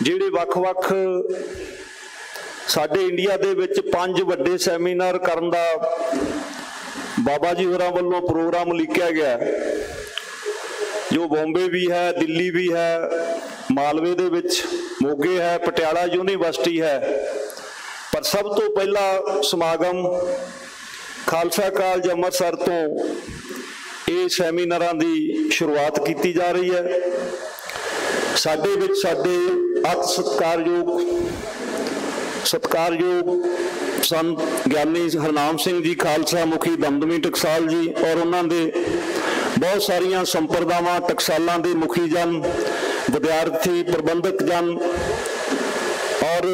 ਜਿਹੜੇ ਵੱਖ-ਵੱਖ ਸਾਡੇ इंडिया ਦੇ ਵਿੱਚ 5 ਵੱਡੇ ਸੈਮੀਨਾਰ ਕਰਨ ਦਾ बाबा जी होरां ਵੱਲੋਂ प्रोग्राम लिखा गया, जो बॉम्बे भी है, दिल्ली भी है, मालवे दे विच मोगे है, पटियाला यूनीवर्सिटी है। पर सब तो पहला समागम खालसा कॉलेज अमृतसर तो ये सैमीनारां दी शुरुआत की जा रही है। साडे विच साडे अति सत्कारयोग संत ज्ञानी हरनाम सिंह जी खालसा मुखी दमदमी टकसाल जी और उन्होंने बहुत सारिया संप्रदावां टकसालों के मुखी जन, विद्यार्थी, प्रबंधक जन और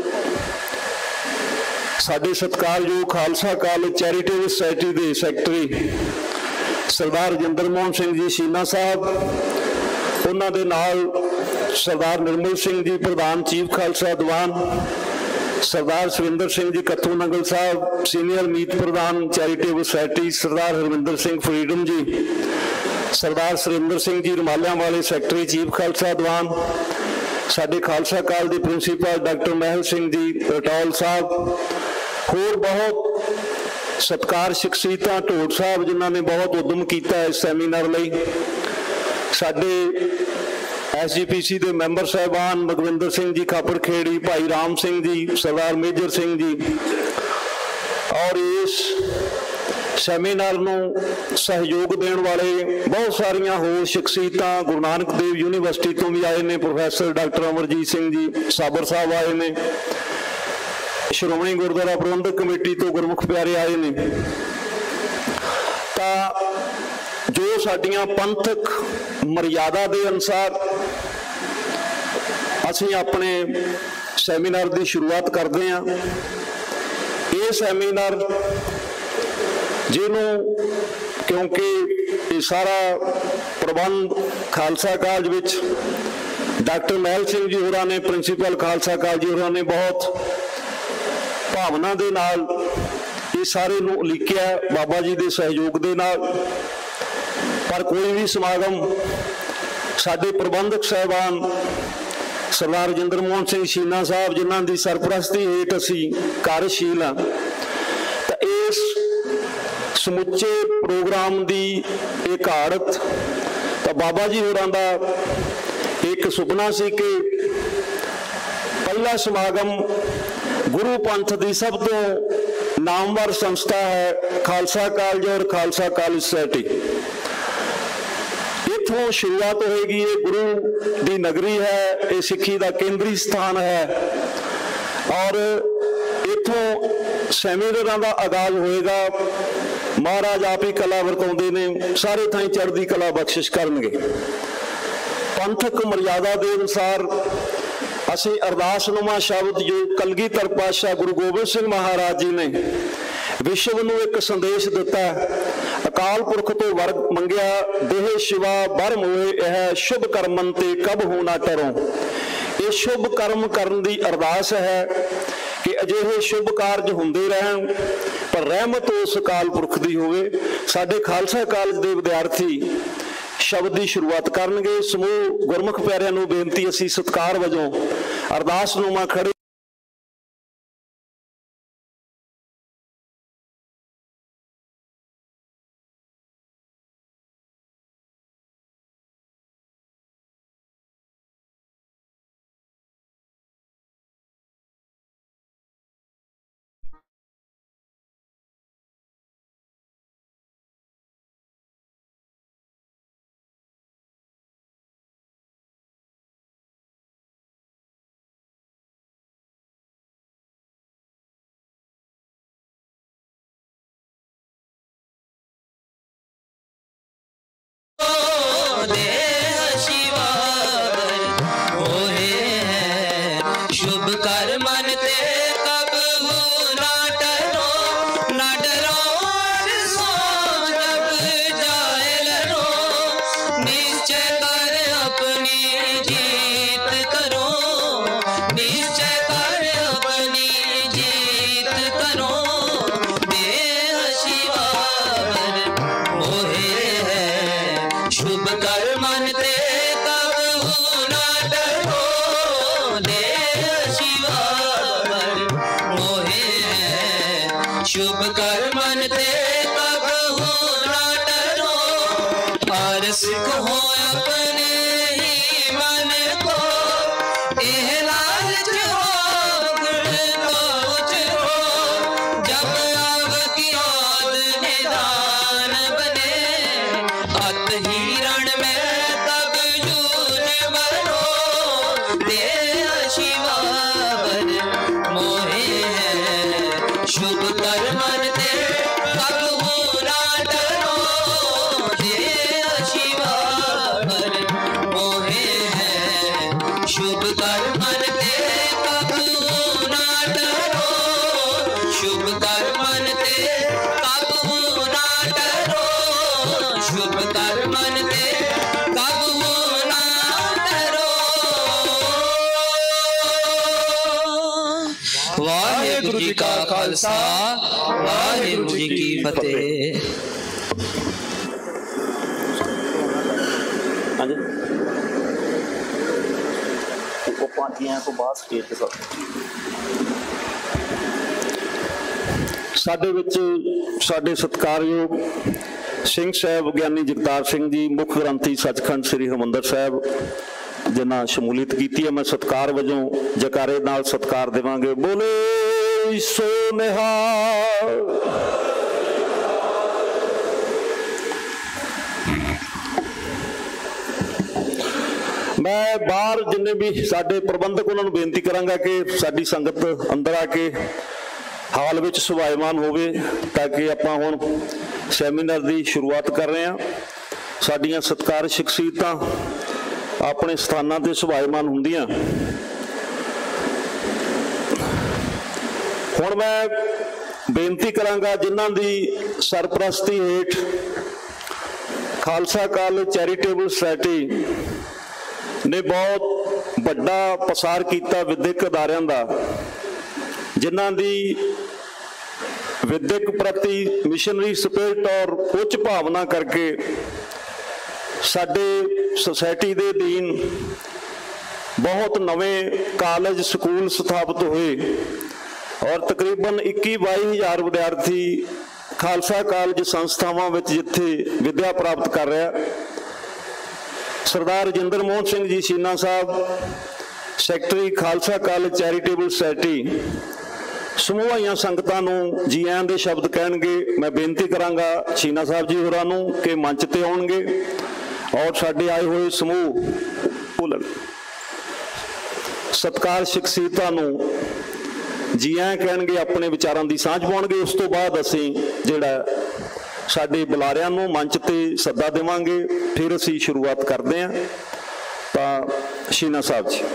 साडे सत्कारयोग खालसा कॉलेज चैरिटेबल सोसाइटी के सैकटरी सरदार राजिंदर मोहन सिंह जी शीना साहब, उन्होंने नाल सरदार निर्मल सिंह जी प्रधान चीफ खालसा दीवान, सरदार सुरिंदर सिंह जी कत्थू नंगल साहब सीनियर मीत प्रधान charitable society, Sardar Harvinder Singh Freedom ji, Sardar Surinder Singh ji रमालियां वाले सैकटरी चीफ खालसा दीवान, साडे खालसा कॉलेज के प्रिंसीपल डॉक्टर महल सिंह जी रटौल साहब, होर बहुत सत्कार शख्सियतां ढोड साहब जिन्होंने बहुत उद्यम किया इस सैमीनार लई, साडे SGPC के मैंबर साहबान मगविंदर सिंह जी खापड़ खेड़ी, भाई राम सिंह जी, सरदार मेजर सिंह जी और इस सैमीनार नूं सहयोग देने वाले बहुत सारिया होर शख्सियतां गुरु नानक देव यूनीवर्सिटी तो भी आए ने, प्रोफैसर डॉक्टर अमरजीत सिंह जी साबर साहब आए ने, श्रोमणी गुरुद्वारा प्रबंधक कमेटी तो गुरमुख प्यारे आए ने। जो साडियां पंथक मर्यादा के अनुसार असीं अपने सैमीनार की शुरुआत करते हैं। ये सैमीनार जिन्हों क्योंकि ये सारा प्रबंध खालसा कॉलेज विच डॉक्टर महल सिंह जी होरां ने, प्रिंसीपल खालसा कॉलेज होरां ने बहुत भावना दे नाल ये सारे नूं लिखिया बाबा जी के सहयोग दे नाल। पर कोई भी समागम साडे प्रबंधक साहबान सरदार राजिंदर मोहन सिंह शीना साहब जिन्हां दी सरपरस्ती हेठ असीं कार्यशील हाँ, तो इस समुचे प्रोग्राम की एक आड़त तो बाबा जी होरां दा एक सुपना सी कि पहला समागम गुरु पंथ की सब तो नामवर संस्था है खालसा कॉलेज और खालसा कॉलेज सोसाइटी, इत्थों शुरुआत होगी। ये गुरु की नगरी है, ये सिक्खी का केंद्रीय स्थान है और इत्थों सैमीनारां का आगाज होएगा। महाराज आप ही कला वरताउंदे ने, सारे थाई चढ़दी कला बख्शिश करनगे। पंथक मर्यादा के अनुसार असीं अरदासनुमा शब्द जो कलगीधर पातशाह गुरु गोबिंद सिंह महाराज जी ने विश्व नूं एक संदेश दिता, अकाल पुरख तो वर्ग मंगिया देह शिवा बरम होए यह शुभ कर्मन ते कब होना टरों। ये शुभ कर्म करन दी अरदास है कि अजिहे शुभ कारज हुंदे रहन पर रहमत उस अकाल पुरख दी होवे। साडे खालसा कॉलेज दे विद्यार्थी शब्द की शुरुआत करनगे। समूह गुरमुख प्यारिਆਂ ਨੂੰ बेनती असीं सत्कार वजों अरदासनुमा खड़े शुभ कर्म एह लालच हो गुण लोच हो, जब आव की औद निदान बने, अत हिरण में तब जून बनो, दे शिवावर मोहे है, शुभ कर्मन ते कबहू ना डरो, दे शिवावर मोहे है, शुभ कर्मन ते कबहू ना डरो, शुभ कर्मन ते कबहू ना डरो, शुभ कर्मन ते कबहू ना डरो। वाहिगुरु जी का खालसा, वाहिगुरु जी की फतेह। ਸਾਡੇ ਵਿੱਚ ਸਾਡੇ ਸਤਿਕਾਰਯੋਗ ਸਿੰਘ ਸਾਹਿਬ ਗਿਆਨੀ ਜਗਤਾਰ ਸਿੰਘ ਜੀ, ਮੁੱਖ ਗ੍ਰੰਥੀ ਸੱਚਖੰਡ ਸ੍ਰੀ ਹਰਿਮੰਦਰ ਸਾਹਿਬ, ਜਿਨ੍ਹਾਂ ਸ਼ਮੂਲੀਅਤ ਕੀਤੀ ਹੈ। ਮੈਂ ਸਤਿਕਾਰ ਵਜੋਂ ਜਕਾਰੇ ਨਾਲ ਸਤਿਕਾਰ ਦੇਵਾਂਗੇ। ਬੋਲੇ ਸੋ ਨਿਹਾਲ। मैं बाहर जिन्ने भी साडे प्रबंधक उन्होंने बेनती करांगा कि साडी संगत अंदर आके हाल विच सुभायमान होवे, ताकि आपां हुण सैमीनार की शुरुआत कर रहे हैं। साडियां सत्कार शख्सियतां अपने स्थानां ते सुभायमान हुंदियां। हुण मैं बेनती करांगा जिन्हां दी सरपरस्ती हेठ खालसा कालेज चैरीटेबल सोसाइटी ने बहुत बड़ा पसार किया विद्यक अदारियां दा, जिन्हां दी विद्यक प्रति मिशनरी स्पिरिट और उच्च भावना करके साडे सोसाइटी दे अधीन बहुत नवे कॉलेज स्कूल स्थापित हुए और तकरीबन 21-22 हज़ार विद्यार्थी खालसा कॉलेज संस्थावां विच जिथे विद्या प्राप्त कर रहा। सरदार Rajendra Mohan Singh ji Seena Sahab, secretary Khalsa college charitable society, समूहियां संगतां नूं जी आਇਆਂ ਦੇ शब्द कहणगे। मैं बेनती करांगा सीना साहब जी होरां नूं कि मंच ते आउणगे और साडे आए हुए समूह सत्कार शख्सियतां नूं जी आਇਆਂ कहणगे, अपने विचारां दी सांझ पाउणगे। उस तो बाद असीं जिहड़ा साडे बुलारिਆਂ नूं मंच ते सद्दा देवांगे, फिर असीं शुरुआत करते हैं। तो शीना साहब जी।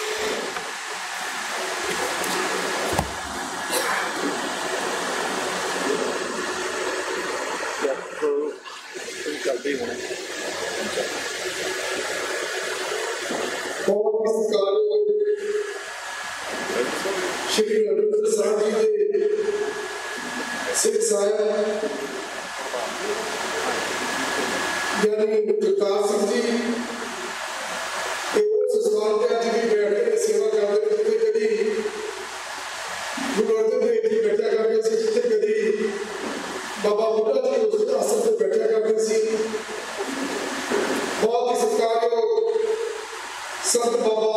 श्री हरिमंਦਰ ਸਾਹਿਬ जी के सिख साहिब यानी जगतार सिंह जी उस स्थान पर अज भी बैठ के सेवा करते जिथे कभी गुरु अर्जन देव जी बैठा करते थे, जिथे कभी बाबा बुढ़ा जी उस आसन से बैठा करते थे। बहुत ही सत्कारयोग संत बाबा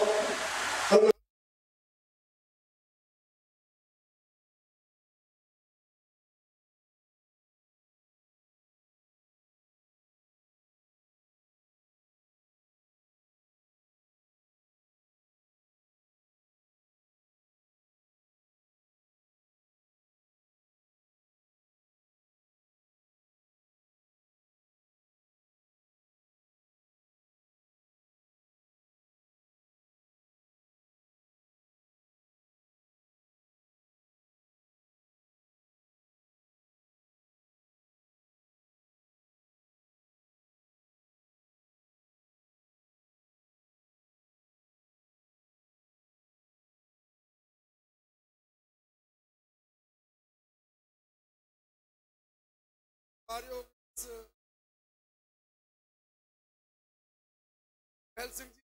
सिंह जी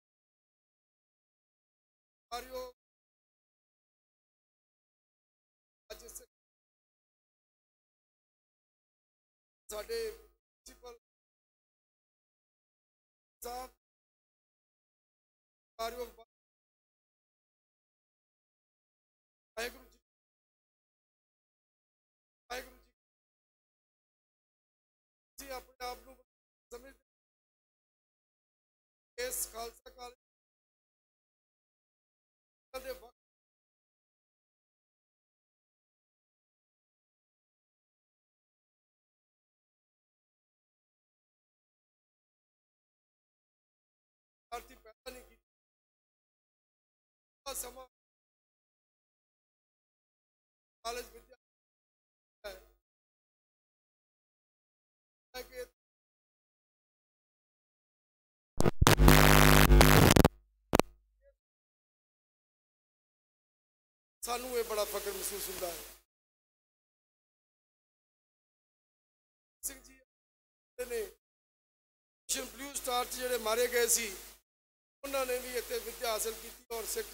साडे प्रिंसिपल साहब अपने आप को समझ इस खालसा कालेज दे वक्त पैदा नहीं की समा कॉलेज विद्या है कि सानू ये बड़ा फख्र महसूस होता है। सिंह जी ने मिशन ब्लू स्टार जिहड़े मारे गए सी उन्होंने भी इत्थे विद्या हासिल की और सिख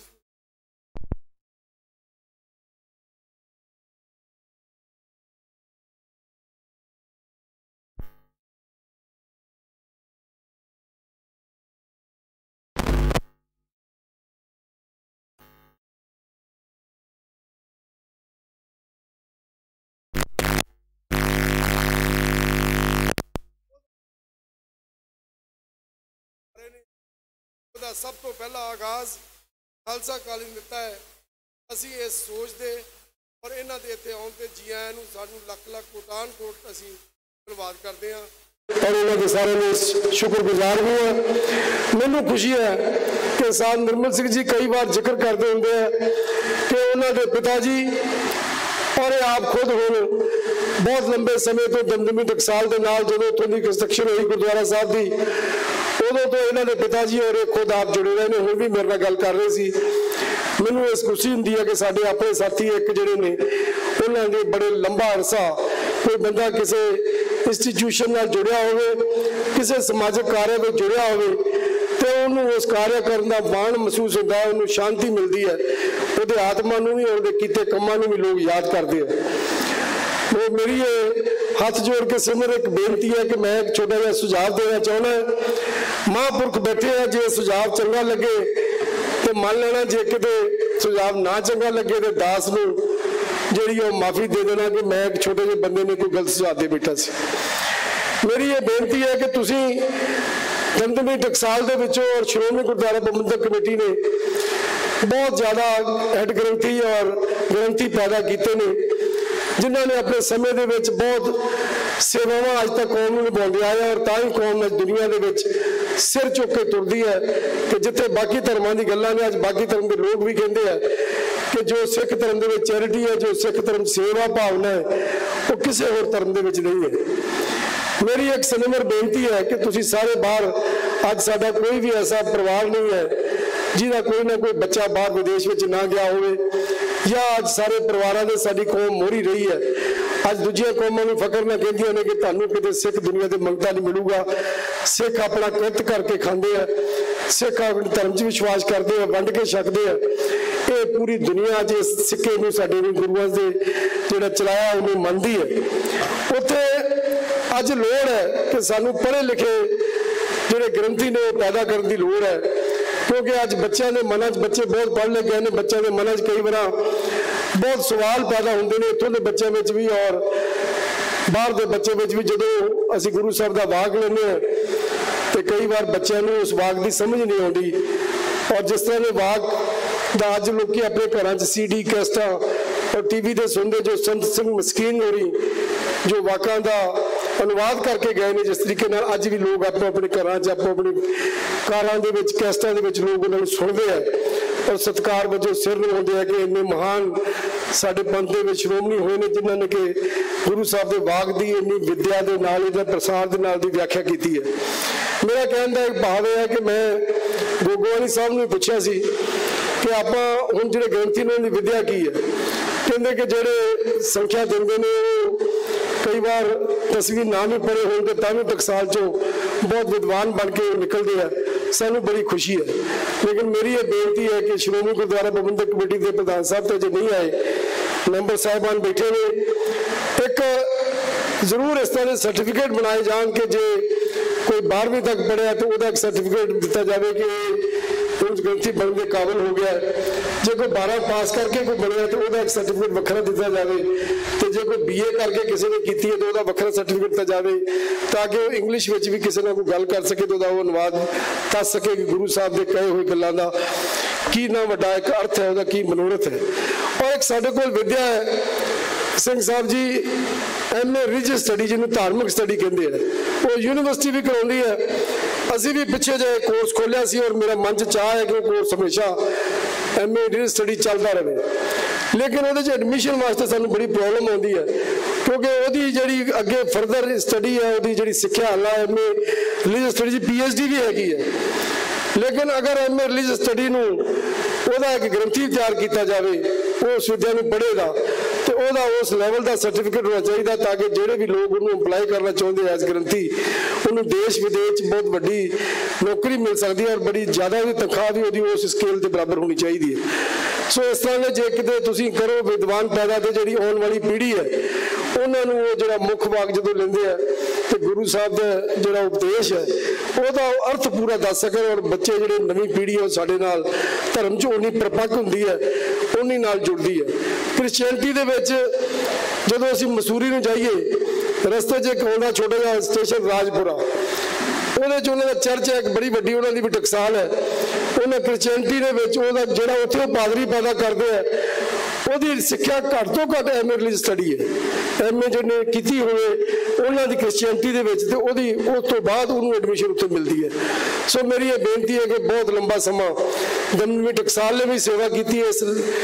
सब तो पहला आगाज खालसा कालेज ने दिता है। असी इस सोच दे और इन्हां दे इत्थे आउण ते जी आयां नूं सानूं लख लख कोटान कोट असी धन्नवाद करते हैं और उन्होंने सारे ने शुक्रगुजार भी है। मैनू खुशी है कि साहब निर्मल सिंह जी कई बार जिक्र करते होंगे कि उन्होंने पिता जी और आप खुद हुण बहुत लंबे समय तो दमदमी टकसाल के नाल जो उत्थों की कंस्ट्रक्शन हुई गुरुद्वारा साहब की उदों तो इन्होंने पिता जी और खुद आप जुड़े रहे हैं। हुण भी मेरे नाल गल कर रहे सी। मैनू इस खुशी हुंदी है कि साडे अपने साथी एक जिहड़े ने उन्होंने बड़े लंबा अरसा कोई बंदा किसी इंस्टीट्यूशन नाल जुड़िया होवे किसी समाजिक कार्य में जुड़िया होवे तो उन्होंने उस कार्य करने का माण महसूस होता है, उन्होंने शांति मिलती है, वो आत्मा नूं भी और कीते कम्मां नूं भी लोग याद करते हैं। वो मेरी ये हाथ जोड़ के सिमर एक बेनती है कि मैं एक छोटा जिहा सुझाव देना चाहना। महापुरख बैठे हैं, जे सुझाव चंगा लगे तो मान लेना, जे किते सुझाव ना चंगा लगे तो दास नूं जिहड़ी ओह माफी दे देना कि मैं एक छोटे जे बंदे ने कोई गलत सुझाव दे बैठा सी। मेरी ये बेनती है कि तुसीं दमदमी टकसाल दे विचों और श्रोमणी गुरुद्वारा प्रबंधक कमेटी ने बहुत ज़्यादा हैड ग्रंथी और ग्रंथी पैदा किए ने जिन्हों ने अपने समय के बहुत सेवावां अज तक कौम नूं निभाउंदे आए और तां ही कौम अज दुनिया के सिर चुक के तुरदी है कि जिथे बाकी धर्मां दी गल्लां ने अज बाकी धर्म के लोग भी कहते हैं कि जो सिख धर्म के चैरिटी है, जो सिख धर्म सेवा भावना है, वो किसी होर धर्म के नहीं है। मेरी एक सनिमर बेनती है कि तुसीं सारे बाहर अज साडा कोई भी ऐसा परिवार नहीं है जिहदा कोई ना कोई बच्चा बाहर विदेश में ना गया होवे या अज सारे परिवारों से साडी कौम मोहरी रही है। अज दूजिया कौमां नूं फकर ना कहंदियां ने कि तुहानूं किते सिख दुनिया के मंगता नहीं मिलूगा। सिख अपना कित करके खांदे हैं, सिख अपने धर्म च विश्वास करते हैं, वंड के छकते हैं। ये पूरी दुनिया अज इस सिक्के नूं साडे गुरुआं दे जिहड़ा चलाया उहनूं मनदी है। उत्थे अज लोड़ है कि सानूं पढ़े लिखे जिहड़े ग्रंथी ने पैदा करने की लोड़ है, क्योंकि अज बच्चों के मन च बच्चे बहुत पढ़ लिख गए हैं। बच्चों के मन च कई बार बहुत सवाल पैदा होंगे ने इत्थों के बच्चों में भी और बाहर के बच्चों में भी। जो असी गुरु साहब का वाक लेने तो कई बार बच्चों को उस वाक की समझ नहीं आती और जिस तरह के वाक का अज लोग अपने घर CD कैसटा और TV से सुनते जो संत सिंह मस्कीन होरी जो वाकों का अनुवाद करके गए हैं, जिस तरीके अज भी लोग अपने अपने घर अपनी कारां दे विच कैसटां दे विच लोग उन्होंने सुनते हैं और सत्कार वजों सिर निभाते हैं कि इन्ने महान साडे पंथ दे विच श्रोमणी होए ने जिन्होंने कि गुरु साहब के वाक की इन्नी विद्या के नाल इहदा प्रसार दे नाल दी व्याख्या की है। मेरा कहने का एक भाव है कि मैं गोगोवाली साहब ने पूछा सी कि आपां हुण जिहड़े ग्रंथी ने उन्हां दी विद्या की है, कहंदे कि जिहड़े संख्या दिंदे ने कई बार 10वीं ना भी पढ़े होंगे भी टकसाल चो बहुत विद्वान बन के निकलते हैं। सानू बड़ी खुशी है। लेकिन मेरी ये बेनती है कि श्रोमणी गुरुद्वारा प्रबंधक कमेटी के प्रधान साहब तो जो नहीं आए, मैंबर साहिबान बैठे ने, एक जरूर इस तरह सर्टिफिकेट बनाए जान कि जे कोई 12वीं तक पढ़िया तो वह एक सर्टिफिकेट दिता जाए कि उस ग्रंथी बनने के काबिल हो गया है। जो कोई 12 पास करके कोई बनया तो वह एक सर्टिफिकेट वखरा दिता जाए, तो जो कोई BA करके किसी ने की है तो वह वखरा सर्टिफिकेट दिता जाए, ताकि वह इंग्लिश में भी किसी ने कोई गल कर सके तो वह अनुवाद दस सके कि गुरु साहब के कहे हुए गलों का की ना वड्डा एक अर्थ है, वह की मनोरथ है। और एक साडे कोल विद्या है, सिंह साहब जी MA रिलीजियस स्टडी जिन्होंने धार्मिक स्टडी कहते हैं, वो यूनिवर्सिटी भी कराउंदी है। असी भी पिछे जे कोर्स खोलिया सी और मेरा मन च चाह है कि वो कोर्स हमेशा MA रिलीजियस स्टडी चलता रहे, लेकिन वो एडमिशन वास्ते सानू बड़ी प्रॉब्लम आती है, क्योंकि वो जी अगे फर्दर स्टडी है, वो जी सिक्ख्या हाल MA रिलीजियस स्टडी PhD भी हैगी है, लेकिन अगर MA रिलीजियस स्टडी नूं ओहदा एक ग्रंथी तैयार किया जाए, वो उस विद्या नूं पढ़ेगा तो ओहदा उस लैवल का सर्टिफिकेट होना चाहिए, ताकि जोड़े भी लोग उन्होंने अपलाई करना चाहते हैं एज ग्रंथी, उन्होंने देश विदेश बहुत बड़ी नौकरी मिल सकती है और बड़ी ज़्यादा भी तनख्वाह भी वो उस स्केल के बराबर होनी चाहिए। सो इस तरह जे किते तुसीं करो विद्वान पैदा, तो जी आने वाली पीढ़ी है उन्होंने वो जो मुख भाग जो लेंदे है तो गुरु साहब का जो उपदेश है वह अर्थ पूरा दस सकन, और बच्चे जो नवी पीढ़ी है साडे नाल धर्म च उन्नी परपक्क हुंदी है, उन्नी नाल जुड़दी है। क्रिश्चियनिटी दे विच जदों असीं मसूरी नूं जाइए, रस्ते च एक आउंदा छोटा जिहा स्टेशन राजपुरा, उहदे च उन्हां दा चर्च है, एक बड़ी वड्डी उन्हां दी भी टकसाल है। उन्हें क्रिश्चियनिटी दे विच उहदा जिहड़ा उत्थे पादरी पैदा करदे है, ਉਹਦੀ ਸਿੱਖਿਆ ਘੱਟ ਤੋਂ ਘੱਟ MA ਰਿਲੀਜੀਅਸ ਸਟੱਡੀ ਹੈ। MA ਜਿਹਨੇ ਕੀਤੀ ਹੋਵੇ ਉਹਨਾਂ ਦੀ ਕ੍ਰਿਸਚੀਅਨਟੀ ਦੇ ਵਿੱਚ, ਤੇ ਉਹਦੀ ਉਸ ਤੋਂ ਬਾਅਦ ਉਹਨੂੰ ਐਡਮਿਸ਼ਨ ਉੱਥੇ ਮਿਲਦੀ ਹੈ। ਸੋ ਮੇਰੀ ਇਹ ਬੇਨਤੀ ਹੈ ਕਿ ਬਹੁਤ ਲੰਬਾ ਸਮਾਂ ਦਮਦਮੀ ਟਕਸਾਲ ਨੇ ਵੀ ਸੇਵਾ ਕੀਤੀ ਹੈ ਇਸ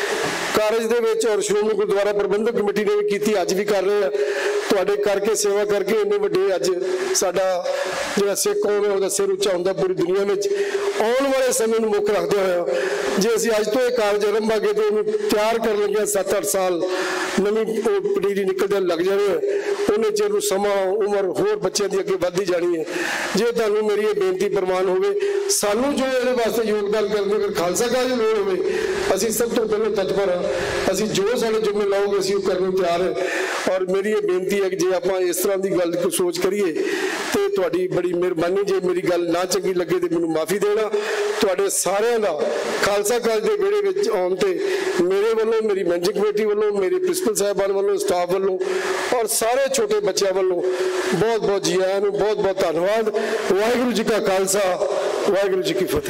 ਕਾਰਜ ਦੇ ਵਿੱਚ, ਔਰ ਸ਼੍ਰੋਮਣੀ ਗੁਰਦੁਆਰਾ ਪ੍ਰਬੰਧਕ ਕਮੇਟੀ ਨੇ ਵੀ ਕੀਤੀ, ਅੱਜ ਵੀ ਕਰ ਰਹੇ ਆ। ਤੁਹਾਡੇ ਕਰਕੇ ਸੇਵਾ ਕਰਕੇ ਇੰਨੇ ਵੱਡੇ ਅੱਜ ਸਾਡਾ ਜਿਹੜਾ ਸਿੱਖ ਕੌਮ ਹੈ ਉਹਦਾ ਸਿਰ ਉੱਚਾ ਹੁੰਦਾ ਪੂਰੀ ਦੁਨੀਆ ਵਿੱਚ। ਆਉਣ ਵਾਲੇ ਸਮੇਂ ਨੂੰ ਮੁੱਖ ਰੱਖਦੇ ਹੋਇਆ ਜੇ ਅਸੀਂ ਅੱਜ ਤੋਂ ਇਹ ਕਾਰਜ ਆਰੰਭਾਂਗੇ ਤਾਂ ਉਹਨੂੰ ਤਿਆਰ ਕਰਨ ਲੱਗੇ 7-8 ਸਾਲ ਨਵੀਂ ਪਨੀਰੀ ਨਿਕਲਦੇ ਲੱਗ ਜਾਣੇ ਹੈ, ਉਹਨੇ ਚਿਰ ਨੂੰ ਸਮਾਂ ਉਮਰ ਹੋਰ ਬੱਚਿਆਂ ਦੀ ਅੱਗੇ ਵੱਧਦੀ ਜਾਣੀ ਹੈ। ਜੇ ਤੁਹਾਨੂੰ ਮੇਰੀ ਇਹ ਬੇਨਤੀ ਪ੍ਰਵਾਨ ਹੋਵੇ, ਸਾਨੂੰ ਜੋ ਇਹਦੇ ਵਾਸਤੇ ਯੋਗਦਾਨ ਕਰਨ ਦੀ ਖਾਲਸਾ ਕਾਲਜ ਦੀ ਲੋੜ ਹੋਵੇ, ਅਸੀਂ ਸਭ ਤੋਂ ਪਹਿਲਾਂ ਤਤਪਰ ਹਾਂ। ਅਸੀਂ ਜੋ ਸਾਡੇ ਜ਼ਿੰਮੇ ਲਾਓਗੇ ਅਸੀਂ ਉਹ ਕਰਨ ਨੂੰ ਤਿਆਰ ਹੈ। ਔਰ ਮੇਰੀ ਇਹ ਬੇਨਤੀ ਹੈ ਕਿ ਜੇ ਆਪਾਂ ਇਸ ਤਰ੍ਹਾਂ ਦੀ ਗੱਲ ਕੋਈ ਸੋਚ ਕਰੀਏ ਤੇ ਤੁਹਾਡੀ ਬੜੀ ਮਿਹਰਬਾਨੀ, ਜੇ ਮੇਰੀ ਗੱਲ ਨਾ ਚੰਗੀ ਲੱਗੇ ਤੇ ਮੈਨੂੰ ਮਾਫੀ ਦੇਣਾ। ਤੁਹਾਡੇ ਸਾਰਿਆਂ ਦਾ ਖਾਲਸਾ ਕਾਲਜ ਦੇ ਵਿਹੜੇ ਵਿੱਚ ਆਉਣ ਤੇ ਮੇਰੇ ਵੱਲੋਂ, ਮੇਰੀ ਮੈਨੇਜਿੰਗ ਕਮੇਟੀ ਵੱਲੋਂ, ਮੇਰੇ ਪ੍ਰਿੰਸੀਪਲ ਸਾਹਿਬਾਨ ਵੱਲੋਂ, ਸਟਾਫ ਵੱਲੋਂ ਔਰ ਸਾਰੇ ਛੋਟੇ ਬੱਚਿਆਂ ਵੱਲੋਂ ਬਹੁਤ ਬਹੁਤ ਜੀ ਆਇਆਂ ਨੂੰ, ਬਹੁਤ ਬਹੁਤ ਧੰਨਵਾਦ। ਵਾਹਿਗੁਰੂ ਜੀ ਕਾ ਖਾਲਸਾ, ਵਾਹਿਗੁਰੂ ਜੀ ਕੀ ਫਤਿਹ।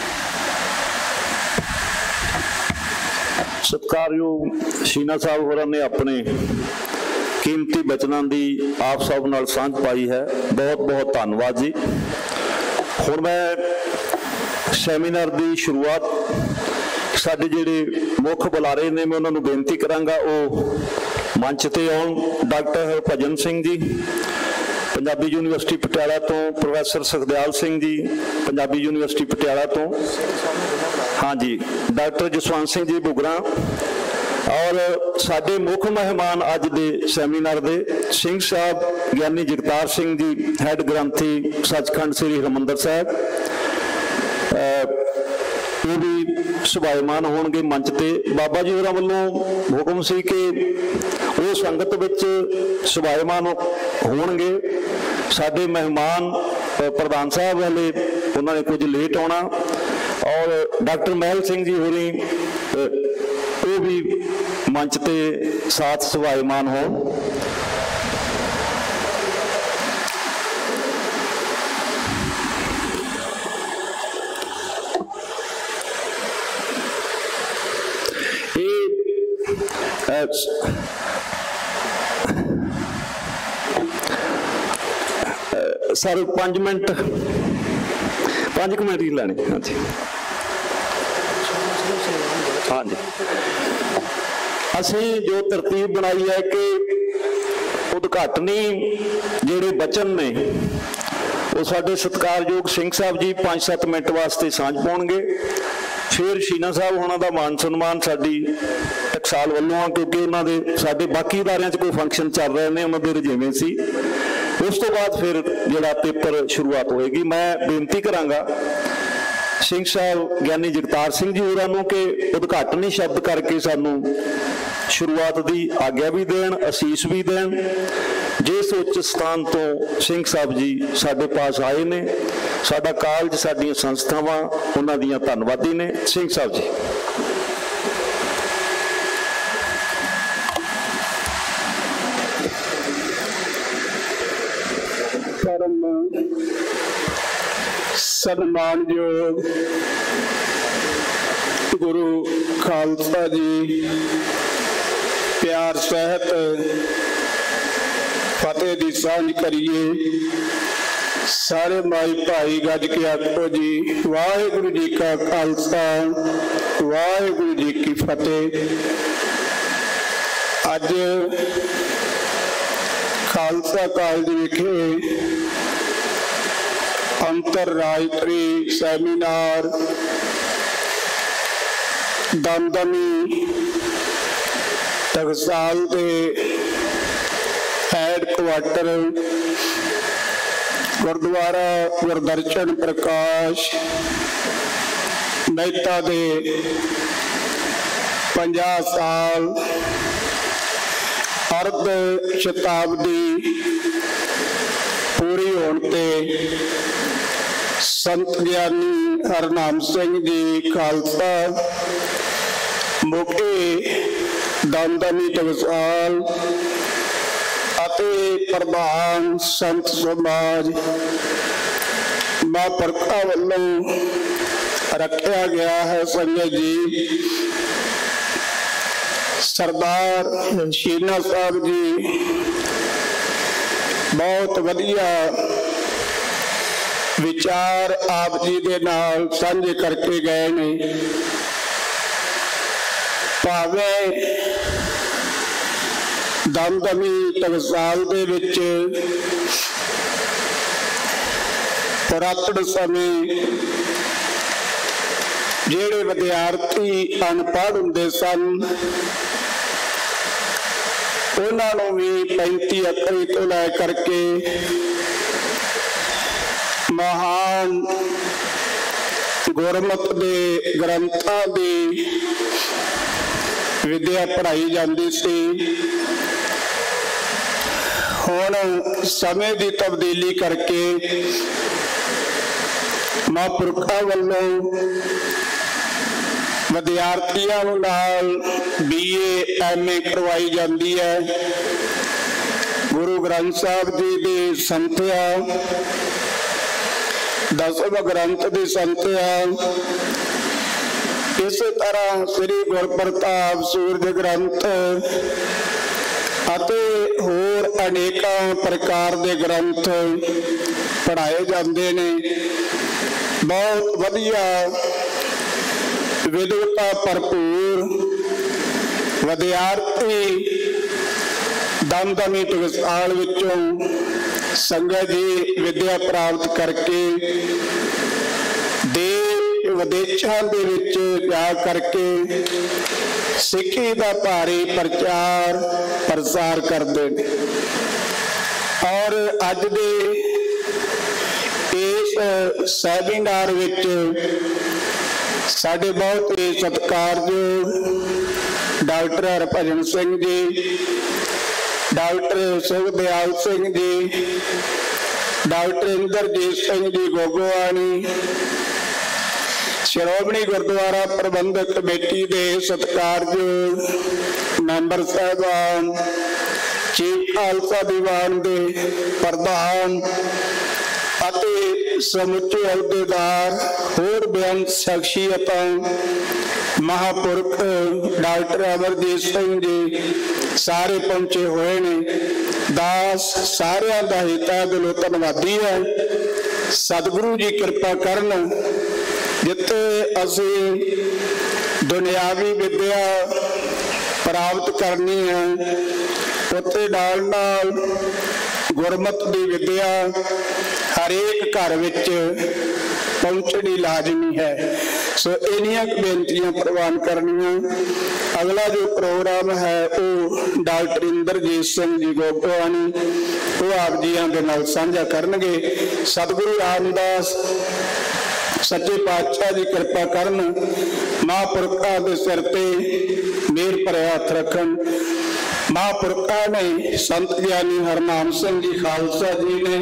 ਸਤਿਕਾਰਯੋਗ ਸ਼ੀਨਾ ਸਾਹਿਬ ਹੋਰਾਂ ਨੇ ਆਪਣੇ कीमती बचनों की आप सब नाल सांझ पाई है, बहुत बहुत धन्यवाद जी। हुण मैं सैमीनार की शुरुआत साडे जिहड़े मुख बुलारे ने मैं उन्होंने बेनती करांगा वो मंच ते आउण। डॉक्टर हरभजन सिंह जी पंजाबी यूनिवर्सिटी पटियाला तो, प्रोफैसर सुखदयाल सिंह जी पंजाबी यूनिवर्सिटी पटियाला तो, हाँ जी डॉक्टर जसवंत सिंह जी बुगरा, और साडे मुख मेहमान अज दे सैमीनार दे सिंह साहब ज्ञानी जगतार सिंह जी हैड ग्रंथी सचखंड श्री हरिमंदर साहब, वो भी सुभायमान होणगे मंच ते। बाबा जी होरां वल्लों हुक्म सी कि वो संगत विच सुभायमान होणगे। साडे मेहमान प्रधान साहब वाले उन्होंने कुछ लेट आना, और डॉक्टर महल सिंह जी होरी वो भी मंच ते साथ सुभायमान हो। सर 5 मिनट ही लाने। हाँ जी, हाँ जी, असी जो तरतीब बनाई है कि उद्घाटनी जिहड़े बचन ने वो साडे सत्कारयोग सिंह साहब जी 5-7 मिनट वास्ते सांझ पाउणगे, फिर शीना साहब होना दा मान सन्मान साडी टकसाल वल्लों आ, क्योंकि उन्होंने साडे बाकी इदारियां च कोई फंक्शन चल रहे हैं, उन्होंने रजेवें सी। उस तो बाद फिर जिहड़ा पेपर शुरुआत होएगी। मैं बेनती करांगा सिंह साहब ज्ञानी जगतार सिंह जी होरां नूं कि उद्घाटनी शब्द करके सानू शुरुआत की आग्ञा भी देन, असीस भी देन। जिस उच्च स्थान तो सिंह साहब जी साडे पास आए ने, साडा कालज साडियां संस्थावां उन्हां दियां धन्नवादी ने। सिंह साहब जी। सन्मानयोग गुरु खालसा जी, प्यार सहित फतेह दी सांझ करिए। सारे माई भाई गज के आखो जी वाहिगुरु जी का खालसा वाहिगुरु जी की फतेह। अज खालसा कॉलेज विखे अंतरराष्ट्री सैमीनार दमदमी टकसाल के हैडकुआटर गुरुद्वारा गुरदर्शन प्रकाश मेहता दे 50 साल अर्ध शताब्दी पूरी होने ते संत ज्ञानी हरनाम सिंह जी खालसा मुखी दमदमी टकसाल प्रधान संत समाज महापुरखा वालों रखा गया है। संगत जी, सरदार शीना साहब जी बहुत वधिया विचार आप जी दे नाल सांझे करके गए ने। भावे दमदमी टकसाल दे विच पुरातन समय जेड़े विद्यार्थी अनपढ़ हुंदे सन उन्होंने भी 35 अकड़ी तो लै करके महान गुरमत दे ग्रंथां दी विद्या पढ़ाई जाती सी। हुण समय की तब्दीली करके महापुरखा वालों विद्यार्थियों नाल BA MA करवाई जाती है। गुरु ग्रंथ साहब जी की संथ्या 10वें ग्रंथ की संथ्या, इस तरह श्री गुरप्रताप सूरज ग्रंथ अते होर अनेकों प्रकार के ग्रंथ पढ़ाए जाते ने। बहुत वधिया विद्वता भरपूर विद्यार्थी दमदमी टकसाल विचों संगत जी विद्या प्राप्त करके देश विदेशों के विच जा करके सिक्खी का भारी प्रचार प्रसार करते हैं। और अज दे इस सैमीनार विच साडे बहुत ही सत्कारयोग doctor Harbhajan Singh ji, doctor Sukhdyal Singh ji, doctor Inderjit Singh ji Gogoani, Shiromani Gurdwara Prabandhak committee के सत्कारयोग मैंबर साहबान, चीफ खालसा दीवान के प्रधान समुचे अहदेदार होर बेअंत शख्सियतां महापुरख डॉक्टर अमरजीत सिंह जी सारे पहुंचे हुए ने। दास सारियां दा हिता दिलों धन्नवादी है। सतगुरु जी कृपा करन जिथे असीं दुनियावी विद्या प्राप्त करनी है उत्थे नाल नाल गुरमत की विद्या हरेक घर विच पहुंचनी लाजमी है। सो इन्नियां बेनतियां प्रवान करनियां। अगला जो प्रोग्राम है वो डॉक्टर इंद्रजीत सिंह जी गोगोवाणी वो आप जियां दे नाल साझा करनगे। सतगुरु रामदास सच्चे पातशाह जी कृपा करन, महापुरखा के सिर ते मेहर भरे हथ रखन। महापुरखा ने संत ज्ञानी हरनाम सिंह जी खालसा जी ने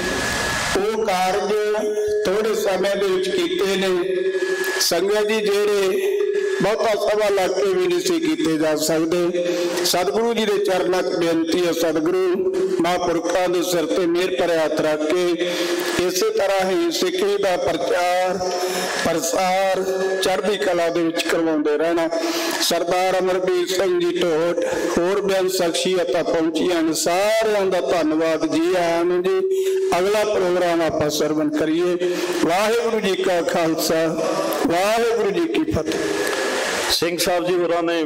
वो कारज थोड़े समय दे विच कीते ने। संगत जी जेड़े बहुता सभा लग के भी नहीं किए जा सकते, सतगुरु जी के चरणों की बेनती है, सतगुरु महापुरखों के सिर ते मेहर भरे हथ रख के इस तरह ही सिੱਖੀ का प्रचार प्रसार चढ़ती कला दे विच करवाउंदे रहना। सरदार अमरवीर सिंह जी ढोट होर बेअंत शख्सियतां पहुंचियां ने, सारिआं दा धन्नवाद जी। आयां नूं जी अगला प्रोग्राम आपां सरवण करिए। वाहिगुरू जी का खालसा वाहिगुरू जी की फतेह। ਸਿੰਘ ਸਾਹਿਬ जी होरां ने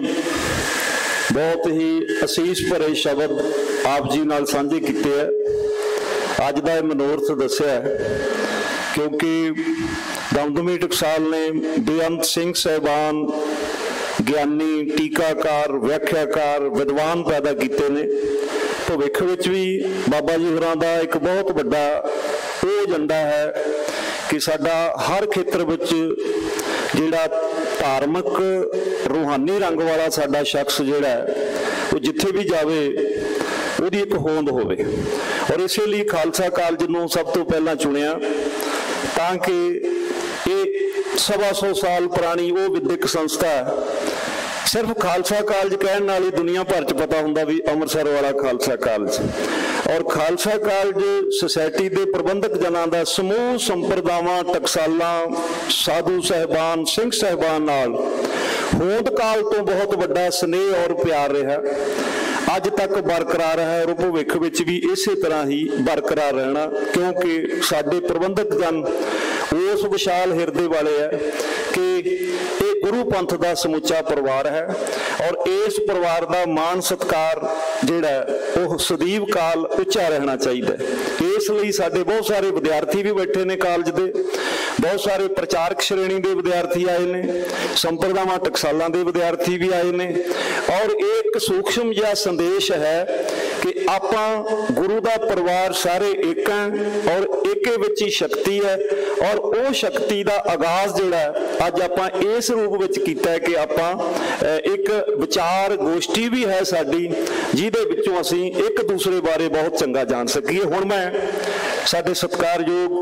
बहुत ही असीस भरे शब्द आप जी नाल सांझे कीते है। अज दा मनोरथ दस्सिआ क्योंकि दमदमी टकसाल ने बेअंत सिंह साहिबान ज्ञानी टीकाकार व्याख्याकार विद्वान पैदा किए ने। भविख विच भी बाबा जी होरां दा एक बहुत वड्डा वो एजेंडा है कि साडा हर खेत्र विच जिहड़ा धार्मिक रूहानी रंग वाला साडा शख्स जिहड़ा है वो जिथे भी जावे उहदी एक होंद होवे। और इसे लिए खालसा कालज नूं सब तो पहला चुनिया ताकि ये 125 साल पुरानी वो विद्यक संस्था है। सिर्फ खालसा कालज कहण नाल ही दुनिया भर च पता हुंदा भी अमृतसर वाला खालसा कालज। और खालसा कालज सोसाइटी के प्रबंधक जनां दा समूह संप्रदावां टकसालां साधु साहिबान सिंह साहिबान नाल होंद काल तो बहुत वड्डा स्नेह और प्यार रहा, अज तक बरकरार है और भविख विच भी इस तरह ही बरकरार रहना। क्योंकि साडे प्रबंधक जन उस विशाल हिरदे वाले है कि ये गुरु पंथ का समुचा परिवार है और इस परिवार का मान सत्कार जिहड़ा वो सदैव काल उच्चा रहना चाहिए। इसलिए साडे बहुत सारे विद्यार्थी भी बैठे ने कॉलेज के, बहुत सारे प्रचारक श्रेणी के विद्यार्थी आए ने, संप्रदावां टकसालां के विद्यार्थी भी आए ने। और एक सूक्ष्म जिहा संदेश है कि आपां गुरु का परिवार सारे एक हैं और एके विच ही शक्ति है। और वो शक्ति का आगाज जिहड़ा अज आपां इस रूप विच कीता है कि आपां एक विचार गोष्ठी भी है साडी जिहदे विचों असीं एक दूसरे बारे बहुत चंगा जान सकीए। हुण मैं साडे सत्कारयोग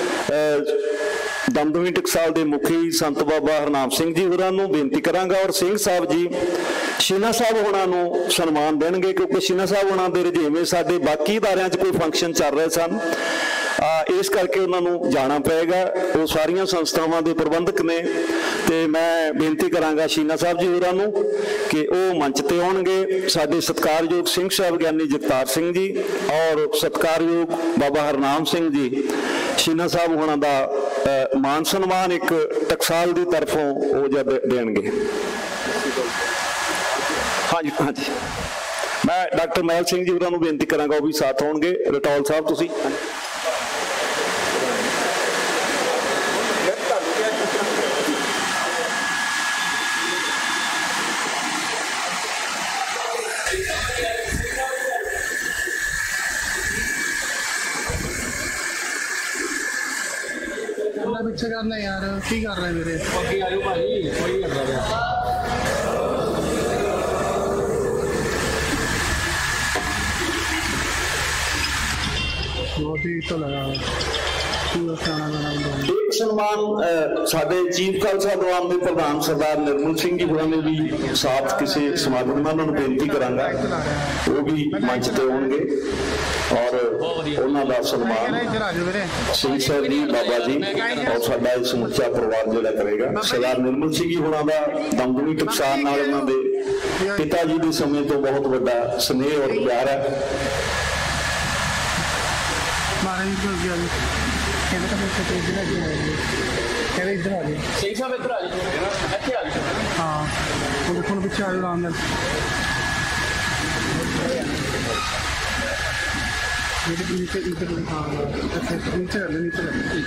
दमदमी टकसाल के मुखी संत बाबा हरनाम सिंह जी होरां नूं बेनती करांगा और सिंह साहब जी शीना साहब होणां नूं सन्मान देणगे, क्योंकि शीना साहब होणां दे रजेवें साडे बाकी इदारियां च कोई फंक्शन चल रहे सन, इस करके उन्होंने जाना पेगा। वो सारिया संस्थावां के प्रबंधक ने, तो मैं बेनती करांगा शीना साहब जी होरां नूं कि वो मंच ते आउणगे। साडे सत्कारयोग सिंह साहब ज्ञानी जगतार सिंह जी और सत्कारयोग बाबा हरनाम सिंह जी शीना साहब होना दा मान सन्मान एक टकसाल की तरफों वो जब देणगे। हाँ जी हाँ जी, मैं डॉक्टर महल सिंह जी होरां नूं बेनती करांगा वो भी साथ आउणगे। रटौल साहब तुसीं पीछे करना यार, की कर रहे मेरे आयो भाई कोई कर रहा बहुत ही तो लगा एक सन्मान साडे चीफ खालसा दीवान के प्रधान सरदार निर्मल सिंह जी होरां ने भी साथ किसी समागम में उन्होंने बेनती करांगा वो भी मंच ते होणगे और उन्हों का सन्मान सिंह साहब जी बाबा जी और साडा समुचा परिवार जिहड़ा करेगा। सरदार निर्मल सिंह जी होरां दा दमदमी टकसाल नाल उन्हां दे पिता जी के समय तो बहुत बड़ा स्नेह और प्यार है। हाँ देखो पीछे आ जाओ आराम नीचे इधर, हाँ नीचे कर ले नीचे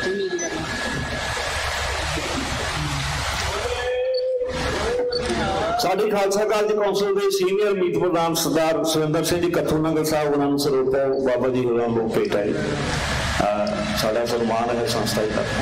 साडी खालसा कालज कौंसल के सीनियर मीत प्रधान सरदार सुरेंद्र सिंह जी कत्थू नगर साहब उन्होंने सरोता बाबा जी होरां लोग भेट आए। साडा सन्मान है संस्था की तरफों।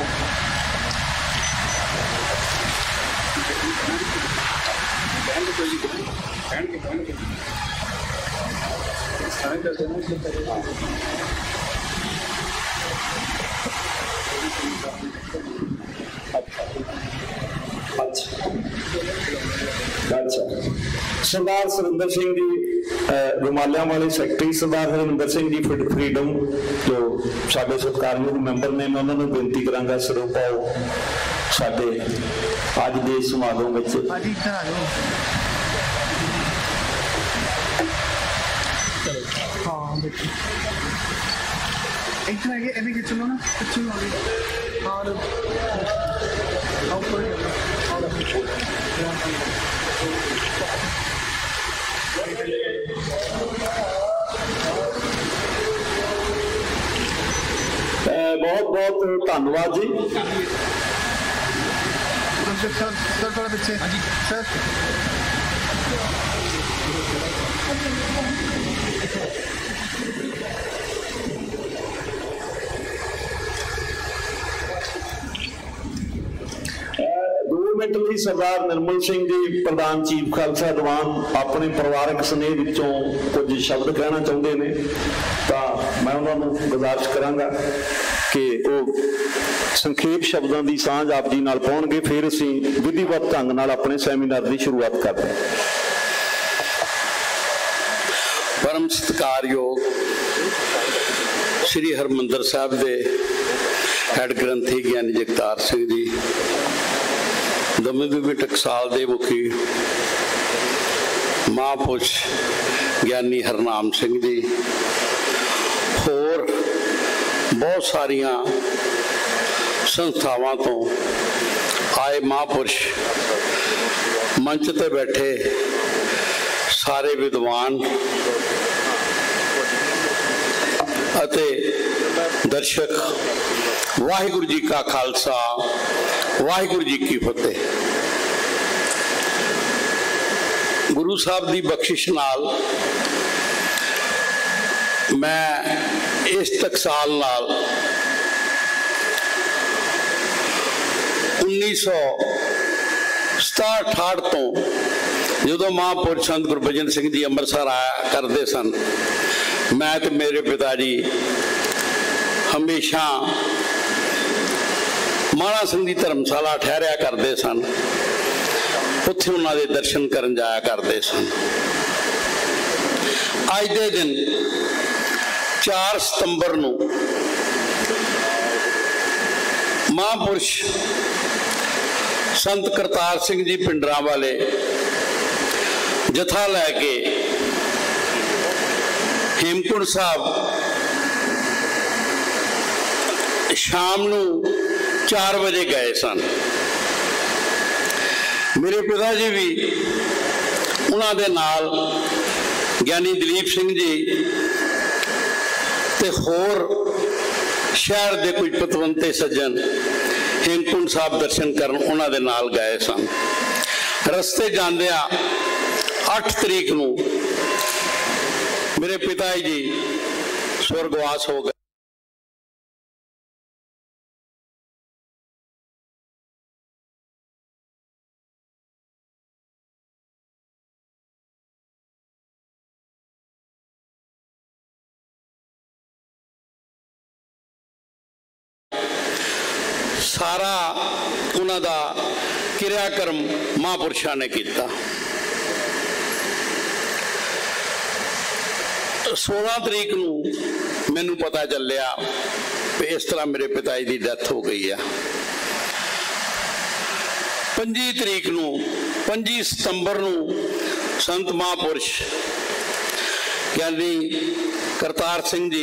सरदार सुरिंदर सिंह जी रुमालियां वाले सैकटरी, सरदार हरविंदर सिंह जी फ्रीडम जो साडे सत्कारयोग मैंबर ने, मैं उन्होंने बेनती करांगा सरूप आओ साडे अज दे समागम विच। बहुत बहुत धन्यवाद जी। मिनट लिए सरदार निर्मल सिंह जी प्रधान चीफ खालसा दीवान अपने परिवारक स्नेह विचों कुछ शब्द कहना चाहते हैं, तो मैं उन्होंने गुजारिश करांगा कि वो संखेप शब्दों की सांझ आप जी नाल पाउणगे, फिर असीं विधिवत ढंग नाल अपने सैमीनार की शुरुआत करते हैं। परम सत्कारयोग श्री हरमंदर साहब के हैड ग्रंथी ज्ञानी जगतार सिंह जी, दमदमी टकसाल के मुखी महापुरुष ज्ञानी हरनाम सिंह जी, होर बहुत सारिया संस्थावां तो आए महापुरुष, मंच ते बैठे सारे विद्वान अते दर्शक, वाहिगुरु जी का खालसा वाहिगुरु जी की फतेह। गुरु साहब की बख्शिश नाल मैं इस टकसाल नाल 1967-68 तो जो महापुरुष संत गुरबचन सिंह जी अमृतसर आया करते सन, मैं तो मेरे पिता जी हमेशा माणा सिंह की धर्मशाला ठहरिया करते सन, उत्थे उन्होंने दर्शन करन जाया करते सन। अज के दिन 4 सितंबर नूं महापुरुष संत करतार सिंह जी पिंडरा वाले जथा लैके हेमकुंड साहब शाम नूं 4 बजे गए सन। मेरे पिता जी भी उन्होंने नाल ज्ञानी दलीप सिंह जी ते होर शहर के कुछ पतवंते सज्जन हेमकुंड साहब दर्शन करन उन्होंने नाल गए सन। रस्ते जांदिया 8 तरीक नूं मेरे पिता जी स्वर्गवास हो गए। सारा उन्हां दा क्रियाक्रम महापुरुषों ने किया। 16 तरीक नूं मैनू पता चलिया कि इस तरह मेरे पिता जी की डेथ हो गई है। 25 तरीक नूं 25 सितंबर नूं संत महापुरुष ज्ञानी करतार सिंह जी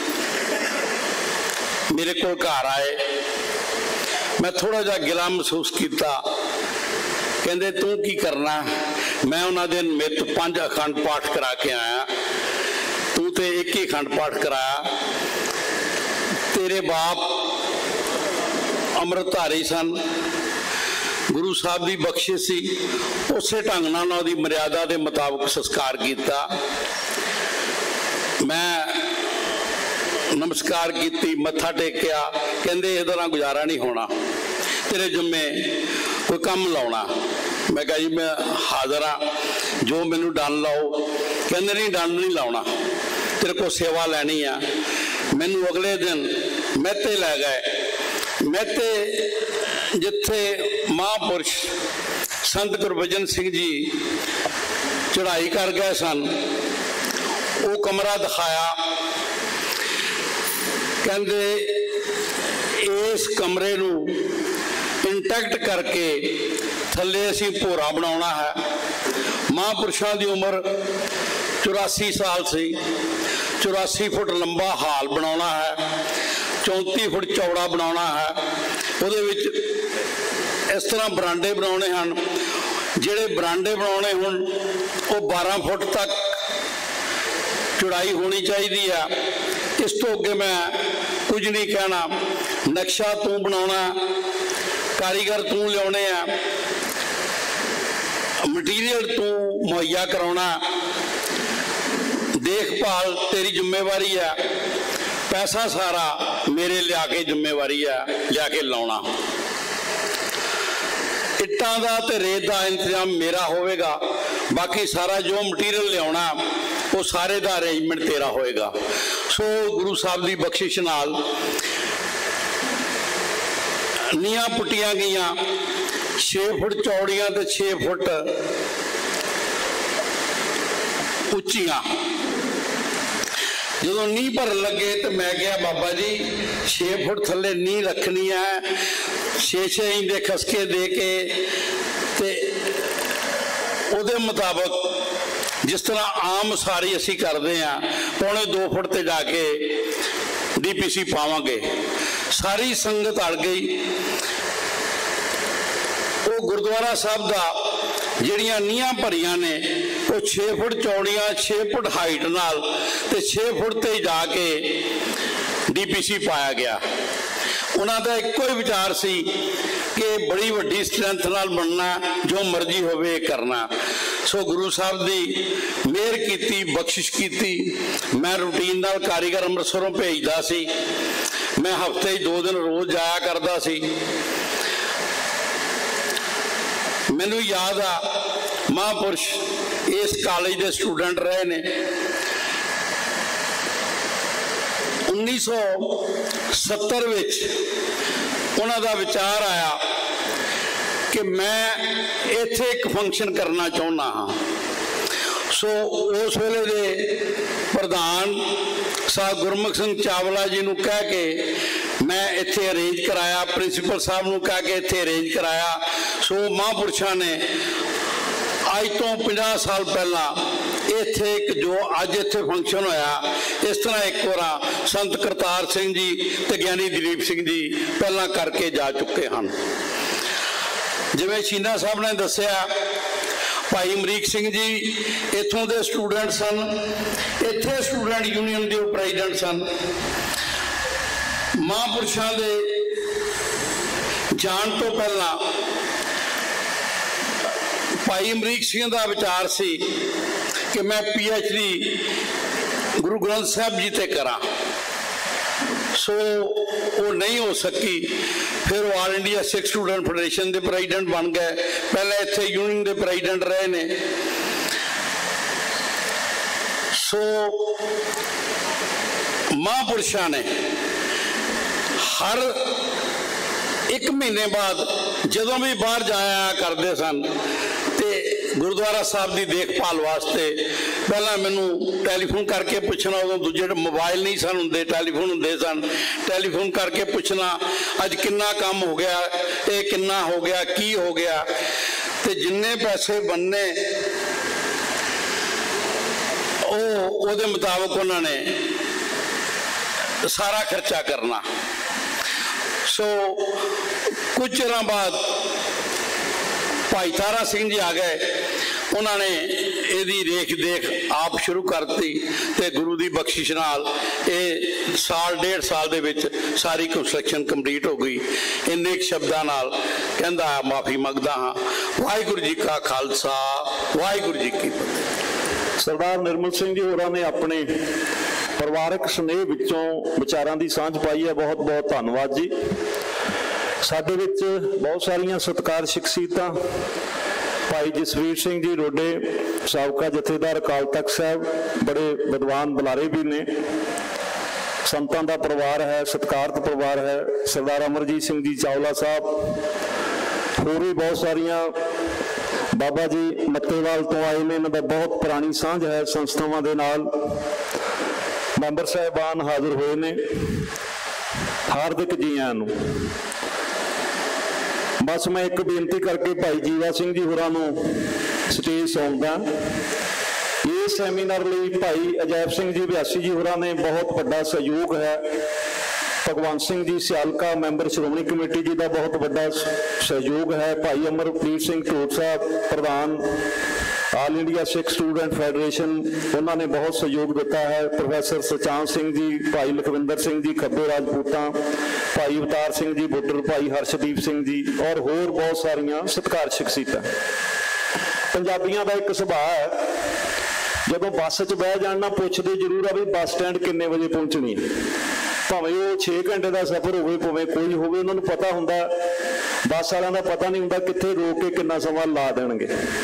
मेरे को घर आए। मैं थोड़ा जा गिला महसूस किया, कहते तू की करना। मैं उन्होंने नित 5 अखंड पाठ करा के आया, तू तो एक ही अखंड पाठ कराया। तेरे बाप अमृतधारी सन, गुरु साहब की बख्शिश सी, उस ढंग नाल उहदी मर्यादा के मुताबिक संस्कार किया। मैं नमस्कार की, मत्था टेकिया, कहते इहदे नाल गुजारा नहीं होना, तेरे जुम्मे कोई काम लाउणा। मैं कहा जी मैं हाज़र हाँ, जो मैनू डन लाओ। कहते नहीं डन नहीं लाउणा, तेरे को सेवा लैनी आ। मैनू अगले दिन मेहते लै गए। मेहते जिथे महापुरुष संत गुरबचन सिंह जी चढ़ाई कर गए सन, वो कमरा दिखाया। कहते इस कमरे नू इंटैक्ट करके थले असी भोरा बनाना है। महापुरुषों की उम्र 84 साल सी। 84 फुट लंबा हाल बनाना है, 34 फुट चौड़ा बनाना है। उहदे विच इस तरह बरांडे बनाने हैं। जिहड़े बरांडे बनाने होण वो 12 फुट तक चौड़ाई होनी चाहिए है। इस तो अगे मैं कुछ नहीं कहना। नक्शा तू बनाना, कारीगर तू लियाने आ, मटीरियल तू मुहैया कराना, देखभाल तेरी जिम्मेवारी है, पैसा सारा मेरे लिया के जिम्मेवारी है, लिया के लाना। इट्टां दा ते रेत का इंतजाम मेरा होएगा, बाकी सारा जो मटीरियल लियाना वो सारे का अरेंजमेंट तेरा होएगा। सो गुरु साहब की बख्शिश नाल नीहां पुट्टियां गईयां 6 फुट चौड़ियां ते 6 फुट उच्चियां। जो नींह भरन लगे तो मैं कहा बाबा जी 6 फुट थले नींह रखनी है, 6-6 इंच के खसके दे के ते उहदे मुताबक जिस तरह आम सारी असी करते हैं 2.25 फुट ते जाके DPC पावांगे। सारी संगत अड़ गई। वो गुरुद्वारा साहब का जिहड़ियां नीहां भरियां ने वो 6 फुट चौड़ियां, 6 फुट हाइट नाल ते 6 फुट ते जाके DPC पाया गया। उन्हां दा इक्को ही विचार सी कि बड़ी वड्डी स्ट्रेंथ नाल बनना, जो मर्जी होवे करना। सो गुरु साहब की मेहर की, बख्शिश की। मैं रूटीन नाल कारीगर अमृतसरों भेजदा सी। मैं हफ्ते 2 दिन रोज जाया करदा सी। मैनू याद आ महापुरुष इस कॉलेज के स्टूडेंट रहे ने। 1970 विच उन्हां दा विचार आया कि मैं इत्थे एक फंक्शन करना चाहुंदा हाँ। सो उस वेले दे प्रधान साहब गुरमुख सिंह चावला जी नूं कह के मैं इत्थे अरेंज कराया, प्रिंसीपल साहब नूं कह के इत्थे अरेंज कराया। सो महापुरुषां ने अज तो 50 साल पहला इत्थे एक जो अज इत्थे फंक्शन होया, इस तरह एक बार संत करतार सिंह जी ते ज्ञानी दलीप सिंह जी पहला करके जा चुके हैं। जिवें शीना साहब ने दस्सिया भाई अमरीक सिंह जी इत्थों के स्टूडेंट सन, इत्थे स्टूडेंट यूनियन के प्रेजिडेंट सन। महापुरुषों के जान तो पहला भाई अमरीक सिंह का विचार सी कि मैं PhD गुरु ग्रंथ साहब जी ते करा। सो वो नहीं हो सकी। फिर वो all India Sikh student federation के प्रेजिडेंट बन गए। पहले इत्थे यूनियन के प्रेजिडेंट रहे ने। सो महापुरुषों ने हर 1 महीने बाद जदों भी बाहर जाया करते सन ते गुरुद्वारा साहब की देखभाल वास्ते पहला मैनू टैलीफोन करके पूछना। उदों दूजे मोबाइल नहीं सन हुंदे, टैलीफोन हुंदे सन। टैलीफोन करके पूछना अज किन्ना काम हो गया, ये किन्ना हो गया, की हो गया, ते जिन्ने पैसे बनने उहदे मुताबिक उन्होंने सारा खर्चा करना। सो कुछ चिर बाद भाई तारा सिंह जी आ गए। उन्होंने यदी रेख देख आप शुरू करती ते गुरु की बख्शिश नाल ये साल 1.5 साल दे विच सारी कंस्ट्रक्शन कंप्लीट हो गई। इन्ने शब्दां नाल कहंदा माफ़ी मंगदा हाँ। वाहिगुरू जी का खालसा, वाहिगुरू जी की फतेह। सरदार निर्मल सिंह जी होरां ने अपने परिवारक स्नेह विचों विचारां दी सांझ पाई है। बहुत बहुत धन्नवाद जी। साडे विच बहुत सारियां सत्कार शख्सियतां भाई जसवीर सिंह जी रोडे, ਸਾਬਕਾ ਜਥੇਦਾਰ ਅਕਾਲ ਤਖਤ ਸਾਹਿਬ, ਬੜੇ ਵਿਦਵਾਨ ਬੁਲਾਰੇ ਵੀ ਨੇ, ਸੰਤਾਂ ਦਾ ਪਰਿਵਾਰ ਹੈ, ਸਤਿਕਾਰਤ ਪਰਿਵਾਰ ਹੈ, ਸਰਦਾਰ ਅਮਰਜੀਤ ਸਿੰਘ ਜੀ ਚਾਵਲਾ ਸਾਹਿਬ, ਹੋਰ ਵੀ ਬਹੁਤ ਸਾਰੀਆਂ, ਬਾਬਾ ਜੀ ਮੱਤੇਵਾਲ ਤੋਂ ਆਏ ਨੇ, ਇਹਨਾਂ ਦਾ ਬਹੁਤ ਪੁਰਾਣੀ ਸਾਂਝ ਹੈ ਸੰਸਥਾਵਾਂ ਦੇ ਨਾਲ। ਮੈਂਬਰ ਸਾਹਿਬਾਨ ਹਾਜ਼ਰ ਹੋਏ ਨੇ, ਹਾਰਦਿਕ ਜੀ ਆਇਆਂ ਨੂੰ। ਬਸ ਮੈਂ ਇੱਕ ਬੇਨਤੀ ਕਰਕੇ ਭਾਈ ਜੀਵਾ ਸਿੰਘ ਜੀ ਹੋਰਾਂ ਨੂੰ ਸਟੇਜ ਸੌਂਪਦਾ। ਇਸ ਸੈਮੀਨਾਰ ਲਈ ਭਾਈ ਅਜੈਬ ਸਿੰਘ ਜੀ ਬਿਆਸੀ ਜੀ ਹੋਰਾਂ ਨੇ ਬਹੁਤ ਵੱਡਾ ਸਹਿਯੋਗ ਹੈ। ਭਗਵੰਤ ਸਿੰਘ ਜੀ ਸਿਆਲਕਾ ਮੈਂਬਰ ਸ਼੍ਰੋਮਣੀ ਕਮੇਟੀ ਜੀ ਦਾ ਬਹੁਤ ਵੱਡਾ ਸਹਿਯੋਗ ਹੈ। ਭਾਈ ਅਮਰਪ੍ਰੀਤ ਸਿੰਘ ਢੋਟ ਸਾਹਿਬ ਪ੍ਰਧਾਨ all India Sikh student federation, ਉਹਨਾਂ ਨੇ ਬਹੁਤ ਸਹਿਯੋਗ ਦਿੱਤਾ ਹੈ। ਪ੍ਰੋਫੈਸਰ ਸੁਚਾਨ ਸਿੰਘ ਜੀ, ਭਾਈ ਲਖਵਿੰਦਰ ਸਿੰਘ ਜੀ ਖੱਬੇ ਰਾਜਪੂਤਾਂ, ਭਾਈ ਅਵਤਾਰ ਸਿੰਘ ਜੀ ਬੁੱਟਰ, ਭਾਈ ਹਰਸ਼ਦੀਪ ਸਿੰਘ ਜੀ ਔਰ ਹੋਰ ਬਹੁਤ ਸਾਰੀਆਂ ਸਤਿਕਾਰ ਸ਼ਖਸੀਅਤਾਂ। ਪੰਜਾਬੀਆਂ ਦਾ ਇੱਕ ਸੁਭਾਅ ਹੈ, ਜਦੋਂ ਬੱਸ 'ਚ ਬਹਿ ਜਾਣ ਨਾ ਪੁੱਛਦੇ ਜ਼ਰੂਰ ਆ ਵੀ ਬੱਸ ਸਟੈਂਡ ਕਿੰਨੇ ਵਜੇ ਪਹੁੰਚਣੀ ਹੈ। ਭਾਵੇਂ ਉਹ 6 ਘੰਟੇ ਦਾ ਸਫ਼ਰ ਹੋਵੇ, ਭਾਵੇਂ ਕੋਈ ਹੋਵੇ, ਉਹਨਾਂ ਨੂੰ ਪਤਾ ਹੁੰਦਾ। ਬੱਸ ਵਾਲਿਆਂ ਦਾ ਪਤਾ ਨਹੀਂ ਹੁੰਦਾ ਕਿੱਥੇ ਰੋਕ ਕੇ ਕਿੰਨਾ ਸਮਾਂ ਲਾ ਦੇਣਗੇ।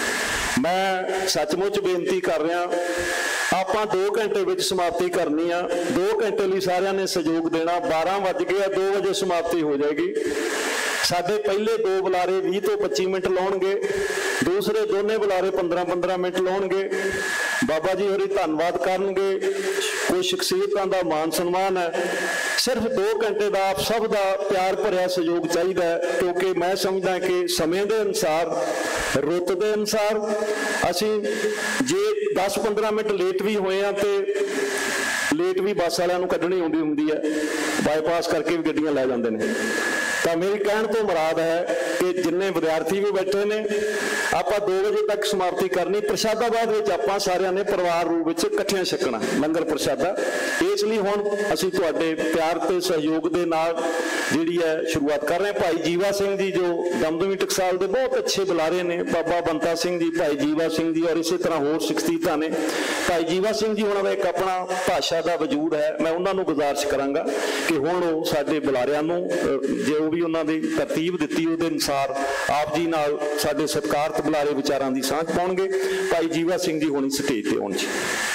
ਮੈਂ ਸੱਚਮੁੱਚ ਬੇਨਤੀ ਕਰ ਰਿਹਾ, ਆਪਾਂ 2 ਘੰਟੇ ਵਿੱਚ ਸਮਾਪਤੀ ਕਰਨੀ ਆ। 2 ਘੰਟੇ ਲਈ ਸਾਰਿਆਂ ਨੇ ਸਹਿਯੋਗ ਦੇਣਾ। 12 ਵੱਜ ਗਏ ਆ, 2 ਵਜੇ ਸਮਾਪਤੀ ਹੋ ਜਾਏਗੀ। ਸਾਡੇ ਪਹਿਲੇ 2 ਬੁਲਾਰੇ 20 ਤੋਂ 25 ਮਿੰਟ ਲਾਉਣਗੇ, ਦੂਸਰੇ ਦੋਨੇ ਬੁਲਾਰੇ 15-15 ਮਿੰਟ ਲਾਉਣਗੇ। ਬਾਬਾ ਜੀ ਹੋਰੀ ਧੰਨਵਾਦ ਕਰਨਗੇ। ਕੋਈ ਸ਼ਖਸੀਅਤਾਂ ਦਾ ਮਾਨ ਸਨਮਾਨ ਹੈ। ਸਿਰਫ 2 ਘੰਟੇ ਦਾ ਆਪ ਸਭ ਦਾ ਪਿਆਰ ਭਰਿਆ ਸਹਿਯੋਗ ਚਾਹੀਦਾ ਹੈ, ਕਿਉਂਕਿ ਮੈਂ ਸਮਝਦਾ ਕਿ ਸਮੇਂ ਦੇ ਅਨੁਸਾਰ, ਰੁੱਤ ਦੇ ਅਨੁਸਾਰ ਅਸੀਂ ਜੇ 10-15 ਮਿੰਟ ਲੇਟ ਵੀ ਹੋਏ ਆ ਤੇ ਲੇਟ ਵੀ ਬੱਸ ਵਾਲਿਆਂ ਨੂੰ ਕੱਢਣੀ ਆਉਂਦੀ ਹੁੰਦੀ ਹੈ, ਬਾਈਪਾਸ ਕਰਕੇ ਵੀ ਗੱਡੀਆਂ ਲੈ ਜਾਂਦੇ ਨੇ। ਤਾਂ ਮੇਰੀ ਕਹਿਣ ਤੋਂ ਮੁਰਾਦ ਹੈ ਕਿ ਜਿੰਨੇ ਵਿਦਿਆਰਥੀ ਵੀ ਬੈਠੇ ਨੇ, ਆਪਾਂ 2 ਵਜੇ ਤੱਕ ਸਮਾਪਤੀ ਕਰਨੀ। ਪ੍ਰਸ਼ਾਦਾਬਾਦ ਵਿੱਚ ਆਪਾਂ ਸਾਰਿਆਂ ਨੇ ਪਰਿਵਾਰ ਰੂਪ ਵਿੱਚ ਇਕੱਠਿਆਂ ਛਕਣਾ ਲੰਗਰ ਪ੍ਰਸ਼ਾਦਾ। ਇਸ ਲਈ ਹੁਣ ਅਸੀਂ ਤੁਹਾਡੇ ਪਿਆਰ ਤੇ ਸਹਿਯੋਗ ਦੇ ਨਾਲ ਜਿਹੜੀ ਹੈ ਸ਼ੁਰੂਆਤ ਕਰ ਰਹੇ ਹਾਂ। ਭਾਈ ਜੀਵਾ ਸਿੰਘ ਜੀ ਜੋ ਦਮਦਮੀ ਟਕਸਾਲ ਦੇ ਬਹੁਤ ਅੱਛੇ ਬੁਲਾਰੇ ਨੇ, ਬਾਬਾ ਬੰਤਾ ਸਿੰਘ ਜੀ, ਭਾਈ ਜੀਵਾ ਸਿੰਘ ਜੀ ਔਰ ਇਸੇ ਤਰ੍ਹਾਂ ਹੋਰ ਸ਼ਖਸੀਅਤਾਂ ਨੇ। ਭਾਈ ਜੀਵਾ ਸਿੰਘ ਜੀ ਉਹਨਾਂ ਦਾ ਇੱਕ ਆਪਣਾ ਭਾਸ਼ਾ ਦਾ ਵਜੂਦ ਹੈ। ਮੈਂ ਉਹਨਾਂ ਨੂੰ ਗੁਜ਼ਾਰਿਸ਼ ਕਰਾਂਗਾ ਕਿ ਹੁਣ ਉਹ ਸਾਡੇ ਬੁਲਾਰਿਆਂ ਨੂੰ ਜੋ ਵੀ ਉਹਨਾਂ ਦੀ ਤਰਤੀਬ ਦਿੱਤੀ ਉਹਦੇ ਅਨੁਸਾਰ ਆਪ ਜੀ ਨਾਲ ਸਾਡੇ ਸਤਿਕਾਰਤ ਬੁਲਾਰੇ ਵਿਚਾਰਾਂ ਦੀ ਸਾਂਝ ਪਾਉਣਗੇ। ਭਾਈ ਜੀਵਾ ਸਿੰਘ ਜੀ ਹੁਣੀ ਸਟੇਜ ਤੇ ਆਉਣ ਜੀ।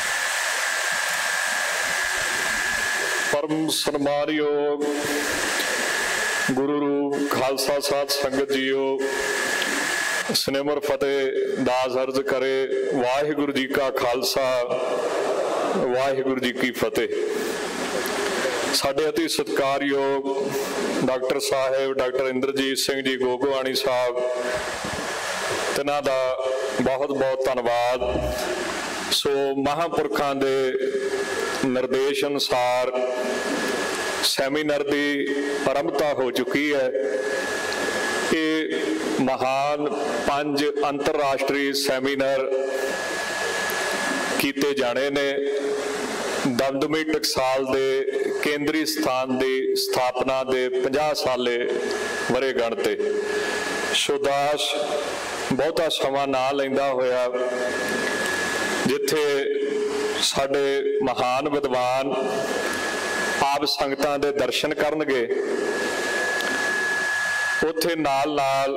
ਪਰਮ ਸਨਮਾਨਯੋਗ ਗੁਰੂ ਰੂਪ ਖਾਲਸਾ ਸਾਧ ਸੰਗਤ ਜੀਓ, ਸਨੇਮਰ ਫਤਿਹ ਦਾਸ ਅਰਜ਼ ਕਰੇ। ਵਾਹਿਗੁਰੂ ਜੀ ਕਾ ਖਾਲਸਾ, ਵਾਹਿਗੁਰੂ ਜੀ ਕੀ ਫਤਿਹ। ਸਾਡੇ ਅਤੀ ਸਤਿਕਾਰਯੋਗ ਡਾਕਟਰ ਸਾਹਿਬ ਡਾਕਟਰ ਇੰਦਰਜੀਤ ਸਿੰਘ ਜੀ ਗੋਗਵਾਣੀ ਸਾਹਿਬ, ਤਿਨਾਂ ਦਾ ਬਹੁਤ ਬਹੁਤ ਧੰਨਵਾਦ। ਸੋ ਮਹਾਂਪੁਰਖਾਂ ਦੇ ਨਿਰਦੇਸ਼ ਅਨੁਸਾਰ ਸੈਮੀਨਾਰ ਦੀ ਆਰੰਭਤਾ ਹੋ ਚੁੱਕੀ ਹੈ। ਇਹ ਮਹਾਨ 5 ਅੰਤਰਰਾਸ਼ਟਰੀ ਸੈਮੀਨਾਰ ਕੀਤੇ ਜਾਣੇ ਨੇ। ਦਮਦਮੀ ਟਕਸਾਲ ਦੇ ਕੇਂਦਰੀ ਸਥਾਨ ਦੀ ਸਥਾਪਨਾ ਦੇ 50 ਸਾਲੇ ਵਰ੍ਹੇਗੰਢ ਤੇ ਸੁਦਾਸ ਬਹੁਤਾ ਸਮਾਂ ਨਾ ਲੈਂਦਾ ਹੋਇਆ, ਜਿੱਥੇ ਸਾਡੇ ਮਹਾਨ ਵਿਦਵਾਨ ਆਪ ਸੰਗਤਾਂ ਦੇ ਦਰਸ਼ਨ ਕਰਨਗੇ, ਉੱਥੇ ਨਾਲ ਨਾਲ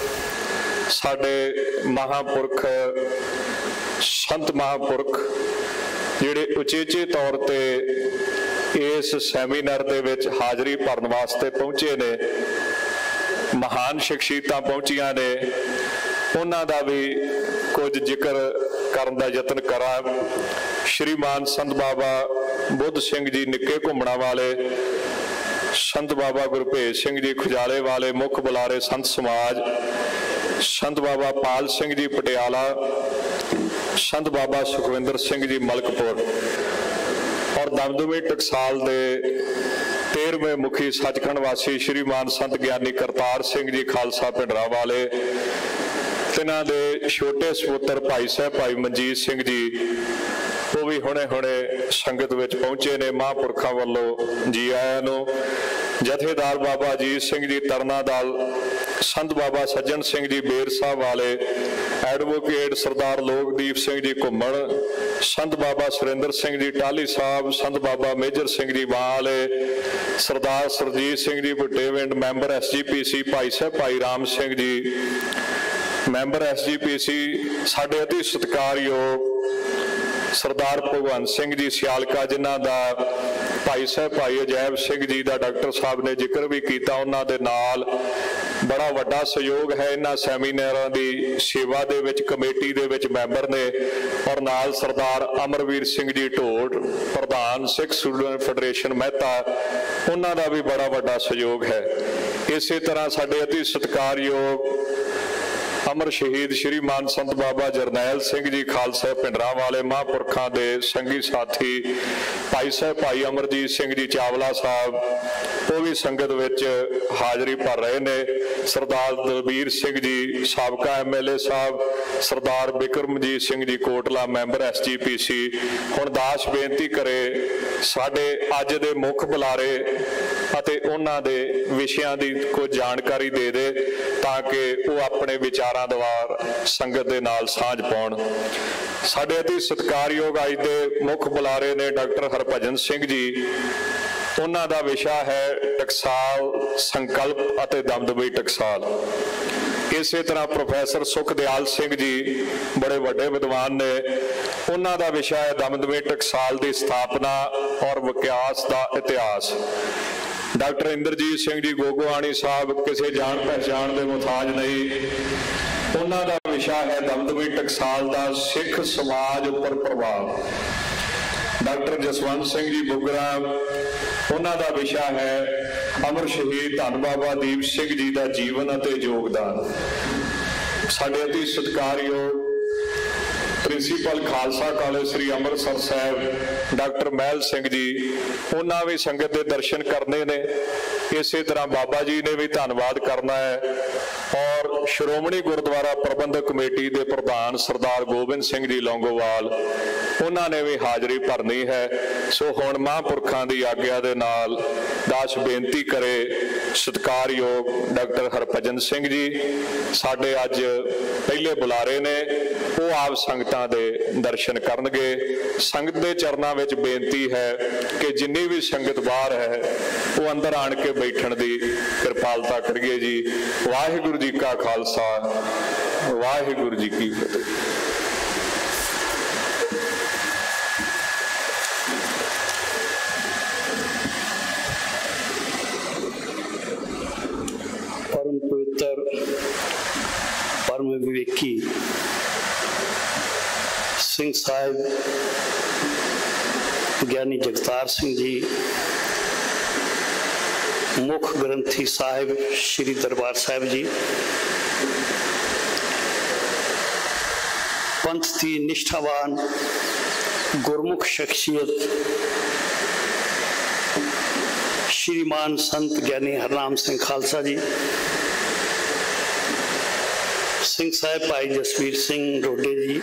ਸਾਡੇ ਮਹਾਂਪੁਰਖ ਸੰਤ ਮਹਾਂਪੁਰਖ ਜਿਹੜੇ ਉਚੇਚੇ ਤੌਰ ਤੇ ਇਸ ਸੈਮੀਨਾਰ ਦੇ ਵਿੱਚ ਹਾਜ਼ਰੀ ਭਰਨ ਵਾਸਤੇ ਪਹੁੰਚੇ ਨੇ, ਮਹਾਨ ਸ਼ਖਸੀਅਤਾਂ ਪਹੁੰਚੀਆਂ ਨੇ, ਉਹਨਾਂ ਦਾ ਵੀ ਕੁਝ ਜ਼ਿਕਰ ਕਰਨ ਦਾ ਯਤਨ ਕਰਾਂ। ਸ਼੍ਰੀਮਾਨ ਸੰਤ ਬਾਬਾ ਬੁੱਧ ਸਿੰਘ ਜੀ ਨਿੱਕੇ ਘੁੰਮਣਾ ਵਾਲੇ, ਸੰਤ ਬਾਬਾ ਗੁਰਭੇਜ ਸਿੰਘ ਜੀ ਖੁਜਾਲੇ ਵਾਲੇ ਮੁੱਖ ਬੁਲਾਰੇ ਸੰਤ ਸਮਾਜ, ਸੰਤ ਬਾਬਾ ਪਾਲ ਸਿੰਘ ਜੀ ਪਟਿਆਲਾ, ਸੰਤ ਬਾਬਾ ਸੁਖਵਿੰਦਰ ਸਿੰਘ ਜੀ ਮਲਕਪੁਰ ਔਰ ਦਮਦਮੀ ਟਕਸਾਲ ਦੇ 13ਵੇਂ ਮੁਖੀ ਸੱਚਖੰਡ ਵਾਸੀ ਸ਼੍ਰੀਮਾਨ ਸੰਤ ਗਿਆਨੀ ਕਰਤਾਰ ਸਿੰਘ ਜੀ ਖਾਲਸਾ ਭਿੰਡਰਾਂ ਵਾਲੇ, ਤਿਨਾਂ ਦੇ ਛੋਟੇ ਸਪੁੱਤਰ ਭਾਈ ਸਾਹਿਬ ਭਾਈ ਮਨਜੀਤ ਸਿੰਘ ਜੀ, ਉਹ ਵੀ ਹੁਣੇ ਸੰਗਤ ਵਿੱਚ ਪਹੁੰਚੇ ਨੇ। ਮਹਾਂਪੁਰਖਾਂ ਵੱਲੋਂ ਜੀ ਆਇਆਂ ਨੂੰ। ਜਥੇਦਾਰ ਬਾਬਾ ਅਜੀਤ ਸਿੰਘ ਜੀ ਤਰਨਾ ਦਲ, ਸੰਤ ਬਾਬਾ ਸੱਜਣ ਸਿੰਘ ਜੀ ਬੇਰ ਸਾਹਿਬ ਵਾਲੇ, ਐਡਵੋਕੇਟ ਸਰਦਾਰ ਲੋਕਦੀਪ ਸਿੰਘ ਜੀ ਘੁੰਮਣ, ਸੰਤ ਬਾਬਾ ਸੁਰਿੰਦਰ ਸਿੰਘ ਜੀ ਟਾਹਲੀ ਸਾਹਿਬ, ਸੰਤ ਬਾਬਾ ਮੇਜਰ ਸਿੰਘ ਜੀ ਵਾਲੇ, ਸਰਦਾਰ ਸਰਜੀਤ ਸਿੰਘ ਜੀ ਭੁੱਟੇਵਿੰਡ, ਮੈਂਬਰ SGPC ਭਾਈ ਸਾਹਿਬ ਭਾਈ ਰਾਮ ਸਿੰਘ ਜੀ, ਮੈਂਬਰ SGPC ਸਾਡੇ ਅਤੀ ਸਤਿਕਾਰਯੋਗ ਸਰਦਾਰ ਭਗਵੰਤ ਸਿੰਘ ਜੀ ਸਿਆਲਕਾ, ਜਿਨ੍ਹਾਂ ਦਾ ਭਾਈ ਸਾਹਿਬ ਭਾਈ ਅਜੈਬ ਸਿੰਘ ਜੀ ਦਾ ਡਾਕਟਰ ਸਾਹਿਬ ਨੇ ਜ਼ਿਕਰ ਵੀ ਕੀਤਾ, ਉਹਨਾਂ ਦੇ ਨਾਲ ਬੜਾ ਵੱਡਾ ਸਹਿਯੋਗ ਹੈ ਇਹਨਾਂ ਸੈਮੀਨਾਰਾਂ ਦੀ ਸੇਵਾ ਦੇ ਵਿੱਚ। ਕਮੇਟੀ ਦੇ ਵਿੱਚ ਮੈਂਬਰ ਨੇ, ਔਰ ਨਾਲ ਸਰਦਾਰ ਅਮਰਵੀਰ ਸਿੰਘ ਜੀ ਢੋਟ, ਪ੍ਰਧਾਨ ਸਿੱਖ ਸਟੂਡੈਂਟ ਫੈਡਰੇਸ਼ਨ ਮਹਿਤਾ, ਉਹਨਾਂ ਦਾ ਵੀ ਬੜਾ ਵੱਡਾ ਸਹਿਯੋਗ ਹੈ। ਇਸੇ ਤਰ੍ਹਾਂ ਸਾਡੇ ਅਤੀ ਸਤਿਕਾਰਯੋਗ ਅਮਰ ਸ਼ਹੀਦ ਸ਼੍ਰੀ ਮਾਨ ਸੰਤ ਬਾਬਾ ਜਰਨੈਲ ਸਿੰਘ ਜੀ ਖਾਲਸਾ ਪਿੰਡਰਾਂ ਵਾਲੇ ਮਹਾਂਪੁਰਖਾਂ ਦੇ ਸੰਗੀ ਸਾਥੀ ਭਾਈ ਸਾਹਿਬ ਭਾਈ ਅਮਰਜੀਤ ਸਿੰਘ ਜੀ ਚਾਵਲਾ ਸਾਹਿਬ, ਉਹ ਵੀ ਸੰਗਤ ਵਿੱਚ ਹਾਜ਼ਰੀ ਭਰ ਰਹੇ ਨੇ। ਸਰਦਾਰ ਦਲਬੀਰ ਸਿੰਘ ਜੀ ਸਾਬਕਾ MLA ਸਾਹਿਬ, ਸਰਦਾਰ ਬਿਕਰਮਜੀਤ ਸਿੰਘ ਜੀ ਕੋਟਲਾ ਮੈਂਬਰ SGPC। ਹੁਣ ਦਾਸ ਬੇਨਤੀ ਕਰੇ ਸਾਡੇ ਅੱਜ ਦੇ ਮੁੱਖ ਬੁਲਾਰੇ ਅਤੇ ਉਹਨਾਂ ਦੇ ਵਿਸ਼ਿਆਂ ਦੀ ਕੋਈ ਜਾਣਕਾਰੀ ਦੇ ਦੇ, ਤਾਂ ਕਿ ਉਹ ਆਪਣੇ ਵਿਚਾਰਾਂ ਦੁਆਰ ਸੰਗਤ ਦੇ ਨਾਲ ਸਾਂਝ ਪਾਉਣ। ਸਾਡੇ ਅਤੀ ਸਤਿਕਾਰਯੋਗ ਅੱਜ ਦੇ ਮੁੱਖ ਬੁਲਾਰੇ ਨੇ ਡਾਕਟਰ ਹਰਭਜਨ ਸਿੰਘ ਜੀ। ਉਹਨਾਂ ਦਾ ਵਿਸ਼ਾ ਹੈ ਟਕਸਾਲ, ਸੰਕਲਪ ਅਤੇ ਦਮਦਮੀ ਟਕਸਾਲ। ਇਸੇ ਤਰ੍ਹਾਂ ਪ੍ਰੋਫੈਸਰ ਸੁਖਦਿਆਲ ਸਿੰਘ ਜੀ ਬੜੇ ਵੱਡੇ ਵਿਦਵਾਨ ਨੇ, ਉਹਨਾਂ ਦਾ ਵਿਸ਼ਾ ਹੈ ਦਮਦਮੀ ਟਕਸਾਲ ਦੀ ਸਥਾਪਨਾ ਔਰ ਵਿਕਾਸ ਦਾ ਇਤਿਹਾਸ। ਡਾਕਟਰ ਇੰਦਰਜੀਤ ਸਿੰਘ ਜੀ ਗੋਗੋਆਣੀ ਸਾਹਿਬ ਕਿਸੇ ਜਾਣ ਪਹਿਚਾਣ ਦੇ ਮੁਤਾਜ ਨਹੀਂ, ਉਹਨਾਂ ਦਾ ਵਿਸ਼ਾ ਹੈ ਦਮਦਮੀ ਟਕਸਾਲ ਦਾ ਸਿੱਖ ਸਮਾਜ ਉੱਪਰ ਪ੍ਰਭਾਵ। ਡਾਕਟਰ ਜਸਵੰਤ ਸਿੰਘ ਜੀ ਬੁਗਰਾ, ਉਹਨਾਂ ਦਾ ਵਿਸ਼ਾ ਹੈ ਅਮਰ ਸ਼ਹੀਦ ਧੰਨ ਬਾਬਾ ਦੀਪ ਸਿੰਘ ਜੀ ਦਾ ਜੀਵਨ ਅਤੇ ਯੋਗਦਾਨ। ਸਾਡੇ ਅਤੀ ਸਤਿਕਾਰਯੋਗ principal Khalsa college Sri Amritsar Sahib doctor Mahil Singh ji, ਉਹਨਾਂ ਵੀ ਸੰਗਤ ਦੇ ਦਰਸ਼ਨ ਕਰਨੇ ਨੇ। ਇਸੇ ਤਰ੍ਹਾਂ ਬਾਬਾ ਜੀ ਨੇ ਵੀ ਧੰਨਵਾਦ ਕਰਨਾ ਹੈ, ਔਰ ਸ਼੍ਰੋਮਣੀ ਗੁਰਦੁਆਰਾ ਪ੍ਰਬੰਧਕ ਕਮੇਟੀ ਦੇ ਪ੍ਰਧਾਨ ਸਰਦਾਰ ਗੋਬਿੰਦ ਸਿੰਘ ਜੀ ਲੌਂਗੋਵਾਲ, ਉਹਨਾਂ ਨੇ ਵੀ ਹਾਜ਼ਰੀ ਭਰਨੀ ਹੈ। ਸੋ ਹੁਣ ਮਹਾਂਪੁਰਖਾਂ ਦੀ ਆਗਿਆ ਦੇ ਨਾਲ ਦਾਸ ਬੇਨਤੀ ਕਰੇ ਸਤਿਕਾਰਯੋਗ ਡਾਕਟਰ ਹਰਭਜਨ ਸਿੰਘ ਜੀ ਸਾਡੇ ਅੱਜ ਪਹਿਲੇ ਬੁਲਾਰੇ ਨੇ, ਉਹ ਆਪ ਸੰਗਤਾਂ ਦੇ ਦਰਸ਼ਨ ਕਰਨਗੇ। ਸੰਗਤ ਦੇ ਚਰਨਾਂ ਵਿੱਚ ਬੇਨਤੀ ਹੈ ਕਿ ਜਿੰਨੀ ਵੀ ਸੰਗਤ ਬਾਹਰ ਹੈ ਉਹ ਅੰਦਰ ਆਣ ਕੇ ਬੈਠਣ ਦੀ ਕਿਰਪਾਲਤਾ ਕਰੀਏ ਜੀ। ਵਾਹਿਗੁਰੂ ਜੀ ਕਾ ਖਾਲਸਾ, ਵਾਹਿਗੁਰੂ ਜੀ ਕੀ ਫਤਿਹ। परम पवित्र परम विवेकी सिंह साहिब ज्ञानी जगतार सिंह जी, मुख ग्रंथी साहिब श्री दरबार साहिब जी, पंथ की निष्ठावान गुरमुख शख्सियत श्रीमान संत ज्ञानी हरनाम सिंह खालसा जी, सिंह साहिब भाई Jasvir Singh Dode ji,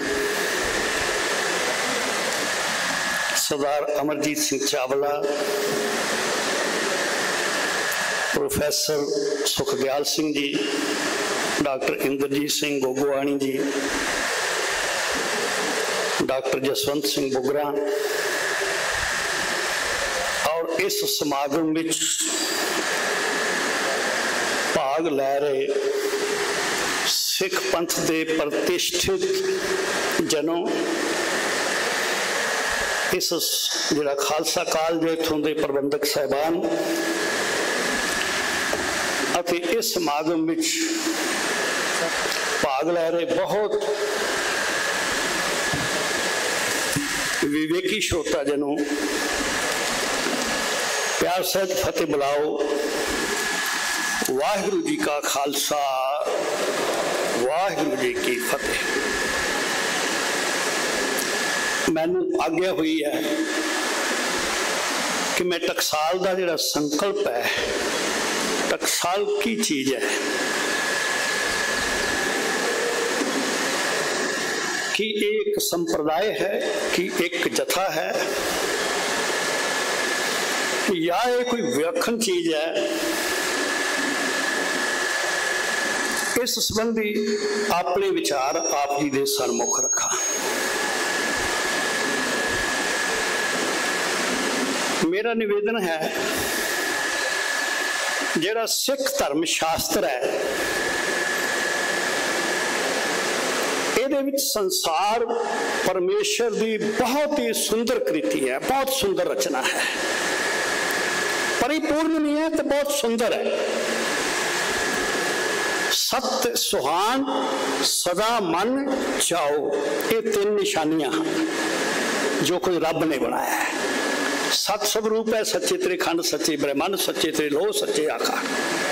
Sardar Amarjit Singh Chawla, professor Sukhdyal Singh ji, doctor Inderjit Singh Gogoani ji, doctor Jaswant Singh Bugra, और इस समागम में भाग लै रहे सिख पंथ के प्रतिष्ठित जनों, इस जिहड़ा खालसा कालज इत्थों के प्रबंधक साहिबान अते इस समागम में भाग लै रहे बहुत विवेकी श्रोता जनों, प्यार सहित फतेह बुलाओ। वाहिगुरू जी का खालसा, वाहिगुरू जी की फतेह। मैनू आग्या हुई है कि मैं टकसाल का जिहड़ा संकल्प है, टकसाल की चीज है कि एक संप्रदाय है, कि एक जथा है, या ये कोई विलक्षण चीज है। इस संबंधी अपने विचार आप जी के सन्मुख रखा। मेरा निवेदन है, जिहड़ा सिख धर्म शास्त्र है विच संसार परमेश्वर की बहुत ही सुंदर कृति है, बहुत सुंदर रचना है, परिपूर्ण नहीं है तो बहुत सुंदर है। सत्य सुहान सदा मन चाओ, ये 3 निशानियां जो कोई रब ने बनाया है। सत स्वरूप है, सच्चे तेरे खंड, सच्चे ब्रह्मंड, सच्चे तेरे लोह, सच्चे आकार।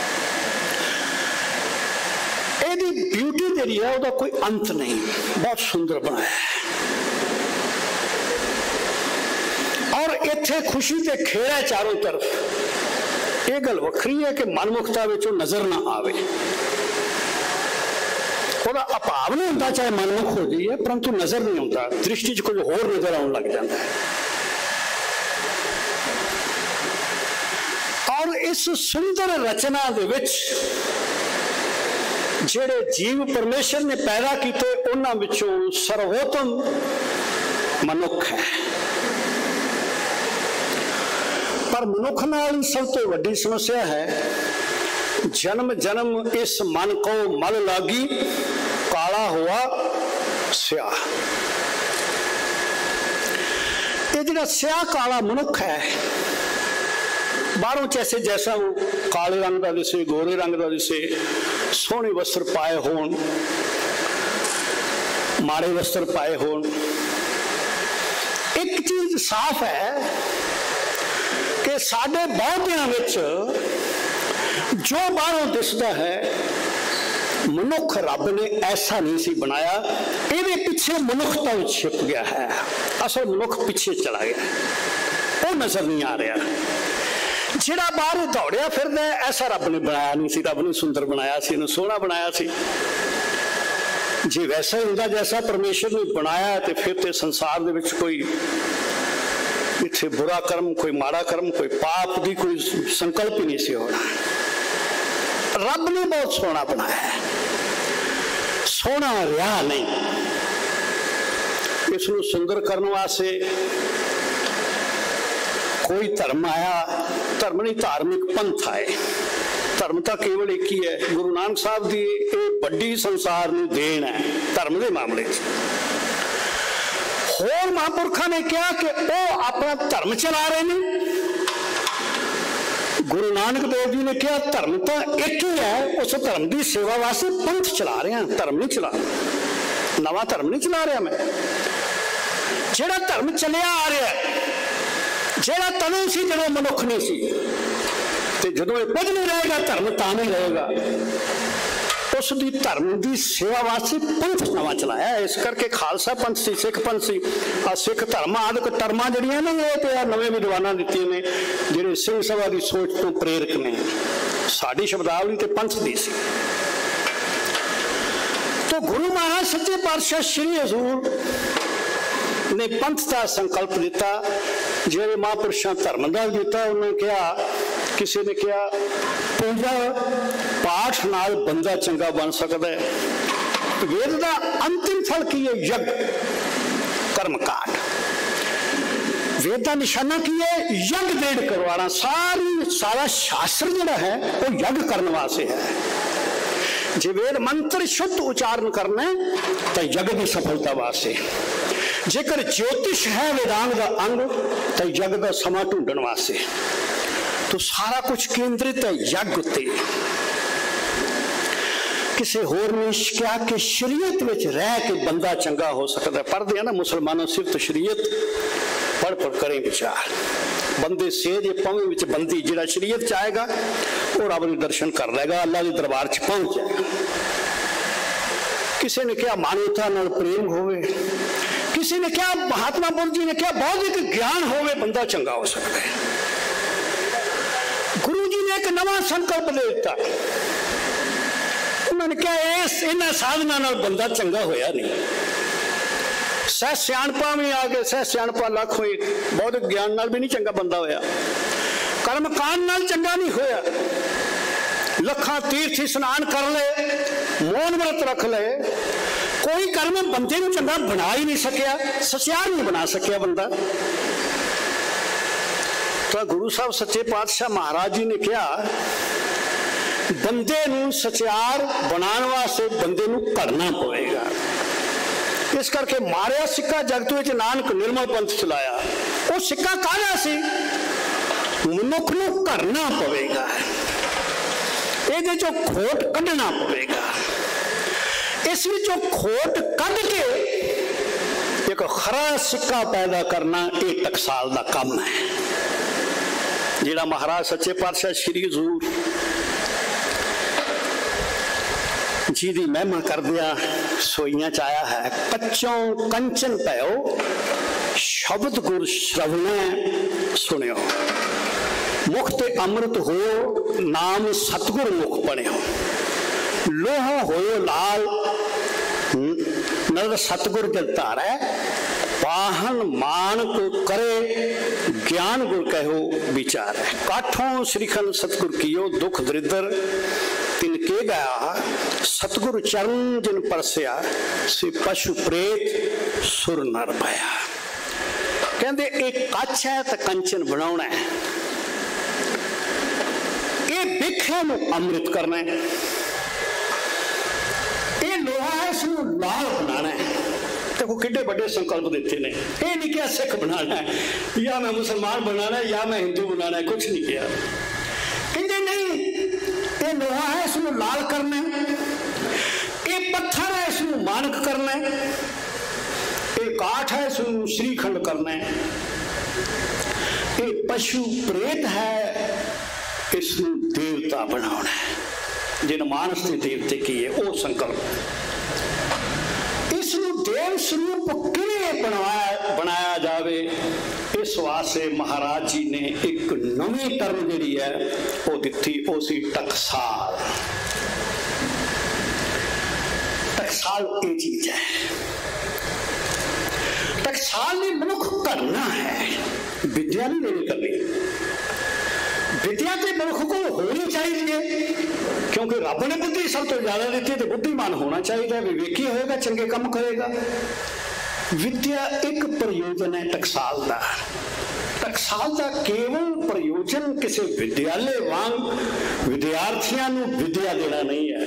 एदी ब्यूटी जी है उसका कोई अंत नहीं, बहुत सुंदर बनाया है। और इत्थे खुशी ते खेल है चारों तरफ। ये गल वखरी है कि मनमुखता विचों नजर ना आवे, ਉਹਦਾ ਅਭਾਵ नहीं होता, चाहे मनमुख हो जाइए परंतु नजर नहीं आता, दृष्टि च कुछ होर नजर आने लग जाता है। और इस सुंदर रचना दे विच जेड़े जीव परमेश्वर ने पैदा किए उन्हां विचों सर्वोत्तम मनुख है। पर मनुख नाल सब तो वड्डी समस्या है, जन्म जन्म इस मन को मल लागी, काला हुआ स्याह। ये जिहड़ा स्याह काला मनुख है, बाहरों जैसे जैसा वो काले रंग का दिसे, गोरे रंग का दिसे, सोहने वस्त्र पाए होण, माड़े वस्त्र पाए होण, एक चीज साफ है कि साडे बहुतियां विच जो बाहरों दिसदा है मनुख रब ने ऐसा नहीं सी बनाया, ये पीछे मनुखता छिप गया है। असल मनुख पीछे चला गया, वो नजर नहीं आ रहा। जिहड़ा बाहर दौड़िया फिरदा है ऐसा रब ने बनाया नहीं सी, रब ने सुंदर बनाया सी, इहनूं सोहना बनाया सी। जे वैसा ही हुंदा जैसा परमेश्वर ने बनाया तो फिर तो संसार दे विच कोई इत्थे बुरा कर्म, कोई माड़ा कर्म, कोई पाप की कोई संकल्प ही नहीं सी होना। रब ने बहुत सोहना बनाया है, सोहना रहा नहीं। इसनूं सुंदर करने वास्ते कोई धर्म आया, धर्म नहीं धार्मिक पंथ आए। धर्म तो केवल एक ही है, गुरु नानक साहब की एक बड़ी संसार में देन है धर्म के मामले। होर महापुरखा ने कहा कि वो अपना धर्म चला रहे हैं, गुरु नानक देव जी ने कहा धर्म तो एक ही है, उस धर्म की सेवा वास्ते पंथ चला रहे हैं, धर्म नहीं चला, नवा धर्म नहीं चला रहा मैं। जेड़ा धर्म चलिया आ रहा है, जेड़ा तनु सी जो मनुख नहीं सी, तो जो कुछ नहीं रहेगा धर्म ता नहीं रहेगा। उसकी धर्म की सेवा वास्ते पंथ नवा चलाया, इस करके खालसा पंथ सी, सिख पंथ सी। आ सिख धर्म आदि टर्मा जड़ियां ने ये तो नवे विद्वाना दित्तियां ने जिहड़े सिंह सभा की सोच तो प्रेरक ने। साडी शब्दावली तो पंथ दी सी। तो गुरु महाराज सच्चे पातशाह श्री हजूर ने पंथ का संकल्प दिता, जिहड़े महापुरुषां धर्म का दिता। उन्होंने कहा, किसी ने कहा पूजा पाठ नाल बंदा चंगा बन सकता है। वेद का अंतिम फल की है यज्ञ कर्म कांड। वेद का निशाना की है यज्ञ देड़ करवाना। सारा शास्त्र जिहड़ा है वो यज्ञ करने वास्ते है। जे वेद मंत्र शुद्ध उच्चारण करना तो यज्ञ की सफलता वास्ते। जेकर ज्योतिष है वेदांग का अंग तो यज्ञ का समा ढूंढने वास्ते। तो सारा कुछ केंद्रित है यज्ञ उत्ते। किसी होर ने क्या कि शरीयत विच रह के बंदा चंगा हो सकता है। पढ़ते हैं ना मुसलमानों सिर्फ शरीयत पढ़ पढ़ करें विचार। बंदे सेज पवें विच बंदी जिहड़ा शरीयत चाहेगा वो रब के दर्शन कर लेगा, अल्लाह के दरबार च पहुंच जाएगा। किसी ने क्या मानवता नाल प्रेम होवे, किसी ने क्या महात्मा बुद्ध जी ने क्या बौद्धिक ज्ञान होवे बंदा चंगा हो सकता है। गुरु जी ने एक नवा संकल्प दे दिता। उन्होंने कहा इस इन्हां साधना नाल बंदा चंगा होया नहीं। सह सियाणपा भी आ गए, सह सियाणपा लख हुई, बौद्धिक ज्ञान नाल भी नहीं चंगा बंदा होया, कर्म कांड नाल चंगा नहीं होया। लखा तीर्थ स्नान कर ले, मौन व्रत रख ले, कोई कर्म बंदे नूं चंगा बना ही नहीं सकिया, सचियार नहीं बना सकिया बंदा। तो गुरु साहब सच्चे पातशाह महाराज जी ने कहा बंदे नूं सचियार बनाने वास्ते बंदे नूं पढ़ना पवेगा। इस करके मारिया सिक्का जगत विच नानक निर्मल पंथ चलाया। वो सिक्का काहदा सी? मनुख नूं करना पवेगा, इहदे चों खोट कढना पवेगा। इस विचों खोट कढ के एक खरा सिक्का पैदा करना ये टकसाल का काम है, जिहड़ा महाराज सच्चे पातशाह श्री हजूर जी की महिमा करदिया सोइयां च आया है। कच्चों कंचन पयो शब्द गुर श्रवणै सुनियो, मुख ते अमृत हो नाम सतगुर मुख बनियो। लोहा होयो लाल नर सतगुर जल धारै, वाहन मानक करे ज्ञान गुर कहो विचार। काठों श्रीखंड सतगुर कियो दुख दरिद्र तिनके गया, सतगुर चरण जिन परसिया से पशु प्रेत सुर नर पाया। कहते एक कच्छ है तो कंचन बनाना है, ये बिखे नूं अमृत करना है, ये लोहा है इसनूं लाल बनाना है। देखो कितने बड़े संकल्प देते ने, ये नहीं किया सिख बनाना है या मैं मुसलमान बनाना है या मैं हिंदू बनाना है, कुछ नहीं किया। कहते नहीं, ये लोहा है इसनूं लाल करना है, ये पत्थर है इसनूं मानक करना है, ये काठ है इसनूं श्रीखंड करना है, ये पशु प्रेत है इसनूं देवता बनाना है। जिन मानस ने देवते किए वो संकल्प, इसनूं देव स्वरूप किवें बनाया जावे, इस वास्ते महाराज जी ने एक नवी टर्म जिहड़ी है वो दिती, वो सी टकसाल। टकसाल ये चीज है, टकसाल ने मनुख करना है, विद्या नहीं करनी। विद्या तो मनुख को होनी चाहिए, क्योंकि रब ने बुद्धि सब तो ज्यादा दी, तो बुद्धिमान होना चाहिए, विवेकी होएगा, चंगे काम करेगा। विद्या एक प्रयोजन है टकसाल का। टकसाल का केवल प्रयोजन किसी विद्यालय वांग विद्यार्थियों को विद्या देना नहीं है,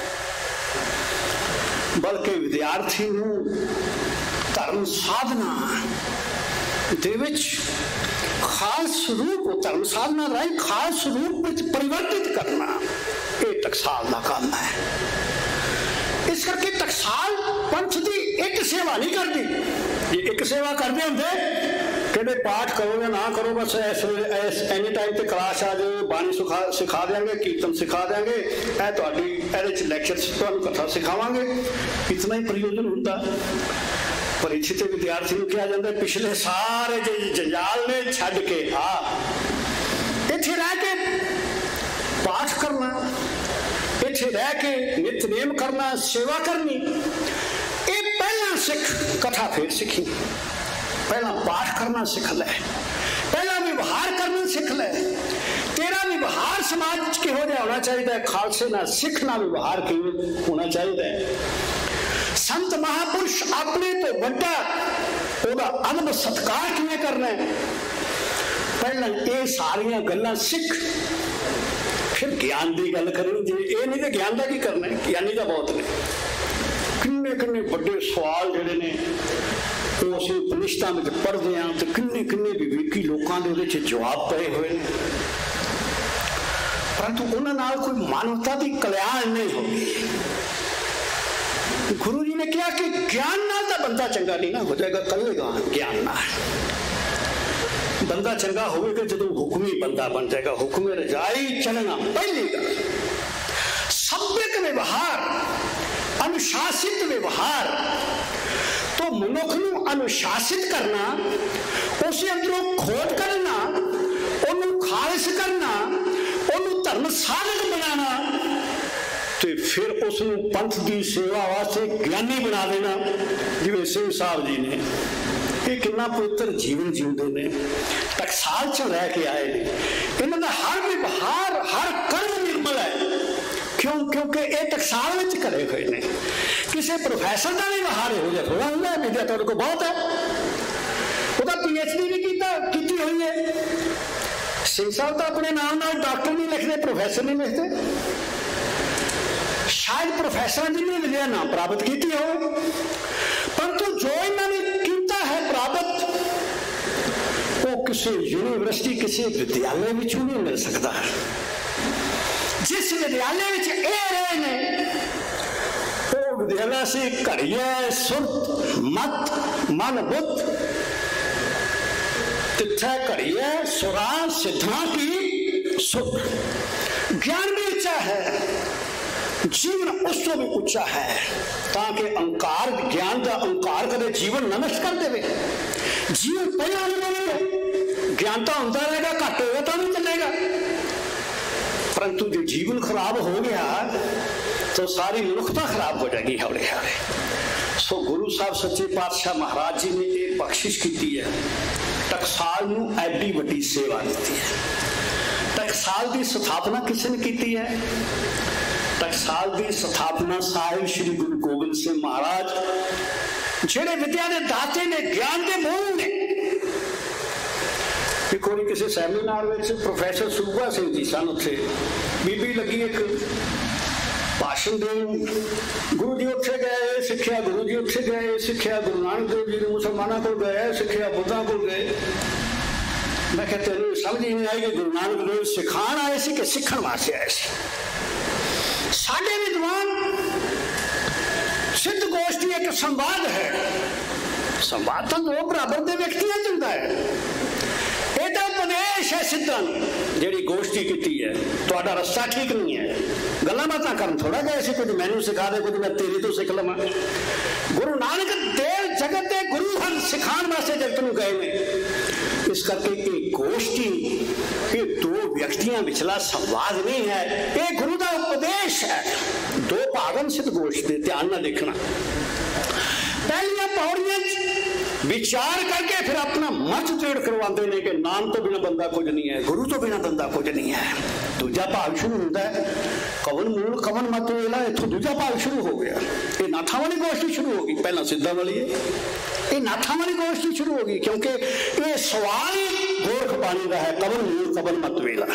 बल्कि विद्यार्थी धर्म साधना दे विच खास रूप, धर्म साधना राही खास रूप में परिवर्तित करना, ये टकसाल का काम है। इस करके टकसाल पंथ की एक सेवा नहीं करती। ये एक सेवा करते होंगे कि पाठ करो या ना करो, बस एनी टाइम पे क्लास आ जाए, बाणी सिखा देंगे, कीर्तन सिखा देंगे, लैक्चर कथा सिखावांगे, इतना ही प्रयोजन होता। परीक्षित विद्यार्थी को किया जाता है पिछले सारे जंजाल ने छड़ के इत्थे रह के पाठ करना, इत्थे रह के नित्यनेम करना, सेवा करनी। ये पहला सिख कथा फिर सीखी, पहला पाठ करना सीख ले, पहला व्यवहार करना सीख ले। तेरा व्यवहार समाज के होना चाहिए, खालसे ना सिख ना व्यवहार होना चाहिए। संत महापुरुष अपने तो बड़ा ओदा अदब सत्कार किवें करना है, पहला ये सारियां गल्लां सीख, फिर ज्ञान की गल करें। जे ये नहीं तो ज्ञान का की करना है, ज्ञानी का बहुत ने। किन्ने किन्ने बड़े सवाल जिहड़े ने वो असीं उपनिषदां विच पढ़दे हां, ते किन्ने किन्ने विवेकी लोकां दे उहदे च जवाब पए होए ने, परंतु उन्हां नाल कोई मानवता की कल्याण नहीं होगी। गुरु जी ने कहा कि ज्ञान नाल तां बंदा चंगा नहीं ना हो जाएगा, करेगा ज्ञान नाल बंदा चंगा होगा जो हुक्मी बंदा बन जाएगा। हुक्म रजाई चलना पहली गल, सभ्यक व्यवहार, अनुशासित व्यवहार। तो मनुख नूं अनुशासित करना, उसे अंदरों खोट करना, उन्होंने खारिज करना, उन्होंने धर्म साधक बनाना, तो फिर उस पंथ की सेवा वास्ते ज्ञानी बना देना। जिवें सिंह साहब जी ने ये कितना पवित्र जीवन जीवते ने, टकसाल च रह के आए ने, इन्हों का हर व्यवहार हर कर्म निर्मल है। क्यों? क्योंकि ये टकसाल में करे हुए ने। किसी प्रोफैसर का व्यवहार हो जाए थोड़ा होगा, विद्या तुहाडे कोल बहुत है, वह PhD भी की हुई है। सिंह साहब तो अपने नाम नाल डॉक्टर नहीं लिखते, प्रोफैसर नहीं लिखते, शायद प्रोफैसर जिन्हें विद्या ना प्राप्त की हो, परंतु किसी यूनिवर्सिटी किसी विद्यालय में नहीं मिल सकता। जिस विद्यालय में रहे ने वो विद्यालय से घड़िया सुरत मत मन बुद्ध तिथे घड़िया सुरा सिद्धा की सुख। ज्ञान भी ऊंचा है, जीवन उससे भी ऊंचा है, ताकि अंकार ज्ञान का अंकार करे जीवन न नष्ट कर दे। जीवन पहला नहीं, ज्ञान तो होता रहेगा, घट होगा तो नहीं चलेगा, परंतु जो जीवन खराब हो गया तो सारी मनुष्यता खराब हो जाएगी हौले हौले। सो गुरु साहब सच्चे पातशाह महाराज जी ने एक बख्शिश की है, टकसाल नूं एडी वड्डी सेवा दी है। टकसाल की स्थापना किसने की है? टकसाल की स्थापना साहिब श्री गुरु गोबिंद सिंह महाराज जेड़े विद्या के दाते ने, ज्ञान के मूल ने। एक बार किसी सैमीनार में प्रोफैसर सूबा सिंह जी सन, उत्थे बीबी लगी एक भाषण देन, गुरु जी उत्थे गए सिक्ख्या, गुरु जी उत्थे गए सिक्ख्या, गुरु नानक देव जी मुसलमानों को गए सिक्ख्या, बुद्धा को गए। मैं कहते तेन समझ ही नहीं आई कि गुरु नानक देव सिखाण आए सी कि सीखण वास्ते आए सी। साडे विद्वान सिद्ध गोष्ठी एक संवाद है, संवाद तो दो बराबर के व्यक्तियों च हुंदा है। एदा उपदेश है सिद्धां जिहड़ी गोष्ठी की है, तुहाडा रस्ता ठीक नहीं है, गल्लां बातां करन थोड़ा गए सी, कुछ मैनू सिखा दे, कुछ मैं तेरे तो सिख लवां। गुरु नानक देव जगत के गुरु हन, सिखाण वास्ते जगत नूं गए ने। इस करके एक गोष्ठी ये दो व्यक्तियों विचला संवाद नहीं है, ये गुरु का उपदेश है। दो भागन सिद्ध गोष्ठी, ध्यान ना देखना। पहलियां पौड़ियां विचार करके फिर अपना मत दृढ़ करवाते हैं कि नाम तो बिना बंदा कुछ नहीं है, गुरु तो बिना बंदा कुछ नहीं है। दूजा भाग शुरू होता है कवन मूल कवन मत वेला, इथों दूजा भाग शुरू हो गया। ये नाथा वाली गोष्ठी शुरू होगी, पहला सिद्धा वाली है, ये नाथा वाली गोष्ठी शुरू होगी, क्योंकि ये सवाल गोरख पानी का है, कवन मूल कवन मत वेला।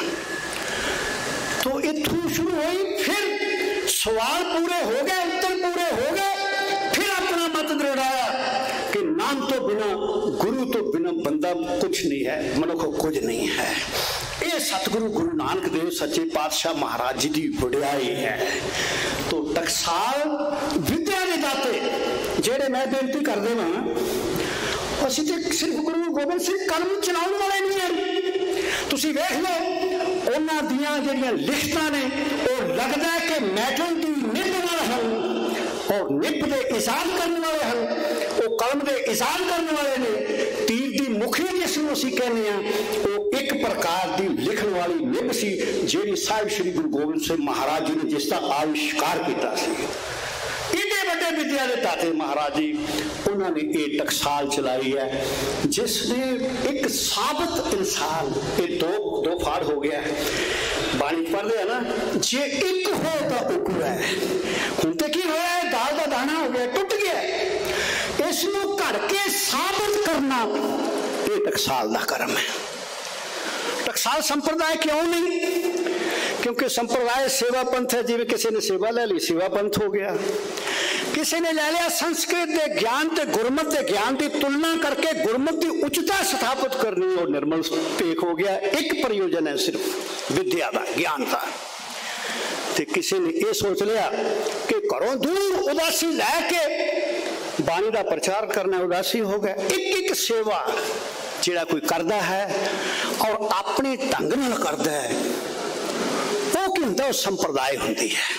तो इथों शुरू हुई, फिर सवाल पूरे हो गए, उत्तर पूरे हो गए, फिर अपना मत दृढ़ाया कि नाम तो बिना, गुरु तो बिना बंदा कुछ नहीं है, मनुख कुछ नहीं है। ये सतगुरु गुरु नानक देव सच्चे पातशाह महाराज जी की वड्याई है। तो टकसाल विद्या के दाते जेड़े मैं बेनती कर देना, असीं ते सिर्फ गुरु गोबिंद सिंह कलम चलाने वाले नहीं हैं। तुसीं वेख लो उन्हां दियां जेड़ियां लिखतां ने, वो लगदा है कि मैटल दी निभ वाले हैं और निभ दे इजाद करने वाले हैं, वो कलम दे इजाद करने वाले ने। तीर दी मुखी जिसनूं असीं कहने आ, वो एक प्रकार दी लिखण वाली निभ सी, जेड़ी साहिब श्री गुरु गोबिंद सिंह महाराज जी ने जिसका आविष्कार किया सी। इन्ने बड़े विद्या के दाते महाराज जी, उन्होंने ये टकसाल चलाई है, जिसने एक साबित इंसान, ये दो फाड़ हो गया है। बाणी पढ़ते है ना, जे एक हो तो उकू है, हुण ते की होया है, दाल का दाना हो गया, टुट गया। इसनूं घड़ के साबित करना ये टकसाल का कर्म है। टकसाल संप्रदाय क्यों नहीं? क्योंकि संप्रदाय सेवा पंथ है, जिवें किसी ने सेवा ले ली सेवा पंथ हो गया, किसी ने ले लिया संस्कृत के ज्ञान ते गुरमत के ज्ञान की तुलना करके गुरमत की उच्चता स्थापित करनी और निर्मल टेक हो गया। एक प्रयोजन है सिर्फ विद्या का, ज्ञान का। ते किसी ने यह सोच लिया कि घरों दूर उदासी लैके बाणी का प्रचार करना, उदासी हो गया। एक एक सेवा जिहड़ा कोई करता है और अपने ढंग नाल करता है, वो की हुंदा, संप्रदाय हुंदी है।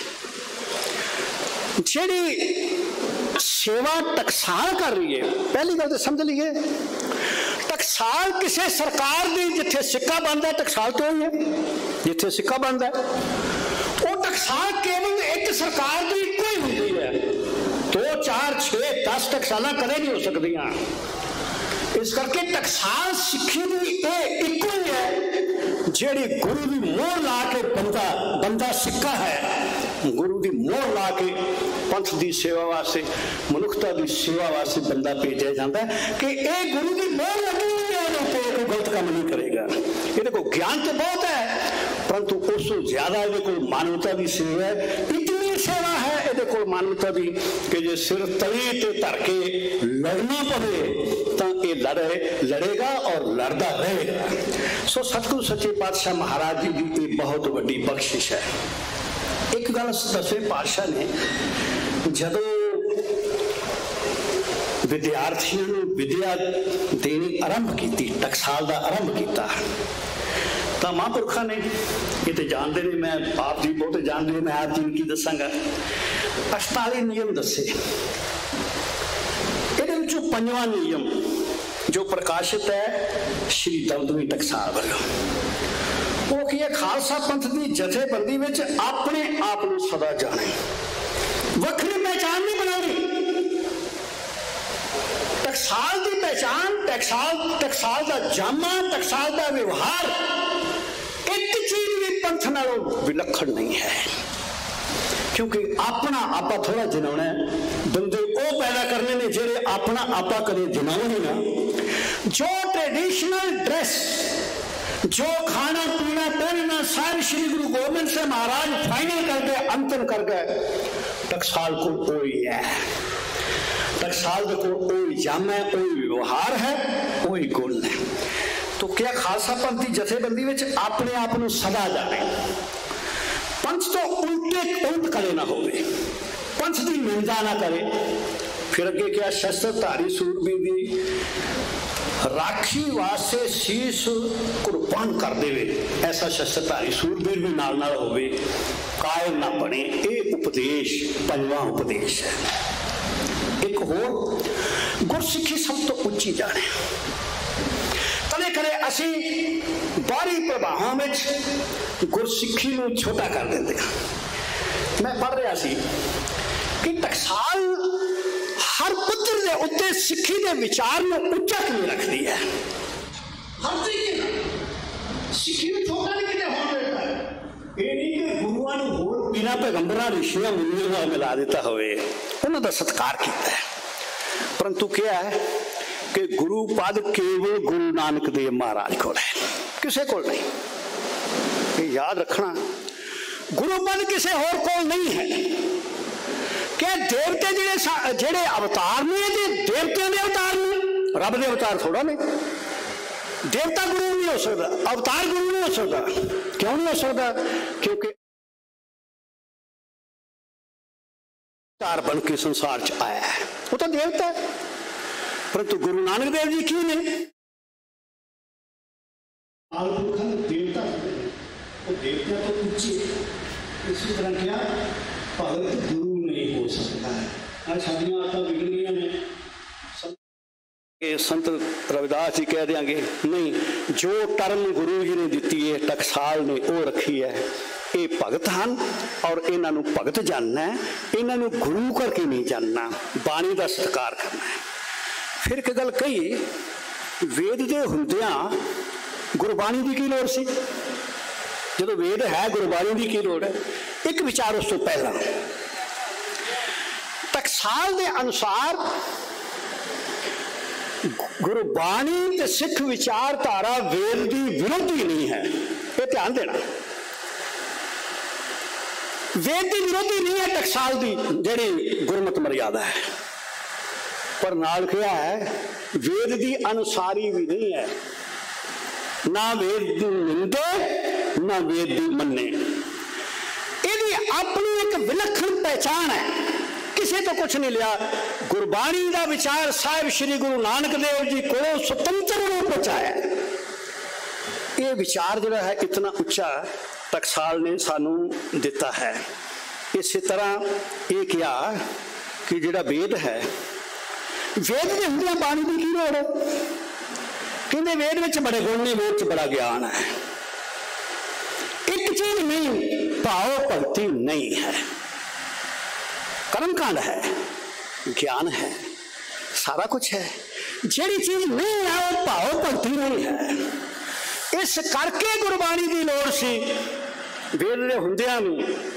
जिहड़ी सेवा टकसाल कर रही है, पहली गल तो समझ लीजिए, टकसाल किसी सरकार की जिथे सिक्का बनता है, टकसाल तो ही है जिथे सिक्का बनता है। वो टकसाल केवल एक सरकार की इको ही होती है, 2 4 6 10 टकसाल कदे नहीं हो सकदियां। इस करके टकसाल सिक्खी की इको ही है, जिहड़ी गुरु की मोहर ला के बंदा सिक्का है, गुरु की मोहर ला के पंथ की सेवा वास्ते, मनुष्यता की सेवा वास्ते बंदा भेजा जाता है कि यह गुरु की मोहर लगी हुई है, कोई गलत काम नहीं करेगा। ये देखो ज्ञान तो बहुत है, परंतु उससे ज्यादा ये कोई मानवता की सेवा है। इतनी सेवा है ये कोल मान्यता भी कि जे सिर तली ते धर के लड़ना पवे तो ये लड़ेगा और लड़ता रहेगा। सो सतगुरु सच्चे पातशाह महाराज जी की बहुत बड़ी बख्शिश है। एक गल 10वें पातशाह ने जदों विद्यार्थियों ने विद्या देनी आरंभ की, टकसाल का आरंभ किया, तो महापुरखा ने ये तो जानते ने, मैं आप जी बहुत जानते हैं, मैं आप जी की दसांगा 48 नियम दसे। ये पंजवां नियम जो प्रकाशित है श्री दमदमी टकसाल वालों, वो की है खालसा पंथ की जथेबंदी में अपने आप को सदा जाने, वखरी पहचान नहीं बनानी। टकसाल की पहचान, टकसाल का जामा, टकसाल का व्यवहार एक चीज भी पंथ नालों विलक्षण नहीं है, क्योंकि अपना आपा थोड़ा जिनाना है। बंदे वो पैदा करने ने जेड़े अपना आपा कदे जिनाओ ना। जो ट्रेडिशनल ड्रेस, जो खाना पीना पहनना सारे श्री गुरु गोबिंद सिंह महाराज फाइनल करके अंतिम कर गए, टकसाल को कोई है, टकसाल को कोई जामा है, कोई व्यवहार है, कोई गुण है। तो क्या खालसा पंथ की जथेबंदी में अपने आप को सदा जाने, पंथ तो उल्ट करे ना होवे, पंथ की निंदा ना करे। फिर अगे क्या शस्त्रधारी सूरबीर दी राखी वास्ते शीश कुर्बान कर देवे, ऐसा शस्त्रधारी सूरबीर भी नाल नाल होवे, कायल ना बने। ये उपदेश पंजवां उपदेश है। एक होर गुरसिੱਖੀ सब तो उच्ची जाने, कदे कदे असी बाहरी प्रभावां विच गुरसिੱਖੀ नूं छोटा कर देंदे हां। मैं पढ़ रहा सी कि टकसाल हर पुत्र दे उत्ते सिੱਖੀ दे विचार नूं उच्चा किवें रखदी है। हर तरीके सिੱਖੀ नूं छोटा नहीं किते होण देता। ये नहीं कि गुरुआं नूं होर बिना पैगंबरां ऋषियां मुनियां नाल मिला दिता होवे, उन्हां दा सत्कार कीता है। परंतु क्या है कि गुरु पद केवल गुरु नानक देव महाराज को है, किसी को नहीं। ये याद रखना, गुरु पद किसी होर को नहीं है। क्या देवते जेड़े अवतार ने, देवतियों के अवतार ने, रब के अवतार थोड़ा ने। देवता गुरु नहीं हो सकता, अवतार गुरु नहीं हो सकता। क्यों नहीं हो सकता? क्योंकि अवतार बन के संसार च आया है, वो तो देवता है। परंतु गुरु नानक देव जी की ने देवता, वो देवता तो ऊंचे, इसी तरह क्या भगत गुरु नहीं हो सकता है। आज साडियां आदतां बिगड़ गई ने, संत रविदास जी कह देंगे नहीं, जो टर्म गुरु जी ने दी है टकसाल ने वो रखी है। ये भगत हैं और इन्हां नूं भगत जानना है, इन्हां नूं गुरु करके नहीं जानना, बाणी का सत्कार करना है। फिर एक गल कही, वेद दे हुंदियां गुरबाणी की लोड़ सी? जो वेद है गुरबाणी की लोड़ है? एक विचार उस तो पहला, टकसाल के अनुसार गुरबाणी ते सिख विचारधारा वेद की विरोधी नहीं है। ये ध्यान देना, वेद की विरोधी नहीं है टकसाल की जिहड़ी गुरमत मर्यादा है, पर नाल क्या है, वेद की अनुसारी भी नहीं है। ना वेद की निंदे, ना वेद की मन्ने। यदि अपनी एक विलक्षण पहचान है, किसी तो कुछ नहीं लिया। गुरबाणी का विचार साहिब श्री गुरु नानक देव जी को स्वतंत्र रूप में आया। ये विचार जो है इतना उच्चा टकसाल ने सानू दिता है। इस तरह ये क्या कि जिहड़ा वेद है, वेद के हुंदियां बाणी की लोड़ है? कहते वेद में बड़े गुण ने, वेद बड़ा ज्ञान है। एक चीज नहीं, भाव भक्ति नहीं है, कर्मकांड है, ज्ञान है, सारा कुछ है। जिहड़ी चीज नहीं है वो भाव भक्ति नहीं है। इस करके गुरबाणी की लोड़ सी, वेद के हुंदियां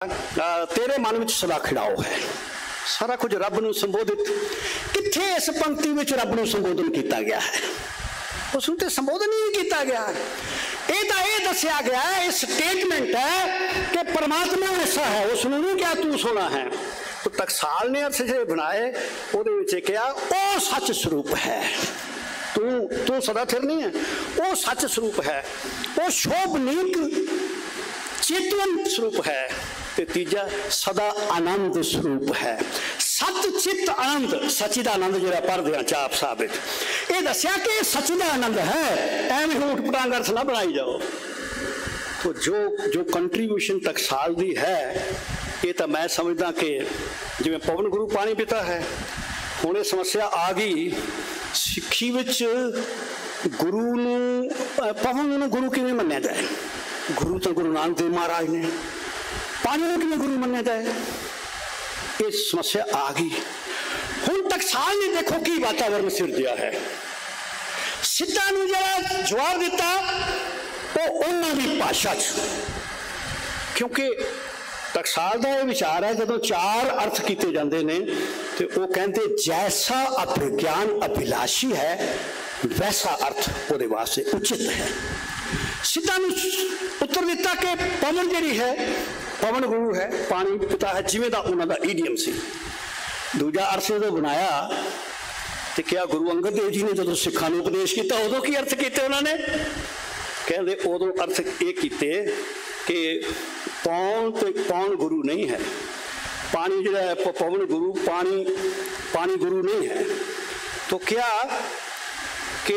तेरे मन में सदा खिड़ाओ है। सारा कुछ रब नूं संबोधित, कित्थे इस पंक्ति में रब नूं संबोधन किया गया है? उसनूं ते संबोधन ही नहीं किया गया। ये तो ये दसिया गया है, स्टेटमेंट है कि परमात्मा ऐसा है, उसनूं नहीं क्या तू सोना है। तो टकसाल ने अर्थ जे बनाए वो क्या ओ सच स्वरूप है, तू सदा थिर नहीं है, वो सच स्वरूप है, वो शोभनीक चेतवन स्वरूप है। ते तीजा सदा आनंद स्वरूप है, सत चित आनंद, सचिदानंद जो पढ़ते हैं चाप साहब ये दसिया कि सचिदा आनंद है, एवं ऊट पटांग अर्थ ना बनाई जाओ। तो जो कंट्रीब्यूशन टकसाल दी है, ये तो मैं समझदा कि जिवें पवन गुरु पानी पिता है, हुण ये समस्या आ गई सिक्खी विच गुरु नूं पवन नूं गुरु किवें मन्निया जाए? गुरु तो गुरु नानक देव महाराज ने, पानी नूं किवें गुरु मन्निया जाए? ये समस्या आ गई। हुण टकसाल ने देखो की वातावरण सिरजिया है, सिद्धा नूं जिहड़ा जवाब दिता वो उन्हां दी भाषा च, क्योंकि टकसाल का यह विचार है जो चार अर्थ किए जाते हैं तो वो कहते जैसा अभिज्ञान अभिलाषी है वैसा अर्थ वो वास्ते उचित है। सिद्धा उत्तर दिता कि पवन जी है, पवन गुरु है, पानी पिता है, जिमें का उन्होंने ईडियम से। दूजा अर्थ जो बनाया तो क्या गुरु अंगद देव जी ने जो सिखा उपदेश किया उदों की अर्थ किए उन्होंने? कहते उदों अर्थ ये किए कि पौन गुरु नहीं है, पानी जो है पवन गुरु, पानी गुरु नहीं है। तो क्या कि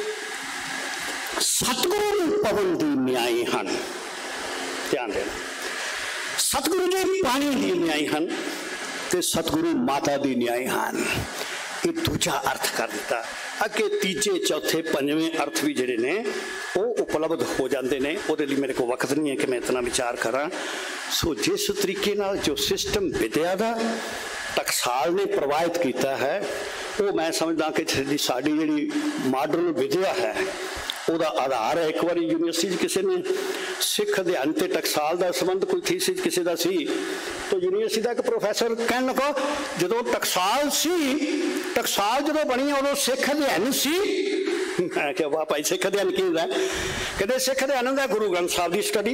सतगुरु पवन दी न्यायी हन, ध्यान देना, सतगुरु जी पानी दी न्यायी हन ते सतगुरु माता दी न्यायी हन। ये दूजा अर्थ कर दिता। अगे तीजे चौथे पंजवें अर्थ भी जिहड़े ने वो उपलब्ध हो जाते हैं, वो मेरे को वक्त नहीं है कि मैं इतना विचार करा। सो जिस तरीके नाल जो सिस्टम विद्या का टकसाल ने प्रवाहित किया है वो मैं समझदा कि साड़ी जी मॉडर्न विद्या है ਉਹਦਾ आधार है। एक बार यूनिवर्सिटी किसी ने सिख अध्ययन ते टकसाल का संबंध कोई थीसिस किसी का सी, तो यूनिवर्सिटी का एक प्रोफैसर कहन लगा जो टकसाल जो बनी उदों सिख अध्ययन सी। मैं क्या वाह भाई सिख अध्ययन की होंदा? कहते सिख अध्ययन होंदा गुरु ग्रंथ साहब की स्टडी,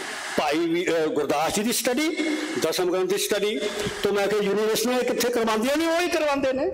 भाई गुरदास जी की स्टडी, दसम ग्रंथ की स्टडी। तो मैं क्या यूनिवर्सिटियां कितने करवांदियां ने? वही करवाते हैं।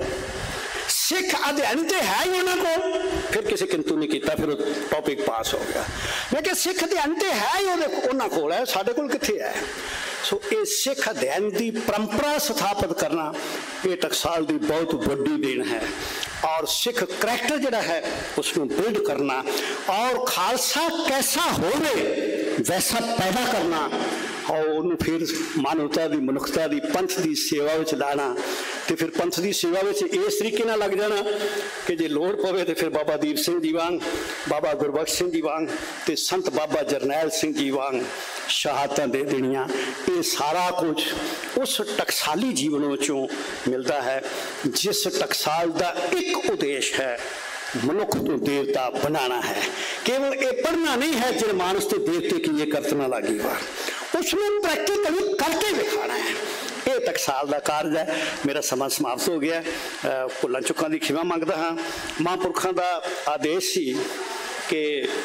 सिख अध्ययन तो है ही उन्होंने को, फिर किसी किंतु नहीं किया, फिर टॉपिक पास हो गया। मैं क्या सिख अध्ययन तो है ही उन्होंने को है, साढ़े को कितने है? सो ये सिख अध्ययन की परंपरा स्थापित करना ये टकसाल की बहुत बड़ी देन है। और सिख करैक्टर जोड़ा है उसको बिल्ड करना और खालसा कैसा होवे वैसा पैदा करना और उन्होंने फिर मानवता की मनुखता की पंथ की सेवा में लाना। तो फिर पंथ की सेवा में इस तरीके ना लग जाना कि जे लोड़ पवे तो फिर बाबा दीप सिंह जी वांग, बाबा गुरबख्श सिंह जी वांग ते संत बाबा जरनैल सिंह जी वांग शहादतां दे देनियां। ये सारा कुछ उस टकसाली जीवन चों मिलता है जिस टकसाल का एक उद्देश्य है मनुख को देवता बनाना है। केवल ये पढ़ना नहीं है जिन मानस के देवते की ये करतना लगी बार, उसमें प्रैक्टिकली करके दिखाना है। ये टकसाल का कार्य है। मेरा समा समाप्त हो गया, भुलां चुकां दी खिमा मंगदा हाँ। महापुरखों का आदेश सी कि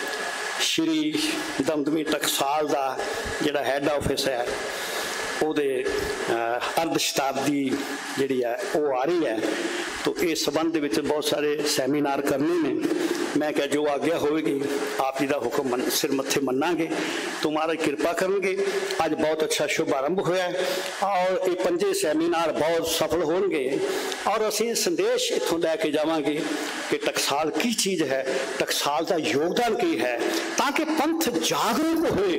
श्री दमदमी टकसाल का जिहड़ा हैड ऑफिस है ਉਹਦੇ अर्ध शताब्दी जी है वो आ रही है। तो इस संबंध में बहुत सारे सैमीनार करने ने। मैं क्या जो आज्ञा होगी आप जी का हुक्म सिर मत्थे मन्नांगे तो महाराज कृपा करेंगे। अज बहुत अच्छा शुभ आरंभ होया और ये 5 सैमीनार बहुत सफल होंगे और असी संदेश इतों लैके जावांगे कि टकसाल की चीज़ है, टकसाल का योगदान की है, ताकि पंथ जागरूक होए।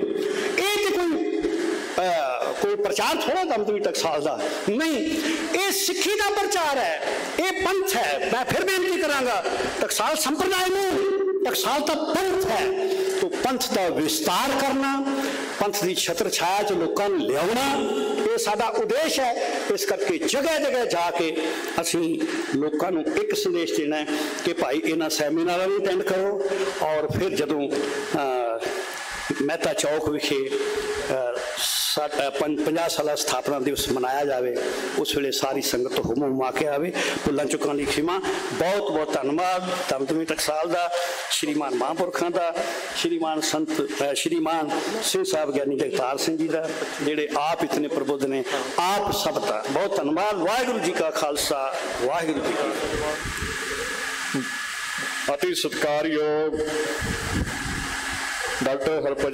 ये कोई प्रचार थोड़ा दमदमी टकसाल का नहीं, ये सिक्खी का प्रचार है, ये पंथ है। मैं फिर बेनती करांगा टकसाल संप्रदाय में टकसाल का पंथ है। तो पंथ का विस्तार करना, पंथ की छत्र छाया च लोगों को लिया, ये साडा उद्देश्य है। इस करके जगह जगह जाके असी लोगों को एक संदेश देना है कि भाई इन्हां सैमीनारां नूं अटेंड करो। और फिर जदों मेहता चौक विखे 50 ਸਾਲਾ ਸਥਾਪਨਾ ਦਿਵਸ ਮਨਾਇਆ ਜਾਵੇ, ਉਸ ਵੇਲੇ ਸਾਰੀ ਸੰਗਤ ਹੁਮ ਹੁਮਾ ਕੇ ਆਵੇ। ਭੁੱਲਾਂ ਚੁੱਕਾਂ ਦੀ ਖਿਮਾ। ਬਹੁਤ ਬਹੁਤ ਧੰਨਵਾਦ ਦਮਦਮੀ ਟਕਸਾਲ ਦਾ, ਸ਼੍ਰੀਮਾਨ ਮਹਾਂਪੁਰਖਾਂ ਦਾ, ਸ਼੍ਰੀਮਾਨ ਸਿੰਘ ਸਾਹਿਬ ਗਿਆਨੀ ਜਗਤਾਰ ਸਿੰਘ ਜੀ ਦਾ, ਜਿਹੜੇ ਆਪ ਇਤਨੇ ਪ੍ਰਬੁੱਧ ਨੇ। ਆਪ ਸਭ ਦਾ ਬਹੁਤ ਧੰਨਵਾਦ। ਵਾਹਿਗੁਰੂ ਜੀ ਕਾ ਖਾਲਸਾ, ਵਾਹਿਗੁਰੂ ਜੀ ਕੀ ਫਤਿਹ। ਅਤੀ ਸਤਿਕਾਰਯੋਗ ਡਾਕਟਰ ਹਰਭਜਨ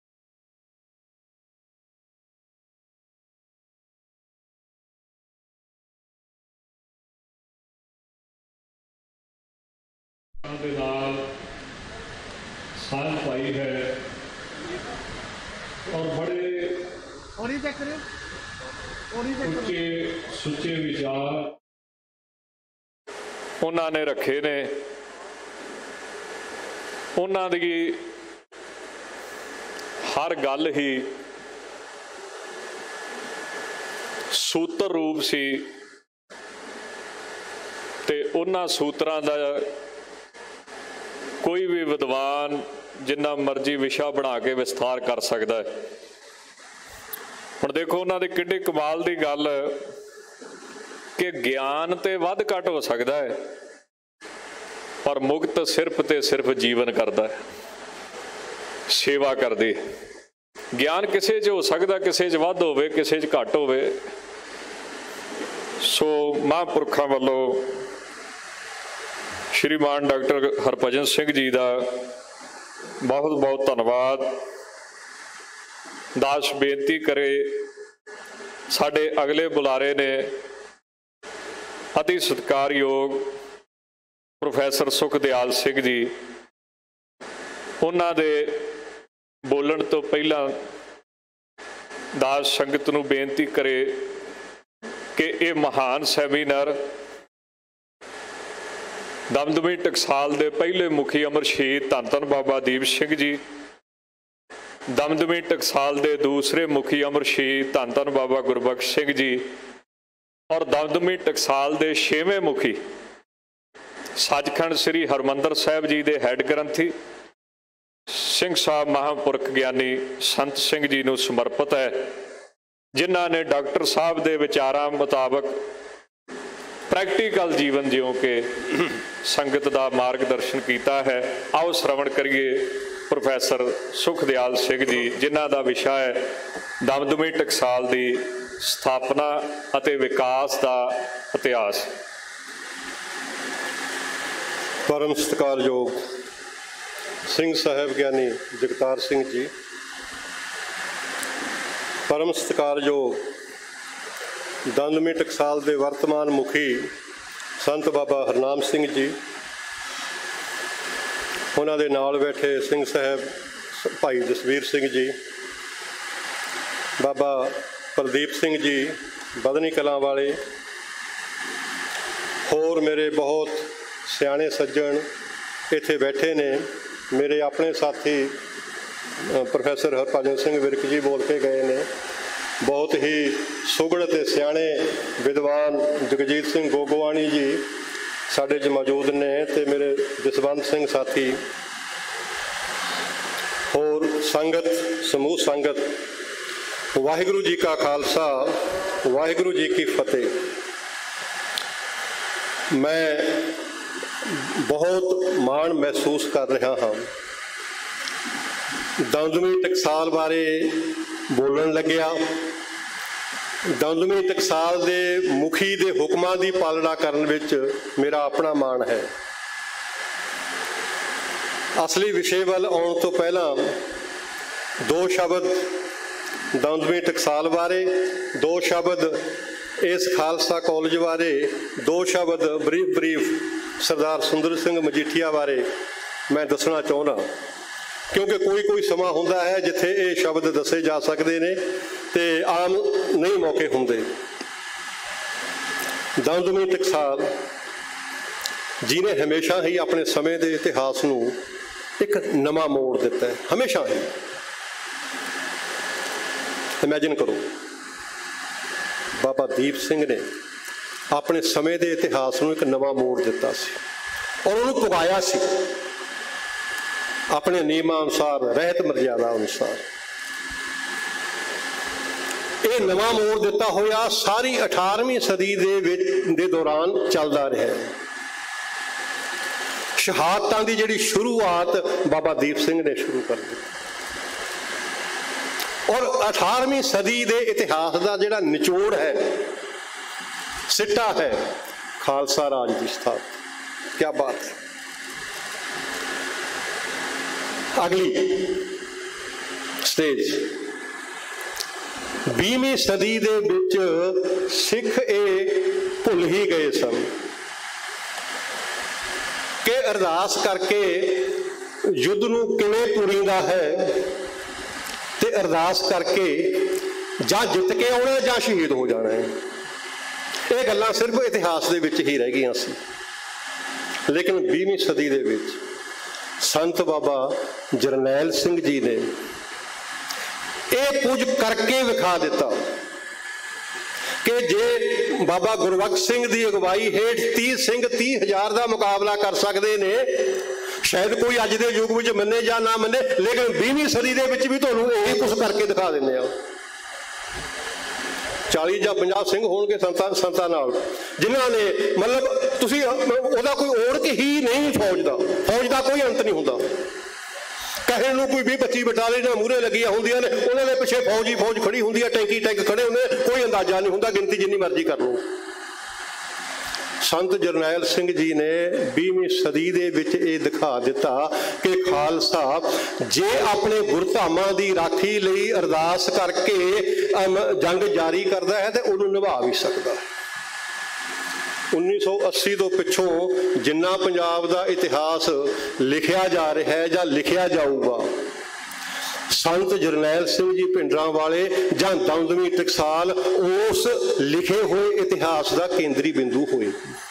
ਦੇ ਨਾਲ ਸਾਂਝ ਪਾਈ ਹੈ ਔਰ ਬੜੇ ਉੱਚੇ ਸੁੱਚੇ ਵਿਚਾਰ ਉਹਨਾਂ ਨੇ ਰੱਖੇ ਨੇ। ਉਹਨਾਂ ਦੀ ਹਰ ਗੱਲ ਹੀ ਸੂਤਰ ਰੂਪ ਸੀ ਤੇ ਉਹਨਾਂ ਸੂਤਰਾਂ ਦਾ ਕੋਈ ਵੀ ਵਿਦਵਾਨ ਜਿੰਨਾ ਮਰਜ਼ੀ ਵਿਸ਼ਾ ਬਣਾ ਕੇ ਵਿਸਥਾਰ ਕਰ ਸਕਦਾ ਹੈ। ਹੁਣ ਦੇਖੋ ਉਹਨਾਂ ਦੇ ਕਿੱਡੇ ਕਮਾਲ ਦੀ ਗੱਲ ਕਿ ਗਿਆਨ ਤੇ ਵੱਧ ਘੱਟ ਹੋ ਸਕਦਾ ਹੈ, ਪਰ ਮੁਕਤ ਸਿਰਫ ਤੇ ਸਿਰਫ ਜੀਵਨ ਕਰਦਾ ਹੈ, ਸੇਵਾ ਕਰਦੇ। ਗਿਆਨ ਕਿਸੇ 'ਚ ਹੋ ਸਕਦਾ, ਕਿਸੇ 'ਚ ਵੱਧ ਹੋਵੇ, ਕਿਸੇ 'ਚ ਘੱਟ ਹੋਵੇ। ਸੋ ਮਹਾਂਪੁਰਖਾਂ ਵੱਲੋਂ ਸ਼੍ਰੀਮਾਨ ਡਾਕਟਰ ਹਰਭਜਨ ਸਿੰਘ ਜੀ ਦਾ ਬਹੁਤ ਬਹੁਤ ਧੰਨਵਾਦ। ਦਾਸ ਬੇਨਤੀ ਕਰੇ ਸਾਡੇ ਅਗਲੇ ਬੁਲਾਰੇ ਨੇ ਅਤੀ ਸਤਿਕਾਰਯੋਗ ਪ੍ਰੋਫੈਸਰ ਸੁਖਦਿਆਲ ਸਿੰਘ ਜੀ। ਉਹਨਾਂ ਦੇ ਬੋਲਣ ਤੋਂ ਪਹਿਲਾਂ ਦਾਸ ਸੰਗਤ ਨੂੰ ਬੇਨਤੀ ਕਰੇ ਕਿ ਇਹ ਮਹਾਨ ਸੈਮੀਨਾਰ ਦਮਦਮੀ ਟਕਸਾਲ ਦੇ ਪਹਿਲੇ ਮੁਖੀ ਅਮਰ ਸ਼ਹੀਦ ਧੰਨ ਧੰਨ ਬਾਬਾ ਦੀਪ ਸਿੰਘ ਜੀ, ਦਮਦਮੀ ਟਕਸਾਲ ਦੇ ਦੂਸਰੇ ਮੁਖੀ ਅਮਰ ਸ਼ਹੀਦ ਧੰਨ ਧੰਨ ਬਾਬਾ ਗੁਰਬਖਸ਼ ਸਿੰਘ ਜੀ ਔਰ ਦਮਦਮੀ ਟਕਸਾਲ ਦੇ 6ਵੇਂ ਮੁਖੀ ਸੱਚਖੰਡ ਸ੍ਰੀ ਹਰਿਮੰਦਰ ਸਾਹਿਬ ਜੀ ਦੇ ਹੈੱਡ ਗ੍ਰੰਥੀ ਸਿੰਘ ਸਾਹਿਬ ਮਹਾਂਪੁਰਖ ਗਿਆਨੀ ਸੰਤ ਸਿੰਘ ਜੀ ਨੂੰ ਸਮਰਪਿਤ ਹੈ, ਜਿਨ੍ਹਾਂ ਨੇ ਡਾਕਟਰ ਸਾਹਿਬ ਦੇ ਵਿਚਾਰਾਂ ਮੁਤਾਬਕ ਪ੍ਰੈਕਟੀਕਲ ਜੀਵਨ ਜਿਉਂ ਕੇ ਸੰਗਤ ਦਾ ਮਾਰਗਦਰਸ਼ਨ ਕੀਤਾ ਹੈ। ਆਓ ਸ਼ਰਵਣ ਕਰੀਏ ਪ੍ਰੋਫੈਸਰ ਸੁਖਦਿਆਲ ਸਿੰਘ ਜੀ, ਜਿਨ੍ਹਾਂ ਦਾ ਵਿਸ਼ਾ ਹੈ ਦਮਦਮੀ ਟਕਸਾਲ ਦੀ ਸਥਾਪਨਾ ਅਤੇ ਵਿਕਾਸ ਦਾ ਇਤਿਹਾਸ। ਪਰਮ ਸਤਿਕਾਰਯੋਗ ਸਿੰਘ ਸਾਹਿਬ ਗਿਆਨੀ ਜਗਤਾਰ ਸਿੰਘ ਜੀ, ਪਰਮ ਸਤਿਕਾਰਯੋਗ ਦਮਦਮੀ ਟਕਸਾਲ ਦੇ ਵਰਤਮਾਨ ਮੁਖੀ ਸੰਤ ਬਾਬਾ ਹਰਨਾਮ ਸਿੰਘ ਜੀ, ਉਹਨਾਂ ਦੇ ਨਾਲ ਬੈਠੇ ਸਿੰਘ ਸਾਹਿਬ ਭਾਈ ਜਸਵੀਰ ਸਿੰਘ ਜੀ, ਬਾਬਾ ਪ੍ਰਦੀਪ ਸਿੰਘ ਜੀ ਬਦਨੀ ਕਲਾਂ ਵਾਲੇ, ਹੋਰ ਮੇਰੇ ਬਹੁਤ ਸਿਆਣੇ ਸੱਜਣ ਇੱਥੇ ਬੈਠੇ ਨੇ। ਮੇਰੇ ਆਪਣੇ ਸਾਥੀ ਪ੍ਰੋਫੈਸਰ ਹਰਭਜਨ ਸਿੰਘ ਵਿਰਕ ਜੀ ਬੋਲ ਕੇ ਗਏ ਨੇ। ਬਹੁਤ ਹੀ ਸੁਘੜ ਅਤੇ ਸਿਆਣੇ ਵਿਦਵਾਨ ਜਗਜੀਤ ਸਿੰਘ ਗੋਗਵਾਣੀ ਜੀ ਸਾਡੇ 'ਚ ਮੌਜੂਦ ਨੇ ਅਤੇ ਮੇਰੇ ਜਸਵੰਤ ਸਿੰਘ ਸਾਥੀ, ਹੋਰ ਸੰਗਤ, ਸਮੂਹ ਸੰਗਤ। ਵਾਹਿਗੁਰੂ ਜੀ ਕਾ ਖਾਲਸਾ, ਵਾਹਿਗੁਰੂ ਜੀ ਕੀ ਫਤਿਹ। ਮੈਂ ਬਹੁਤ ਮਾਣ ਮਹਿਸੂਸ ਕਰ ਰਿਹਾ ਹਾਂ ਦਮਦਮੀ ਟਕਸਾਲ ਬਾਰੇ ਬੋਲਣ ਲੱਗਿਆ। ਦਮਦਮੀ ਟਕਸਾਲ ਦੇ ਮੁਖੀ ਦੇ ਹੁਕਮਾਂ ਦੀ ਪਾਲਣਾ ਕਰਨ ਵਿੱਚ ਮੇਰਾ ਆਪਣਾ ਮਾਣ ਹੈ। ਅਸਲੀ ਵਿਸ਼ੇ ਵੱਲ ਆਉਣ ਤੋਂ ਪਹਿਲਾਂ ਦੋ ਸ਼ਬਦ ਦਮਦਮੀ ਟਕਸਾਲ ਬਾਰੇ, ਦੋ ਸ਼ਬਦ ਇਸ ਖਾਲਸਾ ਕਾਲਜ ਬਾਰੇ, ਦੋ ਸ਼ਬਦ ਬਰੀਫ ਸਰਦਾਰ ਸੁੰਦਰ ਸਿੰਘ ਮਜੀਠੀਆ ਬਾਰੇ ਮੈਂ ਦੱਸਣਾ ਚਾਹੁੰਦਾ, ਕਿਉਂਕਿ ਕੋਈ ਸਮਾਂ ਹੁੰਦਾ ਹੈ ਜਿੱਥੇ ਇਹ ਸ਼ਬਦ ਦੱਸੇ ਜਾ ਸਕਦੇ ਨੇ ਤੇ ਆਮ ਨਹੀਂ ਮੌਕੇ ਹੁੰਦੇ। ਦਮਦਮੀ ਟਕਸਾਲ ਜਿਹਨੇ ਹਮੇਸ਼ਾ ਹੀ ਆਪਣੇ ਸਮੇਂ ਦੇ ਇਤਿਹਾਸ ਨੂੰ ਇੱਕ ਨਵਾਂ ਮੋੜ ਦਿੱਤਾ ਹੈ, ਹਮੇਸ਼ਾ ਹੀ। ਇਮੈਜਿਨ ਕਰੋ, ਬਾਬਾ ਦੀਪ ਸਿੰਘ ਨੇ ਆਪਣੇ ਸਮੇਂ ਦੇ ਇਤਿਹਾਸ ਨੂੰ ਇੱਕ ਨਵਾਂ ਮੋੜ ਦਿੱਤਾ ਸੀ ਔਰ ਉਹਨੂੰ ਪੁਗਾਇਆ ਸੀ ਆਪਣੇ ਨਿਯਮਾਂ ਅਨੁਸਾਰ, ਰਹਿਤ ਮਰਜ਼ਾਦਾ ਅਨੁਸਾਰ। ਇਹ ਨਵਾਂ ਮੋੜ ਦਿੱਤਾ ਹੋਇਆ ਸਾਰੀ 18ਵੀਂ ਸਦੀ ਦੇ ਦੌਰਾਨ ਚੱਲਦਾ ਰਿਹਾ। ਸ਼ਹਾਦਤਾਂ ਦੀ ਜਿਹੜੀ ਸ਼ੁਰੂਆਤ ਬਾਬਾ ਦੀਪ ਸਿੰਘ ਨੇ ਸ਼ੁਰੂ ਕਰ ਦਿੱਤੀ ਔਰ 18ਵੀਂ ਸਦੀ ਦੇ ਇਤਿਹਾਸ ਦਾ ਜਿਹੜਾ ਨਿਚੋੜ ਹੈ, ਸਿੱਟਾ ਹੈ, ਖਾਲਸਾ ਰਾਜ ਦੀ ਸਥਾਪਨਾ। ਕਿਆ ਬਾਤ ਹੈ। ਅਗਲੀ ਸਟੇਜ 20ਵੀਂ ਸਦੀ ਦੇ ਵਿੱਚ ਸਿੱਖ ਇਹ ਭੁੱਲ ਹੀ ਗਏ ਸਨ ਕਿ ਅਰਦਾਸ ਕਰਕੇ ਯੁੱਧ ਨੂੰ ਕਿਵੇਂ ਪੂਰੀਦਾ ਹੈ ਤੇ ਅਰਦਾਸ ਕਰਕੇ ਜਾਂ ਜਿੱਤ ਕੇ ਆਉਣਾ ਜਾਂ ਸ਼ਹੀਦ ਹੋ ਜਾਣਾ ਹੈ। ਇਹ ਗੱਲਾਂ ਸਿਰਫ ਇਤਿਹਾਸ ਦੇ ਵਿੱਚ ਹੀ ਰਹਿ ਗਈਆਂ ਸੀ। ਲੇਕਿਨ 20ਵੀਂ ਸਦੀ ਦੇ ਵਿੱਚ ਸੰਤ ਬਾਬਾ ਜਰਨੈਲ ਸਿੰਘ ਜੀ ਨੇ ਇਹ ਕੁਝ ਕਰਕੇ ਵਿਖਾ ਦਿੱਤਾ ਕਿ ਜੇ ਬਾਬਾ ਗੁਰਬਖਸ਼ ਸਿੰਘ ਦੀ ਅਗਵਾਈ ਹੇਠ 30 ਸਿੰਘ 30,000 ਦਾ ਮੁਕਾਬਲਾ ਕਰ ਸਕਦੇ ਨੇ, ਸ਼ਾਇਦ ਕੋਈ ਅੱਜ ਦੇ ਯੁੱਗ ਵਿੱਚ ਮੰਨੇ ਜਾਂ ਨਾ ਮੰਨੇ, ਲੇਕਿਨ 20ਵੀਂ ਸਦੀ ਦੇ ਵਿੱਚ ਵੀ ਤੁਹਾਨੂੰ ਇਹ ਕੁਝ ਕਰਕੇ ਦਿਖਾ ਦਿੰਦੇ ਆ। 40 ਜਾਂ 50 ਸਿੰਘ ਹੋਣਗੇ ਸੰਤਾਂ ਨਾਲ, ਜਿਨ੍ਹਾਂ ਨੇ ਮਤਲਬ ਤੁਸੀਂ ਉਹਦਾ ਕੋਈ ਓੜਕ ਹੀ ਨਹੀਂ ਫੌਜ ਦਾ ਕੋਈ ਅੰਤ ਨਹੀਂ ਹੁੰਦਾ। ਕਹਿਣ ਨੂੰ ਕੋਈ 20-25 ਬਟਾਲੀਅਨਾਂ ਮੂਹਰੇ ਲੱਗੀਆਂ ਹੁੰਦੀਆਂ ਨੇ, ਉਹਨਾਂ ਦੇ ਪਿੱਛੇ ਫੌਜ ਹੀ ਫੌਜ ਖੜੀ ਹੁੰਦੀ ਹੈ, ਟੈਂਕ ਖੜੇ ਹੁੰਦੇ, ਕੋਈ ਅੰਦਾਜ਼ਾ ਨਹੀਂ ਹੁੰਦਾ, ਗਿਣਤੀ ਜਿੰਨੀ ਮਰਜ਼ੀ ਕਰ ਲਓ। ਸੰਤ ਜਰਨੈਲ ਸਿੰਘ ਜੀ ਨੇ 20ਵੀਂ ਸਦੀ ਦੇ ਵਿੱਚ ਇਹ ਦਿਖਾ ਦਿੱਤਾ ਕਿ ਖਾਲਸਾ ਜੇ ਆਪਣੇ ਗੁਰਧਾਮਾਂ ਦੀ ਰਾਖੀ ਲਈ ਅਰਦਾਸ ਕਰਕੇ ਜੰਗ ਜਾਰੀ ਕਰਦਾ ਹੈ ਤੇ ਉਹਨੂੰ ਨਿਭਾ ਵੀ ਸਕਦਾ ਹੈ। 1980 ਤੋਂ ਪਿੱਛੋਂ ਜਿੰਨਾ ਪੰਜਾਬ ਦਾ ਇਤਿਹਾਸ ਲਿਖਿਆ ਜਾ ਰਿਹਾ ਹੈ ਜਾਂ ਲਿਖਿਆ ਜਾਊਗਾ, ਸੰਤ ਜਰਨੈਲ ਸਿੰਘ ਜੀ ਭਿੰਡਰਾਂ ਵਾਲੇ ਜਾਂ ਦਮਦਮੀ ਟਕਸਾਲ ਉਸ ਲਿਖੇ ਹੋਏ ਇਤਿਹਾਸ ਦਾ ਕੇਂਦਰੀ ਬਿੰਦੂ ਹੋਏ।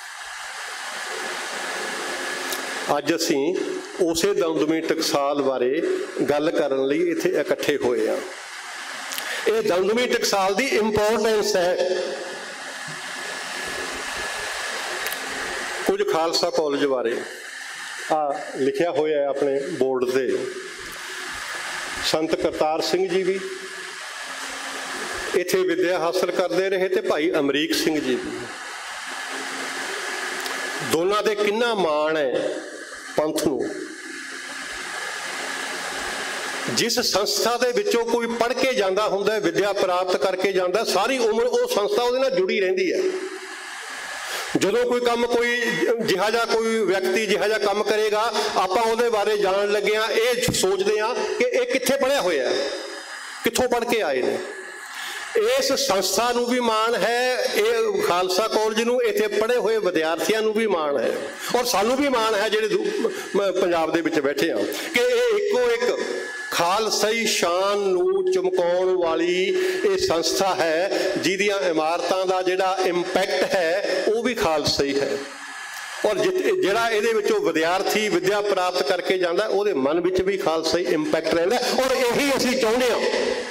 ਅੱਜ ਅਸੀਂ ਉਸੇ ਦਮਦਮੀ ਟਕਸਾਲ ਬਾਰੇ ਗੱਲ ਕਰਨ ਲਈ ਇੱਥੇ ਇਕੱਠੇ ਹੋਏ ਹਾਂ। ਇਹ ਦਮਦਮੀ ਟਕਸਾਲ ਦੀ ਇੰਪੋਰਟੈਂਸ ਹੈ। ਕੁਝ ਖਾਲਸਾ ਕਾਲਜ ਬਾਰੇ ਲਿਖਿਆ ਹੋਇਆ ਹੈ ਆਪਣੇ ਬੋਰਡ ਤੇ। ਸੰਤ ਕਰਤਾਰ ਸਿੰਘ ਜੀ ਵੀ ਇੱਥੇ ਵਿੱਦਿਆ ਹਾਸਲ ਕਰਦੇ ਰਹੇ ਤੇ ਭਾਈ ਅਮਰੀਕ ਸਿੰਘ ਜੀ ਵੀ। ਦੋਨਾਂ ਦੇ ਕਿੰਨਾ ਮਾਣ ਹੈ ਪੰਥ ਨੂੰ। ਜਿਸ ਸੰਸਥਾ ਦੇ ਵਿੱਚੋਂ ਕੋਈ ਪੜ੍ਹ ਕੇ ਜਾਂਦਾ ਹੁੰਦਾ, ਵਿੱਦਿਆ ਪ੍ਰਾਪਤ ਕਰਕੇ ਜਾਂਦਾ, ਸਾਰੀ ਉਮਰ ਉਹ ਸੰਸਥਾ ਉਹਦੇ ਨਾਲ ਜੁੜੀ ਰਹਿੰਦੀ ਹੈ। ਜਦੋਂ ਕੋਈ ਕੰਮ ਕੋਈ ਜਿਹਾ ਜਿਹਾ ਕੋਈ ਵਿਅਕਤੀ ਜਿਹਾ ਜਿਹਾ ਕੰਮ ਕਰੇਗਾ, ਆਪਾਂ ਉਹਦੇ ਬਾਰੇ ਜਾਣਨ ਲੱਗੇ ਹਾਂ, ਇਹ ਸੋਚਦੇ ਹਾਂ ਕਿ ਇਹ ਕਿੱਥੇ ਪੜ੍ਹਿਆ ਹੋਇਆ, ਕਿੱਥੋਂ ਪੜ੍ਹ ਕੇ ਆਏ ਨੇ। ਇਸ ਸੰਸਥਾ ਨੂੰ ਵੀ ਮਾਣ ਹੈ, ਇਹ ਖਾਲਸਾ ਕਾਲਜ ਨੂੰ, ਇੱਥੇ ਪੜ੍ਹੇ ਹੋਏ ਵਿਦਿਆਰਥੀਆਂ ਨੂੰ ਵੀ ਮਾਣ ਹੈ ਔਰ ਸਾਨੂੰ ਵੀ ਮਾਣ ਹੈ ਜਿਹੜੇ ਪੰਜਾਬ ਦੇ ਵਿੱਚ ਬੈਠੇ ਹਾਂ ਕਿ ਇਹ ਇੱਕੋ ਇੱਕ ਖਾਲਸਾਈ ਸ਼ਾਨ ਨੂੰ ਚਮਕਾਉਣ ਵਾਲੀ ਇਹ ਸੰਸਥਾ ਹੈ ਜਿਹਦੀਆਂ ਇਮਾਰਤਾਂ ਦਾ ਜਿਹੜਾ ਇੰਪੈਕਟ ਹੈ ਉਹ ਵੀ ਖਾਲਸਾਈ ਹੈ। ਔਰ ਜਿਹੜਾ ਇਹਦੇ ਵਿੱਚੋਂ ਵਿਦਿਆਰਥੀ ਵਿੱਦਿਆ ਪ੍ਰਾਪਤ ਕਰਕੇ ਜਾਂਦਾ ਉਹਦੇ ਮਨ ਵਿੱਚ ਵੀ ਖਾਲਸਾਈ ਇੰਪੈਕਟ ਰਹਿੰਦਾ। ਔਰ ਇਹੀ ਅਸੀਂ ਚਾਹੁੰਦੇ ਹਾਂ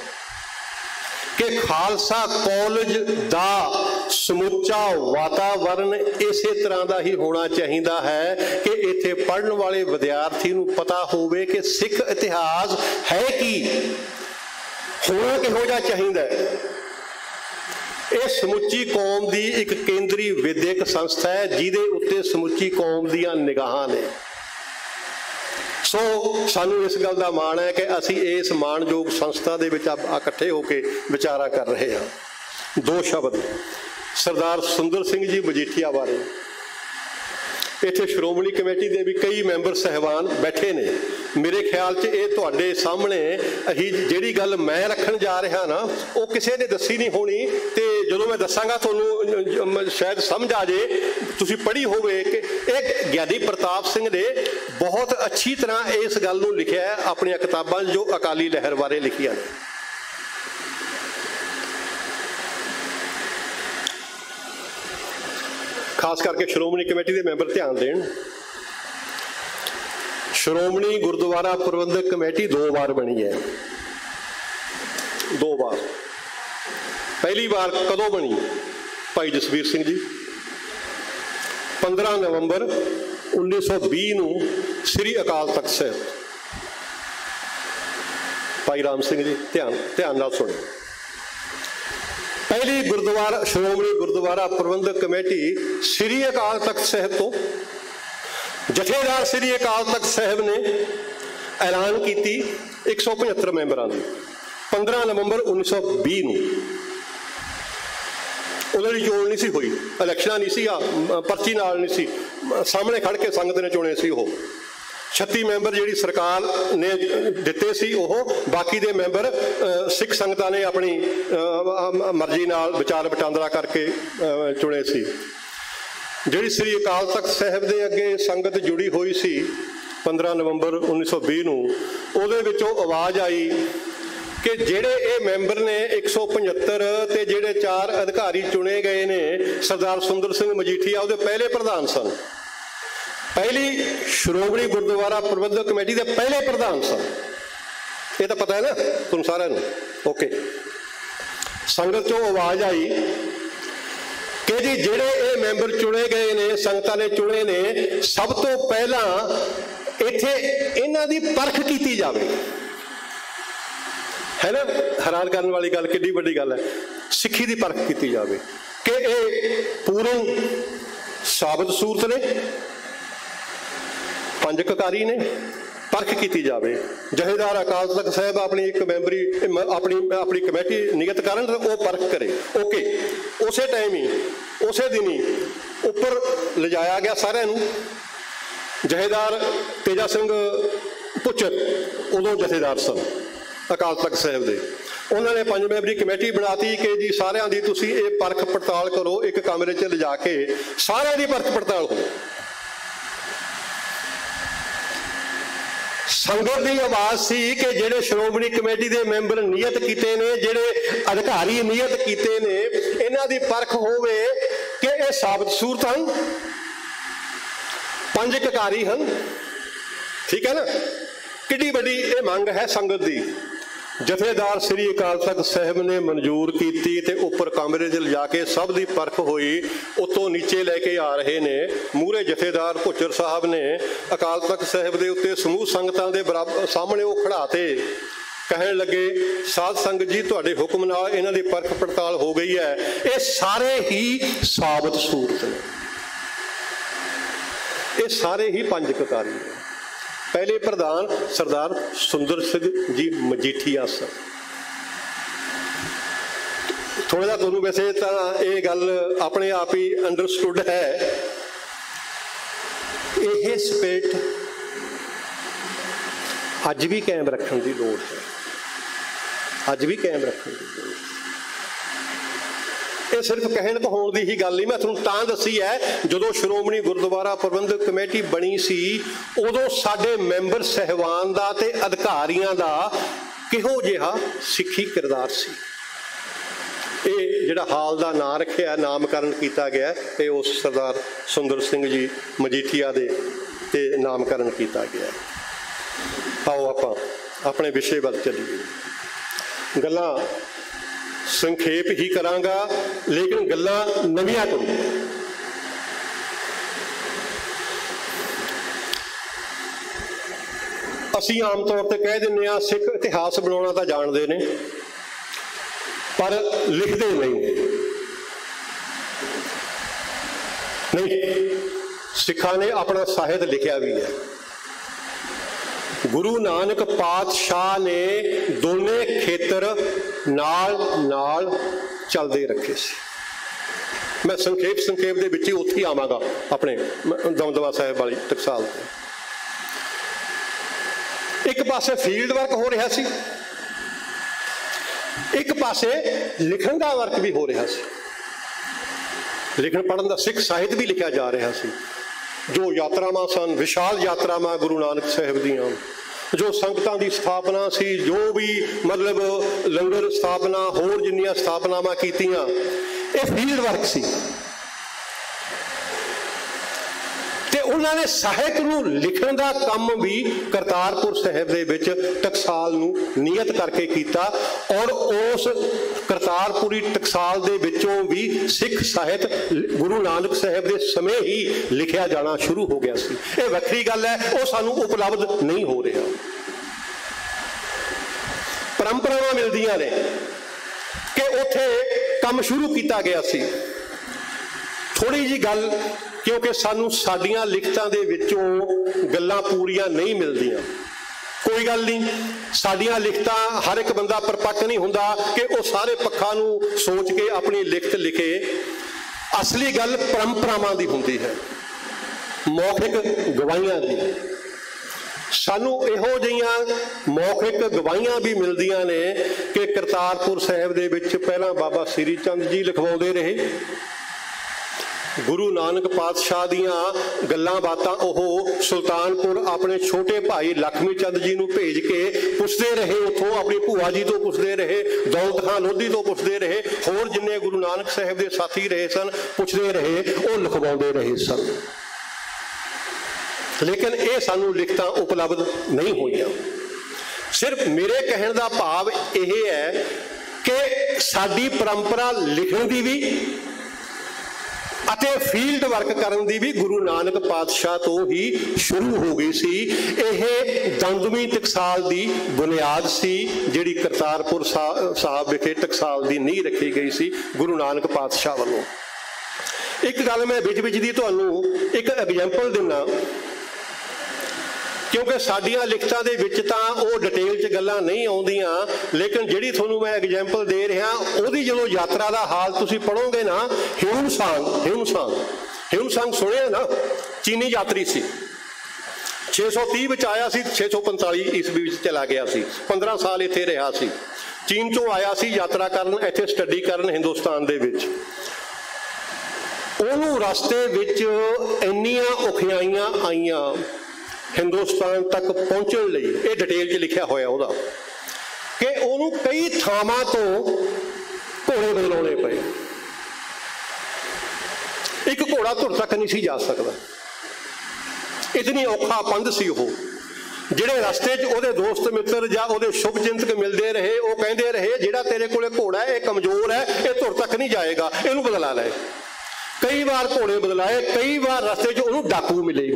ਕਿ ਖਾਲਸਾ ਕਾਲਜ ਦਾ ਸਮੁੱਚਾ ਵਾਤਾਵਰਨ ਇਸੇ ਤਰ੍ਹਾਂ ਦਾ ਹੀ ਹੋਣਾ ਚਾਹੀਦਾ ਹੈ ਕਿ ਇੱਥੇ ਪੜ੍ਹਨ ਵਾਲੇ ਵਿਦਿਆਰਥੀ ਨੂੰ ਪਤਾ ਹੋਵੇ ਕਿ ਸਿੱਖ ਇਤਿਹਾਸ ਹੈ ਕੀ, ਹੋਣਾ ਕਿਹੋ ਜਿਹਾ ਚਾਹੀਦਾ ਹੈ। ਇਹ ਸਮੁੱਚੀ ਕੌਮ ਦੀ ਇੱਕ ਕੇਂਦਰੀ ਵਿਦਿਅਕ ਸੰਸਥਾ ਹੈ ਜਿਹਦੇ ਉੱਤੇ ਸਮੁੱਚੀ ਕੌਮ ਦੀਆਂ ਨਿਗਾਹਾਂ ਨੇ। ਸੋ ਸਾਨੂੰ ਇਸ ਗੱਲ ਦਾ ਮਾਣ ਹੈ ਕਿ ਅਸੀਂ ਇਸ ਮਾਣਯੋਗ ਸੰਸਥਾ ਦੇ ਵਿੱਚ ਇਕੱਠੇ ਹੋ ਕੇ ਵਿਚਾਰਾ ਕਰ ਰਹੇ ਹਾਂ। ਦੋ ਸ਼ਬਦ ਸਰਦਾਰ ਸੁੰਦਰ ਸਿੰਘ ਜੀ ਮਜੀਠੀਆ ਬਾਰੇ। ਇੱਥੇ ਸ਼੍ਰੋਮਣੀ ਕਮੇਟੀ ਦੇ ਵੀ ਕਈ ਮੈਂਬਰ ਸਾਹਿਬਾਨ ਬੈਠੇ ਨੇ। ਮੇਰੇ ਖਿਆਲ 'ਚ ਇਹ ਤੁਹਾਡੇ ਸਾਹਮਣੇ ਅਸੀਂ ਜਿਹੜੀ ਗੱਲ ਮੈਂ ਰੱਖਣ ਜਾ ਰਿਹਾ ਨਾ ਉਹ ਕਿਸੇ ਨੇ ਦੱਸੀ ਨਹੀਂ ਹੋਣੀ, ਤੇ ਜਦੋਂ ਮੈਂ ਦੱਸਾਂਗਾ ਤੁਹਾਨੂੰ ਸ਼ਾਇਦ ਸਮਝ ਆ ਜੇ, ਤੁਸੀਂ ਪੜ੍ਹੀ ਹੋਵੇ ਕਿ ਇਹ ਗਿਆਨੀ ਪ੍ਰਤਾਪ ਸਿੰਘ ਨੇ ਬਹੁਤ ਅੱਛੀ ਤਰ੍ਹਾਂ ਇਸ ਗੱਲ ਨੂੰ ਲਿਖਿਆ ਹੈ ਆਪਣੀਆਂ ਕਿਤਾਬਾਂ ਜੋ ਅਕਾਲੀ ਲਹਿਰ ਬਾਰੇ ਲਿਖੀਆਂ ਨੇ। ਖਾਸ ਕਰਕੇ ਸ਼੍ਰੋਮਣੀ ਕਮੇਟੀ ਦੇ ਮੈਂਬਰ ਧਿਆਨ ਦੇਣ। ਸ਼੍ਰੋਮਣੀ ਗੁਰਦੁਆਰਾ ਪ੍ਰਬੰਧਕ ਕਮੇਟੀ 2 ਵਾਰ ਬਣੀ ਹੈ, 2 ਵਾਰ। ਪਹਿਲੀ ਵਾਰ ਕਦੋਂ ਬਣੀ? ਭਾਈ ਜਸਵੀਰ ਸਿੰਘ ਜੀ 15 ਨਵੰਬਰ 1920 ਨੂੰ ਸ੍ਰੀ ਅਕਾਲ ਤਖਤ ਸਾਹਿਬ। ਭਾਈ ਰਾਮ ਸਿੰਘ ਜੀ ਧਿਆਨ ਨਾਲ ਸੁਣੋ। ਪਹਿਲੀ ਸ਼੍ਰੋਮਣੀ ਗੁਰਦੁਆਰਾ ਪ੍ਰਬੰਧਕ ਕਮੇਟੀ ਸ੍ਰੀ ਅਕਾਲ ਤਖਤ ਸਾਹਿਬ ਤੋਂ ਜਥੇਦਾਰ ਸ੍ਰੀ ਅਕਾਲ ਤਖਤ ਸਾਹਿਬ ਨੇ ਐਲਾਨ ਕੀਤੀ 175 ਮੈਂਬਰਾਂ ਦੀ 15 ਨਵੰਬਰ 1920 ਨੂੰ। ਉਹਨਾਂ ਦੀ ਚੋਣ ਨਹੀਂ ਸੀ ਹੋਈ, ਇਲੈਕਸ਼ਨਾਂ ਨਹੀਂ ਸੀ, ਪਰਚੀ ਨਾਲ ਨਹੀਂ ਸੀ, ਸਾਹਮਣੇ ਖੜ ਕੇ ਸੰਗਤ ਨੇ ਚੁਣੇ ਸੀ। ਉਹ 36 ਮੈਂਬਰ ਜਿਹੜੀ ਸਰਕਾਰ ਨੇ ਦਿੱਤੇ ਸੀ, ਉਹ ਬਾਕੀ ਦੇ ਮੈਂਬਰ ਸਿੱਖ ਸੰਗਤਾਂ ਨੇ ਆਪਣੀ ਮਰਜ਼ੀ ਨਾਲ ਵਿਚਾਰ ਵਟਾਂਦਰਾ ਕਰਕੇ ਚੁਣੇ ਸੀ। ਜਿਹੜੀ ਸ੍ਰੀ ਅਕਾਲ ਤਖਤ ਸਾਹਿਬ ਦੇ ਅੱਗੇ ਸੰਗਤ ਜੁੜੀ ਹੋਈ ਸੀ 15 ਨਵੰਬਰ 1920 ਨੂੰ, ਉਹਦੇ ਵਿੱਚੋਂ ਆਵਾਜ਼ ਆਈ ਕਿ ਜਿਹੜੇ ਇਹ ਮੈਂਬਰ ਨੇ 175 ਤੇ ਜਿਹੜੇ 4 ਅਧਿਕਾਰੀ ਚੁਣੇ ਗਏ ਨੇ, ਸਰਦਾਰ ਸੁੰਦਰ ਸਿੰਘ ਮਜੀਠੀਆ ਉਹਦੇ ਪਹਿਲੇ ਪ੍ਰਧਾਨ ਸਨ, ਪਹਿਲੀ ਸ਼੍ਰੋਮਣੀ ਗੁਰਦੁਆਰਾ ਪ੍ਰਬੰਧਕ ਕਮੇਟੀ ਦੇ ਪਹਿਲੇ ਪ੍ਰਧਾਨ ਸਨ। ਇਹ ਤਾਂ ਪਤਾ ਹੈ ਨਾ ਤੁਹਾਨੂੰ ਸਾਰਿਆਂ ਨੂੰ। ਓਕੇ, ਸੰਗਤ ਚੋਂ ਆਵਾਜ਼ ਆਈ ਕਿ ਜੀ ਜਿਹੜੇ ਇਹ ਮੈਂਬਰ ਚੁਣੇ ਗਏ ਨੇ, ਸੰਗਤਾਂ ਨੇ ਚੁਣੇ ਨੇ, ਸਭ ਤੋਂ ਪਹਿਲਾਂ ਇੱਥੇ ਇਹਨਾਂ ਦੀ ਪਰਖ ਕੀਤੀ ਜਾਵੇ। ਹੈ ਨਾ, ਹੈਰਾਨ ਕਰਨ ਵਾਲੀ ਗੱਲ, ਕਿੱਡੀ ਵੱਡੀ ਗੱਲ ਹੈ। ਸਿੱਖੀ ਦੀ ਪਰਖ ਕੀਤੀ ਜਾਵੇ ਕਿ ਇਹ ਪੂਰਨ ਸਾਬਤ ਸੂਰਤ ਨੇ, 5 ਕਕਾਰੀ ਨੇ, ਪਰਖ ਕੀਤੀ ਜਾਵੇ। ਜਥੇਦਾਰ ਅਕਾਲ ਤਖਤ ਸਾਹਿਬ ਆਪਣੀ ਇੱਕ ਮੈਂਬਰੀ ਆਪਣੀ ਕਮੇਟੀ ਨਿਯਤ ਕਰਨ ਤੇ ਉਹ ਪਰਖ ਕਰੇ। ਓਕੇ, ਉਸੇ ਟਾਈਮ ਹੀ ਉਸੇ ਦਿਨ ਹੀ ਉੱਪਰ ਲਿਜਾਇਆ ਗਿਆ ਸਾਰਿਆਂ ਨੂੰ। ਜਥੇਦਾਰ ਤੇਜਾ ਸਿੰਘ ਪੁੱਚਰ ਉਦੋਂ ਜਥੇਦਾਰ ਸਨ ਅਕਾਲ ਤਖਤ ਸਾਹਿਬ ਦੇ। ਉਹਨਾਂ ਨੇ 5 ਮੈਂਬਰੀ ਕਮੇਟੀ ਬਣਾਤੀ ਕਿ ਜੀ ਸਾਰਿਆਂ ਦੀ ਤੁਸੀਂ ਇਹ ਪਰਖ ਪੜਤਾਲ ਕਰੋ, ਇੱਕ ਕਮਰੇ 'ਚ ਲਿਜਾ ਕੇ ਸਾਰਿਆਂ ਦੀ ਪਰਖ ਪੜਤਾਲ ਹੋ। ਸੰਗਤ ਦੀ ਆਵਾਜ਼ ਸੀ ਕਿ ਜਿਹੜੇ ਸ਼੍ਰੋਮਣੀ ਕਮੇਟੀ ਦੇ ਮੈਂਬਰ ਨਿਯਤ ਕੀਤੇ ਨੇ, ਜਿਹੜੇ ਅਧਿਕਾਰੀ ਨਿਯਤ ਕੀਤੇ ਨੇ, ਇਹਨਾਂ ਦੀ ਪਰਖ ਹੋਵੇ ਕਿ ਇਹ ਸਾਬਤ ਸੂਰਤ ਹਨ, 5 ਕਕਾਰੀ ਹਨ। ਠੀਕ ਹੈ ਨਾ, ਕਿੱਡੀ ਵੱਡੀ ਇਹ ਮੰਗ ਹੈ ਸੰਗਤ ਦੀ। ਜਥੇਦਾਰ ਸ੍ਰੀ ਅਕਾਲ ਤਖਤ ਸਾਹਿਬ ਨੇ ਮਨਜ਼ੂਰ ਕੀਤੀ ਤੇ ਉੱਪਰ ਕਮਰੇ 'ਚ ਲਿਜਾ ਕੇ ਸਭ ਦੀ ਪਰਖ ਹੋਈ। ਉੱਤੋਂ ਨੀਚੇ ਲੈ ਕੇ ਆ ਰਹੇ ਨੇ, ਮੂਹਰੇ ਜਥੇਦਾਰ ਭੁੱਚਰ ਸਾਹਿਬ ਨੇ ਅਕਾਲ ਤਖਤ ਸਾਹਿਬ ਦੇ ਉੱਤੇ ਸਮੂਹ ਸੰਗਤਾਂ ਦੇ ਸਾਹਮਣੇ ਉਹ ਖੜਾ ਤੇ ਕਹਿਣ ਲੱਗੇ, ਸਾਧ ਸੰਗਤ ਜੀ ਤੁਹਾਡੇ ਹੁਕਮ ਨਾਲ ਇਹਨਾਂ ਦੀ ਪਰਖ ਪੜਤਾਲ ਹੋ ਗਈ ਹੈ, ਇਹ ਸਾਰੇ ਹੀ ਸਾਬਤ ਸੂਰਤ ਨੇ, ਇਹ ਸਾਰੇ ਹੀ 5 ਕਕਾਰੀ ਨੇ। ਪਹਿਲੇ ਪ੍ਰਧਾਨ ਸਰਦਾਰ ਸੁੰਦਰ ਸਿੰਘ ਜੀ ਮਜੀਠੀਆ ਸਨ। ਥੋੜਾ ਜਿਹਾ ਤੁਹਾਨੂੰ ਵੈਸੇ ਤਾਂ ਇਹ ਗੱਲ ਆਪਣੇ ਆਪ ਹੀ ਅੰਡਰਸਟੂਡ ਹੈ। ਇਹ ਸਪਿਰਿਟ ਅੱਜ ਵੀ ਕਾਇਮ ਰੱਖਣ ਦੀ ਲੋੜ ਹੈ, ਅੱਜ ਵੀ ਕਾਇਮ ਰੱਖਣ ਦੀ ਲੋੜ ਹੈ। ਇਹ ਸਿਰਫ ਕਹਿਣ ਕਹਾਉਣ ਦੀ ਹੀ ਗੱਲ ਨਹੀਂ, ਮੈਂ ਤੁਹਾਨੂੰ ਤਾਂ ਦੱਸੀ ਹੈ। ਜਦੋਂ ਸ਼੍ਰੋਮਣੀ ਗੁਰਦੁਆਰਾ ਪ੍ਰਬੰਧਕ ਕਮੇਟੀ ਬਣੀ ਸੀ, ਉਦੋਂ ਸਾਡੇ ਮੈਂਬਰ ਸਹਿਬਾਨ ਦਾ ਤੇ ਅਧਿਕਾਰੀਆਂ ਦਾ ਕਿਹੋ ਜਿਹਾ ਸਿੱਖੀ ਕਿਰਦਾਰ ਸੀ। ਇਹ ਜਿਹੜਾ ਹਾਲ ਦਾ ਨਾਂ ਰੱਖਿਆ, ਨਾਮਕਰਨ ਕੀਤਾ ਗਿਆ, ਇਹ ਉਸ ਸਰਦਾਰ ਸੁੰਦਰ ਸਿੰਘ ਜੀ ਮਜੀਠੀਆ ਦੇ ਤੇ ਨਾਮਕਰਨ ਕੀਤਾ ਗਿਆ। ਆਓ ਆਪਾਂ ਆਪਣੇ ਵਿਸ਼ੇ ਵੱਲ ਚੱਲੀਏ। ਗੱਲਾਂ ਸੰਖੇਪ ਹੀ ਕਰਾਂਗਾ, ਲੇਕਿਨ ਗੱਲਾਂ ਨਵੀਆਂ ਕਰੂੰਗਾ। ਅਸੀਂ ਆਮ ਤੌਰ ਤੇ ਕਹਿ ਦਿੰਦੇ ਹਾਂ ਸਿੱਖ ਇਤਿਹਾਸ ਬਣਾਉਣਾ ਤਾਂ ਜਾਣਦੇ ਨੇ, ਪਰ ਲਿਖਦੇ ਨਹੀਂ। ਸਿੱਖਾਂ ਨੇ ਆਪਣਾ ਸਾਹਿਤ ਲਿਖਿਆ ਵੀ ਹੈ। ਗੁਰੂ ਨਾਨਕ ਪਾਤਸ਼ਾਹ ਨੇ ਦੋਨੇ ਖੇਤਰ ਨਾਲ ਨਾਲ ਚੱਲਦੇ ਰੱਖੇ ਸੀ। ਮੈਂ ਸੰਖੇਪ ਦੇ ਵਿੱਚ ਹੀ ਉੱਥੇ ਹੀ ਆਵਾਂਗਾ ਆਪਣੇ ਦਮਦਮਾ ਸਾਹਿਬ ਵਾਲੀ ਟਕਸਾਲ ਤੇ। ਇੱਕ ਪਾਸੇ ਫੀਲਡ ਵਰਕ ਹੋ ਰਿਹਾ ਸੀ, ਇੱਕ ਪਾਸੇ ਲਿਖਣ ਦਾ ਵਰਕ ਵੀ ਹੋ ਰਿਹਾ ਸੀ। ਲਿਖਣ ਪੜ੍ਹਨ ਦਾ ਸਿੱਖ ਸਾਹਿਤ ਵੀ ਲਿਖਿਆ ਜਾ ਰਿਹਾ ਸੀ। ਜੋ ਯਾਤਰਾਵਾਂ ਸਨ, ਵਿਸ਼ਾਲ ਯਾਤਰਾਵਾਂ ਗੁਰੂ ਨਾਨਕ ਸਾਹਿਬ ਦੀਆਂ, ਜੋ ਸੰਗਤਾਂ ਦੀ ਸਥਾਪਨਾ ਸੀ, ਜੋ ਵੀ ਮਤਲਬ ਲੰਗਰ ਸਥਾਪਨਾ, ਹੋਰ ਜਿੰਨੀਆਂ ਸਥਾਪਨਾਵਾਂ ਕੀਤੀਆਂ, ਇਹ ਫੀਲਡ ਵਰਕ ਸੀ। ਤੇ ਉਹਨਾਂ ਨੇ ਸਾਹਿਤ ਨੂੰ ਲਿਖਣ ਦਾ ਕੰਮ ਵੀ ਕਰਤਾਰਪੁਰ ਸਾਹਿਬ ਦੇ ਵਿੱਚ ਟਕਸਾਲ ਨੂੰ ਨਿਯਤ ਕਰਕੇ ਕੀਤਾ, ਔਰ ਉਸ ਕਰਤਾਰਪੁਰੀ ਟਕਸਾਲ ਦੇ ਵਿੱਚੋਂ ਵੀ ਸਿੱਖ ਸਾਹਿਤ ਗੁਰੂ ਨਾਨਕ ਸਾਹਿਬ ਦੇ ਸਮੇਂ ਹੀ ਲਿਖਿਆ ਜਾਣਾ ਸ਼ੁਰੂ ਹੋ ਗਿਆ ਸੀ। ਇਹ ਵੱਖਰੀ ਗੱਲ ਹੈ, ਉਹ ਸਾਨੂੰ ਉਪਲਬਧ ਨਹੀਂ ਹੋ ਰਿਹਾ। ਪਰੰਪਰਾਵਾਂ ਮਿਲਦੀਆਂ ਨੇ ਕਿ ਉੱਥੇ ਕੰਮ ਸ਼ੁਰੂ ਕੀਤਾ ਗਿਆ ਸੀ। ਥੋੜ੍ਹੀ ਜਿਹੀ ਗੱਲ, ਕਿਉਂਕਿ ਸਾਨੂੰ ਸਾਡੀਆਂ ਲਿਖਤਾਂ ਦੇ ਵਿੱਚੋਂ ਗੱਲਾਂ ਪੂਰੀਆਂ ਨਹੀਂ ਮਿਲਦੀਆਂ। ਕੋਈ ਗੱਲ ਨਹੀਂ, ਸਾਡੀਆਂ ਲਿਖਤਾਂ, ਹਰ ਇੱਕ ਬੰਦਾ ਪਰਪੱਕ ਨਹੀਂ ਹੁੰਦਾ ਕਿ ਉਹ ਸਾਰੇ ਪੱਖਾਂ ਨੂੰ ਸੋਚ ਕੇ ਆਪਣੀ ਲਿਖਤ ਲਿਖੇ। ਅਸਲੀ ਗੱਲ ਪਰੰਪਰਾਵਾਂ ਦੀ ਹੁੰਦੀ ਹੈ, ਮੌਖਿਕ ਗਵਾਹੀਆਂ ਦੀ। ਸਾਨੂੰ ਇਹੋ ਜਿਹੀਆਂ ਮੌਖਿਕ ਗਵਾਹੀਆਂ ਵੀ ਮਿਲਦੀਆਂ ਨੇ ਕਿ ਕਰਤਾਰਪੁਰ ਸਾਹਿਬ ਦੇ ਵਿੱਚ ਪਹਿਲਾਂ ਬਾਬਾ ਸ੍ਰੀ ਚੰਦ ਜੀ ਲਿਖਵਾਉਂਦੇ ਰਹੇ। ਗੁਰੂ ਨਾਨਕ ਪਾਤਸ਼ਾਹ ਦੀਆਂ ਗੱਲਾਂ ਬਾਤਾਂ ਉਹ ਸੁਲਤਾਨਪੁਰ ਆਪਣੇ ਛੋਟੇ ਭਾਈ ਲਖਮੀ ਚੰਦ ਜੀ ਨੂੰ ਭੇਜ ਕੇ ਪੁੱਛਦੇ ਰਹੇ, ਉੱਥੋਂ ਆਪਣੀ ਭੂਆ ਜੀ ਤੋਂ ਪੁੱਛਦੇ ਰਹੇ, ਦੌਲਤ ਖਾਨ ਲੋਧੀ ਤੋਂ ਪੁੱਛਦੇ ਰਹੇ, ਹੋਰ ਜਿੰਨੇ ਗੁਰੂ ਨਾਨਕ ਸਾਹਿਬ ਦੇ ਸਾਥੀ ਰਹੇ ਸਨ ਪੁੱਛਦੇ ਰਹੇ, ਉਹ ਲਿਖਵਾਉਂਦੇ ਰਹੇ ਸਨ। ਲੇਕਿਨ ਇਹ ਸਾਨੂੰ ਲਿਖਤਾਂ ਉਪਲਬਧ ਨਹੀਂ ਹੋਈਆਂ। ਸਿਰਫ ਮੇਰੇ ਕਹਿਣ ਦਾ ਭਾਵ ਇਹ ਹੈ ਕਿ ਸਾਡੀ ਪਰੰਪਰਾ ਲਿਖਣ ਦੀ ਵੀ ਅਤੇ ਫੀਲਡ ਵਰਕ ਕਰਨ ਦੀ ਵੀ ਗੁਰੂ ਨਾਨਕ ਪਾਤਸ਼ਾਹ ਤੋਂ ਹੀ ਸ਼ੁਰੂ ਹੋ ਗਈ ਸੀ। ਇਹ ਦੰਦਵੀਂ ਟਕਸਾਲ ਦੀ ਬੁਨਿਆਦ ਸੀ, ਜਿਹੜੀ ਕਰਤਾਰਪੁਰ ਸਾਹਿਬ ਵਿਖੇ ਟਕਸਾਲ ਦੀ ਨੀਂਹ ਰੱਖੀ ਗਈ ਸੀ ਗੁਰੂ ਨਾਨਕ ਪਾਤਸ਼ਾਹ ਵੱਲੋਂ। ਇੱਕ ਗੱਲ ਮੈਂ ਵਿੱਚ ਦੀ ਤੁਹਾਨੂੰ ਇੱਕ ਐਗਜ਼ਾਮਪਲ ਦਿੰਦਾ, ਕਿਉਂਕਿ ਸਾਡੀਆਂ ਲਿਖਤਾਂ ਦੇ ਵਿੱਚ ਤਾਂ ਉਹ ਡਿਟੇਲ 'ਚ ਗੱਲਾਂ ਨਹੀਂ ਆਉਂਦੀਆਂ, ਲੇਕਿਨ ਜਿਹੜੀ ਤੁਹਾਨੂੰ ਮੈਂ ਐਗਜ਼ਾਮਪਲ ਦੇ ਰਿਹਾ ਉਹਦੀ ਜਦੋਂ ਯਾਤਰਾ ਦਾ ਹਾਲ ਤੁਸੀਂ ਪੜ੍ਹੋਗੇ ਨਾ, ਹਿਊਨ-ਸਾਂਗ ਸੁਣਿਆ ਨਾ, ਚੀਨੀ ਯਾਤਰੀ ਸੀ, 630 ਵਿੱਚ ਆਇਆ ਸੀ, 645 ਈਸਵੀ ਵਿੱਚ ਚਲਾ ਗਿਆ ਸੀ, 15 ਸਾਲ ਇੱਥੇ ਰਿਹਾ ਸੀ। ਚੀਨ ਤੋਂ ਆਇਆ ਸੀ ਯਾਤਰਾ ਕਰਨ, ਇੱਥੇ ਸਟੱਡੀ ਕਰਨ ਹਿੰਦੁਸਤਾਨ ਦੇ ਵਿੱਚ। ਉਹਨੂੰ ਰਸਤੇ ਵਿੱਚ ਇੰਨੀਆਂ ਔਖਿਆਈਆਂ ਆਈਆਂ ਹਿੰਦੁਸਤਾਨ ਤੱਕ ਪਹੁੰਚਣ ਲਈ, ਇਹ ਡਿਟੇਲ 'ਚ ਲਿਖਿਆ ਹੋਇਆ ਉਹਦਾ, ਕਿ ਉਹਨੂੰ ਕਈ ਥਾਵਾਂ ਤੋਂ ਘੋੜੇ ਬਦਲਾਉਣੇ ਪਏ। ਇੱਕ ਘੋੜਾ ਧੁਰ ਤੱਕ ਨਹੀਂ ਸੀ ਜਾ ਸਕਦਾ, ਇਤਨੀ ਔਖਾ ਪੰਧ ਸੀ ਉਹ। ਜਿਹੜੇ ਰਸਤੇ 'ਚ ਉਹਦੇ ਦੋਸਤ ਮਿੱਤਰ ਜਾਂ ਉਹਦੇ ਸ਼ੁਭ ਚਿੰਤਕ ਮਿਲਦੇ ਰਹੇ, ਉਹ ਕਹਿੰਦੇ ਰਹੇ ਜਿਹੜਾ ਤੇਰੇ ਕੋਲੇ ਘੋੜਾ ਹੈ ਇਹ ਕਮਜ਼ੋਰ ਹੈ, ਇਹ ਧੁਰ ਤੱਕ ਨਹੀਂ ਜਾਏਗਾ, ਇਹਨੂੰ ਬਦਲਾ ਲੈ। ਕਈ ਵਾਰ ਘੋੜੇ ਬਦਲਾਏ, ਕਈ ਵਾਰ ਰਸਤੇ 'ਚ ਉਹਨੂੰ ਡਾਕੂ ਮਿਲੇ,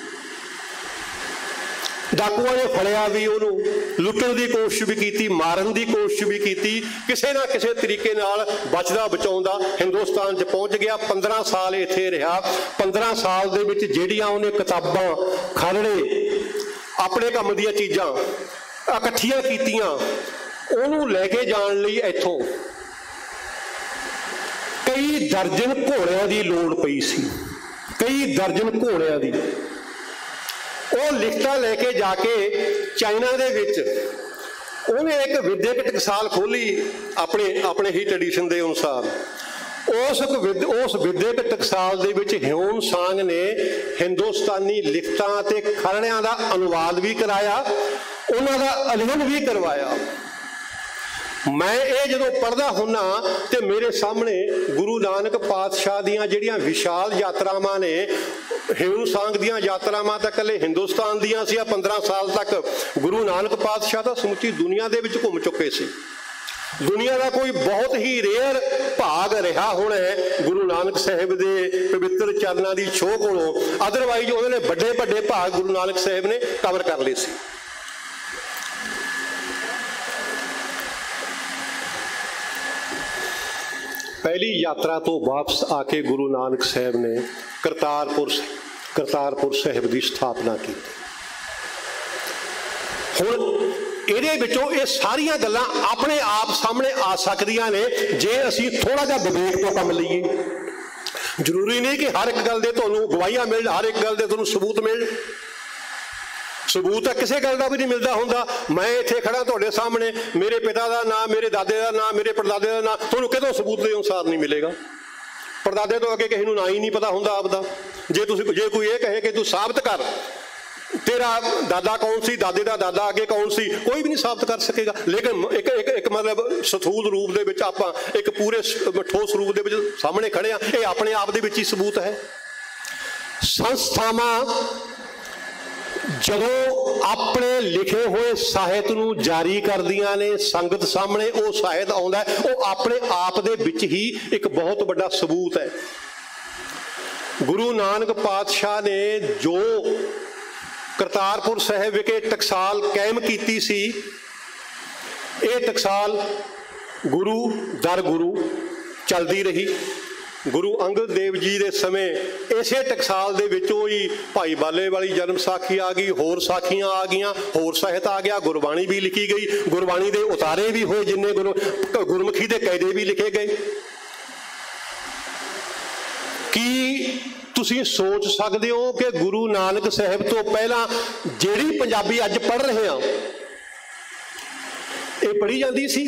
ਡਾਕੂਆਂ ਨੇ ਫੜਿਆ ਵੀ, ਉਹਨੂੰ ਲੁੱਟਣ ਦੀ ਕੋਸ਼ਿਸ਼ ਵੀ ਕੀਤੀ, ਮਾਰਨ ਦੀ ਕੋਸ਼ਿਸ਼ ਵੀ ਕੀਤੀ, ਕਿਸੇ ਨਾ ਕਿਸੇ ਤਰੀਕੇ ਨਾਲ ਬਚਦਾ ਬਚਾਉਂਦਾ ਹਿੰਦੁਸਤਾਨ 'ਚ ਪਹੁੰਚ ਗਿਆ। 15 ਸਾਲ ਇੱਥੇ ਰਿਹਾ। 15 ਸਾਲ ਦੇ ਵਿੱਚ ਜਿਹੜੀਆਂ ਉਹਨੇ ਕਿਤਾਬਾਂ, ਖਾਲੜੇ, ਆਪਣੇ ਕੰਮ ਦੀਆਂ ਚੀਜ਼ਾਂ ਇਕੱਠੀਆਂ ਕੀਤੀਆਂ, ਉਹਨੂੰ ਲੈ ਕੇ ਜਾਣ ਲਈ ਇੱਥੋਂ ਕਈ ਦਰਜਨ ਘੋੜਿਆਂ ਦੀ ਲੋੜ ਪਈ ਸੀ, ਕਈ ਦਰਜਨ ਘੋੜਿਆਂ ਦੀ। ਉਹ ਲਿਖਤਾਂ ਲੈ ਕੇ ਜਾ ਕੇ ਚਾਈਨਾ ਦੇ ਵਿੱਚ ਉਹਨੇ ਇੱਕ ਵਿਦਿਅਕ ਟਕਸਾਲ ਖੋਲ੍ਹੀ ਆਪਣੇ ਹੀ ਟ੍ਰੈਡੀਸ਼ਨ ਦੇ ਅਨੁਸਾਰ। ਉਸ ਵਿਦਿਅਕ ਟਕਸਾਲ ਦੇ ਵਿੱਚ ਹਿਊਨ-ਸਾਂਗ ਨੇ ਹਿੰਦੁਸਤਾਨੀ ਲਿਖਤਾਂ ਅਤੇ ਖਰੜਿਆਂ ਦਾ ਅਨੁਵਾਦ ਵੀ ਕਰਾਇਆ, ਉਹਨਾਂ ਦਾ ਅਧਿਐਨ ਵੀ ਕਰਵਾਇਆ। ਮੈਂ ਇਹ ਜਦੋਂ ਪੜ੍ਹਦਾ ਹੁੰਦਾ ਤੇ ਮੇਰੇ ਸਾਹਮਣੇ ਗੁਰੂ ਨਾਨਕ ਪਾਤਸ਼ਾਹ ਦੀਆਂ ਜਿਹੜੀਆਂ ਵਿਸ਼ਾਲ ਯਾਤਰਾਵਾਂ ਨੇ, ਹਿਊਨ-ਸਾਂਗ ਦੀਆਂ ਯਾਤਰਾਵਾਂ ਤਾਂ ਇਕੱਲੇ ਹਿੰਦੁਸਤਾਨ ਦੀਆਂ ਸੀ। 15 ਸਾਲ ਤੱਕ ਗੁਰੂ ਨਾਨਕ ਪਾਤਸ਼ਾਹ ਤਾਂ ਸਮੁੱਚੀ ਦੁਨੀਆ ਦੇ ਵਿੱਚ ਘੁੰਮ ਚੁੱਕੇ ਸੀ। ਦੁਨੀਆ ਦਾ ਕੋਈ ਬਹੁਤ ਹੀ ਰੇਅਰ ਭਾਗ ਰਿਹਾ ਹੋਣਾ ਗੁਰੂ ਨਾਨਕ ਸਾਹਿਬ ਦੇ ਪਵਿੱਤਰ ਚਰਨਾਂ ਦੀ ਛੋਹ ਕੋਲੋਂ, ਅਦਰਵਾਈਜ਼ ਉਹਨਾਂ ਨੇ ਵੱਡੇ ਵੱਡੇ ਭਾਗ ਗੁਰੂ ਨਾਨਕ ਸਾਹਿਬ ਨੇ ਕਵਰ ਕਰ ਲਏ ਸੀ। ਪਹਿਲੀ ਯਾਤਰਾ ਤੋਂ ਵਾਪਸ ਆ ਕੇ ਗੁਰੂ ਨਾਨਕ ਸਾਹਿਬ ਨੇ ਕਰਤਾਰਪੁਰ ਸਾਹਿਬ ਦੀ ਸਥਾਪਨਾ ਕੀਤੀ। ਹੁਣ ਇਹਦੇ ਵਿੱਚੋਂ ਇਹ ਸਾਰੀਆਂ ਗੱਲਾਂ ਆਪਣੇ ਆਪ ਸਾਹਮਣੇ ਆ ਸਕਦੀਆਂ ਨੇ ਜੇ ਅਸੀਂ ਥੋੜਾ ਜਿਹਾ ਵਿਵੇਕ ਤੋਂ ਕੰਮ ਲਈਏ। ਜ਼ਰੂਰੀ ਨਹੀਂ ਕਿ ਹਰ ਇੱਕ ਗੱਲ ਦੇ ਤੁਹਾਨੂੰ ਗਵਾਹੀਆਂ ਮਿਲਣ, ਹਰ ਇੱਕ ਗੱਲ ਦੇ ਤੁਹਾਨੂੰ ਸਬੂਤ ਮਿਲਣ। ਸਬੂਤ ਤਾਂ ਕਿਸੇ ਗੱਲ ਦਾ ਵੀ ਨਹੀਂ ਮਿਲਦਾ ਹੁੰਦਾ। ਮੈਂ ਇੱਥੇ ਖੜਾ ਤੁਹਾਡੇ ਸਾਹਮਣੇ, ਮੇਰੇ ਪਿਤਾ ਦਾ ਨਾਂ, ਮੇਰੇ ਦਾਦੇ ਦਾ ਨਾਂ, ਮੇਰੇ ਪੜਦਾਦੇ ਦਾ ਨਾਂ ਤੁਹਾਨੂੰ ਕਿਤੋਂ ਸਬੂਤ ਦੇ ਅਨੁਸਾਰ ਨਹੀਂ ਮਿਲੇਗਾ। ਪੜਦਾਦੇ ਤੋਂ ਅੱਗੇ ਕਿਸੇ ਨੂੰ ਨਾਂ ਹੀ ਨਹੀਂ ਪਤਾ ਹੁੰਦਾ ਆਪਦਾ। ਜੇ ਕੋਈ ਇਹ ਕਹੇ ਕਿ ਤੂੰ ਸਾਬਤ ਕਰ ਤੇਰਾ ਦਾਦਾ ਕੌਣ ਸੀ, ਦਾਦੇ ਦਾ ਦਾਦਾ ਅੱਗੇ ਕੌਣ ਸੀ, ਕੋਈ ਵੀ ਨਹੀਂ ਸਾਬਤ ਕਰ ਸਕੇਗਾ। ਲੇਕਿਨ ਇੱਕ ਮਤਲਬ ਸਥੂਲ ਰੂਪ ਦੇ ਵਿੱਚ ਆਪਾਂ ਇੱਕ ਪੂਰੇ ਠੋਸ ਰੂਪ ਦੇ ਵਿੱਚ ਸਾਹਮਣੇ ਖੜੇ ਆ, ਇਹ ਆਪਣੇ ਆਪ ਦੇ ਵਿੱਚ ਹੀ ਸਬੂਤ ਹੈ। ਸੰਸਥਾਵਾਂ ਜਦੋਂ ਆਪਣੇ ਲਿਖੇ ਹੋਏ ਸਾਹਿਤ ਨੂੰ ਜਾਰੀ ਕਰਦੀਆਂ ਨੇ ਸੰਗਤ ਸਾਹਮਣੇ, ਉਹ ਸਾਹਿਤ ਆਉਂਦਾ, ਉਹ ਆਪਣੇ ਆਪ ਦੇ ਵਿੱਚ ਹੀ ਇੱਕ ਬਹੁਤ ਵੱਡਾ ਸਬੂਤ ਹੈ। ਗੁਰੂ ਨਾਨਕ ਪਾਤਸ਼ਾਹ ਨੇ ਜੋ ਕਰਤਾਰਪੁਰ ਸਾਹਿਬ ਵਿਖੇ ਟਕਸਾਲ ਕਾਇਮ ਕੀਤੀ ਸੀ, ਇਹ ਟਕਸਾਲ ਗੁਰੂ ਦਰ ਗੁਰੂ ਚੱਲਦੀ ਰਹੀ। ਗੁਰੂ ਅੰਗਦ ਦੇਵ ਜੀ ਦੇ ਸਮੇਂ ਇਸੇ ਟਕਸਾਲ ਦੇ ਵਿੱਚੋਂ ਹੀ ਭਾਈ ਬਾਲੇ ਵਾਲੀ ਜਨਮ ਸਾਖੀ ਆ ਗਈ, ਹੋਰ ਸਾਖੀਆਂ ਆ ਗਈਆਂ, ਹੋਰ ਸਾਹਿਤ ਆ ਗਿਆ, ਗੁਰਬਾਣੀ ਵੀ ਲਿਖੀ ਗਈ, ਗੁਰਬਾਣੀ ਦੇ ਉਤਾਰੇ ਵੀ ਹੋਏ, ਜਿੰਨੇ ਗੁਰਮੁਖੀ ਦੇ ਕਾਇਦੇ ਵੀ ਲਿਖੇ ਗਏ। ਕੀ ਤੁਸੀਂ ਸੋਚ ਸਕਦੇ ਹੋ ਕਿ ਗੁਰੂ ਨਾਨਕ ਸਾਹਿਬ ਤੋਂ ਪਹਿਲਾਂ ਜਿਹੜੀ ਪੰਜਾਬੀ ਅੱਜ ਪੜ੍ਹ ਰਹੇ ਹਾਂ ਇਹ ਪੜ੍ਹੀ ਜਾਂਦੀ ਸੀ?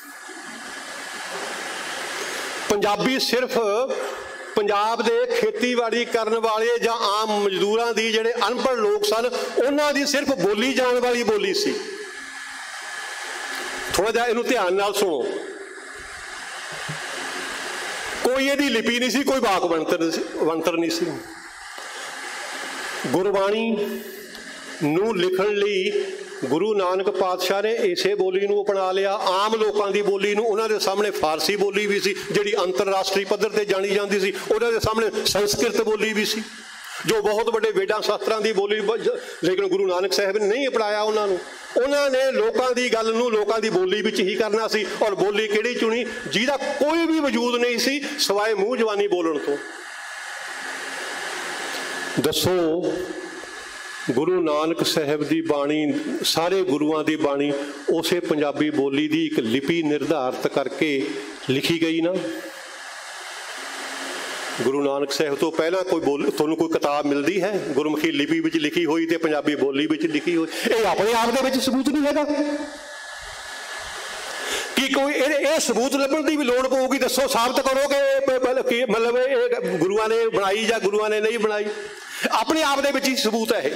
ਪੰਜਾਬੀ ਸਿਰਫ ਪੰਜਾਬ ਦੇ ਖੇਤੀਬਾੜੀ ਕਰਨ ਵਾਲੇ ਜਾਂ ਆਮ ਮਜ਼ਦੂਰਾਂ ਦੀ, ਜਿਹੜੇ ਅਨਪੜ੍ਹ ਲੋਕ ਸਨ, ਉਹਨਾਂ ਦੀ ਸਿਰਫ ਬੋਲੀ ਜਾਣ ਵਾਲੀ ਬੋਲੀ ਸੀ। ਥੋੜਾ ਜਿਹਾ ਇਹਨੂੰ ਧਿਆਨ ਨਾਲ ਸੁਣੋ। ਕੋਈ ਇਹਦੀ ਲਿਪੀ ਨਹੀਂ ਸੀ, ਕੋਈ ਵਾਕ ਬਣਤਰ ਨਹੀਂ ਸੀ। ਗੁਰਬਾਣੀ ਨੂੰ ਲਿਖਣ ਲਈ ਗੁਰੂ ਨਾਨਕ ਪਾਤਸ਼ਾਹ ਨੇ ਇਸੇ ਬੋਲੀ ਨੂੰ ਅਪਣਾ ਲਿਆ। ਆਮ ਲੋਕਾਂ ਦੀ ਬੋਲੀ ਨੂੰ, ਉਹਨਾਂ ਦੇ ਸਾਹਮਣੇ ਫਾਰਸੀ ਬੋਲੀ ਵੀ ਸੀ ਜਿਹੜੀ ਅੰਤਰਰਾਸ਼ਟਰੀ ਪੱਧਰ ਤੇ ਜਾਣੀ ਜਾਂਦੀ ਸੀ, ਉਹਨਾਂ ਦੇ ਸਾਹਮਣੇ ਸੰਸਕ੍ਰਿਤ ਬੋਲੀ ਵੀ ਸੀ ਜੋ ਬਹੁਤ ਵੱਡੇ ਵੇਦਾਂ ਸ਼ਾਸਤਰਾਂ ਦੀ ਬੋਲੀ, ਲੇਕਿਨ ਗੁਰੂ ਨਾਨਕ ਸਾਹਿਬ ਨੇ ਨਹੀਂ ਅਪਣਾਇਆ ਉਹਨਾਂ ਨੂੰ। ਉਹਨਾਂ ਨੇ ਲੋਕਾਂ ਦੀ ਗੱਲ ਨੂੰ ਲੋਕਾਂ ਦੀ ਬੋਲੀ ਵਿੱਚ ਹੀ ਕਰਨਾ ਸੀ। ਔਰ ਬੋਲੀ ਕਿਹੜੀ ਚੁਣੀ? ਜਿਹਦਾ ਕੋਈ ਵੀ ਵਜੂਦ ਨਹੀਂ ਸੀ ਸਿਵਾਏ ਮੂੰਹ ਜ਼ਬਾਨੀ ਬੋਲਣ ਤੋਂ। ਦੱਸੋ, ਗੁਰੂ ਨਾਨਕ ਸਾਹਿਬ ਦੀ ਬਾਣੀ, ਸਾਰੇ ਗੁਰੂਆਂ ਦੀ ਬਾਣੀ ਉਸੇ ਪੰਜਾਬੀ ਬੋਲੀ ਦੀ ਇੱਕ ਲਿਪੀ ਨਿਰਧਾਰਿਤ ਕਰਕੇ ਲਿਖੀ ਗਈ ਨਾ। ਗੁਰੂ ਨਾਨਕ ਸਾਹਿਬ ਤੋਂ ਪਹਿਲਾਂ ਤੁਹਾਨੂੰ ਕੋਈ ਕਿਤਾਬ ਮਿਲਦੀ ਹੈ ਗੁਰਮੁਖੀ ਲਿਪੀ ਵਿੱਚ ਲਿਖੀ ਹੋਈ ਤੇ ਪੰਜਾਬੀ ਬੋਲੀ ਵਿੱਚ ਲਿਖੀ ਹੋਈ? ਇਹ ਆਪਣੇ ਆਪ ਦੇ ਵਿੱਚ ਸਬੂਤ ਨਹੀਂ ਹੈਗਾ ਕਿ ਕੋਈ ਇਹ ਸਬੂਤ ਲੱਭਣ ਦੀ ਵੀ ਲੋੜ ਪਊਗੀ। ਦੱਸੋ, ਸਾਬਤ ਕਰੋ ਕਿ ਮਤਲਬ ਇਹ ਗੁਰੂਆਂ ਨੇ ਬਣਾਈ ਜਾਂ ਗੁਰੂਆਂ ਨੇ ਨਹੀਂ ਬਣਾਈ। ਆਪਣੇ ਆਪ ਦੇ ਵਿੱਚ ਹੀ ਸਬੂਤ ਹੈ ਇਹ।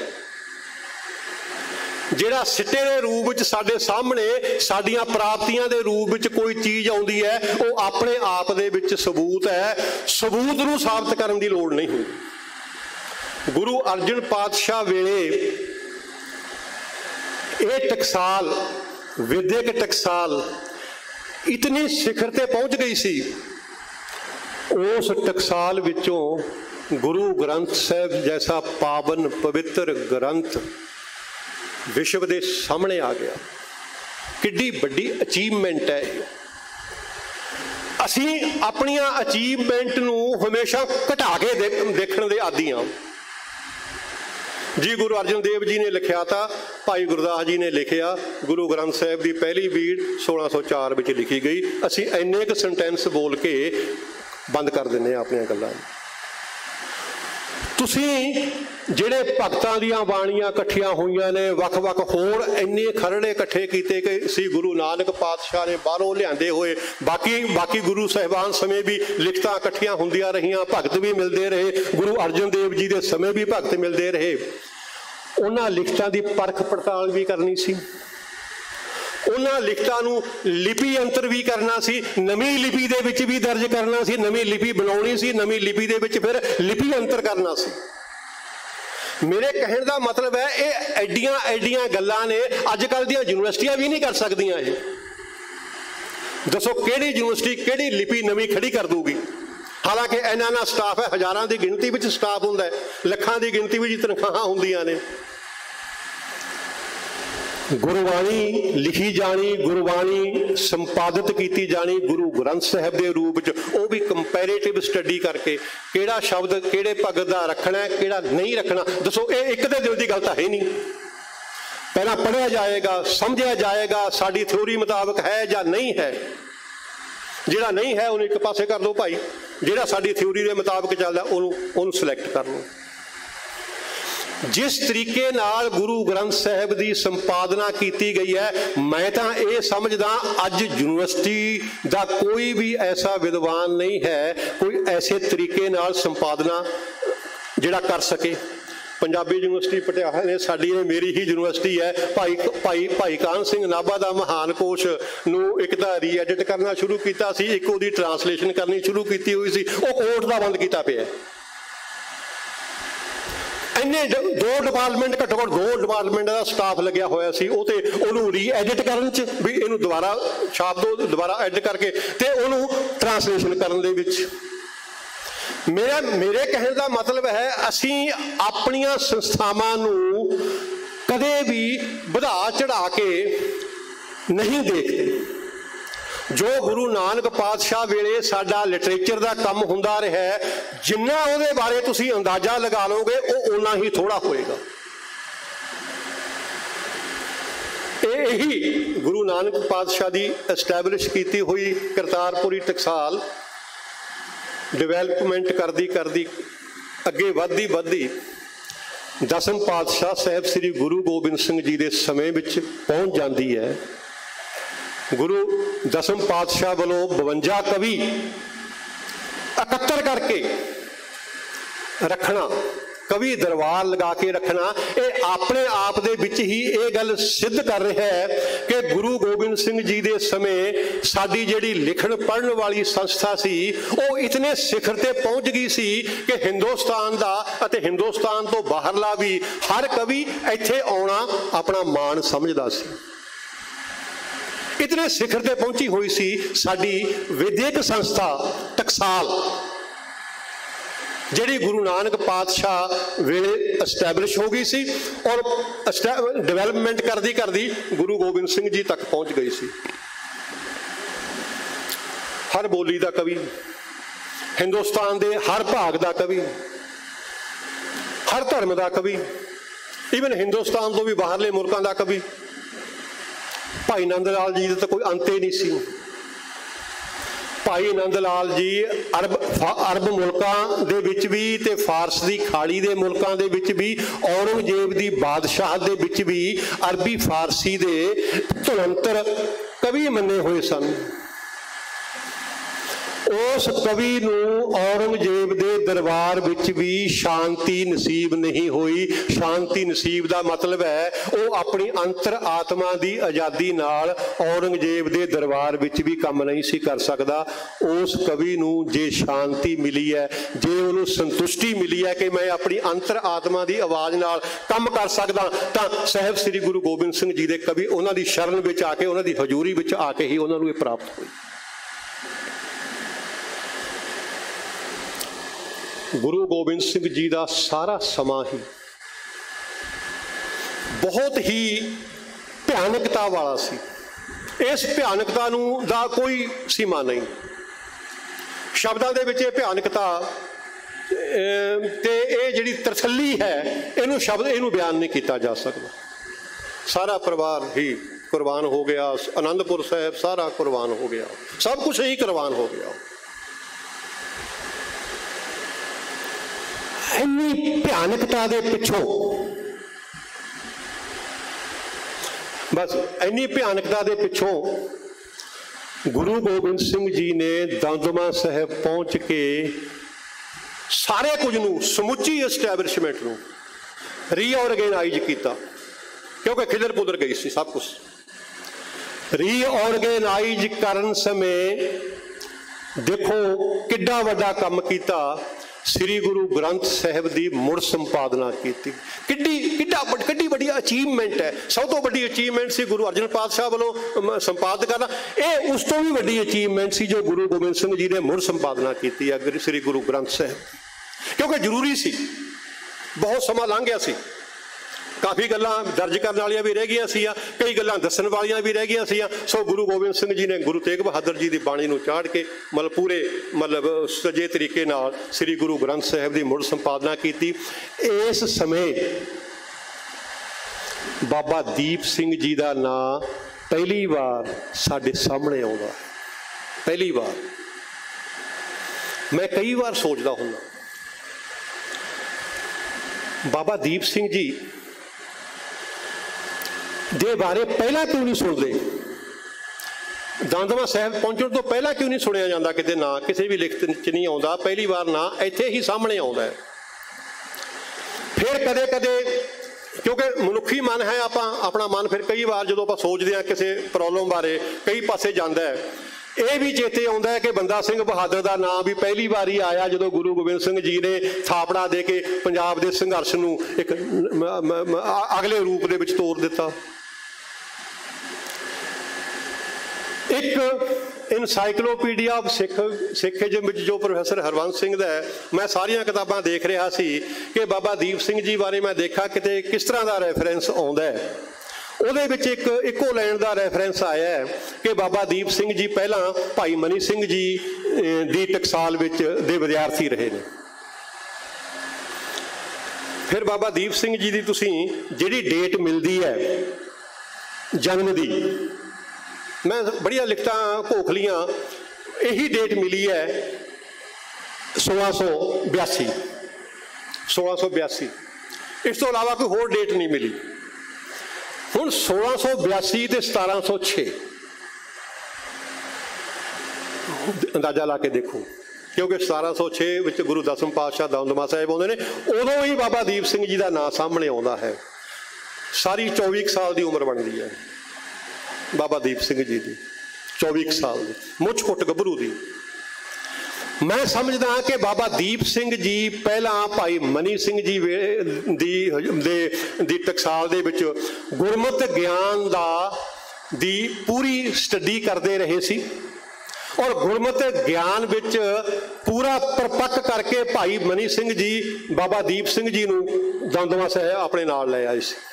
ਜਿਹੜਾ ਸਿੱਟੇ ਦੇ ਰੂਪ ਵਿੱਚ ਸਾਡੇ ਸਾਹਮਣੇ ਸਾਡੀਆਂ ਪ੍ਰਾਪਤੀਆਂ ਦੇ ਰੂਪ ਵਿੱਚ ਕੋਈ ਚੀਜ਼ ਆਉਂਦੀ ਹੈ, ਉਹ ਆਪਣੇ ਆਪ ਦੇ ਵਿੱਚ ਸਬੂਤ ਹੈ। ਸਬੂਤ ਨੂੰ ਸਾਬਤ ਕਰਨ ਦੀ ਲੋੜ ਨਹੀਂ ਹੁੰਦੀ। ਗੁਰੂ ਅਰਜਨ ਪਾਤਸ਼ਾਹ ਵੇਲੇ ਇਹ ਟਕਸਾਲ, ਵਿਦਿਅਕ ਟਕਸਾਲ ਇਤਨੀ ਸਿਖਰ ਤੇ ਪਹੁੰਚ ਗਈ ਸੀ। ਉਸ ਟਕਸਾਲ ਵਿੱਚੋਂ ਗੁਰੂ ਗ੍ਰੰਥ ਸਾਹਿਬ ਜੈਸਾ ਪਾਵਨ ਪਵਿੱਤਰ ਗ੍ਰੰਥ ਵਿਸ਼ਵ ਦੇ ਸਾਹਮਣੇ ਆ ਗਿਆ। ਕਿੱਡੀ ਵੱਡੀ ਅਚੀਵਮੈਂਟ ਹੈ ਇਹ। ਅਸੀਂ ਆਪਣੀਆਂ ਅਚੀਵਮੈਂਟ ਨੂੰ ਹਮੇਸ਼ਾ ਘਟਾ ਕੇ ਦੇਖਣ ਦੇ ਆਦੀ ਹਾਂ। ਜੀ ਗੁਰੂ ਅਰਜਨ ਦੇਵ ਜੀ ਨੇ ਲਿਖਿਆ ਤਾਂ ਭਾਈ ਗੁਰਦਾਸ ਜੀ ਨੇ ਲਿਖਿਆ। ਗੁਰੂ ਗ੍ਰੰਥ ਸਾਹਿਬ ਦੀ ਪਹਿਲੀ ਬੀੜ 1604 ਵਿੱਚ ਲਿਖੀ ਗਈ। ਅਸੀਂ ਇੰਨੇ ਕੁ ਸੈਂਟੈਂਸ ਬੋਲ ਕੇ ਬੰਦ ਕਰ ਦਿੰਦੇ ਹਾਂ ਆਪਣੀਆਂ ਗੱਲਾਂ। ਤੁਸੀਂ ਜਿਹੜੇ ਭਗਤਾਂ ਦੀਆਂ ਬਾਣੀਆਂ ਇਕੱਠੀਆਂ ਹੋਈਆਂ ਨੇ, ਵੱਖ-ਵੱਖ ਹੋਰ ਇੰਨੇ ਖਰੜੇ ਇਕੱਠੇ ਕੀਤੇ ਕਿ ਸੀ ਗੁਰੂ ਨਾਨਕ ਪਾਤਸ਼ਾਹ ਨੇ ਬਾਹਰੋਂ ਲਿਆਂਦੇ ਹੋਏ। ਬਾਕੀ ਗੁਰੂ ਸਾਹਿਬਾਨ ਸਮੇਂ ਵੀ ਲਿਖਤਾਂ ਇਕੱਠੀਆਂ ਹੁੰਦੀਆਂ ਰਹੀਆਂ, ਭਗਤ ਵੀ ਮਿਲਦੇ ਰਹੇ। ਗੁਰੂ ਅਰਜਨ ਦੇਵ ਜੀ ਦੇ ਸਮੇਂ ਵੀ ਭਗਤ ਮਿਲਦੇ ਰਹੇ। ਉਹਨਾਂ ਲਿਖਤਾਂ ਦੀ ਪਰਖ ਪੜਤਾਲ ਵੀ ਕਰਨੀ ਸੀ। ਉਹਨਾਂ ਲਿਖਤਾਂ ਨੂੰ ਲਿਪੀ ਅੰਤਰ ਵੀ ਕਰਨਾ ਸੀ, ਨਵੀਂ ਲਿਪੀ ਦੇ ਵਿੱਚ ਵੀ ਦਰਜ ਕਰਨਾ ਸੀ, ਨਵੀਂ ਲਿਪੀ ਬਣਾਉਣੀ ਸੀ, ਨਵੀਂ ਲਿਪੀ ਦੇ ਵਿੱਚ ਫਿਰ ਲਿਪੀ ਅੰਤਰ ਕਰਨਾ ਸੀ। ਮੇਰੇ ਕਹਿਣ ਦਾ ਮਤਲਬ ਹੈ ਇਹ ਐਡੀਆਂ ਗੱਲਾਂ ਨੇ ਅੱਜ ਕੱਲ੍ਹ ਦੀਆਂ ਯੂਨੀਵਰਸਿਟੀਆਂ ਵੀ ਨਹੀਂ ਕਰ ਸਕਦੀਆਂ। ਇਹ ਦੱਸੋ ਕਿਹੜੀ ਯੂਨੀਵਰਸਿਟੀ ਕਿਹੜੀ ਲਿਪੀ ਨਵੀਂ ਖੜੀ ਕਰ ਦੂਗੀ? ਹਾਲਾਂਕਿ ਇੰਨਾ ਸਟਾਫ ਹੈ, ਹਜ਼ਾਰਾਂ ਦੀ ਗਿਣਤੀ ਵਿੱਚ ਸਟਾਫ ਹੁੰਦਾ ਹੈ, ਲੱਖਾਂ ਦੀ ਗਿਣਤੀ ਵਿੱਚ ਤਨਖਾਹਾਂ ਹੁੰਦੀਆਂ ਨੇ। ਗੁਰਬਾਣੀ ਲਿਖੀ ਜਾਣੀ, ਗੁਰਬਾਣੀ ਸੰਪਾਦਿਤ ਕੀਤੀ ਜਾਣੀ ਗੁਰੂ ਗ੍ਰੰਥ ਸਾਹਿਬ ਦੇ ਰੂਪ ਵਿੱਚ, ਉਹ ਵੀ ਕੰਪੈਰੇਟਿਵ ਸਟੱਡੀ ਕਰਕੇ ਕਿਹੜਾ ਸ਼ਬਦ ਕਿਹੜੇ ਭਗਤ ਦਾ ਰੱਖਣਾ, ਕਿਹੜਾ ਨਹੀਂ ਰੱਖਣਾ। ਦੱਸੋ, ਇਹ ਇੱਕ ਦੇ ਦਿਲ ਦੀ ਗੱਲ ਤਾਂ ਹੈ ਨਹੀਂ। ਪਹਿਲਾਂ ਪੜ੍ਹਿਆ ਜਾਏਗਾ, ਸਮਝਿਆ ਜਾਏਗਾ ਸਾਡੀ ਥਿਊਰੀ ਮੁਤਾਬਕ ਹੈ ਜਾਂ ਨਹੀਂ ਹੈ। ਜਿਹੜਾ ਨਹੀਂ ਹੈ ਉਹਨੂੰ ਇੱਕ ਪਾਸੇ ਕਰ ਲਓ ਭਾਈ, ਜਿਹੜਾ ਸਾਡੀ ਥਿਊਰੀ ਦੇ ਮੁਤਾਬਕ ਚੱਲਦਾ ਉਹਨੂੰ ਸਿਲੈਕਟ ਕਰ ਲਓ। ਜਿਸ ਤਰੀਕੇ ਨਾਲ ਗੁਰੂ ਗ੍ਰੰਥ ਸਾਹਿਬ ਦੀ ਸੰਪਾਦਨਾ ਕੀਤੀ ਗਈ ਹੈ, ਮੈਂ ਤਾਂ ਇਹ ਸਮਝਦਾ ਅੱਜ ਯੂਨੀਵਰਸਿਟੀ ਦਾ ਕੋਈ ਵੀ ਐਸਾ ਵਿਦਵਾਨ ਨਹੀਂ ਹੈ ਕੋਈ ਐਸੇ ਤਰੀਕੇ ਨਾਲ ਸੰਪਾਦਨਾ ਜਿਹੜਾ ਕਰ ਸਕੇ। ਪੰਜਾਬੀ ਯੂਨੀਵਰਸਿਟੀ ਪਟਿਆਲਾ ਨੇ ਸਾਡੀ ਨੇ, ਮੇਰੀ ਹੀ ਯੂਨੀਵਰਸਿਟੀ ਹੈ, ਭਾਈ ਕਾਹਨ ਸਿੰਘ ਨਾਭਾ ਦਾ ਮਹਾਨ ਕੋਸ਼ ਨੂੰ ਇੱਕ ਤਾਂ ਰੀਐਡਿਟ ਕਰਨਾ ਸ਼ੁਰੂ ਕੀਤਾ ਸੀ, ਇੱਕ ਉਹਦੀ ਟਰਾਂਸਲੇਸ਼ਨ ਕਰਨੀ ਸ਼ੁਰੂ ਕੀਤੀ ਹੋਈ ਸੀ, ਉਹ ਕੋਰਟ ਦਾ ਬੰਦ ਕੀਤਾ ਪਿਆ। ਇੰਨੇ ਦੋ ਡਿਪਾਰਟਮੈਂਟ, ਘੱਟੋ ਘੱਟ 2 ਡਿਪਾਰਟਮੈਂਟ ਦਾ ਸਟਾਫ ਲੱਗਿਆ ਹੋਇਆ ਸੀ ਉਹ, ਤੇ ਉਹਨੂੰ ਰੀਐਡਿਟ ਕਰਨ 'ਚ ਵੀ ਇਹਨੂੰ ਦੁਬਾਰਾ ਛਾਪ ਦੋ, ਦੁਬਾਰਾ ਐਡਿਟ ਕਰਕੇ ਤੇ ਉਹਨੂੰ ਟਰਾਂਸਲੇਸ਼ਨ ਕਰਨ ਦੇ ਵਿੱਚ। ਮੇਰੇ ਕਹਿਣ ਦਾ ਮਤਲਬ ਹੈ ਅਸੀਂ ਆਪਣੀਆਂ ਸੰਸਥਾਵਾਂ ਨੂੰ ਕਦੇ ਵੀ ਵਧਾ ਚੜਾ ਕੇ ਨਹੀਂ ਦੇਖਦੇ। ਜੋ ਗੁਰੂ ਨਾਨਕ ਪਾਤਸ਼ਾਹ ਵੇਲੇ ਸਾਡਾ ਲਿਟਰੇਚਰ ਦਾ ਕੰਮ ਹੁੰਦਾ ਰਿਹਾ, ਜਿੰਨਾ ਉਹਦੇ ਬਾਰੇ ਤੁਸੀਂ ਅੰਦਾਜ਼ਾ ਲਗਾ ਲਓਗੇ ਉਹ ਓਨਾ ਹੀ ਥੋੜਾ ਹੋਏਗਾ। ਇਹੀ ਗੁਰੂ ਨਾਨਕ ਪਾਤਸ਼ਾਹ ਦੀ ਐਸਟੈਬਲਿਸ਼ ਕੀਤੀ ਹੋਈ ਕਰਤਾਰਪੁਰੀ ਟਕਸਾਲ ਡਿਵੈਲਪਮੈਂਟ ਕਰਦੀ ਅੱਗੇ ਵੱਧਦੀ ਦਸਮ ਪਾਤਸ਼ਾਹ ਸਾਹਿਬ ਸ੍ਰੀ ਗੁਰੂ ਗੋਬਿੰਦ ਸਿੰਘ ਜੀ ਦੇ ਸਮੇਂ ਵਿੱਚ ਪਹੁੰਚ ਜਾਂਦੀ ਹੈ। ਗੁਰੂ ਦਸਮ ਪਾਤਸ਼ਾਹ ਵੱਲੋਂ 52 ਕਵੀ ਇਕੱਤਰ ਕਰਕੇ ਰੱਖਣਾ, ਕਵੀ ਦਰਬਾਰ ਲਗਾ ਕੇ ਰੱਖਣਾ, ਇਹ ਆਪਣੇ ਆਪ ਦੇ ਵਿੱਚ ਹੀ ਇਹ ਗੱਲ ਸਿੱਧ ਕਰ ਰਿਹਾ ਹੈ ਕਿ ਗੁਰੂ ਗੋਬਿੰਦ ਸਿੰਘ ਜੀ ਦੇ ਸਮੇਂ ਸਾਡੀ ਜਿਹੜੀ ਲਿਖਣ ਪੜ੍ਹਨ ਵਾਲੀ ਸੰਸਥਾ ਸੀ ਉਹ ਇਤਨੇ ਸਿਖਰ ਤੇ ਪਹੁੰਚ ਗਈ ਸੀ ਕਿ ਹਿੰਦੁਸਤਾਨ ਦਾ ਅਤੇ ਹਿੰਦੁਸਤਾਨ ਤੋਂ ਬਾਹਰਲਾ ਵੀ ਹਰ ਕਵੀ ਇੱਥੇ ਆਉਣਾ ਆਪਣਾ ਮਾਣ ਸਮਝਦਾ ਸੀ। ਇਤਨੇ ਸਿਖਰ ਤੇ ਪਹੁੰਚੀ ਹੋਈ ਸੀ ਸਾਡੀ ਵਿਦਿਅਕ ਸੰਸਥਾ ਟਕਸਾਲ, ਜਿਹੜੀ ਗੁਰੂ ਨਾਨਕ ਪਾਤਸ਼ਾਹ ਵੇਲੇ ਐਸਟੈਬਲਿਸ਼ ਹੋ ਗਈ ਸੀ ਔਰ ਡਿਵੈਲਪਮੈਂਟ ਕਰਦੀ ਗੁਰੂ ਗੋਬਿੰਦ ਸਿੰਘ ਜੀ ਤੱਕ ਪਹੁੰਚ ਗਈ ਸੀ। ਹਰ ਬੋਲੀ ਦਾ ਕਵੀ, ਹਿੰਦੁਸਤਾਨ ਦੇ ਹਰ ਭਾਗ ਦਾ ਕਵੀ, ਹਰ ਧਰਮ ਦਾ ਕਵੀ, ਈਵਨ ਹਿੰਦੁਸਤਾਨ ਤੋਂ ਵੀ ਬਾਹਰਲੇ ਮੁਲਕਾਂ ਦਾ ਕਵੀ। ਭਾਈ ਨੰਦ ਲਾਲ ਜੀ ਦਾ ਤਾਂ ਕੋਈ ਅੰਤ ਹੀ ਨਹੀਂ ਸੀ। ਭਾਈ ਨੰਦ ਲਾਲ ਜੀ ਅਰਬ ਮੁਲਕਾਂ ਦੇ ਵਿੱਚ ਵੀ ਤੇ ਫਾਰਸ ਦੀ ਖਾੜੀ ਦੇ ਮੁਲਕਾਂ ਦੇ ਵਿੱਚ ਵੀ, ਔਰੰਗਜ਼ੇਬ ਦੀ ਬਾਦਸ਼ਾਹ ਦੇ ਵਿੱਚ ਵੀ ਅਰਬੀ ਫਾਰਸੀ ਦੇ ਧੁਰੰਤਰ ਕਵੀ ਮੰਨੇ ਹੋਏ ਸਨ। ਉਸ ਕਵੀ ਨੂੰ ਔਰੰਗਜ਼ੇਬ ਦੇ ਦਰਬਾਰ ਵਿੱਚ ਵੀ ਸ਼ਾਂਤੀ ਨਸੀਬ ਨਹੀਂ ਹੋਈ। ਸ਼ਾਂਤੀ ਨਸੀਬ ਦਾ ਮਤਲਬ ਹੈ ਉਹ ਆਪਣੀ ਅੰਤਰ ਆਤਮਾ ਦੀ ਆਜ਼ਾਦੀ ਨਾਲ ਔਰੰਗਜ਼ੇਬ ਦੇ ਦਰਬਾਰ ਵਿੱਚ ਵੀ ਕੰਮ ਨਹੀਂ ਸੀ ਕਰ ਸਕਦਾ। ਉਸ ਕਵੀ ਨੂੰ ਜੇ ਸ਼ਾਂਤੀ ਮਿਲੀ ਹੈ, ਜੇ ਉਹਨੂੰ ਸੰਤੁਸ਼ਟੀ ਮਿਲੀ ਹੈ ਕਿ ਮੈਂ ਆਪਣੀ ਅੰਤਰ ਆਤਮਾ ਦੀ ਆਵਾਜ਼ ਨਾਲ ਕੰਮ ਕਰ ਸਕਦਾ, ਤਾਂ ਸਾਹਿਬ ਸ੍ਰੀ ਗੁਰੂ ਗੋਬਿੰਦ ਸਿੰਘ ਜੀ ਦੇ ਕਵੀ ਉਹਨਾਂ ਦੀ ਸ਼ਰਨ ਵਿੱਚ ਆ ਕੇ, ਉਹਨਾਂ ਦੀ ਹਜ਼ੂਰੀ ਵਿੱਚ ਆ ਕੇ ਹੀ ਉਹਨਾਂ ਨੂੰ ਇਹ ਪ੍ਰਾਪਤ ਹੋਈ। ਗੁਰੂ ਗੋਬਿੰਦ ਸਿੰਘ ਜੀ ਦਾ ਸਾਰਾ ਸਮਾਂ ਹੀ ਬਹੁਤ ਹੀ ਭਿਆਨਕਤਾ ਵਾਲਾ ਸੀ। ਇਸ ਭਿਆਨਕਤਾ ਨੂੰ ਦਾ ਕੋਈ ਸੀਮਾ ਨਹੀਂ। ਸ਼ਬਦਾਂ ਦੇ ਵਿੱਚ ਇਹ ਭਿਆਨਕਤਾ ਤੇ ਇਹ ਜਿਹੜੀ ਤਰਸੱਲੀ ਹੈ, ਇਹਨੂੰ ਬਿਆਨ ਨਹੀਂ ਕੀਤਾ ਜਾ ਸਕਦਾ। ਸਾਰਾ ਪਰਿਵਾਰ ਹੀ ਕੁਰਬਾਨ ਹੋ ਗਿਆ, ਆਨੰਦਪੁਰ ਸਾਹਿਬ ਸਾਰਾ ਕੁਰਬਾਨ ਹੋ ਗਿਆ, ਸਭ ਕੁਝ ਹੀ ਕੁਰਬਾਨ ਹੋ ਗਿਆ। ਇੰਨੀ ਭਿਆਨਕਤਾ ਦੇ ਪਿੱਛੋਂ, ਬਸ ਇੰਨੀ ਭਿਆਨਕਤਾ ਦੇ ਪਿੱਛੋਂ ਗੁਰੂ ਗੋਬਿੰਦ ਸਿੰਘ ਜੀ ਨੇ ਦਮਦਮਾ ਸਾਹਿਬ ਪਹੁੰਚ ਕੇ ਸਾਰੇ ਕੁਝ ਨੂੰ, ਸਮੁੱਚੀ ਐਸਟੈਬਲਿਸ਼ਮੈਂਟ ਨੂੰ ਰੀਆਰਗੇਨਾਈਜ਼ ਕੀਤਾ, ਕਿਉਂਕਿ ਖਿਲਰ ਪੁਦਰ ਗਈ ਸੀ ਸਭ ਕੁਝ। ਰੀਆਰਗੇਨਾਈਜ਼ ਕਰਨ ਸਮੇਂ ਦੇਖੋ ਕਿੱਡਾ ਵੱਡਾ ਕੰਮ ਕੀਤਾ। ਸ੍ਰੀ ਗੁਰੂ ਗ੍ਰੰਥ ਸਾਹਿਬ ਦੀ ਮੁੜ ਸੰਪਾਦਨਾ ਕੀਤੀ। ਕਿੱਡੀ ਵੱਡੀ ਅਚੀਵਮੈਂਟ ਹੈ। ਸਭ ਤੋਂ ਵੱਡੀ ਅਚੀਵਮੈਂਟ ਸੀ ਗੁਰੂ ਅਰਜਨ ਪਾਤਸ਼ਾਹ ਵੱਲੋਂ ਸੰਪਾਦਿਤ ਕਰਨਾ। ਇਹ ਉਸ ਤੋਂ ਵੀ ਵੱਡੀ ਅਚੀਵਮੈਂਟ ਸੀ ਜੋ ਗੁਰੂ ਗੋਬਿੰਦ ਸਿੰਘ ਜੀ ਨੇ ਮੁੜ ਸੰਪਾਦਨਾ ਕੀਤੀ ਹੈ ਸ੍ਰੀ ਗੁਰੂ ਗ੍ਰੰਥ ਸਾਹਿਬ, ਕਿਉਂਕਿ ਜ਼ਰੂਰੀ ਸੀ। ਬਹੁਤ ਸਮਾਂ ਲੰਘ ਗਿਆ ਸੀ, ਕਾਫੀ ਗੱਲਾਂ ਦਰਜ ਕਰਨ ਵਾਲੀਆਂ ਵੀ ਰਹਿ ਗਈਆਂ ਸੀ, ਕਈ ਗੱਲਾਂ ਦੱਸਣ ਵਾਲੀਆਂ ਵੀ ਰਹਿ ਗਈਆਂ ਸੀ। ਸੋ ਗੁਰੂ ਗੋਬਿੰਦ ਸਿੰਘ ਜੀ ਨੇ ਗੁਰੂ ਤੇਗ ਬਹਾਦਰ ਜੀ ਦੀ ਬਾਣੀ ਨੂੰ ਚਾੜ ਕੇ ਪੂਰੇ ਸਜੇ ਤਰੀਕੇ ਨਾਲ ਸ੍ਰੀ ਗੁਰੂ ਗ੍ਰੰਥ ਸਾਹਿਬ ਦੀ ਮੁੜ ਸੰਪਾਦਨਾ ਕੀਤੀ। ਇਸ ਸਮੇਂ ਬਾਬਾ ਦੀਪ ਸਿੰਘ ਜੀ ਦਾ ਨਾਂ ਪਹਿਲੀ ਵਾਰ ਸਾਡੇ ਸਾਹਮਣੇ ਆਉਂਦਾ। ਪਹਿਲੀ ਵਾਰ ਮੈਂ ਕਈ ਵਾਰ ਸੋਚਦਾ ਹੁੰਦਾ, ਬਾਬਾ ਦੀਪ ਸਿੰਘ ਜੀ ਦੇ ਬਾਰੇ ਪਹਿਲਾਂ ਕਿਉਂ ਨਹੀਂ ਸੁਣਦੇ? ਦਮਦਮਾ ਸਾਹਿਬ ਪਹੁੰਚਣ ਤੋਂ ਪਹਿਲਾਂ ਕਿਉਂ ਨਹੀਂ ਸੁਣਿਆ ਜਾਂਦਾ? ਕਿਤੇ ਨਾਂ ਕਿਸੇ ਵੀ ਲਿਖਤ 'ਚ ਨਹੀਂ ਆਉਂਦਾ, ਪਹਿਲੀ ਵਾਰ ਨਾਂ ਇੱਥੇ ਹੀ ਸਾਹਮਣੇ ਆਉਂਦਾ ਹੈ। ਫਿਰ ਕਦੇ ਕਦੇ, ਕਿਉਂਕਿ ਮਨੁੱਖੀ ਮਨ ਹੈ, ਆਪਣਾ ਮਨ ਫਿਰ ਕਈ ਵਾਰ ਜਦੋਂ ਆਪਾਂ ਸੋਚਦੇ ਹਾਂ ਕਿਸੇ ਪ੍ਰੋਬਲਮ ਬਾਰੇ ਕਈ ਪਾਸੇ ਜਾਂਦਾ ਹੈ। ਇਹ ਵੀ ਚੇਤੇ ਆਉਂਦਾ ਹੈ ਕਿ ਬੰਦਾ ਸਿੰਘ ਬਹਾਦਰ ਦਾ ਨਾਂ ਵੀ ਪਹਿਲੀ ਵਾਰੀ ਆਇਆ ਜਦੋਂ ਗੁਰੂ ਗੋਬਿੰਦ ਸਿੰਘ ਜੀ ਨੇ ਥਾਪੜਾ ਦੇ ਕੇ ਪੰਜਾਬ ਦੇ ਸੰਘਰਸ਼ ਨੂੰ ਇੱਕ ਅਗਲੇ ਰੂਪ ਦੇ ਵਿੱਚ ਤੋਰ ਦਿੱਤਾ। ਇੱਕ ਇਨਸਾਈਕਲੋਪੀਡੀਆ ਆਫ ਸਿੱਖਿਜ਼ਮ ਵਿੱਚ ਜੋ ਪ੍ਰੋਫੈਸਰ ਹਰਵੰਸ ਸਿੰਘ ਦਾ ਹੈ, ਮੈਂ ਸਾਰੀਆਂ ਕਿਤਾਬਾਂ ਦੇਖ ਰਿਹਾ ਸੀ ਕਿ ਬਾਬਾ ਦੀਪ ਸਿੰਘ ਜੀ ਬਾਰੇ ਮੈਂ ਦੇਖਾ ਕਿਤੇ ਕਿਸ ਤਰ੍ਹਾਂ ਦਾ ਰੈਫਰੈਂਸ ਆਉਂਦਾ ਹੈ। ਉਹਦੇ ਵਿੱਚ ਇੱਕੋ ਲਾਈਨ ਦਾ ਰੈਫਰੈਂਸ ਆਇਆ ਹੈ ਕਿ ਬਾਬਾ ਦੀਪ ਸਿੰਘ ਜੀ ਪਹਿਲਾਂ ਭਾਈ ਮਨੀ ਸਿੰਘ ਜੀ ਦੀ ਟਕਸਾਲ ਵਿੱਚ ਦੇ ਵਿਦਿਆਰਥੀ ਰਹੇ ਨੇ। ਫਿਰ ਬਾਬਾ ਦੀਪ ਸਿੰਘ ਜੀ ਦੀ ਤੁਸੀਂ ਜਿਹੜੀ ਡੇਟ ਮਿਲਦੀ ਹੈ ਜਨਮ ਦੀ, ਮੈਂ ਬੜੀਆਂ ਲਿਖਤਾਂ ਘੋਖ ਲੀਆਂ, ਇਹੀ ਡੇਟ ਮਿਲੀ ਹੈ 1682। ਇਸ ਤੋਂ ਇਲਾਵਾ ਕੋਈ ਹੋਰ ਡੇਟ ਨਹੀਂ ਮਿਲੀ। ਹੁਣ 1682 ਤੇ 1706 ਅੰਦਾਜ਼ਾ ਲਾ ਕੇ ਦੇਖੋ, ਕਿਉਂਕਿ 1706 ਵਿੱਚ ਗੁਰੂ ਦਸਮ ਪਾਤਸ਼ਾਹ ਦਮਦਮਾ ਸਾਹਿਬ ਆਉਂਦੇ ਨੇ, ਉਦੋਂ ਹੀ ਬਾਬਾ ਦੀਪ ਸਿੰਘ ਜੀ ਦਾ ਨਾਂ ਸਾਹਮਣੇ ਆਉਂਦਾ ਹੈ। ਸਾਰੀ 24 ਸਾਲ ਦੀ ਉਮਰ ਬਣਦੀ ਹੈ ਬਾਬਾ ਦੀਪ ਸਿੰਘ ਜੀ ਦੀ, 24 ਸਾਲ ਦੀ, ਮੁੱਛ ਕੁੱਟ ਗੱਭਰੂ ਦੀ। ਮੈਂ ਸਮਝਦਾ ਕਿ ਬਾਬਾ ਦੀਪ ਸਿੰਘ ਜੀ ਪਹਿਲਾਂ ਭਾਈ ਮਨੀ ਸਿੰਘ ਜੀ ਦੀ ਟਕਸਾਲ ਦੇ ਵਿੱਚ ਗੁਰਮਤਿ ਗਿਆਨ ਦੀ ਪੂਰੀ ਸਟੱਡੀ ਕਰਦੇ ਰਹੇ ਸੀ, ਔਰ ਗੁਰਮਤਿ ਗਿਆਨ ਵਿੱਚ ਪੂਰਾ ਪਰਪੱਕ ਕਰਕੇ ਭਾਈ ਮਨੀ ਸਿੰਘ ਜੀ ਬਾਬਾ ਦੀਪ ਸਿੰਘ ਜੀ ਨੂੰ ਦਮਦਮਾ ਸਾਹਿਬ ਆਪਣੇ ਨਾਲ ਲੈ ਆਏ ਸੀ।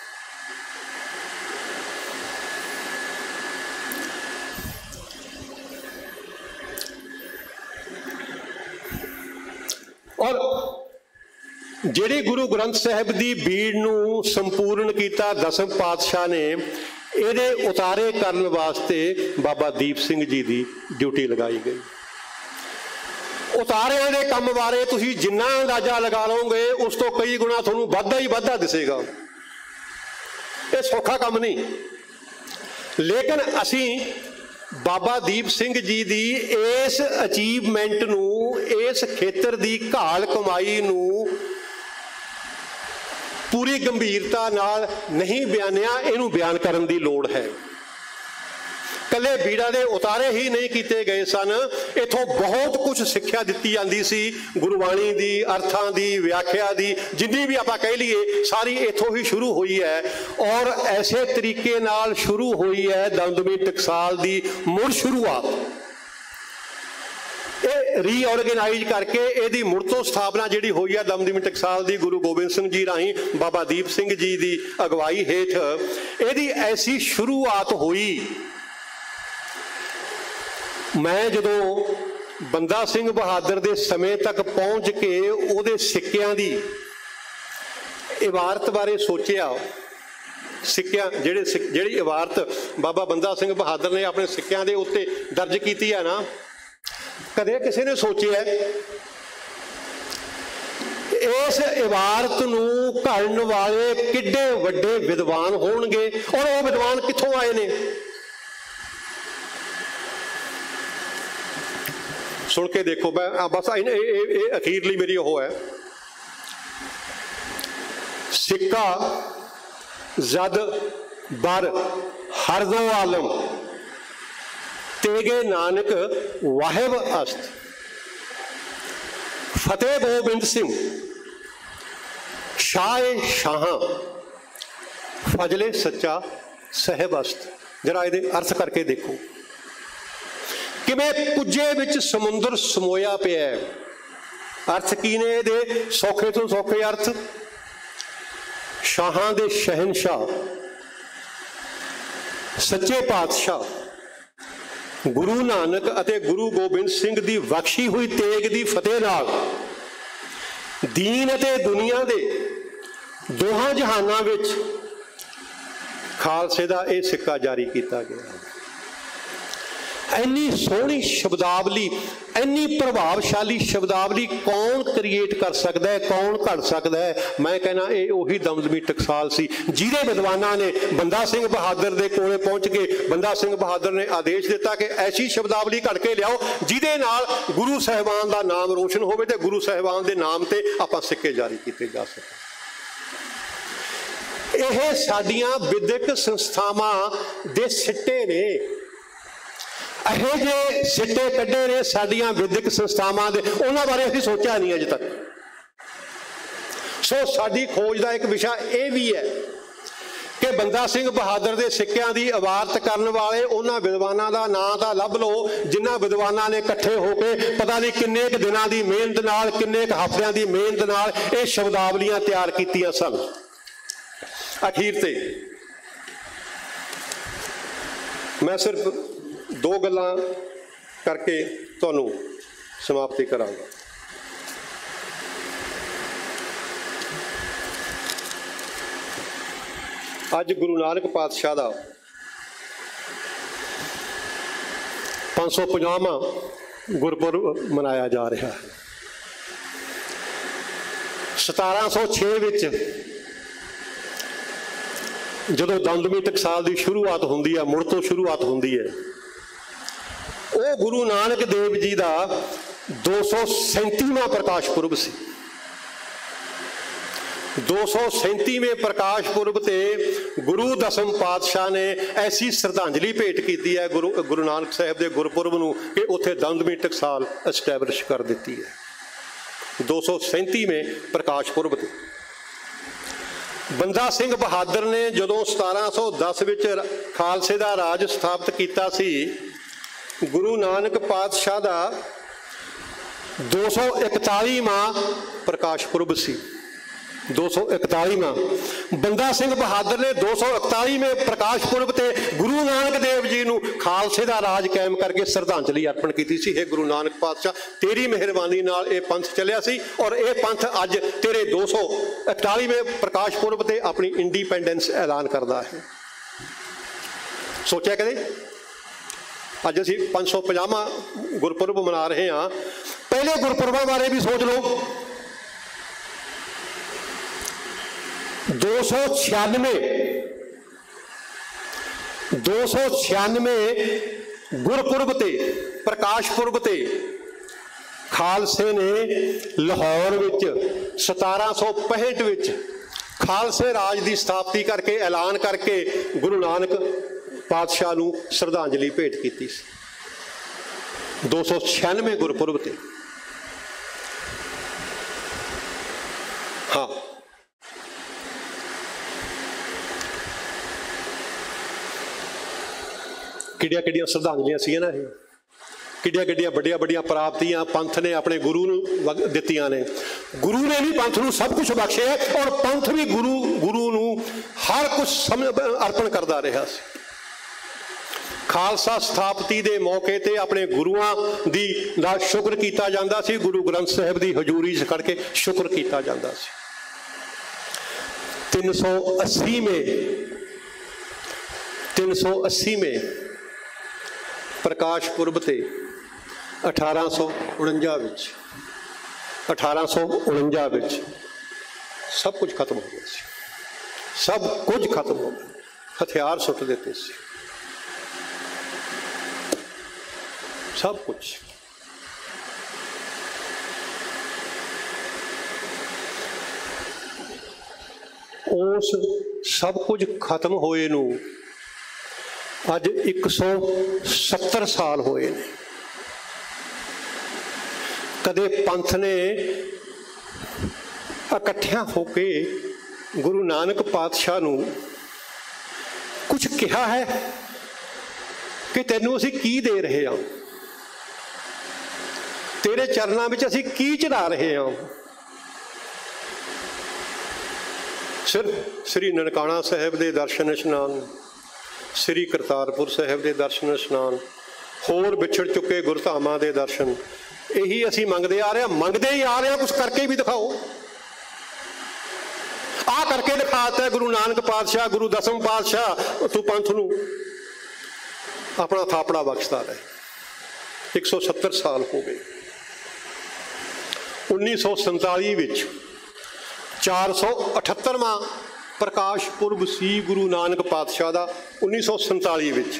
ਔਰ ਜਿਹੜੀ ਗੁਰੂ ਗ੍ਰੰਥ ਸਾਹਿਬ ਦੀ ਬੀੜ ਨੂੰ ਸੰਪੂਰਨ ਕੀਤਾ ਦਸਮ ਪਾਤਸ਼ਾਹ ਨੇ, ਇਹਦੇ ਉਤਾਰੇ ਕਰਨ ਵਾਸਤੇ ਬਾਬਾ ਦੀਪ ਸਿੰਘ ਜੀ ਦੀ ਡਿਊਟੀ ਲਗਾਈ ਗਈ। ਉਤਾਰਿਆਂ ਦੇ ਕੰਮ ਬਾਰੇ ਤੁਸੀਂ ਜਿੰਨਾ ਅੰਦਾਜ਼ਾ ਲਗਾ ਲਓਗੇ ਉਸ ਤੋਂ ਕਈ ਗੁਣਾ ਤੁਹਾਨੂੰ ਵਾਧਾ ਹੀ ਵਾਧਾ ਦਿਸੇਗਾ। ਇਹ ਸੌਖਾ ਕੰਮ ਨਹੀਂ, ਲੇਕਿਨ ਅਸੀਂ ਬਾਬਾ ਦੀਪ ਸਿੰਘ ਜੀ ਦੀ ਇਸ ਅਚੀਵਮੈਂਟ ਨੂੰ, ਇਸ ਖੇਤਰ ਦੀ ਘਾਲ ਕਮਾਈ ਨੂੰ ਪੂਰੀ ਗੰਭੀਰਤਾ ਨਾਲ ਨਹੀਂ ਬਿਆਨਿਆ, ਇਹਨੂੰ ਬਿਆਨ ਕਰਨ ਦੀ ਲੋੜ ਹੈ। ਕੱਲੇ ਬੀੜਾ ਦੇ ਉਤਾਰੇ ਹੀ ਨਹੀਂ ਕੀਤੇ ਗਏ ਸਨ, ਇੱਥੋਂ ਬਹੁਤ ਕੁਝ ਸਿੱਖਿਆ ਦਿੱਤੀ ਜਾਂਦੀ ਸੀ, ਗੁਰਬਾਣੀ ਦੀ, ਅਰਥਾਂ ਦੀ, ਵਿਆਖਿਆ ਦੀ, ਜਿੰਨੀ ਵੀ ਆਪਾਂ ਕਹਿ ਲਈਏ ਸਾਰੀ ਇੱਥੋਂ ਹੀ ਸ਼ੁਰੂ ਹੋਈ ਹੈ। ਔਰ ਐਸੇ ਤਰੀਕੇ ਨਾਲ ਸ਼ੁਰੂ ਹੋਈ ਹੈ ਦਮਦਮੀ ਟਕਸਾਲ ਦੀ ਮੁੜ ਸ਼ੁਰੂਆਤ। ਇਹ ਰੀਆਰਗੇਨਾਈਜ਼ ਕਰਕੇ ਇਹਦੀ ਮੁੜ ਤੋਂ ਸਥਾਪਨਾ ਜਿਹੜੀ ਹੋਈ ਹੈ ਦਮਦਮੀ ਟਕਸਾਲ ਦੀ ਗੁਰੂ ਗੋਬਿੰਦ ਸਿੰਘ ਜੀ ਰਾਹੀਂ ਬਾਬਾ ਦੀਪ ਸਿੰਘ ਜੀ ਦੀ ਅਗਵਾਈ ਹੇਠ, ਇਹਦੀ ਐਸੀ ਸ਼ੁਰੂਆਤ ਹੋਈ। ਮੈਂ ਜਦੋਂ ਬੰਦਾ ਸਿੰਘ ਬਹਾਦਰ ਦੇ ਸਮੇਂ ਤੱਕ ਪਹੁੰਚ ਕੇ ਉਹਦੇ ਸਿੱਕਿਆਂ ਦੀ ਇਬਾਰਤ ਬਾਰੇ ਸੋਚਿਆ, ਸਿੱਕਿਆਂ ਜਿਹੜੀ ਇਬਾਰਤ ਬਾਬਾ ਬੰਦਾ ਸਿੰਘ ਬਹਾਦਰ ਨੇ ਆਪਣੇ ਸਿੱਕਿਆਂ ਦੇ ਉੱਤੇ ਦਰਜ ਕੀਤੀ ਹੈ ਨਾ, ਕਦੇ ਕਿਸੇ ਨੇ ਸੋਚਿਆ ਇਸ ਇਬਾਰਤ ਨੂੰ ਘੜਨ ਵਾਲੇ ਕਿੱਡੇ ਵੱਡੇ ਵਿਦਵਾਨ ਹੋਣਗੇ, ਔਰ ਉਹ ਵਿਦਵਾਨ ਕਿੱਥੋਂ ਆਏ ਨੇ? ਸੁਣ ਕੇ ਦੇਖੋ, ਮੈਂ ਬਸ ਇਹ ਅਖੀਰਲੀ ਮੇਰੀ ਉਹ ਹੈ। ਸਿੱਕਾ ਜਦ ਬਰ ਹਰਦੋ ਆਲਮ ਤੇਗੇ ਨਾਨਕ ਵਾਹਿਬ ਅਸਤ, ਫਤਿਹ ਗੋਬਿੰਦ ਸਿੰਘ ਸ਼ਾਹ ਸ਼ਾਹਾਂ ਫਜਲੇ ਸੱਚਾ ਸਹਿਬ ਅਸਤ। ਜਰਾ ਇਹਦੇ ਅਰਥ ਕਰਕੇ ਦੇਖੋ, ਕਿਵੇਂ ਪੁੱਜੇ ਵਿੱਚ ਸਮੁੰਦਰ ਸਮੋਇਆ ਪਿਆ ਹੈ। ਅਰਥ ਕੀ ਨੇ ਇਹਦੇ? ਸੌਖੇ ਤੋਂ ਸੌਖੇ ਅਰਥ, ਸ਼ਾਹਾਂ ਦੇ ਸ਼ਹਿਨਸ਼ਾਹ, ਸੱਚੇ ਪਾਤਸ਼ਾਹ ਗੁਰੂ ਨਾਨਕ ਅਤੇ ਗੁਰੂ ਗੋਬਿੰਦ ਸਿੰਘ ਦੀ ਬਖਸ਼ੀ ਹੋਈ ਤੇਗ ਦੀ ਫਤਿਹ ਨਾਲ ਦੀਨ ਅਤੇ ਦੁਨੀਆ ਦੇ ਦੋਹਾਂ ਜਹਾਨਾਂ ਵਿੱਚ ਖਾਲਸੇ ਦਾ ਇਹ ਸਿੱਕਾ ਜਾਰੀ ਕੀਤਾ ਗਿਆ। ਇੰਨੀ ਸੋਹਣੀ ਸ਼ਬਦਾਵਲੀ, ਇੰਨੀ ਪ੍ਰਭਾਵਸ਼ਾਲੀ ਸ਼ਬਦਾਵਲੀ ਕੌਣ ਕ੍ਰੀਏਟ ਕਰ ਸਕਦਾ ਹੈ, ਕੌਣ ਘੜ ਸਕਦਾ ਹੈ? ਮੈਂ ਕਹਿੰਦਾ ਇਹ ਉਹੀ ਦਮਦਮੀ ਟਕਸਾਲ ਸੀ ਜਿਹਦੇ ਵਿਦਵਾਨਾਂ ਨੇ ਬੰਦਾ ਸਿੰਘ ਬਹਾਦਰ ਦੇ ਕੋਲੇ ਪਹੁੰਚ ਕੇ ਬੰਦਾ ਸਿੰਘ ਬਹਾਦਰ ਨੇ ਆਦੇਸ਼ ਦਿੱਤਾ ਕਿ ਐਸੀ ਸ਼ਬਦਾਵਲੀ ਘੜ ਕੇ ਲਿਆਓ ਜਿਹਦੇ ਨਾਲ ਗੁਰੂ ਸਾਹਿਬਾਨ ਦਾ ਨਾਮ ਰੋਸ਼ਨ ਹੋਵੇ ਤੇ ਗੁਰੂ ਸਾਹਿਬਾਨ ਦੇ ਨਾਮ ਤੇ ਆਪਾਂ ਸਿੱਕੇ ਜਾਰੀ ਕੀਤੇ ਜਾ ਸਕਣ। ਇਹ ਸਾਡੀਆਂ ਵਿਦਿਅਕ ਸੰਸਥਾਵਾਂ ਦੇ ਸਿੱਟੇ ਨੇ, ਇਹੋ ਜਿਹੇ ਸਿੱਟੇ ਕੱਢੇ ਨੇ ਸਾਡੀਆਂ ਵਿਦਿਅਕ ਸੰਸਥਾਵਾਂ ਦੇ, ਉਹਨਾਂ ਬਾਰੇ ਅਸੀਂ ਸੋਚਿਆ ਨਹੀਂ ਅਜੇ ਤੱਕ। ਸੋ ਸਾਡੀ ਖੋਜ ਦਾ ਇੱਕ ਵਿਸ਼ਾ ਇਹ ਵੀ ਹੈ ਕਿ ਬੰਦਾ ਸਿੰਘ ਬਹਾਦਰ ਦੇ ਸਿੱਕਿਆਂ ਦੀ ਇਬਾਰਤ ਕਰਨ ਵਾਲੇ ਉਹਨਾਂ ਵਿਦਵਾਨਾਂ ਦਾ ਨਾਂ ਤਾਂ ਲੱਭ ਲਓ ਜਿਨ੍ਹਾਂ ਵਿਦਵਾਨਾਂ ਨੇ ਇਕੱਠੇ ਹੋ ਕੇ ਪਤਾ ਨਹੀਂ ਕਿੰਨੇ ਕੁ ਦਿਨਾਂ ਦੀ ਮਿਹਨਤ ਨਾਲ, ਕਿੰਨੇ ਕੁ ਹਫ਼ਤਿਆਂ ਦੀ ਮਿਹਨਤ ਨਾਲ ਇਹ ਸ਼ਬਦਾਵਲੀਆਂ ਤਿਆਰ ਕੀਤੀਆਂ ਸਨ। ਅਖੀਰ ਤੇ मैं सिर्फ 2 गल्लां करके तुहानूं समाप्ति करांगा। अज गुरु नानक पातशाह दा 550वां गुरपुरब मनाया जा रहा है। 1706 विच जदों दंदमी टकसाल की शुरुआत होंदी है, मुड़ तो शुरुआत होंदी है, वो गुरु नानक देव जी का 237वां प्रकाश पुरब सी। 237वें प्रकाश पुरब ते गुरु दसम पातशाह ने ऐसी श्रद्धांजलि भेंट की है गुरु नानक साहब के गुरपुरब नूं कि उत्थे दंदमी टकसाल एस्टैबलिश कर दी है। 237वें प्रकाश पुरब ते बंदा सिंह बहादुर ने जदों 1710 विच खालसे का राज स्थापित किया सी, गुरु नानक पातशाह का 241वां प्रकाश पुरब सी। 241वां बंदा सिंह बहादुर ने 241वें प्रकाश पुरब ते गुरु नानक देव जी नूं खालसे का राज कायम करके श्रद्धांजलि अर्पण की सी। हे गुरु नानक पातशाह, तेरी मेहरबानी नाल ये पंथ चलिया सी और ये पंथ अज तेरे 241वें प्रकाश पुरब ते अपनी इंडिपेंडेंस ऐलान करता है। सोचा कदे अज असीं 550वां गुरपुरब मना रहे हाँ। पहले गुरपुरबां बारे भी सोच लो। 296 गुरपुरब ते प्रकाश पुरब ते खालसे ने लाहौर विच 1765 विच खालसे राज की स्थापति करके ऐलान करके गुरु नानक पातशाह नूं श्रद्धांजलि भेंट की। 296 गुरपुरब ते हाँ किड्डियां श्रद्धांजलियां सी ना, किड्डियां बड़िया बड़िया प्राप्तियां पंथ ने अपने गुरु नूं दित्तियां ने। गुरु ने भी पंथ नूं सब कुछ बख्शे और पंथ भी गुरु नूं हर कुछ अर्पण करता रहा। खालसा स्थापति के मौके ते अपने गुरुआं दी दा शुक्र किया जाता सी। गुरु ग्रंथ साहिब की हजूरी च खड़ के शुक्र किया जाता सी। 380वें प्रकाश पुरब ते 1849 विच सब कुछ खत्म हो गया सी। सब कुछ खत्म हो गया, हथियार सुट देते सी, सब कुछ। उस सब कुछ खत्म होए नूं अज 170 साल होए ने। कदे पंथ ने इकट्ठियां होके गुरु नानक पातशाह नूं कुछ कहा है कि तैनूं असीं की दे रहे हां, तेरे चरनां विच असीं की चढ़ा रहे हां। सिर्फ श्री ननकाणा साहिब के दर्शन इशनान, श्री करतारपुर साहिब के दर्शन इशनान, होर विछड़ चुके गुरधामां के दर्शन, यही असीं मंगते आ रहे, मंगते ही आ रहे, कुछ करके भी दिखाओ। आ करके दिखाता है गुरु नानक पातशाह, गुरु दसम पातशाह, तू पंथ नूं अपना थापड़ा बख्शता रहे। 170 साल हो गए। 1947 विच 478वां प्रकाश पुरब सी गुरु नानक पातशाह का। 1947 विच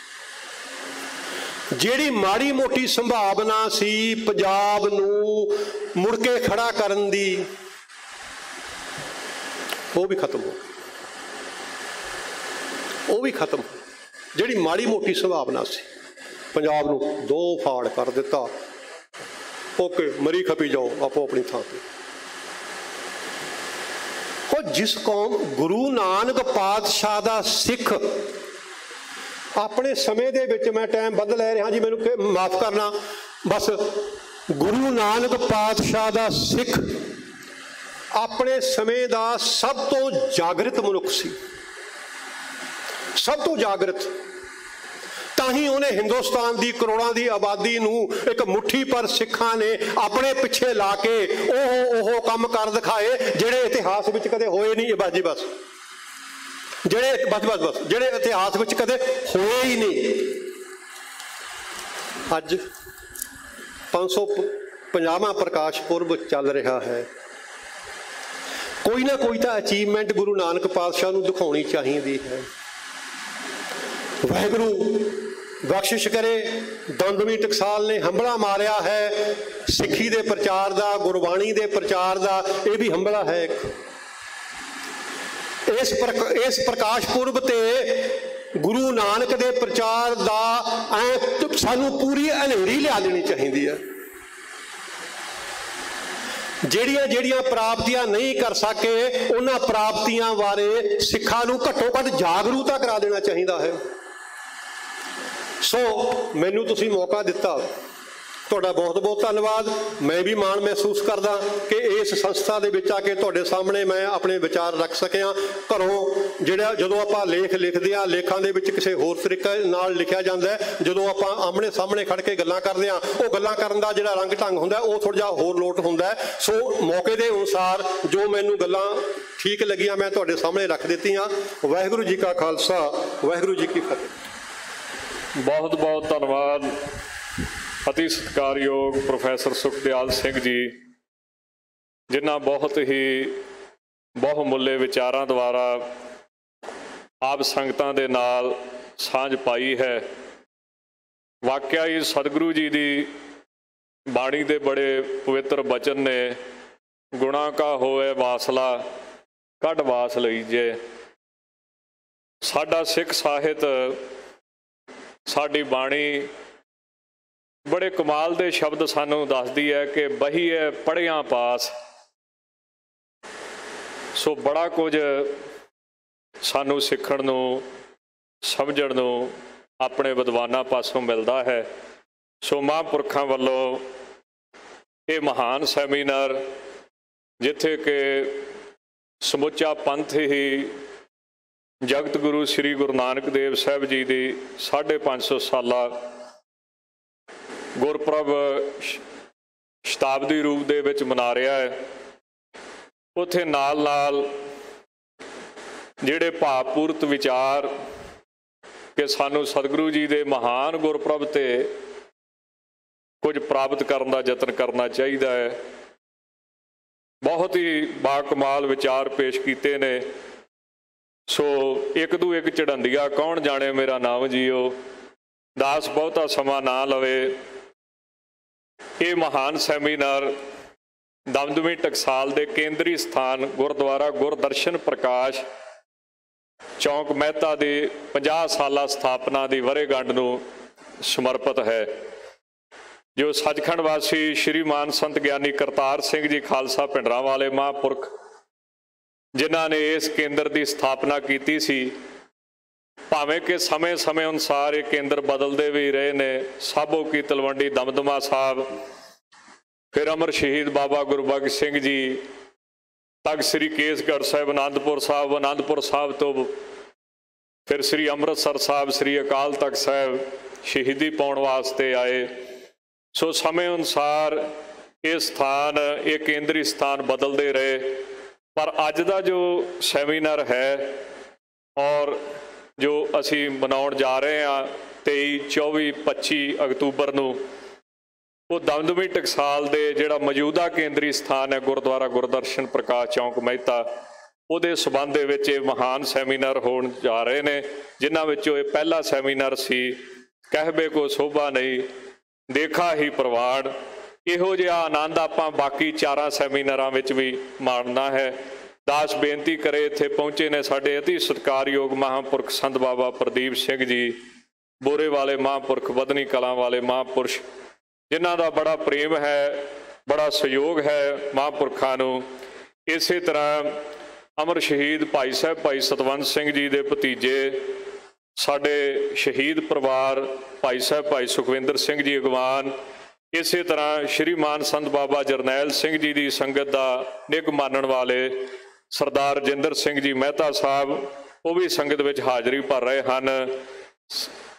जिहड़ी माड़ी मोटी संभावना सी पंजाब नूं मुड़ के खड़ा करन दी, वो भी खत्म हो, वो भी खत्म हो। जिहड़ी माड़ी मोटी संभावना सी पंजाब नूं दो फाड़ कर दिता। ओके, मरी खपी जाओ आपो अपनी थां ते। जिस कौम गुरु नानक पातशाह दा सिख अपने समय दे विच, मैं टाइम बदल ले रहा जी, मैनूं माफ करना बस, गुरु नानक पातशाह दा सिख अपने समय दा सब तो जागृत मनुख सी, सब तो जागृत। ਤਾਂ ਹੀ ਉਹਨੇ ਹਿੰਦੁਸਤਾਨ ਦੀ ਕਰੋੜਾਂ ਦੀ ਆਬਾਦੀ ਨੂੰ ਇੱਕ ਮੁੱਠੀ ਪਰ ਸਿੱਖਾਂ ਨੇ ਆਪਣੇ ਪਿੱਛੇ ਲਾ ਕੇ ਉਹ ਕੰਮ ਕਰ ਦਿਖਾਏ ਜਿਹੜੇ ਇਤਿਹਾਸ ਵਿੱਚ ਕਦੇ ਹੋਏ ਨਹੀਂ। ਬਸ ਜੀ ਬਸ, ਜਿਹੜੇ ਇਤਿਹਾਸ ਵਿੱਚ ਕਦੇ ਹੋਏ ਹੀ ਨਹੀਂ। ਅੱਜ 550ਵਾਂ ਪ੍ਰਕਾਸ਼ ਪੁਰਬ ਚੱਲ ਰਿਹਾ ਹੈ। ਕੋਈ ਨਾ ਕੋਈ ਤਾਂ ਅਚੀਵਮੈਂਟ ਗੁਰੂ ਨਾਨਕ ਪਾਤਸ਼ਾਹ ਨੂੰ ਦਿਖਾਉਣੀ ਚਾਹੀਦੀ ਹੈ। ਵਾਹਿਗੁਰੂ ਬਖਸ਼ਿਸ਼ ਕਰੇ, ਦਮਦਮੀ ਟਕਸਾਲ ਨੇ ਹੰਬਲਾ ਮਾਰਿਆ ਹੈ ਸਿੱਖੀ ਦੇ ਪ੍ਰਚਾਰ ਦਾ, ਗੁਰਬਾਣੀ ਦੇ ਪ੍ਰਚਾਰ ਦਾ। ਇਹ ਵੀ ਹੰਬਲਾ ਹੈ ਇੱਕ। ਇਸ ਪ੍ਰਕਾਸ਼ ਪੁਰਬ ਤੇ ਗੁਰੂ ਨਾਨਕ ਦੇ ਪ੍ਰਚਾਰ ਦਾ ਸਾਨੂੰ ਪੂਰੀ ਹਨੇਰੀ ਲਿਆ ਦੇਣੀ ਚਾਹੀਦੀ ਹੈ। ਜਿਹੜੀਆਂ ਪ੍ਰਾਪਤੀਆਂ ਨਹੀਂ ਕਰ ਸਕੇ ਉਹਨਾਂ ਪ੍ਰਾਪਤੀਆਂ ਬਾਰੇ ਸਿੱਖਾਂ ਨੂੰ ਘੱਟੋ ਘੱਟ ਜਾਗਰੂਕਤਾ ਕਰਾ ਦੇਣਾ ਚਾਹੀਦਾ ਹੈ। ਸੋ ਮੈਨੂੰ ਤੁਸੀਂ ਮੌਕਾ ਦਿੱਤਾ, ਤੁਹਾਡਾ ਬਹੁਤ ਬਹੁਤ ਧੰਨਵਾਦ। ਮੈਂ ਵੀ ਮਾਣ ਮਹਿਸੂਸ ਕਰਦਾ ਕਿ ਇਸ ਸੰਸਥਾ ਦੇ ਵਿੱਚ ਆ ਕੇ ਤੁਹਾਡੇ ਸਾਹਮਣੇ ਮੈਂ ਆਪਣੇ ਵਿਚਾਰ ਰੱਖ ਸਕਿਆ। ਘਰੋਂ ਜਦੋਂ ਆਪਾਂ ਲੇਖ ਲਿਖਦੇ ਹਾਂ, ਲੇਖਾਂ ਦੇ ਵਿੱਚ ਕਿਸੇ ਹੋਰ ਤਰੀਕੇ ਨਾਲ ਲਿਖਿਆ ਜਾਂਦਾ ਹੈ। ਜਦੋਂ ਆਪਾਂ ਆਮਣੇ ਸਾਹਮਣੇ ਖੜ ਕੇ ਗੱਲਾਂ ਕਰਦੇ ਹਾਂ, ਉਹ ਗੱਲਾਂ ਕਰਨ ਦਾ ਜਿਹੜਾ ਰੰਗ ਢੰਗ ਹੁੰਦਾ ਉਹ ਥੋੜ੍ਹਾ ਜਿਹਾ ਹੋਰ ਲੋਟ ਹੁੰਦਾ ਹੈ। ਸੋ ਮੌਕੇ ਦੇ ਅਨੁਸਾਰ ਜੋ ਮੈਨੂੰ ਗੱਲਾਂ ਠੀਕ ਲੱਗੀਆਂ ਮੈਂ ਤੁਹਾਡੇ ਸਾਹਮਣੇ ਰੱਖ ਦਿੱਤੀਆਂ। ਵਾਹਿਗੁਰੂ ਜੀ ਕਾ ਖਾਲਸਾ, ਵਾਹਿਗੁਰੂ ਜੀ ਕੀ ਫਤਿਹ। ਬਹੁਤ ਬਹੁਤ ਧੰਨਵਾਦ ਅਤੀ ਸਤਿਕਾਰਯੋਗ ਪ੍ਰੋਫੈਸਰ ਸੁਖਦਿਆਲ ਸਿੰਘ ਜੀ, ਜਿਨ੍ਹਾਂ ਬਹੁਤ ਹੀ ਬਹੁਮੁੱਲੇ ਵਿਚਾਰਾਂ ਦੁਆਰਾ ਆਪ ਸੰਗਤਾਂ ਦੇ ਨਾਲ ਸਾਂਝ ਪਾਈ ਹੈ। ਵਾਕਿਆ ਹੀ ਸਤਿਗੁਰੂ ਜੀ ਦੀ ਬਾਣੀ ਦੇ ਬੜੇ ਪਵਿੱਤਰ ਬਚਨ ਨੇ, ਗੁਣਾ ਕਾ ਹੋਏ ਵਾਸਲਾ ਕੱਢ ਵਾਸ ਲਈਜੇ। ਸਾਡਾ ਸਿੱਖ ਸਾਹਿਤ, ਸਾਡੀ ਬਾਣੀ ਬੜੇ ਕਮਾਲ ਦੇ ਸ਼ਬਦ ਸਾਨੂੰ ਦੱਸਦੀ ਹੈ ਕਿ ਬਹੀਏ ਪੜ੍ਹਿਆਂ ਪਾਸ। ਸੋ ਬੜਾ ਕੁਝ ਸਾਨੂੰ ਸਿੱਖਣ ਨੂੰ, ਸਮਝਣ ਨੂੰ ਆਪਣੇ ਵਿਦਵਾਨਾਂ ਪਾਸੋਂ ਮਿਲਦਾ ਹੈ। ਸੋ ਮਹਾਂਪੁਰਖਾਂ ਵੱਲੋਂ ਇਹ ਮਹਾਨ ਸੈਮੀਨਾਰ, ਜਿੱਥੇ ਕਿ ਸਮੁੱਚਾ ਪੰਥ ਹੀ ਜਗਤ ਗੁਰੂ ਸ੍ਰੀ ਗੁਰੂ ਨਾਨਕ ਦੇਵ ਸਾਹਿਬ ਜੀ ਦੀ 550 ਸਾਲਾ ਗੁਰਪੁਰਬ ਸ਼ਤਾਬਦੀ ਰੂਪ ਦੇ ਵਿੱਚ ਮਨਾ ਰਿਹਾ ਹੈ, ਉੱਥੇ ਨਾਲ ਨਾਲ ਜਿਹੜੇ ਭਾਵਪੂਰਤ ਵਿਚਾਰ ਕਿ ਸਾਨੂੰ ਸਤਿਗੁਰੂ ਜੀ ਦੇ ਮਹਾਨ ਗੁਰਪੁਰਬ ਤੇ ਕੁਝ ਪ੍ਰਾਪਤ ਕਰਨ ਦਾ ਯਤਨ ਕਰਨਾ ਚਾਹੀਦਾ ਹੈ, ਬਹੁਤ ਹੀ ਬਾਕਮਾਲ ਵਿਚਾਰ ਪੇਸ਼ ਕੀਤੇ ਨੇ। ਸੋ ਇੱਕ ਦੂ ਇੱਕ ਚੜੰਦੀਆ ਕੌਣ ਜਾਣੇ ਮੇਰਾ ਨਾਮ ਜੀਓ, ਦਾਸ ਬਹੁਤਾ ਸਮਾਂ ਨਾ ਲਵੇ। ਇਹ ਮਹਾਨ ਸੈਮੀਨਾਰ ਦਮਦਮੀ ਟਕਸਾਲ ਦੇ ਕੇਂਦਰੀ ਸਥਾਨ ਗੁਰਦੁਆਰਾ ਗੁਰਦਰਸ਼ਨ ਪ੍ਰਕਾਸ਼ ਚੌਂਕ ਮਹਿਤਾ ਦੀ 50 ਸਾਲਾ ਸਥਾਪਨਾ ਦੀ ਵਰ੍ਹੇਗੰਢ ਨੂੰ ਸਮਰਪਿਤ ਹੈ। ਜੋ ਸੱਚਖੰਡ ਵਾਸੀ ਸ਼੍ਰੀਮਾਨ ਸੰਤ ਗਿਆਨੀ ਕਰਤਾਰ ਸਿੰਘ ਜੀ ਖਾਲਸਾ ਭਿੰਡਰਾਂ ਵਾਲੇ ਮਹਾਂਪੁਰਖ, ਜਿਨ੍ਹਾਂ ਨੇ ਇਸ ਕੇਂਦਰ ਦੀ ਸਥਾਪਨਾ ਕੀਤੀ ਸੀ, ਭਾਵੇਂ ਕਿ ਸਮੇਂ ਅਨੁਸਾਰ ਇਹ ਕੇਂਦਰ ਬਦਲਦੇ ਵੀ ਰਹੇ ਨੇ। ਸਾਬੋ ਕੀ ਤਲਵੰਡੀ ਦਮਦਮਾ ਸਾਹਿਬ, ਫਿਰ ਅਮਰ ਸ਼ਹੀਦ ਬਾਬਾ ਗੁਰਬਖਸ਼ ਸਿੰਘ ਜੀ, ਤਖਤ ਸ੍ਰੀ ਕੇਸਗੜ੍ਹ ਸਾਹਿਬ, ਅਨੰਦਪੁਰ ਸਾਹਿਬ ਤੋਂ ਫਿਰ ਸ੍ਰੀ ਅੰਮ੍ਰਿਤਸਰ ਸਾਹਿਬ, ਸ੍ਰੀ ਅਕਾਲ ਤਖਤ ਸਾਹਿਬ ਸ਼ਹੀਦੀ ਪਾਉਣ ਵਾਸਤੇ ਆਏ। ਸੋ ਸਮੇਂ ਅਨੁਸਾਰ ਇਹ ਸਥਾਨ, ਇਹ ਕੇਂਦਰੀ ਸਥਾਨ ਬਦਲਦੇ ਰਹੇ। ਪਰ ਅੱਜ ਦਾ ਜੋ ਸੈਮੀਨਾਰ ਹੈ ਔਰ ਜੋ ਅਸੀਂ ਮਨਾਉਣ ਜਾ ਰਹੇ ਹਾਂ 23, 24, 25 ਅਕਤੂਬਰ ਨੂੰ, ਉਹ ਦਮਦਮੀ ਟਕਸਾਲ ਦੇ ਜਿਹੜਾ ਮੌਜੂਦਾ ਕੇਂਦਰੀ ਸਥਾਨ ਹੈ ਗੁਰਦੁਆਰਾ ਗੁਰਦਰਸ਼ਨ ਪ੍ਰਕਾਸ਼ ਚੌਂਕ ਮਹਿਤਾ, ਉਹਦੇ ਸਬੰਧ ਦੇ ਵਿੱਚ ਇਹ ਮਹਾਨ ਸੈਮੀਨਾਰ ਹੋਣ ਜਾ ਰਹੇ ਨੇ, ਜਿਨ੍ਹਾਂ ਵਿੱਚੋਂ ਇਹ ਪਹਿਲਾ ਸੈਮੀਨਾਰ ਸੀ ਕਹਿਬੇ ਕੋ ਸ਼ੋਭਾ ਨਹੀਂ ਦੇਖਾ ਹੀ ਪ੍ਰਵਾੜ। ਇਹੋ ਜਿਹਾ ਆਨੰਦ ਆਪਾਂ ਬਾਕੀ 4 ਸੈਮੀਨਾਰਾਂ ਵਿੱਚ ਵੀ ਮਾਣਨਾ ਹੈ। ਦਾਸ ਬੇਨਤੀ ਕਰੇ, ਇੱਥੇ ਪਹੁੰਚੇ ਨੇ ਸਾਡੇ ਅਤੀ ਸਤਿਕਾਰਯੋਗ ਮਹਾਂਪੁਰਖ ਸੰਤ ਬਾਬਾ ਪ੍ਰਦੀਪ ਸਿੰਘ ਜੀ, ਬੋਰੇ ਵਾਲੇ ਮਹਾਂਪੁਰਖ, ਵਧਨੀ ਕਲਾਂ ਵਾਲੇ ਮਹਾਂਪੁਰਸ਼, ਜਿਨ੍ਹਾਂ ਦਾ ਬੜਾ ਪ੍ਰੇਮ ਹੈ, ਬੜਾ ਸਹਿਯੋਗ ਹੈ ਮਹਾਂਪੁਰਖਾਂ ਨੂੰ। ਇਸੇ ਤਰ੍ਹਾਂ ਅਮਰ ਸ਼ਹੀਦ ਭਾਈ ਸਾਹਿਬ ਭਾਈ ਸਤਵੰਤ ਸਿੰਘ ਜੀ ਦੇ ਭਤੀਜੇ, ਸਾਡੇ ਸ਼ਹੀਦ ਪਰਿਵਾਰ ਭਾਈ ਸਾਹਿਬ ਭਾਈ ਸੁਖਵਿੰਦਰ ਸਿੰਘ ਜੀ ਅਗਵਾਨ, ਇਸੇ ਤਰ੍ਹਾਂ ਸ਼੍ਰੀਮਾਨ ਸੰਤ ਬਾਬਾ ਜਰਨੈਲ ਸਿੰਘ ਜੀ ਦੀ ਸੰਗਤ ਦਾ ਨਿੱਘ ਮਾਨਣ ਵਾਲੇ ਸਰਦਾਰ ਰਜਿੰਦਰ ਸਿੰਘ ਜੀ ਮਹਿਤਾ ਸਾਹਿਬ, ਉਹ ਵੀ ਸੰਗਤ ਵਿੱਚ ਹਾਜ਼ਰੀ ਭਰ ਰਹੇ ਹਨ।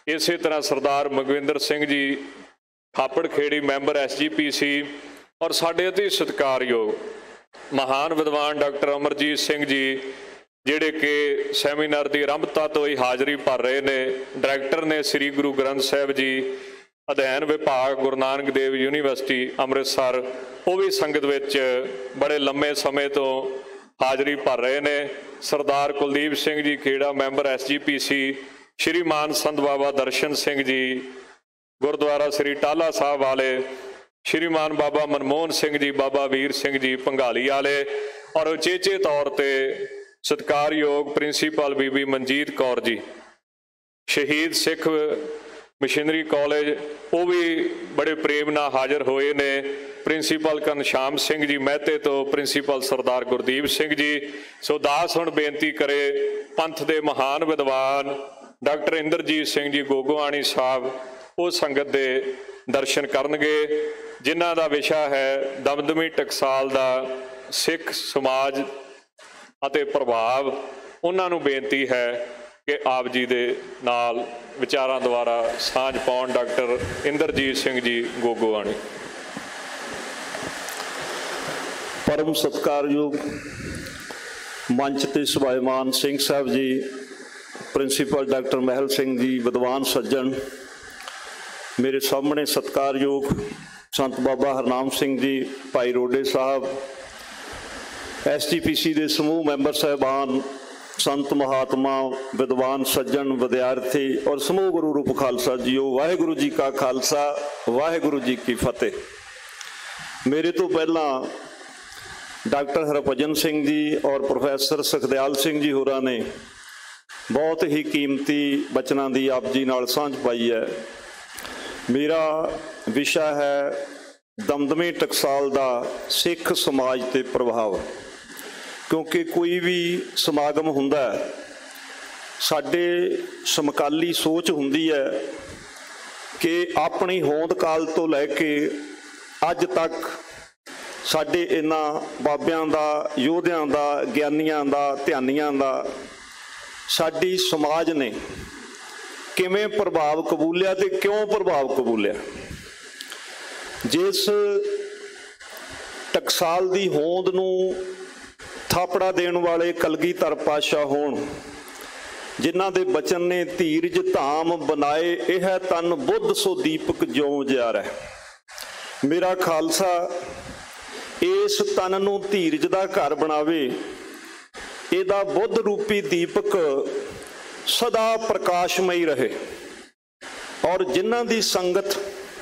ਇਸੇ ਤਰ੍ਹਾਂ ਸਰਦਾਰ ਮਗਵਿੰਦਰ ਸਿੰਘ ਜੀ ਥਾਪੜ ਖੇੜੀ ਮੈਂਬਰ SGPC ਔਰ ਸਾਡੇ ਅਤੀ ਸਤਿਕਾਰਯੋਗ ਮਹਾਨ ਵਿਦਵਾਨ ਡਾਕਟਰ ਅਮਰਜੀਤ ਸਿੰਘ ਜੀ ਜਿਹੜੇ ਕਿ ਸੈਮੀਨਾਰ ਦੀ ਆਰੰਭਤਾ ਤੋਂ ਹੀ ਹਾਜ਼ਰੀ ਭਰ ਰਹੇ ਨੇ। ਡਾਇਰੈਕਟਰ ਨੇ ਸ੍ਰੀ ਗੁਰੂ ਗ੍ਰੰਥ ਸਾਹਿਬ ਜੀ ਅਧਿਐਨ ਵਿਭਾਗ ਗੁਰੂ ਨਾਨਕ ਦੇਵ ਯੂਨੀਵਰਸਿਟੀ ਅੰਮ੍ਰਿਤਸਰ, ਉਹ ਵੀ ਸੰਗਤ ਵਿੱਚ ਬੜੇ ਲੰਮੇ ਸਮੇਂ ਤੋਂ ਹਾਜ਼ਰੀ ਭਰ ਰਹੇ ਨੇ। ਸਰਦਾਰ ਕੁਲਦੀਪ ਸਿੰਘ ਜੀ ਖੇੜਾ ਮੈਂਬਰ SGPC, ਸ਼੍ਰੀਮਾਨ ਸੰਤ ਬਾਬਾ ਦਰਸ਼ਨ ਸਿੰਘ ਜੀ ਗੁਰਦੁਆਰਾ ਸ੍ਰੀ ਟਾਹਲਾ ਸਾਹਿਬ ਵਾਲੇ, ਸ਼੍ਰੀਮਾਨ ਬਾਬਾ ਮਨਮੋਹਨ ਸਿੰਘ ਜੀ, ਬਾਬਾ ਵੀਰ ਸਿੰਘ ਜੀ ਭੰਗਾਲੀ ਵਾਲੇ, ਔਰ ਉਚੇਚੇ ਤੌਰ ਤੇ ਸਤਿਕਾਰਯੋਗ ਪ੍ਰਿੰਸੀਪਲ ਬੀਬੀ ਮਨਜੀਤ ਕੌਰ ਜੀ ਸ਼ਹੀਦ ਸਿੱਖ ਮਿਸ਼ਨਰੀ ਕਾਲਜ, ਉਹ ਵੀ ਬੜੇ ਪ੍ਰੇਮ ਨਾਲ ਹਾਜ਼ਰ ਹੋਏ ਨੇ। ਪ੍ਰਿੰਸੀਪਲ ਘਨਸ਼ਾਮ ਸਿੰਘ ਜੀ ਮਹਿਤੇ ਤੋਂ ਪ੍ਰਿੰਸੀਪਲ ਸਰਦਾਰ ਗੁਰਦੀਪ ਸਿੰਘ ਜੀ। ਸੋ ਦਾਸ ਹੁਣ ਬੇਨਤੀ ਕਰੇ ਪੰਥ ਦੇ ਮਹਾਨ ਵਿਦਵਾਨ ਡਾਕਟਰ ਇੰਦਰਜੀਤ ਸਿੰਘ ਜੀ ਗੋਗੋਆਣੀ ਸਾਹਿਬ ਉਹ ਸੰਗਤ ਦੇ ਦਰਸ਼ਨ ਕਰਨਗੇ, ਜਿਨ੍ਹਾਂ ਦਾ ਵਿਸ਼ਾ ਹੈ ਦਮਦਮੀ ਟਕਸਾਲ ਦਾ ਸਿੱਖ ਸਮਾਜ ਅਤੇ ਪ੍ਰਭਾਵ। ਉਹਨਾਂ ਨੂੰ ਬੇਨਤੀ ਹੈ ਕਿ ਆਪ ਜੀ ਦੇ ਨਾਲ ਵਿਚਾਰਾਂ ਦੁਆਰਾ ਸਾਂਝ ਪਾਉਣ ਡਾਕਟਰ ਇੰਦਰਜੀਤ ਸਿੰਘ ਜੀ ਗੋਗੋਆਣੀ। ਪਰਮ ਸਤਿਕਾਰਯੋਗ ਮੰਚ ਤੇ ਸਭਾਇਮਾਨ ਸਿੰਘ ਸਾਹਿਬ ਜੀ, ਪ੍ਰਿੰਸੀਪਲ ਡਾਕਟਰ ਮਹਿਲ ਸਿੰਘ ਜੀ, ਵਿਦਵਾਨ ਸੱਜਣ, ਮੇਰੇ ਸਾਹਮਣੇ ਸਤਿਕਾਰਯੋਗ ਸੰਤ ਬਾਬਾ ਹਰਨਾਮ ਸਿੰਘ ਜੀ, ਭਾਈ ਰੋਡੇ ਸਾਹਿਬ, SGPC ਦੇ ਸਮੂਹ ਮੈਂਬਰ ਸਾਹਿਬਾਨ, ਸੰਤ ਮਹਾਤਮਾ, ਵਿਦਵਾਨ ਸੱਜਣ, ਵਿਦਿਆਰਥੀ ਔਰ ਸਮੂਹ ਗੁਰੂ ਰੂਪ ਖਾਲਸਾ ਜੀਓ, ਵਾਹਿਗੁਰੂ ਜੀ ਕਾ ਖਾਲਸਾ, ਵਾਹਿਗੁਰੂ ਜੀ ਕੀ ਫਤਿਹ। ਮੇਰੇ ਤੋਂ ਪਹਿਲਾਂ ਡਾਕਟਰ ਹਰਭਜਨ ਸਿੰਘ ਜੀ ਔਰ ਪ੍ਰੋਫੈਸਰ ਸੁਖਦਿਆਲ ਸਿੰਘ ਜੀ ਹੋਰਾਂ ਨੇ ਬਹੁਤ ਹੀ ਕੀਮਤੀ ਬਚਨਾਂ ਦੀ ਆਪ ਜੀ ਨਾਲ ਸਾਂਝ ਪਾਈ ਹੈ। ਮੇਰਾ ਵਿਸ਼ਾ ਹੈ ਦਮਦਮੀ ਟਕਸਾਲ ਦਾ ਸਿੱਖ ਸਮਾਜ ਤੇ ਪ੍ਰਭਾਵ। ਕਿਉਂਕਿ ਕੋਈ ਵੀ ਸਮਾਗਮ ਹੁੰਦਾ ਸਾਡੇ ਸਮਕਾਲੀ ਸੋਚ ਹੁੰਦੀ ਹੈ ਕਿ ਆਪਣੀ ਹੋਂਦ ਕਾਲ ਤੋਂ ਲੈ ਕੇ ਅੱਜ ਤੱਕ ਸਾਡੇ ਇਹਨਾਂ ਬਾਬਿਆਂ ਦਾ, ਯੋਧਿਆਂ ਦਾ, ਗਿਆਨੀਆਂ ਦਾ, ਧਿਆਨੀਆਂ ਦਾ ਸਾਡੀ ਸਮਾਜ ਨੇ ਕਿਵੇਂ ਪ੍ਰਭਾਵ ਕਬੂਲਿਆ ਤੇ ਕਿਉਂ ਪ੍ਰਭਾਵ ਕਬੂਲਿਆ। ਜਿਸ ਟਕਸਾਲ ਦੀ ਹੋਂਦ ਨੂੰ ਥਾਪੜਾ ਦੇਣ ਵਾਲੇ ਕਲਗੀਧਰ ਪਾਤਸ਼ਾਹ ਹੋਣ, ਜਿਨ੍ਹਾਂ ਦੇ ਬਚਨ ਨੇ ਧੀਰਜ ਧਾਮ ਬਣਾਏ, ਇਹ ਤਨ ਬੁੱਧ ਸੋ ਦੀਪਕ ਜਿਉਂ ਜਿਆਰੈ। ਮੇਰਾ ਖਾਲਸਾ ਇਸ ਤਨ ਨੂੰ ਧੀਰਜ ਦਾ ਘਰ ਬਣਾਵੇ, ਇਹਦਾ ਬੁੱਧ ਰੂਪੀ ਦੀਪਕ ਸਦਾ ਪ੍ਰਕਾਸ਼ਮਈ ਰਹੇ। ਔਰ ਜਿਨ੍ਹਾਂ ਦੀ ਸੰਗਤ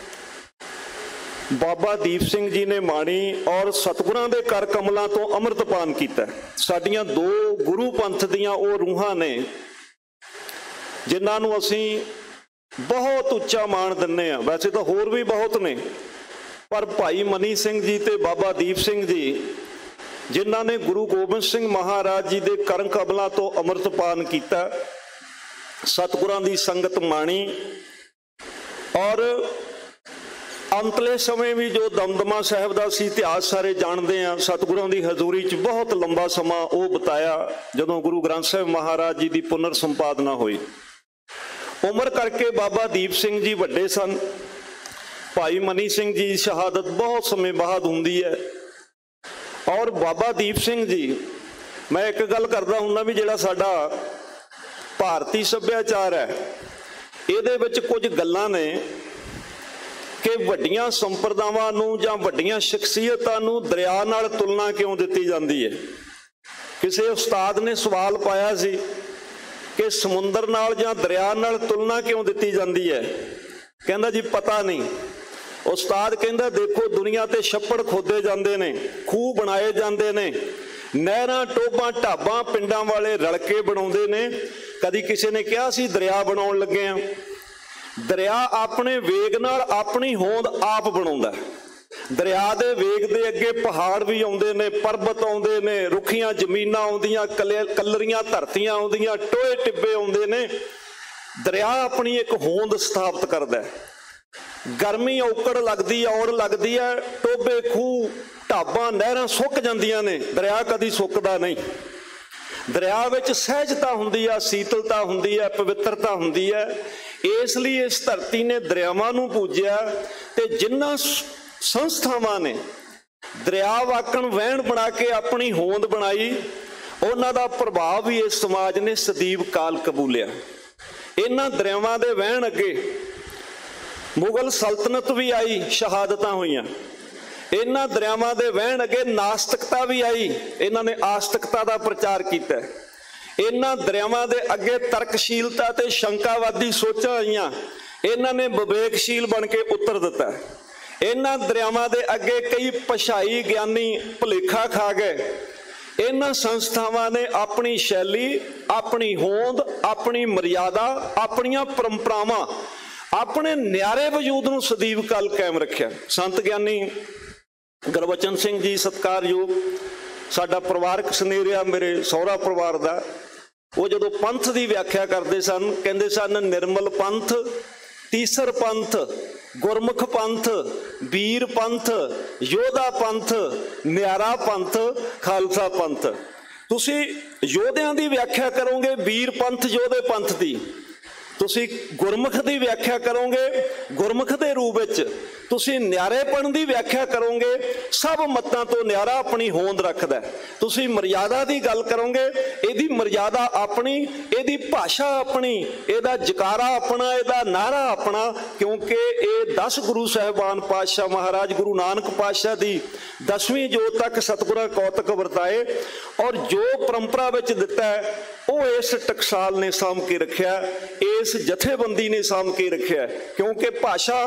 ਬਾਬਾ ਦੀਪ ਸਿੰਘ ਜੀ ਨੇ ਮਾਣੀ ਔਰ ਸਤਿਗੁਰਾਂ ਦੇ ਕਰ ਕਮਲਾਂ ਤੋਂ ਅੰਮ੍ਰਿਤਪਾਨ ਕੀਤਾ, ਸਾਡੀਆਂ ਦੋ ਗੁਰੂ ਪੰਥ ਦੀਆਂ ਉਹ ਰੂਹਾਂ ਨੇ ਜਿਨ੍ਹਾਂ ਨੂੰ ਅਸੀਂ ਬਹੁਤ ਉੱਚਾ ਮਾਣ ਦਿੰਦੇ ਹਾਂ। ਵੈਸੇ ਤਾਂ ਹੋਰ ਵੀ ਬਹੁਤ ਨੇ, ਪਰ ਭਾਈ ਮਨੀ ਸਿੰਘ ਜੀ ਤੇ ਬਾਬਾ ਦੀਪ ਸਿੰਘ ਜੀ ਜਿਨ੍ਹਾਂ ਨੇ ਗੁਰੂ ਗੋਬਿੰਦ ਸਿੰਘ ਮਹਾਰਾਜ ਜੀ ਦੇ ਕਰਨ ਕਮਲਾਂ ਤੋਂ ਅੰਮ੍ਰਿਤਪਾਨ ਕੀਤਾ, ਸਤਿਗੁਰਾਂ ਦੀ ਸੰਗਤ ਮਾਣੀ, ਔਰ ਅੰਤਲੇ ਸਮੇਂ ਵੀ ਜੋ ਦਮਦਮਾ ਸਾਹਿਬ ਦਾ ਅਸੀਂ ਇਤਿਹਾਸ ਸਾਰੇ ਜਾਣਦੇ ਹਾਂ, ਸਤਿਗੁਰਾਂ ਦੀ ਹਜ਼ੂਰੀ 'ਚ ਬਹੁਤ ਲੰਬਾ ਸਮਾਂ ਉਹ ਬਿਤਾਇਆ ਜਦੋਂ ਗੁਰੂ ਗ੍ਰੰਥ ਸਾਹਿਬ ਮਹਾਰਾਜ ਜੀ ਦੀ ਪੁਨਰ ਸੰਪਾਦਨਾ ਹੋਈ। ਉਮਰ ਕਰਕੇ ਬਾਬਾ ਦੀਪ ਸਿੰਘ ਜੀ ਵੱਡੇ ਸਨ, ਭਾਈ ਮਨੀ ਸਿੰਘ ਜੀ ਦੀ ਸ਼ਹਾਦਤ ਬਹੁਤ ਸਮੇਂ ਬਾਅਦ ਹੁੰਦੀ ਹੈ। ਔਰ ਬਾਬਾ ਦੀਪ ਸਿੰਘ ਜੀ, ਮੈਂ ਇੱਕ ਗੱਲ ਕਰਦਾ ਹੁੰਦਾ ਵੀ ਜਿਹੜਾ ਸਾਡਾ ਭਾਰਤੀ ਸੱਭਿਆਚਾਰ ਹੈ ਇਹਦੇ ਵਿੱਚ ਕੁਝ ਗੱਲਾਂ ਨੇ ਕਿ ਵੱਡੀਆਂ ਸੰਪਰਦਾਵਾਂ ਨੂੰ ਜਾਂ ਵੱਡੀਆਂ ਸ਼ਖਸੀਅਤਾਂ ਨੂੰ ਦਰਿਆ ਨਾਲ ਤੁਲਨਾ ਕਿਉਂ ਦਿੱਤੀ ਜਾਂਦੀ ਹੈ। ਕਿਸੇ ਉਸਤਾਦ ਨੇ ਸਵਾਲ ਪਾਇਆ ਸੀ ਕਿ ਸਮੁੰਦਰ ਨਾਲ ਜਾਂ ਦਰਿਆ ਨਾਲ ਤੁਲਨਾ ਕਿਉਂ ਦਿੱਤੀ ਜਾਂਦੀ ਹੈ। ਕਹਿੰਦਾ ਜੀ ਪਤਾ ਨਹੀਂ। ਉਸਤਾਦ ਕਹਿੰਦਾ ਦੇਖੋ ਦੁਨੀਆ ਤੇ ਛੱਪੜ ਖੋਦੇ ਜਾਂਦੇ ਨੇ, ਖੂਹ ਬਣਾਏ ਜਾਂਦੇ ਨੇ, ਨਹਿਰਾਂ, ਟੋਭਾਂ, ਢਾਬਾਂ ਪਿੰਡਾਂ ਵਾਲੇ ਰਲ ਕੇ ਬਣਾਉਂਦੇ ਨੇ। ਕਦੀ ਕਿਸੇ ਨੇ ਕਿਹਾ ਸੀ ਦਰਿਆ ਬਣਾਉਣ ਲੱਗੇ ਆ। ਦਰਿਆ ਆਪਣੇ ਵੇਗ ਨਾਲ ਆਪਣੀ ਹੋਂਦ ਆਪ ਬਣਾਉਂਦਾ। ਦਰਿਆ ਦੇ ਵੇਗ ਦੇ ਅੱਗੇ ਪਹਾੜ ਵੀ ਆਉਂਦੇ ਨੇ, ਪਰਬਤ ਆਉਂਦੇ ਨੇ, ਰੁੱਖੀਆਂ ਜ਼ਮੀਨਾਂ ਆਉਂਦੀਆਂ, ਕਲਰੀਆਂ ਧਰਤੀਆਂ ਆਉਂਦੀਆਂ, ਟੋਏ ਟਿੱਬੇ ਆਉਂਦੇ ਨੇ। ਦਰਿਆ ਆਪਣੀ ਇੱਕ ਹੋਂਦ ਸਥਾਪਿਤ ਕਰਦਾ। ਗਰਮੀ ਔਕੜ ਲੱਗਦੀ, ਔੜ ਲੱਗਦੀ ਹੈ, ਟੋਬੇ, ਖੂਹ, ਢਾਬਾਂ, ਨਹਿਰਾਂ ਸੁੱਕ ਜਾਂਦੀਆਂ ਨੇ, ਦਰਿਆ ਕਦੀ ਸੁੱਕਦਾ ਨਹੀਂ। ਦਰਿਆ ਵਿੱਚ ਸਹਿਜਤਾ ਹੁੰਦੀ ਹੈ, ਸੀਤਲਤਾ ਹੁੰਦੀ ਹੈ, ਪਵਿੱਤਰਤਾ ਹੁੰਦੀ ਹੈ। ਇਸ ਲਈ ਇਸ ਧਰਤੀ ਨੇ ਦਰਿਆਵਾਂ ਨੂੰ ਪੂਜਿਆ ਤੇ ਜਿਨ੍ਹਾਂ ਸੰਸਥਾਵਾਂ ਨੇ ਦਰਿਆ ਵਾਕਣ ਵਹਿਣ ਬਣਾ ਕੇ ਆਪਣੀ ਹੋਂਦ ਬਣਾਈ, ਉਹਨਾਂ ਦਾ ਪ੍ਰਭਾਵ ਵੀ ਇਸ ਸਮਾਜ ਨੇ ਸਦੀਵ ਕਾਲ ਕਬੂਲਿਆ। ਇਹਨਾਂ ਦਰਿਆਵਾਂ ਦੇ ਵਹਿਣ ਅੱਗੇ ਮੁਗਲ ਸਲਤਨਤ ਵੀ ਆਈ, ਸ਼ਹਾਦਤਾਂ ਹੋਈਆਂ। ਇਹਨਾਂ ਦਰਿਆਵਾਂ ਦੇ ਵਹਿਣ ਅੱਗੇ ਨਾਸਤਿਕਤਾ ਵੀ ਆਈ, ਇਹਨਾਂ ਨੇ ਆਸਤਿਕਤਾ ਦਾ ਪ੍ਰਚਾਰ ਕੀਤਾ। ਇਹਨਾਂ ਦਰਿਆਵਾਂ ਦੇ ਅੱਗੇ ਤਰਕਸ਼ੀਲਤਾ ਤੇ ਸ਼ੰਕਾਵਾਦੀ ਸੋਚਾਂ ਆਈਆਂ, ਇਹਨਾਂ ਨੇ ਵਿਵੇਕਸ਼ੀਲ ਬਣ ਕੇ ਉੱਤਰ ਦਿੱਤਾ। ਇਹਨਾਂ ਦਰਿਆਵਾਂ ਦੇ ਅੱਗੇ ਕਈ ਭਾਸ਼ਾਈ ਗਿਆਨੀ ਭੁਲੇਖਾ ਖਾ ਗਏ। ਇਹਨਾਂ ਸੰਸਥਾਵਾਂ ਨੇ ਆਪਣੀ ਸ਼ੈਲੀ, ਆਪਣੀ ਹੋਂਦ, ਆਪਣੀ ਮਰਿਆਦਾ, ਆਪਣੀਆਂ ਪਰੰਪਰਾਵਾਂ, ਆਪਣੇ ਨਿਆਰੇ ਵਜੂਦ ਨੂੰ ਸਦੀਵ ਕਾਲ ਕਾਇਮ ਰੱਖਿਆ। ਸੰਤ ਗਿਆਨੀ ਗੁਰਬਚਨ ਸਿੰਘ ਜੀ ਸਤਿਕਾਰਯੋਗ, ਸਾਡਾ ਪਰਿਵਾਰਕ ਸਨੇਰੀਆ ਮੇਰੇ ਸਹੁਰਾ ਪਰਿਵਾਰ ਦਾ, ਉਹ ਜਦੋਂ ਪੰਥ ਦੀ ਵਿਆਖਿਆ ਕਰਦੇ ਸਨ, ਕਹਿੰਦੇ ਸਨ ਨਿਰਮਲ ਪੰਥ, ਤੀਸਰ ਪੰਥ, ਗੁਰਮੁਖ ਪੰਥ, ਵੀਰ ਪੰਥ, ਯੋਧਾ ਪੰਥ, ਨਿਆਰਾ ਪੰਥ, ਖਾਲਸਾ ਪੰਥ। ਤੁਸੀਂ ਯੋਧਿਆਂ ਦੀ ਵਿਆਖਿਆ ਕਰੋਗੇ ਵੀਰ ਪੰਥ, ਯੋਧੇ ਪੰਥ ਦੀ, ਤੁਸੀਂ ਗੁਰਮੁਖ ਦੀ ਵਿਆਖਿਆ ਕਰੋਗੇ ਗੁਰਮੁਖ ਦੇ ਰੂਪ ਵਿੱਚ, ਤੁਸੀਂ ਨਿਆਰੇਪਣ ਦੀ ਵਿਆਖਿਆ ਕਰੋਗੇ ਸਭ ਮਤਾਂ ਤੋਂ ਨਿਆਰਾ ਆਪਣੀ ਹੋਂਦ ਰੱਖਦਾ। ਤੁਸੀਂ ਮਰਿਆਦਾ ਦੀ ਗੱਲ ਕਰੋਗੇ, ਇਹਦੀ ਮਰਿਆਦਾ ਆਪਣੀ, ਇਹਦੀ ਭਾਸ਼ਾ ਆਪਣੀ, ਇਹਦਾ ਜਕਾਰਾ ਆਪਣਾ, ਇਹਦਾ ਨਾਰਾ ਆਪਣਾ, ਕਿਉਂਕਿ ਇਹ 10 ਗੁਰੂ ਸਾਹਿਬਾਨ ਪਾਤਸ਼ਾਹ ਮਹਾਰਾਜ ਗੁਰੂ ਨਾਨਕ ਪਾਤਸ਼ਾਹ ਦੀ 10ਵੀਂ ਜੋਤ ਤੱਕ ਸਤਿਗੁਰਾਂ ਕੌਤਕ ਵਰਤਾਏ, ਔਰ ਜੋ ਪਰੰਪਰਾ ਵਿੱਚ ਦਿੱਤਾ ਹੈ ਉਹ ਇਸ ਟਕਸਾਲ ਨੇ ਸਾਂਭ ਕੇ ਰੱਖਿਆ, ਇਸ ਜਥੇਬੰਦੀ ਨੇ ਸਾਂਭ ਕੇ ਰੱਖਿਆ। ਕਿਉਂਕਿ ਭਾਸ਼ਾ,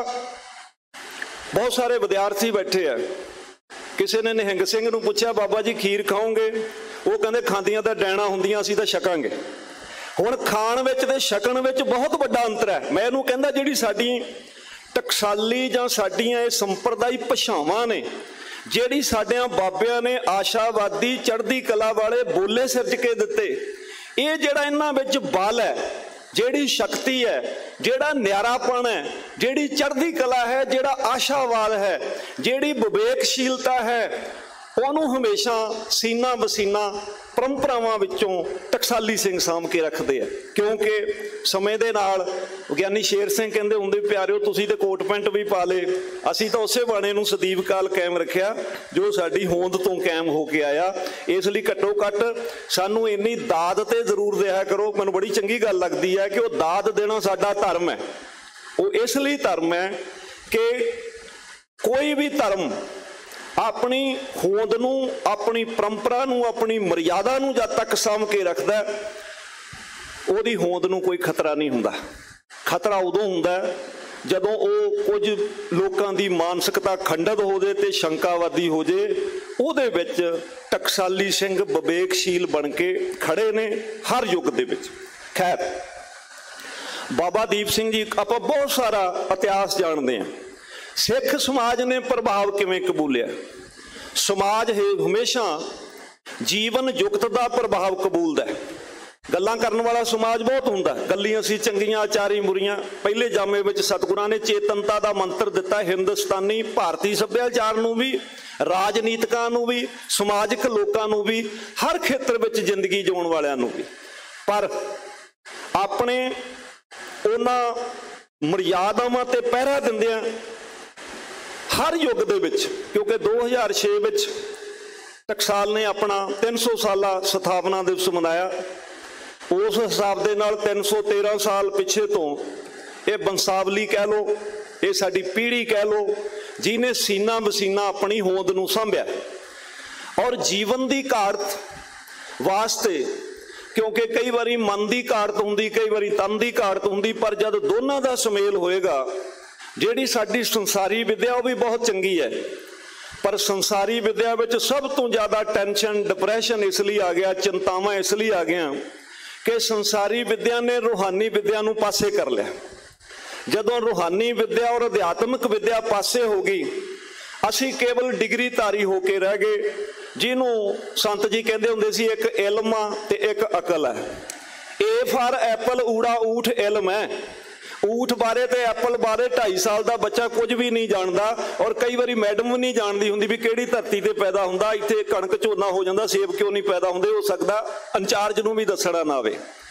ਬਹੁਤ ਸਾਰੇ ਵਿਦਿਆਰਥੀ ਬੈਠੇ ਆ, ਕਿਸੇ ਨੇ ਨਿਹੰਗ ਸਿੰਘ ਨੂੰ ਪੁੱਛਿਆ ਬਾਬਾ ਜੀ ਖੀਰ ਖਾਓਗੇ? ਉਹ ਕਹਿੰਦੇ ਖਾਂਦੀਆਂ ਤਾਂ ਡੈਣਾ ਹੁੰਦੀਆਂ, ਅਸੀਂ ਤਾਂ ਛਕਾਂਗੇ। ਹੁਣ ਖਾਣ ਵਿੱਚ ਤੇ ਛਕਣ ਵਿੱਚ ਬਹੁਤ ਵੱਡਾ ਅੰਤਰ ਹੈ। ਮੈਂ ਇਹਨੂੰ ਕਹਿੰਦਾ ਜਿਹੜੀ ਸਾਡੀ ਟਕਸਾਲੀ ਜਾਂ ਸਾਡੀਆਂ ਇਹ ਸੰਪਰਦਾਈ ਭਾਸ਼ਾਵਾਂ ਨੇ, ਜਿਹੜੀ ਸਾਡਿਆਂ ਬਾਬਿਆਂ ਨੇ ਆਸ਼ਾਵਾਦੀ ਚੜ੍ਹਦੀ ਕਲਾ ਵਾਲੇ ਬੋਲੇ ਸਿਰਜ ਕੇ ਦਿੱਤੇ, ਇਹ ਜਿਹੜਾ ਇਹਨਾਂ ਵਿੱਚ ਬਲ ਹੈ, ਜਿਹੜੀ ਸ਼ਕਤੀ ਹੈ, ਜਿਹੜਾ ਨਿਆਰਾਪਣ ਹੈ, ਜਿਹੜੀ ਚੜ੍ਹਦੀ ਕਲਾ ਹੈ, ਜਿਹੜਾ ਆਸ਼ਾਵਾਦ ਹੈ, ਜਿਹੜੀ ਵਿਵੇਕਸ਼ੀਲਤਾ ਹੈ, ਉਹਨੂੰ ਹਮੇਸ਼ਾ ਸੀਨਾ ਬਸੀਨਾ ਪਰੰਪਰਾਵਾਂ ਵਿੱਚੋਂ ਟਕਸਾਲੀ ਸਿੰਘ ਸਾਂਭ ਕੇ ਰੱਖਦੇ ਆ। ਕਿਉਂਕਿ ਸਮੇਂ ਦੇ ਨਾਲ ਵਿਗਿਆਨੀ ਸ਼ੇਰ ਸਿੰਘ ਕਹਿੰਦੇ ਹੁੰਦੇ ਪਿਆਰਿਓ ਤੁਸੀਂ ਤੇ ਕੋਟ ਪੈਂਟ ਵੀ ਪਾ ਲਏ, ਅਸੀਂ ਤਾਂ ਉਸੇ ਬਾਣੇ ਨੂੰ ਸਦੀਵ ਕਾਲ ਕਾਇਮ ਰੱਖਿਆ ਜੋ ਸਾਡੀ ਹੋਂਦ ਤੋਂ ਕਾਇਮ ਹੋ ਕੇ ਆਇਆ। ਇਸ ਲਈ ਘੱਟੋ ਘੱਟ ਸਾਨੂੰ ਇੰਨੀ ਦਾਦ ਤੇ ਜ਼ਰੂਰ ਦਿਆ ਕਰੋ। ਮੈਨੂੰ ਬੜੀ ਚੰਗੀ ਗੱਲ ਲੱਗਦੀ ਹੈ ਕਿ ਉਹ ਦਾਦ ਦੇਣਾ ਸਾਡਾ ਧਰਮ ਹੈ। ਉਹ ਇਸ ਲਈ ਧਰਮ ਹੈ ਕਿ ਕੋਈ ਵੀ ਧਰਮ ਆਪਣੀ ਹੋਂਦ ਨੂੰ, ਆਪਣੀ ਪਰੰਪਰਾ ਨੂੰ, ਆਪਣੀ ਮਰਿਆਦਾ ਨੂੰ ਜਦ ਤੱਕ ਸਾਂਭ ਕੇ ਰੱਖਦਾ, ਉਹਦੀ ਹੋਂਦ ਨੂੰ ਕੋਈ ਖਤਰਾ ਨਹੀਂ ਹੁੰਦਾ। ਖਤਰਾ ਉਦੋਂ ਹੁੰਦਾ ਜਦੋਂ ਉਹ ਕੁਝ ਲੋਕਾਂ ਦੀ ਮਾਨਸਿਕਤਾ ਖੰਡਿਤ ਹੋ ਜਾਏ ਤੇ ਸ਼ੰਕਾਵਾਦੀ ਹੋ ਜਾਏ। ਉਹਦੇ ਵਿੱਚ ਟਕਸਾਲੀ ਸਿੰਘ ਵਿਵੇਕਸ਼ੀਲ ਬਣ ਕੇ ਖੜੇ ਨੇ ਹਰ ਯੁੱਗ ਦੇ ਵਿੱਚ। ਖੈਰ, ਬਾਬਾ ਦੀਪ ਸਿੰਘ ਜੀ, ਆਪਾਂ ਬਹੁਤ ਸਾਰਾ ਇਤਿਹਾਸ ਜਾਣਦੇ ਹਾਂ। ਸਿੱਖ ਸਮਾਜ ਨੇ ਪ੍ਰਭਾਵ ਕਿਵੇਂ ਕਬੂਲਿਆ? ਸਮਾਜ ਹਮੇਸ਼ਾ ਜੀਵਨ ਯੁਕਤ ਦਾ ਪ੍ਰਭਾਵ ਕਬੂਲਦਾ ਹੈ। ਗੱਲਾਂ ਕਰਨ ਵਾਲਾ ਸਮਾਜ ਬਹੁਤ ਹੁੰਦਾ, ਗੱਲੀਆਂ ਸੀ ਚੰਗੀਆਂ ਆਚਾਰੀ ਮੁਰੀਆਂ। ਪਹਿਲੇ ਜਾਮੇ ਵਿੱਚ ਸਤਿਗੁਰਾਂ ਨੇ ਚੇਤਨਤਾ ਦਾ ਮੰਤਰ ਦਿੱਤਾ ਹਿੰਦੁਸਤਾਨੀ ਭਾਰਤੀ ਸੱਭਿਆਚਾਰ ਨੂੰ ਵੀ, ਰਾਜਨੀਤਿਕਾਂ ਨੂੰ ਵੀ, ਸਮਾਜਿਕ ਲੋਕਾਂ ਨੂੰ ਵੀ, ਹਰ ਖੇਤਰ ਵਿੱਚ ਜ਼ਿੰਦਗੀ ਜਿਉਣ ਵਾਲਿਆਂ ਨੂੰ ਵੀ। ਪਰ ਆਪਣੇ ਉਹਨਾਂ ਮਰਿਆਦਾਵਾਂ ਤੇ ਪਹਿਰਾ ਦਿੰਦਿਆਂ ਹਰ ਯੁੱਗ ਦੇ ਵਿੱਚ, ਕਿਉਂਕਿ 2006 ਵਿੱਚ ਟਕਸਾਲ ਨੇ ਆਪਣਾ 300 ਸਾਲਾ ਸਥਾਪਨਾ ਦਿਵਸ ਮਨਾਇਆ, ਉਸ ਹਿਸਾਬ ਦੇ ਨਾਲ 313 ਸਾਲ ਪਿੱਛੇ ਤੋਂ ਇਹ ਬੰਸਾਵਲੀ ਕਹਿ ਲਓ, ਇਹ ਸਾਡੀ ਪੀੜ੍ਹੀ ਕਹਿ ਲਓ, ਜਿਹਨੇ ਸੀਨਾ ਬਸੀਨਾ ਆਪਣੀ ਹੋਂਦ ਨੂੰ ਸਾਂਭਿਆ। ਔਰ ਜੀਵਨ ਦੀ ਘਾਟ ਵਾਸਤੇ, ਕਿਉਂਕਿ ਕਈ ਵਾਰੀ ਮਨ ਦੀ ਘਾਟ ਹੁੰਦੀ, ਕਈ ਵਾਰੀ ਤਨ ਦੀ ਘਾਟ ਹੁੰਦੀ, ਪਰ ਜਦ ਦੋਨਾਂ ਦਾ ਸੁਮੇਲ ਹੋਏਗਾ, ਜਿਹੜੀ ਸਾਡੀ ਸੰਸਾਰੀ ਵਿੱਦਿਆ ਉਹ ਵੀ ਬਹੁਤ ਚੰਗੀ ਹੈ, ਪਰ ਸੰਸਾਰੀ ਵਿੱਦਿਆ ਵਿੱਚ ਸਭ ਤੋਂ ਜ਼ਿਆਦਾ ਟੈਨਸ਼ਨ, ਡਿਪਰੈਸ਼ਨ ਇਸ ਲਈ ਆ ਗਿਆ, ਚਿੰਤਾਵਾਂ ਇਸ ਲਈ ਆ ਗਈਆਂ ਕਿ ਸੰਸਾਰੀ ਵਿੱਦਿਆ ਨੇ ਰੂਹਾਨੀ ਵਿੱਦਿਆ ਨੂੰ ਪਾਸੇ ਕਰ ਲਿਆ। ਜਦੋਂ ਰੂਹਾਨੀ ਵਿੱਦਿਆ ਔਰ ਅਧਿਆਤਮਿਕ ਵਿੱਦਿਆ ਪਾਸੇ ਹੋ ਗਈ, ਅਸੀਂ ਕੇਵਲ ਡਿਗਰੀ ਧਾਰੀ ਹੋ ਕੇ ਰਹਿ ਗਏ, ਜਿਹਨੂੰ ਸੰਤ ਜੀ ਕਹਿੰਦੇ ਹੁੰਦੇ ਸੀ ਇੱਕ ਇਲਮ ਆ ਤੇ ਇੱਕ ਅਕਲ ਹੈ। ਏ ਫਾਰ ਐਪਲ, ਊੜਾ ਊਠ ਇਲਮ ਹੈ। ਊਠ ਬਾਰੇ ਤੇ ਐਪਲ ਬਾਰੇ 2.5 ਸਾਲ ਦਾ ਬੱਚਾ ਕੁਝ ਵੀ ਨਹੀਂ ਜਾਣਦਾ, ਔਰ ਕਈ ਵਾਰੀ ਮੈਡਮ ਵੀ ਨਹੀਂ ਜਾਣਦੀ ਹੁੰਦੀ ਵੀ ਕਿਹੜੀ ਧਰਤੀ ਤੇ ਪੈਦਾ ਹੁੰਦਾ, ਇੱਥੇ ਕਣਕ ਝੋਨਾ ਹੋ ਜਾਂਦਾ, ਸੇਬ ਕਿਉਂ ਨਹੀਂ ਪੈਦਾ ਹੁੰਦੇ, ਹੋ ਸਕਦਾ ਇੰਚਾਰਜ ਨੂੰ ਵੀ ਦੱਸਣਾ ਨਾ ਆਵੇ।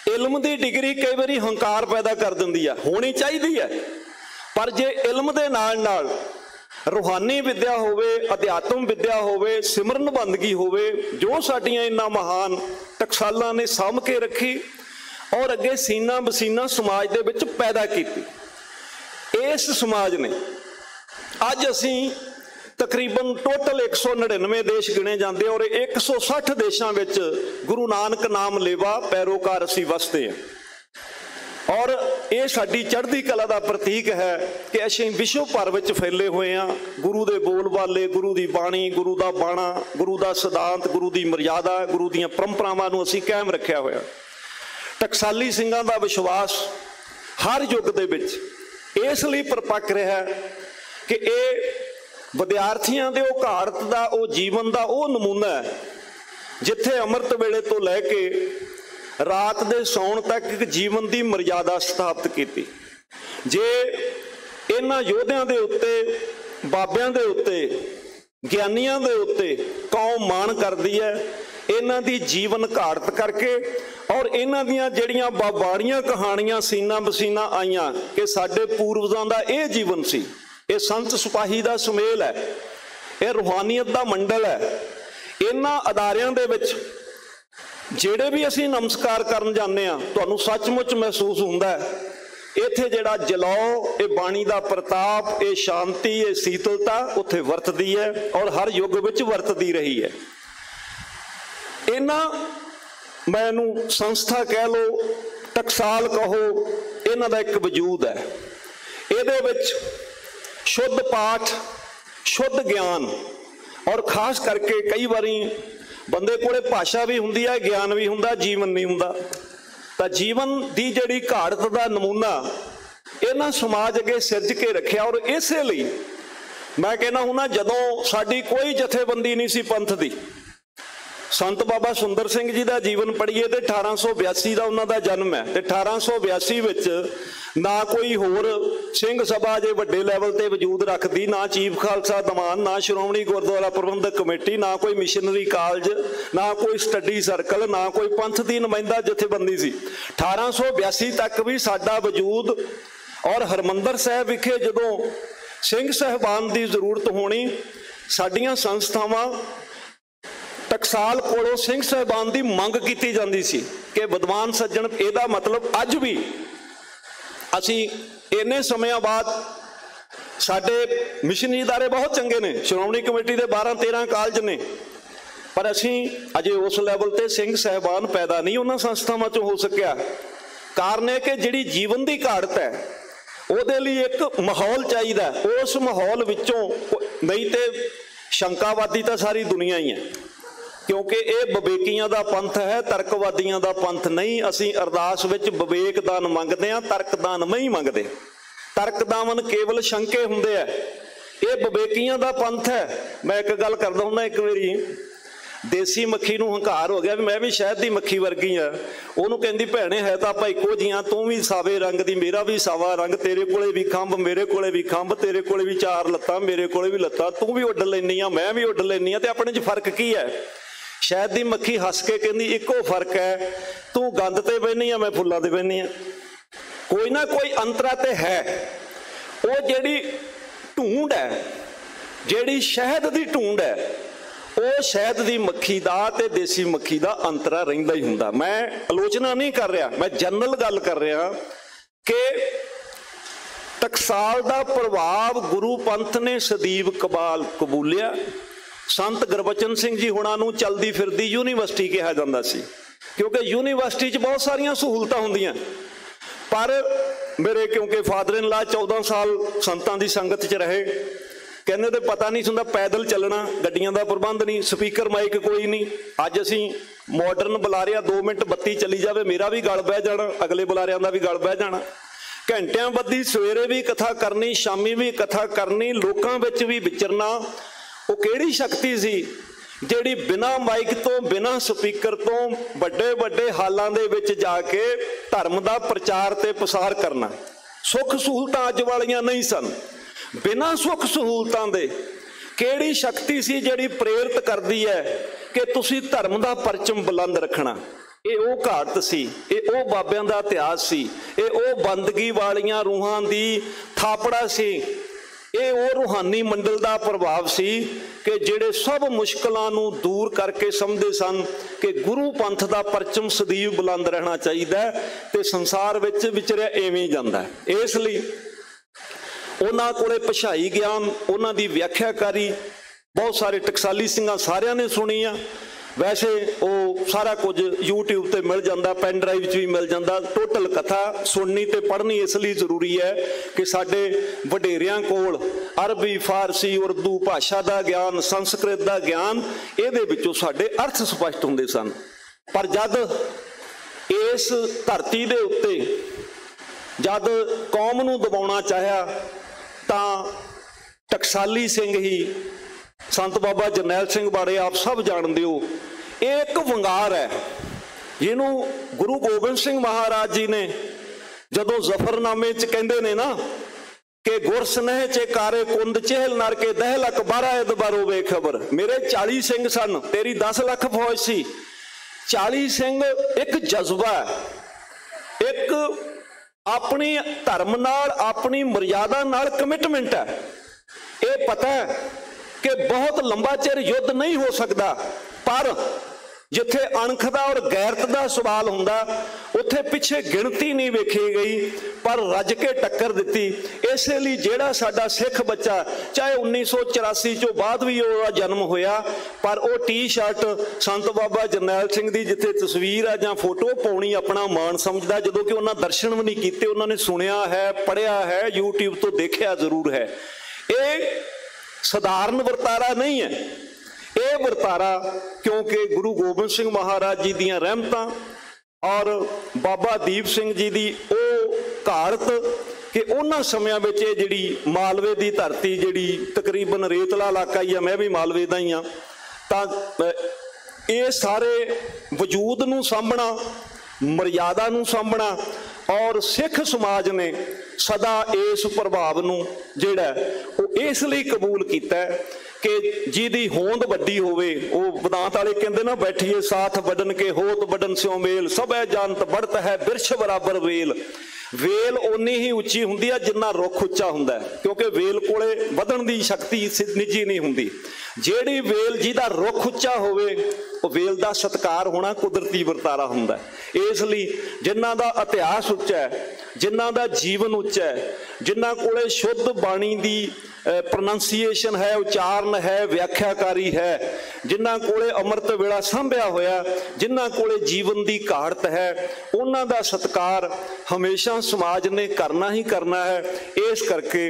ਇਲਮ ਦੀ ਡਿਗਰੀ ਕਈ ਵਾਰੀ ਹੰਕਾਰ ਪੈਦਾ ਕਰ ਦਿੰਦੀ ਆ, ਹੋਣੀ ਚਾਹੀਦੀ ਹੈ, ਪਰ ਜੇ ਇਲਮ ਦੇ ਨਾਲ ਨਾਲ ਰੂਹਾਨੀ ਵਿੱਦਿਆ ਹੋਵੇ, ਅਧਿਆਤਮ ਵਿੱਦਿਆ ਹੋਵੇ, ਸਿਮਰਨ ਬੰਦਗੀ ਹੋਵੇ, ਜੋ ਸਾਡੀਆਂ ਇਹਨਾਂ ਮਹਾਨ ਟਕਸਾਲਾਂ ਨੇ ਸਾਂਭ ਕੇ ਰੱਖੀ ਔਰ ਅੱਗੇ ਸੀਨਾ ਬਸੀਨਾ ਸਮਾਜ ਦੇ ਵਿੱਚ ਪੈਦਾ ਕੀਤੀ। ਇਸ ਸਮਾਜ ਨੇ ਅੱਜ ਅਸੀਂ ਤਕਰੀਬਨ ਟੋਟਲ 199 ਦੇਸ਼ ਗਿਣੇ ਜਾਂਦੇ ਔਰ 160 ਦੇਸ਼ਾਂ ਵਿੱਚ ਗੁਰੂ ਨਾਨਕ ਨਾਮ ਲੇਵਾ ਪੈਰੋਕਾਰ ਅਸੀਂ ਵਸਦੇ ਹਾਂ। ਔਰ ਇਹ ਸਾਡੀ ਚੜ੍ਹਦੀ ਕਲਾ ਦਾ ਪ੍ਰਤੀਕ ਹੈ ਕਿ ਅਸੀਂ ਵਿਸ਼ਵ ਭਰ ਵਿੱਚ ਫੈਲੇ ਹੋਏ ਹਾਂ। ਗੁਰੂ ਦੇ ਬੋਲ ਬਾਲੇ, ਗੁਰੂ ਦੀ ਬਾਣੀ, ਗੁਰੂ ਦਾ ਬਾਣਾ, ਗੁਰੂ ਦਾ ਸਿਧਾਂਤ, ਗੁਰੂ ਦੀ ਮਰਿਆਦਾ, ਗੁਰੂ ਦੀਆਂ ਪਰੰਪਰਾਵਾਂ ਨੂੰ ਅਸੀਂ ਕਾਇਮ ਰੱਖਿਆ ਹੋਇਆ। ਟਕਸਾਲੀ ਸਿੰਘਾਂ ਦਾ ਵਿਸ਼ਵਾਸ ਹਰ ਯੁੱਗ ਦੇ ਵਿੱਚ ਇਸ ਲਈ ਪਰਪੱਕ ਰਿਹਾ ਕਿ ਇਹ ਵਿਦਿਆਰਥੀਆਂ ਦੇ ਉਹ ਘਾੜਤ ਦਾ, ਉਹ ਜੀਵਨ ਦਾ ਉਹ ਨਮੂਨਾ ਹੈ ਜਿੱਥੇ ਅੰਮ੍ਰਿਤ ਵੇਲੇ ਤੋਂ ਲੈ ਕੇ ਰਾਤ ਦੇ ਸੌਣ ਤੱਕ ਇੱਕ ਜੀਵਨ ਦੀ ਮਰਿਆਦਾ ਸਥਾਪਿਤ ਕੀਤੀ। ਜੇ ਇਹਨਾਂ ਯੋਧਿਆਂ ਦੇ ਉੱਤੇ, ਬਾਬਿਆਂ ਦੇ ਉੱਤੇ, ਗਿਆਨੀਆਂ ਦੇ ਉੱਤੇ ਕੌਮ ਮਾਣ ਕਰਦੀ ਹੈ, ਇਹਨਾਂ ਦੀ ਜੀਵਨ ਘਾੜਤ ਕਰਕੇ ਔਰ ਇਹਨਾਂ ਦੀਆਂ ਜਿਹੜੀਆਂ ਬਾਬਾਣੀਆਂ ਕਹਾਣੀਆਂ ਸੀਨਾ ਬਸੀਨਾ ਆਈਆਂ ਕਿ ਸਾਡੇ ਪੂਰਵਜਾਂ ਦਾ ਇਹ ਜੀਵਨ ਸੀ, ਇਹ ਸੰਤ ਸਿਪਾਹੀ ਦਾ ਸੁਮੇਲ ਹੈ, ਇਹ ਰੂਹਾਨੀਅਤ ਦਾ ਮੰਡਲ ਹੈ। ਇਹਨਾਂ ਅਦਾਰਿਆਂ ਦੇ ਵਿੱਚ ਜਿਹੜੇ ਵੀ ਅਸੀਂ ਨਮਸਕਾਰ ਕਰਨ ਜਾਂਦੇ ਹਾਂ, ਤੁਹਾਨੂੰ ਸੱਚਮੁੱਚ ਮਹਿਸੂਸ ਹੁੰਦਾ ਹੈ ਇੱਥੇ ਜਿਹੜਾ ਜਲਾਓ, ਇਹ ਬਾਣੀ ਦਾ ਪ੍ਰਤਾਪ, ਇਹ ਸ਼ਾਂਤੀ, ਇਹ ਸੀਤਲਤਾ ਉੱਥੇ ਵਰਤਦੀ ਹੈ ਔਰ ਹਰ ਯੁੱਗ ਵਿੱਚ ਵਰਤਦੀ ਰਹੀ ਹੈ। ਇਹਨਾਂ ਮੈਂ ਇਹਨੂੰ ਸੰਸਥਾ ਕਹਿ ਲਓ, ਟਕਸਾਲ ਕਹੋ, ਇਹਨਾਂ ਦਾ ਇੱਕ ਵਜੂਦ ਹੈ। ਇਹਦੇ ਵਿੱਚ ਸ਼ੁੱਧ ਪਾਠ, ਸ਼ੁੱਧ ਗਿਆਨ ਔਰ ਖਾਸ ਕਰਕੇ ਕਈ ਵਾਰੀ ਬੰਦੇ ਕੋਲੇ ਭਾਸ਼ਾ ਵੀ ਹੁੰਦੀ ਹੈ, ਗਿਆਨ ਵੀ ਹੁੰਦਾ, ਜੀਵਨ ਨਹੀਂ ਹੁੰਦਾ। ਤਾਂ ਜੀਵਨ ਦੀ ਜਿਹੜੀ ਘਾੜਤ ਦਾ ਨਮੂਨਾ ਇਹਨਾਂ ਸਮਾਜ ਅੱਗੇ ਸਿਰਜ ਕੇ ਰੱਖਿਆ। ਔਰ ਇਸੇ ਲਈ ਮੈਂ ਕਹਿੰਦਾ ਹੁੰਦਾ, ਜਦੋਂ ਸਾਡੀ ਕੋਈ ਜਥੇਬੰਦੀ ਨਹੀਂ ਸੀ ਪੰਥ ਦੀ, ਸੰਤ ਬਾਬਾ ਸੁੰਦਰ ਸਿੰਘ ਜੀ ਦਾ ਜੀਵਨ ਪੜ੍ਹੀਏ ਤੇ 1882 ਦਾ ਉਹਨਾਂ ਦਾ ਜਨਮ ਹੈ ਤੇ 1882 ਵਿੱਚ ਨਾ ਕੋਈ ਹੋਰ ਸਿੰਘ ਸਭਾ ਜੇ ਵੱਡੇ ਲੈਵਲ ਤੇ ਵਜੂਦ ਰੱਖਦੀ, ਨਾ ਚੀਫ ਖਾਲਸਾ ਦੀਵਾਨ, ਨਾ ਸ਼੍ਰੋਮਣੀ ਗੁਰਦੁਆਰਾ ਪ੍ਰਬੰਧਕ ਕਮੇਟੀ, ਨਾ ਕੋਈ ਮਿਸ਼ਨਰੀ ਕਾਲਜ, ਨਾ ਕੋਈ ਸਟੱਡੀ ਸਰਕਲ, ਨਾ ਕੋਈ ਪੰਥ ਦੀ ਨੁਮਾਇੰਦਾ ਜਥੇਬੰਦੀ ਸੀ। 1882 ਤੱਕ ਵੀ ਸਾਡਾ ਵਜੂਦ ਔਰ ਹਰਮੰਦਰ ਸਾਹਿਬ ਵਿਖੇ ਜਦੋਂ ਸਿੰਘ ਸਾਹਿਬਾਨ ਦੀ ਜ਼ਰੂਰਤ ਹੋਣੀ, ਸਾਡੀਆਂ ਸੰਸਥਾਵਾਂ ਟਕਸਾਲ ਕੋਲੋਂ ਸਿੰਘ ਸਾਹਿਬਾਨ ਦੀ ਮੰਗ ਕੀਤੀ ਜਾਂਦੀ ਸੀ ਕਿ ਵਿਦਵਾਨ ਸੱਜਣ, ਇਹਦਾ ਮਤਲਬ ਅੱਜ ਵੀ ਅਸੀਂ ਇੰਨੇ ਸਮਿਆਂ ਬਾਅਦ ਸਾਡੇ ਮਿਸ਼ਨਰੀ ਅਦਾਰੇ ਬਹੁਤ ਚੰਗੇ ਨੇ, ਸ਼੍ਰੋਮਣੀ ਕਮੇਟੀ ਦੇ 12-13 ਕਾਲਜ ਨੇ, ਪਰ ਅਸੀਂ ਅਜੇ ਉਸ ਲੈਵਲ ਤੇ ਸਿੰਘ ਸਾਹਿਬਾਨ ਪੈਦਾ ਨਹੀਂ ਉਹਨਾਂ ਸੰਸਥਾਵਾਂ 'ਚੋਂ ਹੋ ਸਕਿਆ। ਕਾਰਨ ਹੈ ਕਿ ਜਿਹੜੀ ਜੀਵਨ ਦੀ ਘਾੜਤ ਹੈ ਉਹਦੇ ਲਈ ਇੱਕ ਮਾਹੌਲ ਚਾਹੀਦਾ। ਉਸ ਮਾਹੌਲ ਵਿੱਚੋਂ ਨਹੀਂ ਤੇ ਸ਼ੰਕਾਵਾਦੀ ਤਾਂ ਸਾਰੀ ਦੁਨੀਆ ਹੀ ਹੈ, ਕਿਉਂਕਿ ਇਹ ਵਿਵੇਕੀਆਂ ਦਾ ਪੰਥ ਹੈ, ਤਰਕਵਾਦੀਆਂ ਦਾ ਪੰਥ ਨਹੀਂ। ਅਸੀਂ ਅਰਦਾਸ ਵਿੱਚ ਵਿਵੇਕ ਦਾਨ ਮੰਗਦੇ ਹਾਂ, ਤਰਕ ਦਾਨ ਨਹੀਂ ਮੰਗਦੇ। ਤਰਕ ਦਾਨ ਕੇਵਲ ਸ਼ੰਕੇ ਹੁੰਦੇ ਆ, ਇਹ ਵਿਵੇਕੀਆਂ ਦਾ ਪੰਥ ਹੈ। ਮੈਂ ਇੱਕ ਗੱਲ ਕਰਦਾ ਹੁੰਦਾ, ਇੱਕ ਵਾਰੀ ਦੇਸੀ ਮੱਖੀ ਨੂੰ ਹੰਕਾਰ ਹੋ ਗਿਆ ਵੀ ਮੈਂ ਵੀ ਸ਼ਹਿਦ ਦੀ ਮੱਖੀ ਵਰਗੀ ਆ। ਉਹਨੂੰ ਕਹਿੰਦੀ ਭੈਣੇ ਹੈ ਤਾਂ ਆਪਾਂ ਇੱਕੋ ਜੀਆਂ, ਤੂੰ ਵੀ ਸਾਵੇ ਰੰਗ ਦੀ, ਮੇਰਾ ਵੀ ਸਾਵਾ ਰੰਗ, ਤੇਰੇ ਕੋਲੇ ਵੀ ਖੰਭ, ਮੇਰੇ ਕੋਲੇ ਵੀ ਖੰਭ, ਤੇਰੇ ਕੋਲੇ ਵੀ 4 ਲੱਤਾਂ, ਮੇਰੇ ਕੋਲੇ ਵੀ ਲੱਤਾਂ, ਤੂੰ ਵੀ ਉੱਡ ਲੈਨੀ ਆ, ਮੈਂ ਵੀ ਉੱਡ ਲੈਨੀ ਆ, ਤੇ ਆਪਣੇ 'ਚ ਫਰਕ ਕੀ ਹੈ? ਸ਼ਹਿਦ ਦੀ ਮੱਖੀ ਹੱਸ ਕੇ ਕਹਿੰਦੀ ਇੱਕੋ ਫਰਕ ਹੈ, ਤੂੰ ਗੰਦ ਤੇ ਬਹਿਨੀ ਆ, ਮੈਂ ਫੁੱਲਾਂ ਤੇ ਬਹਿਨੀ ਆ। ਕੋਈ ਨਾ ਕੋਈ ਅੰਤਰਾ ਤੇ ਹੈ। ਉਹ ਜਿਹੜੀ ਢੂੰਡ ਹੈ, ਜਿਹੜੀ ਸ਼ਹਿਦ ਦੀ ਢੂੰਡ ਹੈ, ਉਹ ਸ਼ਹਿਦ ਦੀ ਮੱਖੀ ਦਾ ਤੇ ਦੇਸੀ ਮੱਖੀ ਦਾ ਅੰਤਰਾ ਰਹਿੰਦਾ ਹੀ ਹੁੰਦਾ। ਮੈਂ ਆਲੋਚਨਾ ਨਹੀਂ ਕਰ ਰਿਹਾ, ਮੈਂ ਜਨਰਲ ਗੱਲ ਕਰ ਰਿਹਾ ਕਿ ਟਕਸਾਲ ਦਾ ਪ੍ਰਭਾਵ ਗੁਰੂ ਪੰਥ ਨੇ ਸਦੀਵ ਕਬੂਲਿਆ। ਸੰਤ ਗੁਰਬਚਨ ਸਿੰਘ ਜੀ ਹੁਣਾਂ ਨੂੰ ਚਲਦੀ ਫਿਰਦੀ ਯੂਨੀਵਰਸਿਟੀ ਕਿਹਾ ਜਾਂਦਾ ਸੀ, ਕਿਉਂਕਿ ਯੂਨੀਵਰਸਿਟੀ 'ਚ ਬਹੁਤ ਸਾਰੀਆਂ ਸਹੂਲਤਾਂ ਹੁੰਦੀਆਂ। ਪਰ ਮੇਰੇ ਕਿਉਂਕਿ ਫਾਦਰ ਇਨ ਲਾ 14 ਸਾਲ ਸੰਤਾਂ ਦੀ ਸੰਗਤ 'ਚ ਰਹੇ, ਕਹਿੰਦੇ ਤੇ ਪਤਾ ਨਹੀਂ ਹੁੰਦਾ ਪੈਦਲ ਚੱਲਣਾ, ਗੱਡੀਆਂ ਦਾ ਪ੍ਰਬੰਧ ਨਹੀਂ, ਸਪੀਕਰ ਮਾਈਕ ਕੋਈ ਨਹੀਂ। ਅੱਜ ਅਸੀਂ ਮਾਡਰਨ ਬੁਲਾਰਿਆ, 2 ਮਿੰਟ ਬੱਤੀ ਚਲੀ ਜਾਵੇ ਮੇਰਾ ਵੀ ਗਲ ਬਹਿ ਜਾਣਾ, ਅਗਲੇ ਬੁਲਾਰਿਆਂ ਦਾ ਵੀ ਗਲ ਬਹਿ ਜਾਣਾ। ਘੰਟਿਆਂ ਬੱਧੀ ਸਵੇਰੇ ਵੀ ਕਥਾ ਕਰਨੀ, ਸ਼ਾਮੀ ਵੀ ਕਥਾ ਕਰਨੀ, ਲੋਕਾਂ ਵਿੱਚ ਵੀ ਵਿਚਰਨਾ। ਉਹ ਕਿਹੜੀ ਸ਼ਕਤੀ ਸੀ ਜਿਹੜੀ ਬਿਨਾਂ ਮਾਈਕ ਤੋਂ, ਬਿਨਾਂ ਸਪੀਕਰ ਤੋਂ ਵੱਡੇ ਵੱਡੇ ਹਾਲਾਂ ਦੇ ਵਿੱਚ ਜਾ ਕੇ ਧਰਮ ਦਾ ਪ੍ਰਚਾਰ ਤੇ ਪ੍ਰਸਾਰ ਕਰਨਾ। ਸੁੱਖ ਸਹੂਲਤਾਂ ਅੱਜ ਵਾਲੀਆਂ ਨਹੀਂ ਸਨ। ਬਿਨਾਂ ਸੁੱਖ ਸਹੂਲਤਾਂ ਦੇ ਕਿਹੜੀ ਸ਼ਕਤੀ ਸੀ ਜਿਹੜੀ ਪ੍ਰੇਰਿਤ ਕਰਦੀ ਹੈ ਕਿ ਤੁਸੀਂ ਧਰਮ ਦਾ ਪਰਚਮ ਬੁਲੰਦ ਰੱਖਣਾ? ਇਹ ਉਹ ਘਾਟ ਸੀ, ਇਹ ਉਹ ਬਾਬਿਆਂ ਦਾ ਇਤਿਹਾਸ ਸੀ, ਇਹ ਉਹ ਬੰਦਗੀ ਵਾਲੀਆਂ ਰੂਹਾਂ ਦੀ ਥਾਪੜਾ ਸੀ, ਇਹ ਉਹ ਰੂਹਾਨੀ ਮੰਡਲ ਦਾ ਪ੍ਰਭਾਵ ਸੀ ਕਿ ਜਿਹੜੇ ਸਭ ਮੁਸ਼ਕਲਾਂ ਨੂੰ ਦੂਰ ਕਰਕੇ ਸਮਝਦੇ ਸਨ ਕਿ ਗੁਰੂ ਪੰਥ ਦਾ ਪਰਚਮ ਸਦੀਵ ਬੁਲੰਦ ਰਹਿਣਾ ਚਾਹੀਦਾ ਤੇ ਸੰਸਾਰ ਵਿੱਚ ਵਿਚਰਿਆ ਐਵੇਂ ਜਾਂਦਾ। ਇਸ ਲਈ ਉਹਨਾਂ ਕੋਲੇ ਭਾਸ਼ਾਈ ਗਿਆਨ, ਉਹਨਾਂ ਦੀ ਵਿਆਖਿਆਕਾਰੀ ਬਹੁਤ ਸਾਰੇ ਟਕਸਾਲੀ ਸਿੰਘਾਂ ਸਾਰਿਆਂ ਨੇ ਸੁਣੀ ਆ। ਵੈਸੇ ਉਹ ਸਾਰਾ ਕੁਝ YouTube ਤੇ ਮਿਲ ਜਾਂਦਾ, ਪੈਨ ਡਰਾਈਵ 'ਚ ਵੀ ਮਿਲ ਜਾਂਦਾ। ਟੋਟਲ ਕਥਾ ਸੁਣਨੀ ਤੇ ਪੜ੍ਹਨੀ ਇਸ ਲਈ ਜ਼ਰੂਰੀ ਹੈ ਕਿ ਸਾਡੇ ਵਡੇਰਿਆਂ ਕੋਲ ਅਰਬੀ, ਫਾਰਸੀ, ਉਰਦੂ ਭਾਸ਼ਾ ਦਾ ਗਿਆਨ, ਸੰਸਕ੍ਰਿਤ ਦਾ ਗਿਆਨ, ਇਹਦੇ ਵਿੱਚੋਂ ਸਾਡੇ ਅਰਥ ਸਪਸ਼ਟ ਹੁੰਦੇ ਸਨ। ਪਰ ਜਦ ਇਸ ਧਰਤੀ ਦੇ ਉੱਤੇ ਜਦ ਕੌਮ ਨੂੰ ਦਬਾਉਣਾ ਚਾਹਿਆ ਤਾਂ ਟਕਸਾਲੀ ਸਿੰਘ ਹੀ, ਸੰਤ ਬਾਬਾ ਜਰਨੈਲ ਸਿੰਘ ਬਾਰੇ ਆਪ ਸਭ ਜਾਣਦੇ ਹੋ, ਇਹ ਇੱਕ ਵੰਗਾਰ ਹੈ ਜਿਹਨੂੰ ਗੁਰੂ ਗੋਬਿੰਦ ਸਿੰਘ ਮਹਾਰਾਜ ਜੀ ਨੇ ਜਦੋਂ ਜ਼ਫਰਨਾਮੇ 'ਚ ਕਹਿੰਦੇ ਨੇ ਨਾ ਕਿ ਗੁਰਸਨਹਿ ਚੇ ਕਾਰੇ ਕੁੰਦ ਚਹਿਲ ਨਰ ਕੇ 10 ਲੱਖ 12 ਐਤਬਾਰੋ ਬੇਖਬਰ। ਮੇਰੇ 40 ਸਿੰਘ ਸਨ, ਤੇਰੀ 10 ਲੱਖ ਫੌਜ ਸੀ। 40 ਸਿੰਘ ਇੱਕ ਜਜ਼ਬਾ, ਇੱਕ ਆਪਣੀ ਧਰਮ ਨਾਲ, ਆਪਣੀ ਮਰਿਆਦਾ ਨਾਲ ਕਮਿਟਮੈਂਟ ਹੈ। ਇਹ ਪਤਾ ਹੈ ਕਿ ਬਹੁਤ ਲੰਬਾ ਚਿਰ ਯੁੱਧ ਨਹੀਂ ਹੋ ਸਕਦਾ, ਪਰ ਜਿੱਥੇ ਅਣਖ ਦਾ ਔਰ ਗੈਰਤ ਦਾ ਸਵਾਲ ਹੁੰਦਾ ਉੱਥੇ ਪਿੱਛੇ ਗਿਣਤੀ ਨਹੀਂ ਵੇਖੀ ਗਈ, ਪਰ ਰੱਜ ਕੇ ਟੱਕਰ ਦਿੱਤੀ। ਇਸੇ ਲਈ ਜਿਹੜਾ ਸਾਡਾ ਸਿੱਖ ਬੱਚਾ, ਚਾਹੇ 1984 ਤੋਂ ਬਾਅਦ ਵੀ ਉਹਦਾ ਜਨਮ ਹੋਇਆ, ਪਰ ਉਹ ਟੀ-ਸ਼ਰਟ ਸੰਤ ਬਾਬਾ ਜਰਨੈਲ ਸਿੰਘ ਦੀ ਜਿੱਥੇ ਤਸਵੀਰ ਆ ਜਾਂ ਫੋਟੋ ਪਾਉਣੀ ਆਪਣਾ ਮਾਣ ਸਮਝਦਾ, ਜਦੋਂ ਕਿ ਉਹਨਾਂ ਦਰਸ਼ਨ ਵੀ ਨਹੀਂ ਕੀਤੇ, ਉਹਨਾਂ ਨੇ ਸੁਣਿਆ ਹੈ, ਪੜ੍ਹਿਆ ਹੈ, YouTube ਤੋਂ ਦੇਖਿਆ ਜ਼ਰੂਰ ਹੈ। ਇਹ ਸਧਾਰਨ ਵਰਤਾਰਾ ਨਹੀਂ ਹੈ। ਇਹ ਵਰਤਾਰਾ ਕਿਉਂਕਿ ਗੁਰੂ ਗੋਬਿੰਦ ਸਿੰਘ ਮਹਾਰਾਜ ਜੀ ਦੀਆਂ ਰਹਿਮਤਾਂ ਔਰ ਬਾਬਾ ਦੀਪ ਸਿੰਘ ਜੀ ਦੀ ਉਹ ਘਾੜਤ ਕਿ ਉਹਨਾਂ ਸਮਿਆਂ ਵਿੱਚ ਇਹ ਜਿਹੜੀ ਮਾਲਵੇ ਦੀ ਧਰਤੀ, ਜਿਹੜੀ ਤਕਰੀਬਨ ਰੇਤਲਾ ਇਲਾਕਾ ਹੀ ਆ, ਮੈਂ ਵੀ ਮਾਲਵੇ ਦਾ ਹੀ ਆ, ਤਾਂ ਇਹ ਸਾਰੇ ਵਜੂਦ ਨੂੰ ਸਾਂਭਣਾ, ਮਰਿਆਦਾ ਨੂੰ ਸਾਂਭਣਾ, ਔਰ ਸਿੱਖ ਸਮਾਜ ਨੇ ਸਦਾ ਇਸ ਪ੍ਰਭਾਵ ਨੂੰ ਜਿਹੜਾ ਉਹ ਇਸ ਲਈ ਕਬੂਲ ਕੀਤਾ ਕਿ ਜਿਹਦੀ ਹੋਂਦ ਵੱਡੀ ਹੋਵੇ। ਉਹ ਵਿਦਾਂਤ ਵਾਲੇ ਕਹਿੰਦੇ ਨਾ, ਬੈਠੀਏ ਸਾਥ ਵੱਡਨ ਕੇ ਹੋਤ ਵੱਡਨ ਸਿਓ ਮੇਲ, ਸਭੈ ਜਾਣਤ ਬੜਤ ਹੈ ਬਿਰਛ ਬਰਾਬਰ ਵੇਲ। ਵੇਲ ਓਨੀ ਹੀ ਉੱਚੀ ਹੁੰਦੀ ਹੈ ਜਿੰਨਾ ਰੁੱਖ ਉੱਚਾ ਹੁੰਦਾ ਹੈ, ਕਿਉਂਕਿ ਵੇਲ ਕੋਲੇ ਵਧਣ ਦੀ ਸ਼ਕਤੀ ਨਿੱਜੀ ਨਹੀਂ ਹੁੰਦੀ। ਜਿਹੜੀ ਵੇਲ ਜਿਹਦਾ ਰੁੱਖ ਉੱਚਾ ਹੋਵੇ ਉਹ ਵੇਲ ਦਾ ਸਤਿਕਾਰ ਹੋਣਾ ਕੁਦਰਤੀ ਵਰਤਾਰਾ ਹੁੰਦਾ। ਇਸ ਲਈ ਜਿਨ੍ਹਾਂ ਦਾ ਇਤਿਹਾਸ ਉੱਚਾ ਹੈ, ਜਿਨ੍ਹਾਂ ਦਾ ਜੀਵਨ ਉੱਚਾ ਹੈ, ਜਿਨ੍ਹਾਂ ਕੋਲੇ ਸ਼ੁੱਧ ਬਾਣੀ ਦੀ ਪ੍ਰੋਨੰਸੀਏਸ਼ਨ ਹੈ, ਉਚਾਰਨ ਹੈ, ਵਿਆਖਿਆਕਾਰੀ ਹੈ, ਜਿਨ੍ਹਾਂ ਕੋਲੇ ਅੰਮ੍ਰਿਤ ਵੇਲਾ ਸਾਂਭਿਆ ਹੋਇਆ, ਜਿਨ੍ਹਾਂ ਕੋਲੇ ਜੀਵਨ ਦੀ ਘਾੜਤ ਹੈ, ਉਹਨਾਂ ਦਾ ਸਤਿਕਾਰ ਹਮੇਸ਼ਾ ਸਮਾਜ ਨੇ ਕਰਨਾ ਹੀ ਕਰਨਾ ਹੈ। ਇਸ ਕਰਕੇ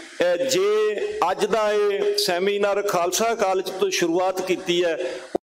ਜੇ ਅੱਜ ਦਾ ਇਹ ਸੈਮੀਨਾਰ ਖਾਲਸਾ ਕਾਲਜ ਤੋਂ ਸ਼ੁਰੂਆਤ ਕੀਤੀ ਹੈ,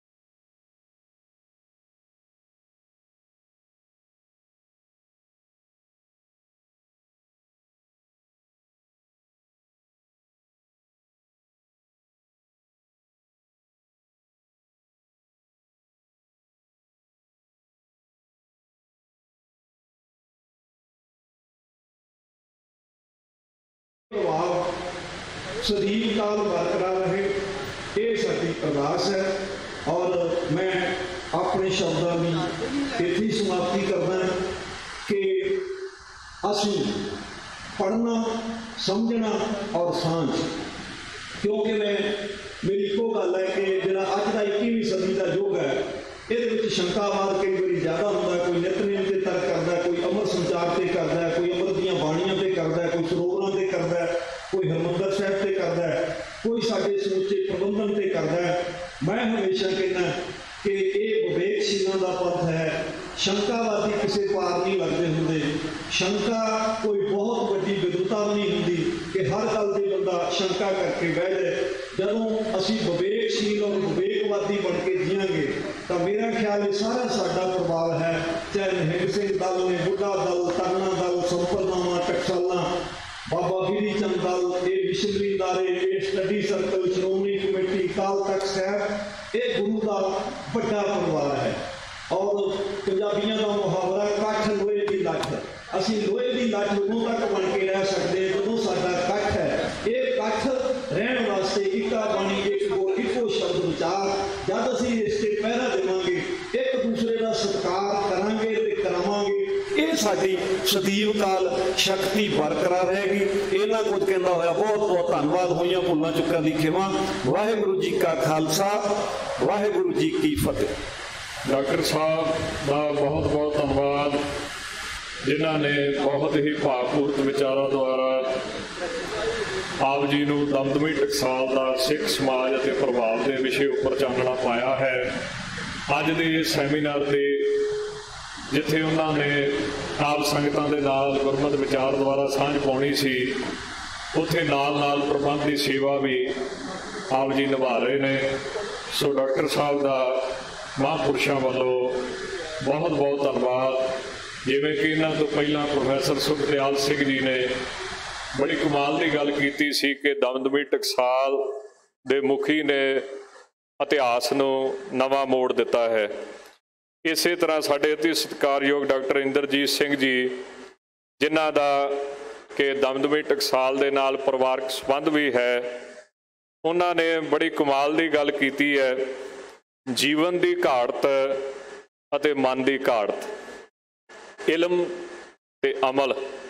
ਪ੍ਰਭਾਵ ਸਦੀਵ ਕਾਲ ਬਰਕਰਾਰ ਰਹੇ, ਇਹ ਸਾਡੀ ਅਰਦਾਸ ਹੈ। ਔਰ ਮੈਂ ਆਪਣੇ ਸ਼ਬਦਾਂ ਦੀ ਇੱਥੇ ਸਮਾਪਤੀ ਕਰਦਾ ਕਿ ਅਸੀਂ ਪੜ੍ਹਨਾ, ਸਮਝਣਾ ਔਰ ਸਾਂਝ, ਕਿਉਂਕਿ ਮੇਰੀ ਇੱਕੋ ਗੱਲ ਹੈ ਕਿ ਜਿਹੜਾ ਅੱਜ ਦਾ 21ਵੀਂ ਸਦੀ ਦਾ ਯੁੱਗ ਹੈ, ਇਹਦੇ ਵਿੱਚ ਸ਼ੰਕਾਵਾਦ ਕਈ ਵਾਰੀ ਜ਼ਿਆਦਾ ਹੁੰਦਾ। ਕੋਈ ਨਿਤਨੇਮ ਤੇ ਤਰਕ ਕਰਦਾ, ਕੋਈ ਅਮਰ ਸੰਚਾਰ ਤੇ ਕਰਦਾ, ਕੋਈ ਅੰਮ੍ਰਿਤ ਦੀਆਂ ਬਾਣੀਆਂ ਤੇ ਕਰਦਾ, ਕੋਈ ਸਰੋਵਰਾਂ ਤੇ ਕਰਦਾ, ਕੋਈ ਹਰਿਮੰਦਰ ਸਾਹਿਬ ਤੇ ਕਰਦਾ, ਕੋਈ ਸਾਡੇ ਸਮੁੱਚੇ ਪ੍ਰਬੰਧਨ ਤੇ ਕਰਦਾ। ਮੈਂ ਹਮੇਸ਼ਾ ਕਹਿੰਦਾ ਕਿ ਇਹ ਵਿਵੇਕਸ਼ੀਲਾਂ ਦਾ ਪੰਥ ਹੈ। ਸ਼ੰਕਾਵਾਦੀ ਕਿਸੇ ਪਾਰ ਨਹੀਂ ਲੱਗਦੇ ਹੁੰਦੇ। ਸ਼ੰਕਾ ਕੋਈ ਬਹੁਤ ਵੱਡੀ ਵਿਦਵਤਾ ਨਹੀਂ ਹੁੰਦੀ ਕਿ ਹਰ ਗੱਲ ਦੀ ਬੰਦਾ ਸ਼ੰਕਾ ਕਰਕੇ ਬਹਿ ਜਾਏ। ਜਦੋਂ ਅਸੀਂ ਵਿਵੇਕਸ਼ੀਲ ਔਰ ਵਿਵੇਕਵਾਦੀ ਬਣ ਕੇ ਜੀਵਾਂਗੇ ਤਾਂ ਮੇਰਾ ਖਿਆਲ ਇਹ ਸਾਰਾ ਸਾਡਾ ਪ੍ਰਭਾਵ ਹੈ, ਚਾਹੇ ਨਿਹੰਗ ਸਿੰਘ ਦਲ ਨੇ, ਬੁੱਢਾ ਦਲ, ਤਰਨਾ ਦਲ, ਸੰਪਰਦਾਵਾਂ, ਟਕਸਾਲਾਂ, ਬਾਬਾ ਗਿਰੀ ਚੰਦ ਦਲ, ਇਹ ਮਿਸ਼ਨਰੀ ਅਦਾਰੇ, ਇਹ study circle, Shiromani committee, Akal Takht Sahib, ਇਹ ਗੁਰੂ ਦਾ ਵੱਡਾ ਪਰਿਵਾਰ ਹੈ। ਔਰ ਪੰਜਾਬੀਆਂ ਦਾ ਮੁਹਾਵਰਾ ਕੱਠ ਲੋਹੇ ਦੀ ਲੱਠ, ਅਸੀਂ ਲੋਹੇ ਦੀ ਲੱਠ ਉਦੋਂ ਤੱਕ ਬਣ ਕੇ ਰਹਿ ਸਕਦੇ ਜਦੋਂ ਸਾਡਾ ਕੱਠ ਹੈ। ਇਹ ਕੱਠ ਰਹਿਣ ਵਾਸਤੇ ਇੱਕਾ ਬਾਣੀ, ਇੱਕ ਬੋਲ, ਇੱਕੋ ਸ਼ਬਦ ਵਿਚਾਰ, ਜਦ ਅਸੀਂ ਇਸ ਤੇ ਪਹਿਰਾ ਦੇਵਾਂਗੇ, ਇੱਕ ਦੂਸਰੇ ਦਾ ਸਤਿਕਾਰ ਸਾਡੀ ਸਦੀਵ ਕਾਲ ਸ਼ਕਤੀ ਬਰਕਰਾਰ ਰਹੇਗੀ। ਇਹਨਾਂ ਕੁਝ ਕਹਿੰਦਾ ਹੋਇਆ ਬਹੁਤ ਬਹੁਤ ਧੰਨਵਾਦ। ਹੋਈਆਂ ਭੁੱਲਾਂ ਚੁੱਕਾਂ ਦੀ ਖਿਮਾ। ਵਾਹਿਗੁਰੂ ਜੀ ਕਾ ਖਾਲਸਾ, ਵਾਹਿਗੁਰੂ ਜੀ ਕੀ ਫਤਿਹ। ਡਾਕਟਰ ਸਾਹਿਬ ਦਾ ਬਹੁਤ ਬਹੁਤ ਧੰਨਵਾਦ, ਜਿਨ੍ਹਾਂ ਨੇ ਬਹੁਤ ਹੀ ਭਾਵਪੂਰਤ ਵਿਚਾਰਾਂ ਦੁਆਰਾ ਆਪ ਜੀ ਨੂੰ ਦਮਦਮੀ ਟਕਸਾਲ ਦਾ ਸਿੱਖ ਸਮਾਜ ਅਤੇ ਪ੍ਰਭਾਵ ਦੇ ਵਿਸ਼ੇ ਉੱਪਰ ਚਾਨਣਾ ਪਾਇਆ ਹੈ। ਅੱਜ ਦੇ ਇਸ ਸੈਮੀਨਾਰ ਤੇ ਜਿੱਥੇ ਉਹਨਾਂ ਨੇ ਆਪ ਸੰਗਤਾਂ ਦੇ ਨਾਲ ਗੁਰਮਤਿ ਵਿਚਾਰ ਦੁਆਰਾ ਸਾਂਝ ਪਾਉਣੀ ਸੀ, ਉੱਥੇ ਨਾਲ ਨਾਲ ਪ੍ਰਬੰਧ ਦੀ ਸੇਵਾ ਵੀ ਆਪ ਜੀ ਨਿਭਾ ਰਹੇ ਨੇ। ਸੋ ਡਾਕਟਰ ਸਾਹਿਬ ਦਾ ਮਹਾਂਪੁਰਸ਼ਾਂ ਵੱਲੋਂ ਬਹੁਤ ਬਹੁਤ ਧੰਨਵਾਦ। ਜਿਵੇਂ ਕਿ ਇਹਨਾਂ ਤੋਂ ਪਹਿਲਾਂ ਪ੍ਰੋਫੈਸਰ ਸੁਖਦਿਆਲ ਸਿੰਘ ਜੀ ਨੇ ਬੜੀ ਕਮਾਲ ਦੀ ਗੱਲ ਕੀਤੀ ਸੀ ਕਿ ਦਮਦਮੀ ਟਕਸਾਲ ਦੇ ਮੁਖੀ ਨੇ ਇਤਿਹਾਸ ਨੂੰ ਨਵਾਂ ਮੋੜ ਦਿੱਤਾ ਹੈ। ਇਸੇ ਤਰ੍ਹਾਂ ਸਾਡੇ ਅਤੀ ਸਤਿਕਾਰਯੋਗ ਡਾਕਟਰ ਇੰਦਰਜੀਤ ਸਿੰਘ ਜੀ, ਜਿਨ੍ਹਾਂ ਦਾ ਕਿ ਦਮਦਮੀ ਟਕਸਾਲ ਦੇ ਨਾਲ ਪਰਿਵਾਰਕ ਸੰਬੰਧ ਵੀ ਹੈ, ਉਹਨਾਂ ਨੇ ਬੜੀ ਕਮਾਲ ਦੀ ਗੱਲ ਕੀਤੀ ਹੈ, ਜੀਵਨ ਦੀ ਘਾੜਤ ਅਤੇ ਮਨ ਦੀ ਘਾੜਤ, ਇਲਮ ਤੇ ਅਮਲ।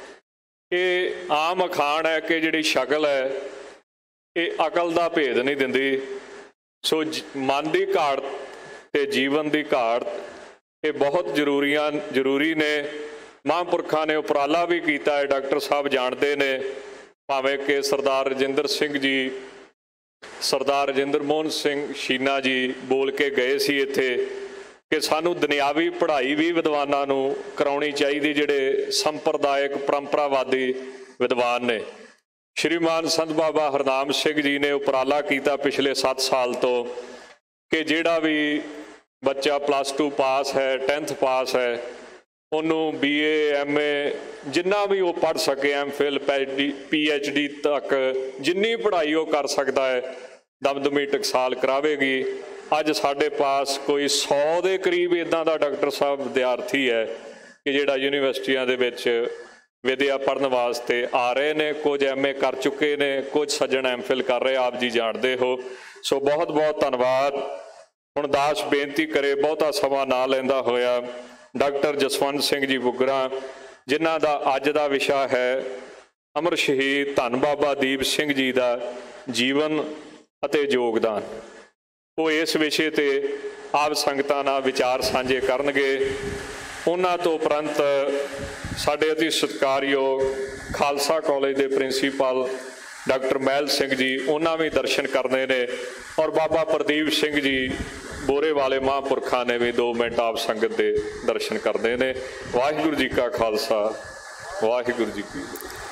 ਇਹ ਆਮ ਅਖਾਣ ਹੈ ਕਿ ਜਿਹੜੀ ਸ਼ਕਲ ਹੈ ਇਹ ਅਕਲ ਦਾ ਭੇਦ ਨਹੀਂ ਦਿੰਦੀ। ਸੋ ਮਨ ਦੀ ਘਾੜਤ ਤੇ ਜੀਵਨ ਦੀ ਘਾੜਤ ਇਹ ਬਹੁਤ ਜ਼ਰੂਰੀ ਨੇ। ਮਹਾਂਪੁਰਖਾਂ ਨੇ ਉਪਰਾਲਾ ਵੀ ਕੀਤਾ ਹੈ, ਡਾਕਟਰ ਸਾਹਿਬ ਜਾਣਦੇ ਨੇ, ਭਾਵੇਂ ਕਿ ਸਰਦਾਰ ਰਜਿੰਦਰ ਸਿੰਘ ਜੀ, ਸਰਦਾਰ ਰਜਿੰਦਰ ਮੋਹਨ ਸਿੰਘ ਸ਼ੀਨਾ ਜੀ ਬੋਲ ਕੇ ਗਏ ਸੀ ਇੱਥੇ ਕਿ ਸਾਨੂੰ ਦੁਨਿਆਵੀ ਪੜ੍ਹਾਈ ਵੀ ਵਿਦਵਾਨਾਂ ਨੂੰ ਕਰਾਉਣੀ ਚਾਹੀਦੀ, ਜਿਹੜੇ ਸੰਪਰਦਾਇਕ ਪਰੰਪਰਾਵਾਦੀ ਵਿਦਵਾਨ ਨੇ। ਸ਼੍ਰੀਮਾਨ ਸੰਤ ਬਾਬਾ ਹਰਨਾਮ ਸਿੰਘ ਜੀ ਨੇ ਉਪਰਾਲਾ ਕੀਤਾ ਪਿਛਲੇ 7 ਸਾਲ ਤੋਂ ਕਿ ਜਿਹੜਾ ਵੀ ਬੱਚਾ +2 ਪਾਸ ਹੈ, 10th ਪਾਸ ਹੈ, ਉਹਨੂੰ BA MA ਜਿੰਨਾ ਵੀ ਉਹ ਪੜ੍ਹ ਸਕੇ, MPhil PhD ਤੱਕ ਜਿੰਨੀ ਪੜ੍ਹਾਈ ਉਹ ਕਰ ਸਕਦਾ ਹੈ ਦਮਦਮੀ ਟਕਸਾਲ ਕਰਾਵੇਗੀ। ਅੱਜ ਸਾਡੇ ਪਾਸ ਕੋਈ 100 ਦੇ ਕਰੀਬ ਇੱਦਾਂ ਦਾ ਡਾਕਟਰ ਸਾਹਿਬ ਵਿਦਿਆਰਥੀ ਹੈ ਕਿ ਜਿਹੜਾ ਯੂਨੀਵਰਸਿਟੀਆਂ ਦੇ ਵਿੱਚ ਵਿਦਿਆ ਪੜ੍ਹਨ ਵਾਸਤੇ ਆ ਰਹੇ ਨੇ। ਕੁਝ MA ਕਰ ਚੁੱਕੇ ਨੇ, ਕੁਝ ਸੱਜਣ MPhil ਕਰ ਰਹੇ, ਆਪ ਜੀ ਜਾਣਦੇ ਹੋ। ਸੋ ਬਹੁਤ ਬਹੁਤ ਧੰਨਵਾਦ। ਹੁਣ ਦਾਸ ਬੇਨਤੀ ਕਰੇ ਬਹੁਤਾ ਸਮਾਂ ਨਾ ਲੈਂਦਾ ਹੋਇਆ ਡਾਕਟਰ ਜਸਵੰਤ ਸਿੰਘ ਜੀ ਬੁੱਗਰਾ, ਜਿਨ੍ਹਾਂ ਦਾ ਅੱਜ ਦਾ ਵਿਸ਼ਾ ਹੈ ਅਮਰ ਸ਼ਹੀਦ ਧੰਨ ਬਾਬਾ ਦੀਪ ਸਿੰਘ ਜੀ ਦਾ ਜੀਵਨ ਅਤੇ ਯੋਗਦਾਨ। ਉਹ ਇਸ ਵਿਸ਼ੇ ਤੇ ਆਪ ਸੰਗਤਾਂ ਨਾਲ ਵਿਚਾਰ ਸਾਂਝੇ ਕਰਨਗੇ। ਉਹਨਾਂ ਤੋਂ ਉਪਰੰਤ ਸਾਡੇ ਅਤੀ ਸਤਿਕਾਰਯੋਗ ਖਾਲਸਾ ਕਾਲਜ ਦੇ ਪ੍ਰਿੰਸੀਪਲ ਡਾਕਟਰ ਮਹਿਲ ਸਿੰਘ ਜੀ, ਉਹਨਾਂ ਵੀ ਦਰਸ਼ਨ ਕਰਨੇ ਨੇ, ਔਰ ਬਾਬਾ ਪ੍ਰਦੀਪ ਸਿੰਘ ਜੀ ਬੋਰੇ ਵਾਲੇ ਮਹਾਂਪੁਰਖਾਂ ਨੇ ਵੀ 2 ਮਿੰਟ ਆਪ ਸੰਗਤ ਦੇ ਦਰਸ਼ਨ ਕਰਦੇ ਨੇ। ਵਾਹਿਗੁਰੂ ਜੀ ਕਾ ਖਾਲਸਾ, ਵਾਹਿਗੁਰੂ ਜੀ ਕੀ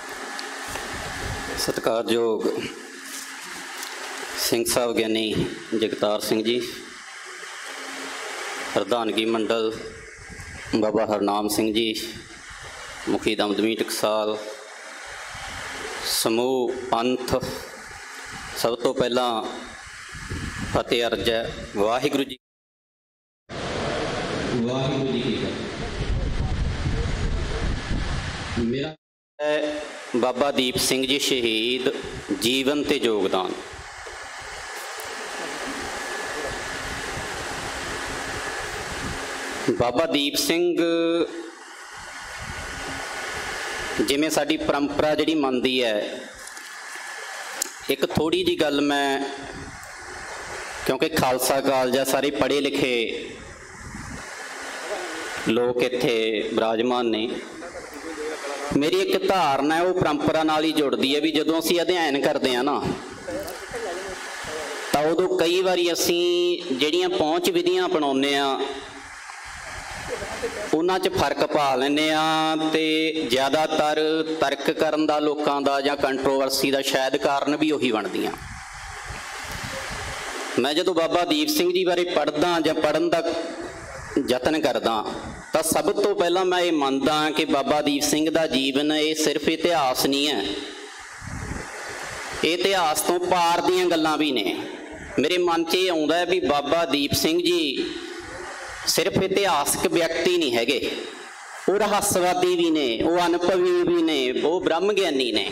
ਸਤਿਕਾਰਯੋਗ ਸਿੰਘ ਸਾਹਿਬ ਗਿਆਨੀ ਜਗਤਾਰ ਸਿੰਘ ਜੀ, ਪ੍ਰਧਾਨਗੀ ਮੰਡਲ ਬਾਬਾ ਹਰਨਾਮ ਸਿੰਘ ਜੀ, ਮੁਖੀ ਦਮਦਮੀ ਟਕਸਾਲ, ਸਮੂਹ ਪੰਥ, ਸਭ ਤੋਂ ਪਹਿਲਾਂ ਫਤਿਹ ਅਰਜ਼ ਹੈ। ਵਾਹਿਗੁਰੂ ਜੀ, ਵਾਹਿਗੁਰੂ ਜੀ ਕੀ ਫਤਿਹ। ਮੇਰਾ ਹੈ ਬਾਬਾ ਦੀਪ ਸਿੰਘ ਜੀ ਸ਼ਹੀਦ, ਜੀਵਨ ਤੇ ਯੋਗਦਾਨ। ਬਾਬਾ ਦੀਪ ਸਿੰਘ ਜਿਵੇਂ ਸਾਡੀ ਪਰੰਪਰਾ ਜਿਹੜੀ ਮੰਨਦੀ ਹੈ, ਇੱਕ ਥੋੜ੍ਹੀ ਜਿਹੀ ਗੱਲ ਮੈਂ, ਕਿਉਂਕਿ ਖਾਲਸਾ ਕਾਲਜ ਆ, ਸਾਰੇ ਪੜ੍ਹੇ ਲਿਖੇ ਲੋਕ ਇੱਥੇ ਬਿਰਾਜਮਾਨ ਨੇ, ਮੇਰੀ ਇੱਕ ਧਾਰਨਾ ਹੈ ਉਹ ਪਰੰਪਰਾ ਨਾਲ ਹੀ ਜੁੜਦੀ ਹੈ ਵੀ ਜਦੋਂ ਅਸੀਂ ਅਧਿਐਨ ਕਰਦੇ ਹਾਂ ਨਾ, ਤਾਂ ਉਦੋਂ ਕਈ ਵਾਰੀ ਅਸੀਂ ਜਿਹੜੀਆਂ ਪਹੁੰਚ ਵਿਧੀਆਂ ਅਪਣਾਉਂਦੇ ਹਾਂ ਉਹਨਾਂ 'ਚ ਫਰਕ ਪਾ ਲੈਂਦੇ ਹਾਂ, ਅਤੇ ਜ਼ਿਆਦਾਤਰ ਤਰਕ ਕਰਨ ਦਾ ਲੋਕਾਂ ਦਾ ਜਾਂ ਕੰਟਰੋਵਰਸੀ ਦਾ ਸ਼ਾਇਦ ਕਾਰਨ ਵੀ ਉਹੀ ਬਣਦੀਆਂ। ਮੈਂ ਜਦੋਂ ਬਾਬਾ ਦੀਪ ਸਿੰਘ ਜੀ ਬਾਰੇ ਪੜ੍ਹਦਾ ਜਾਂ ਪੜ੍ਹਨ ਦਾ ਯਤਨ ਕਰਦਾ ਤਾਂ ਸਭ ਤੋਂ ਪਹਿਲਾਂ ਮੈਂ ਇਹ ਮੰਨਦਾ ਕਿ ਬਾਬਾ ਦੀਪ ਸਿੰਘ ਦਾ ਜੀਵਨ ਇਹ ਸਿਰਫ ਇਤਿਹਾਸ ਨਹੀਂ ਹੈ, ਇਹ ਇਤਿਹਾਸ ਤੋਂ ਪਾਰ ਦੀਆਂ ਗੱਲਾਂ ਵੀ ਨੇ। ਮੇਰੇ ਮਨ 'ਚ ਇਹ ਆਉਂਦਾ ਹੈ ਵੀ ਬਾਬਾ ਦੀਪ ਸਿੰਘ ਜੀ ਸਿਰਫ ਇਤਿਹਾਸਕ ਵਿਅਕਤੀ ਨਹੀਂ ਹੈਗੇ, ਉਹ ਰਹੱਸਵਾਦੀ ਵੀ ਨੇ, ਉਹ ਅਨੁਭਵੀ ਵੀ ਨੇ, ਉਹ ਬ੍ਰਹਮ ਗਿਆਨੀ ਨੇ।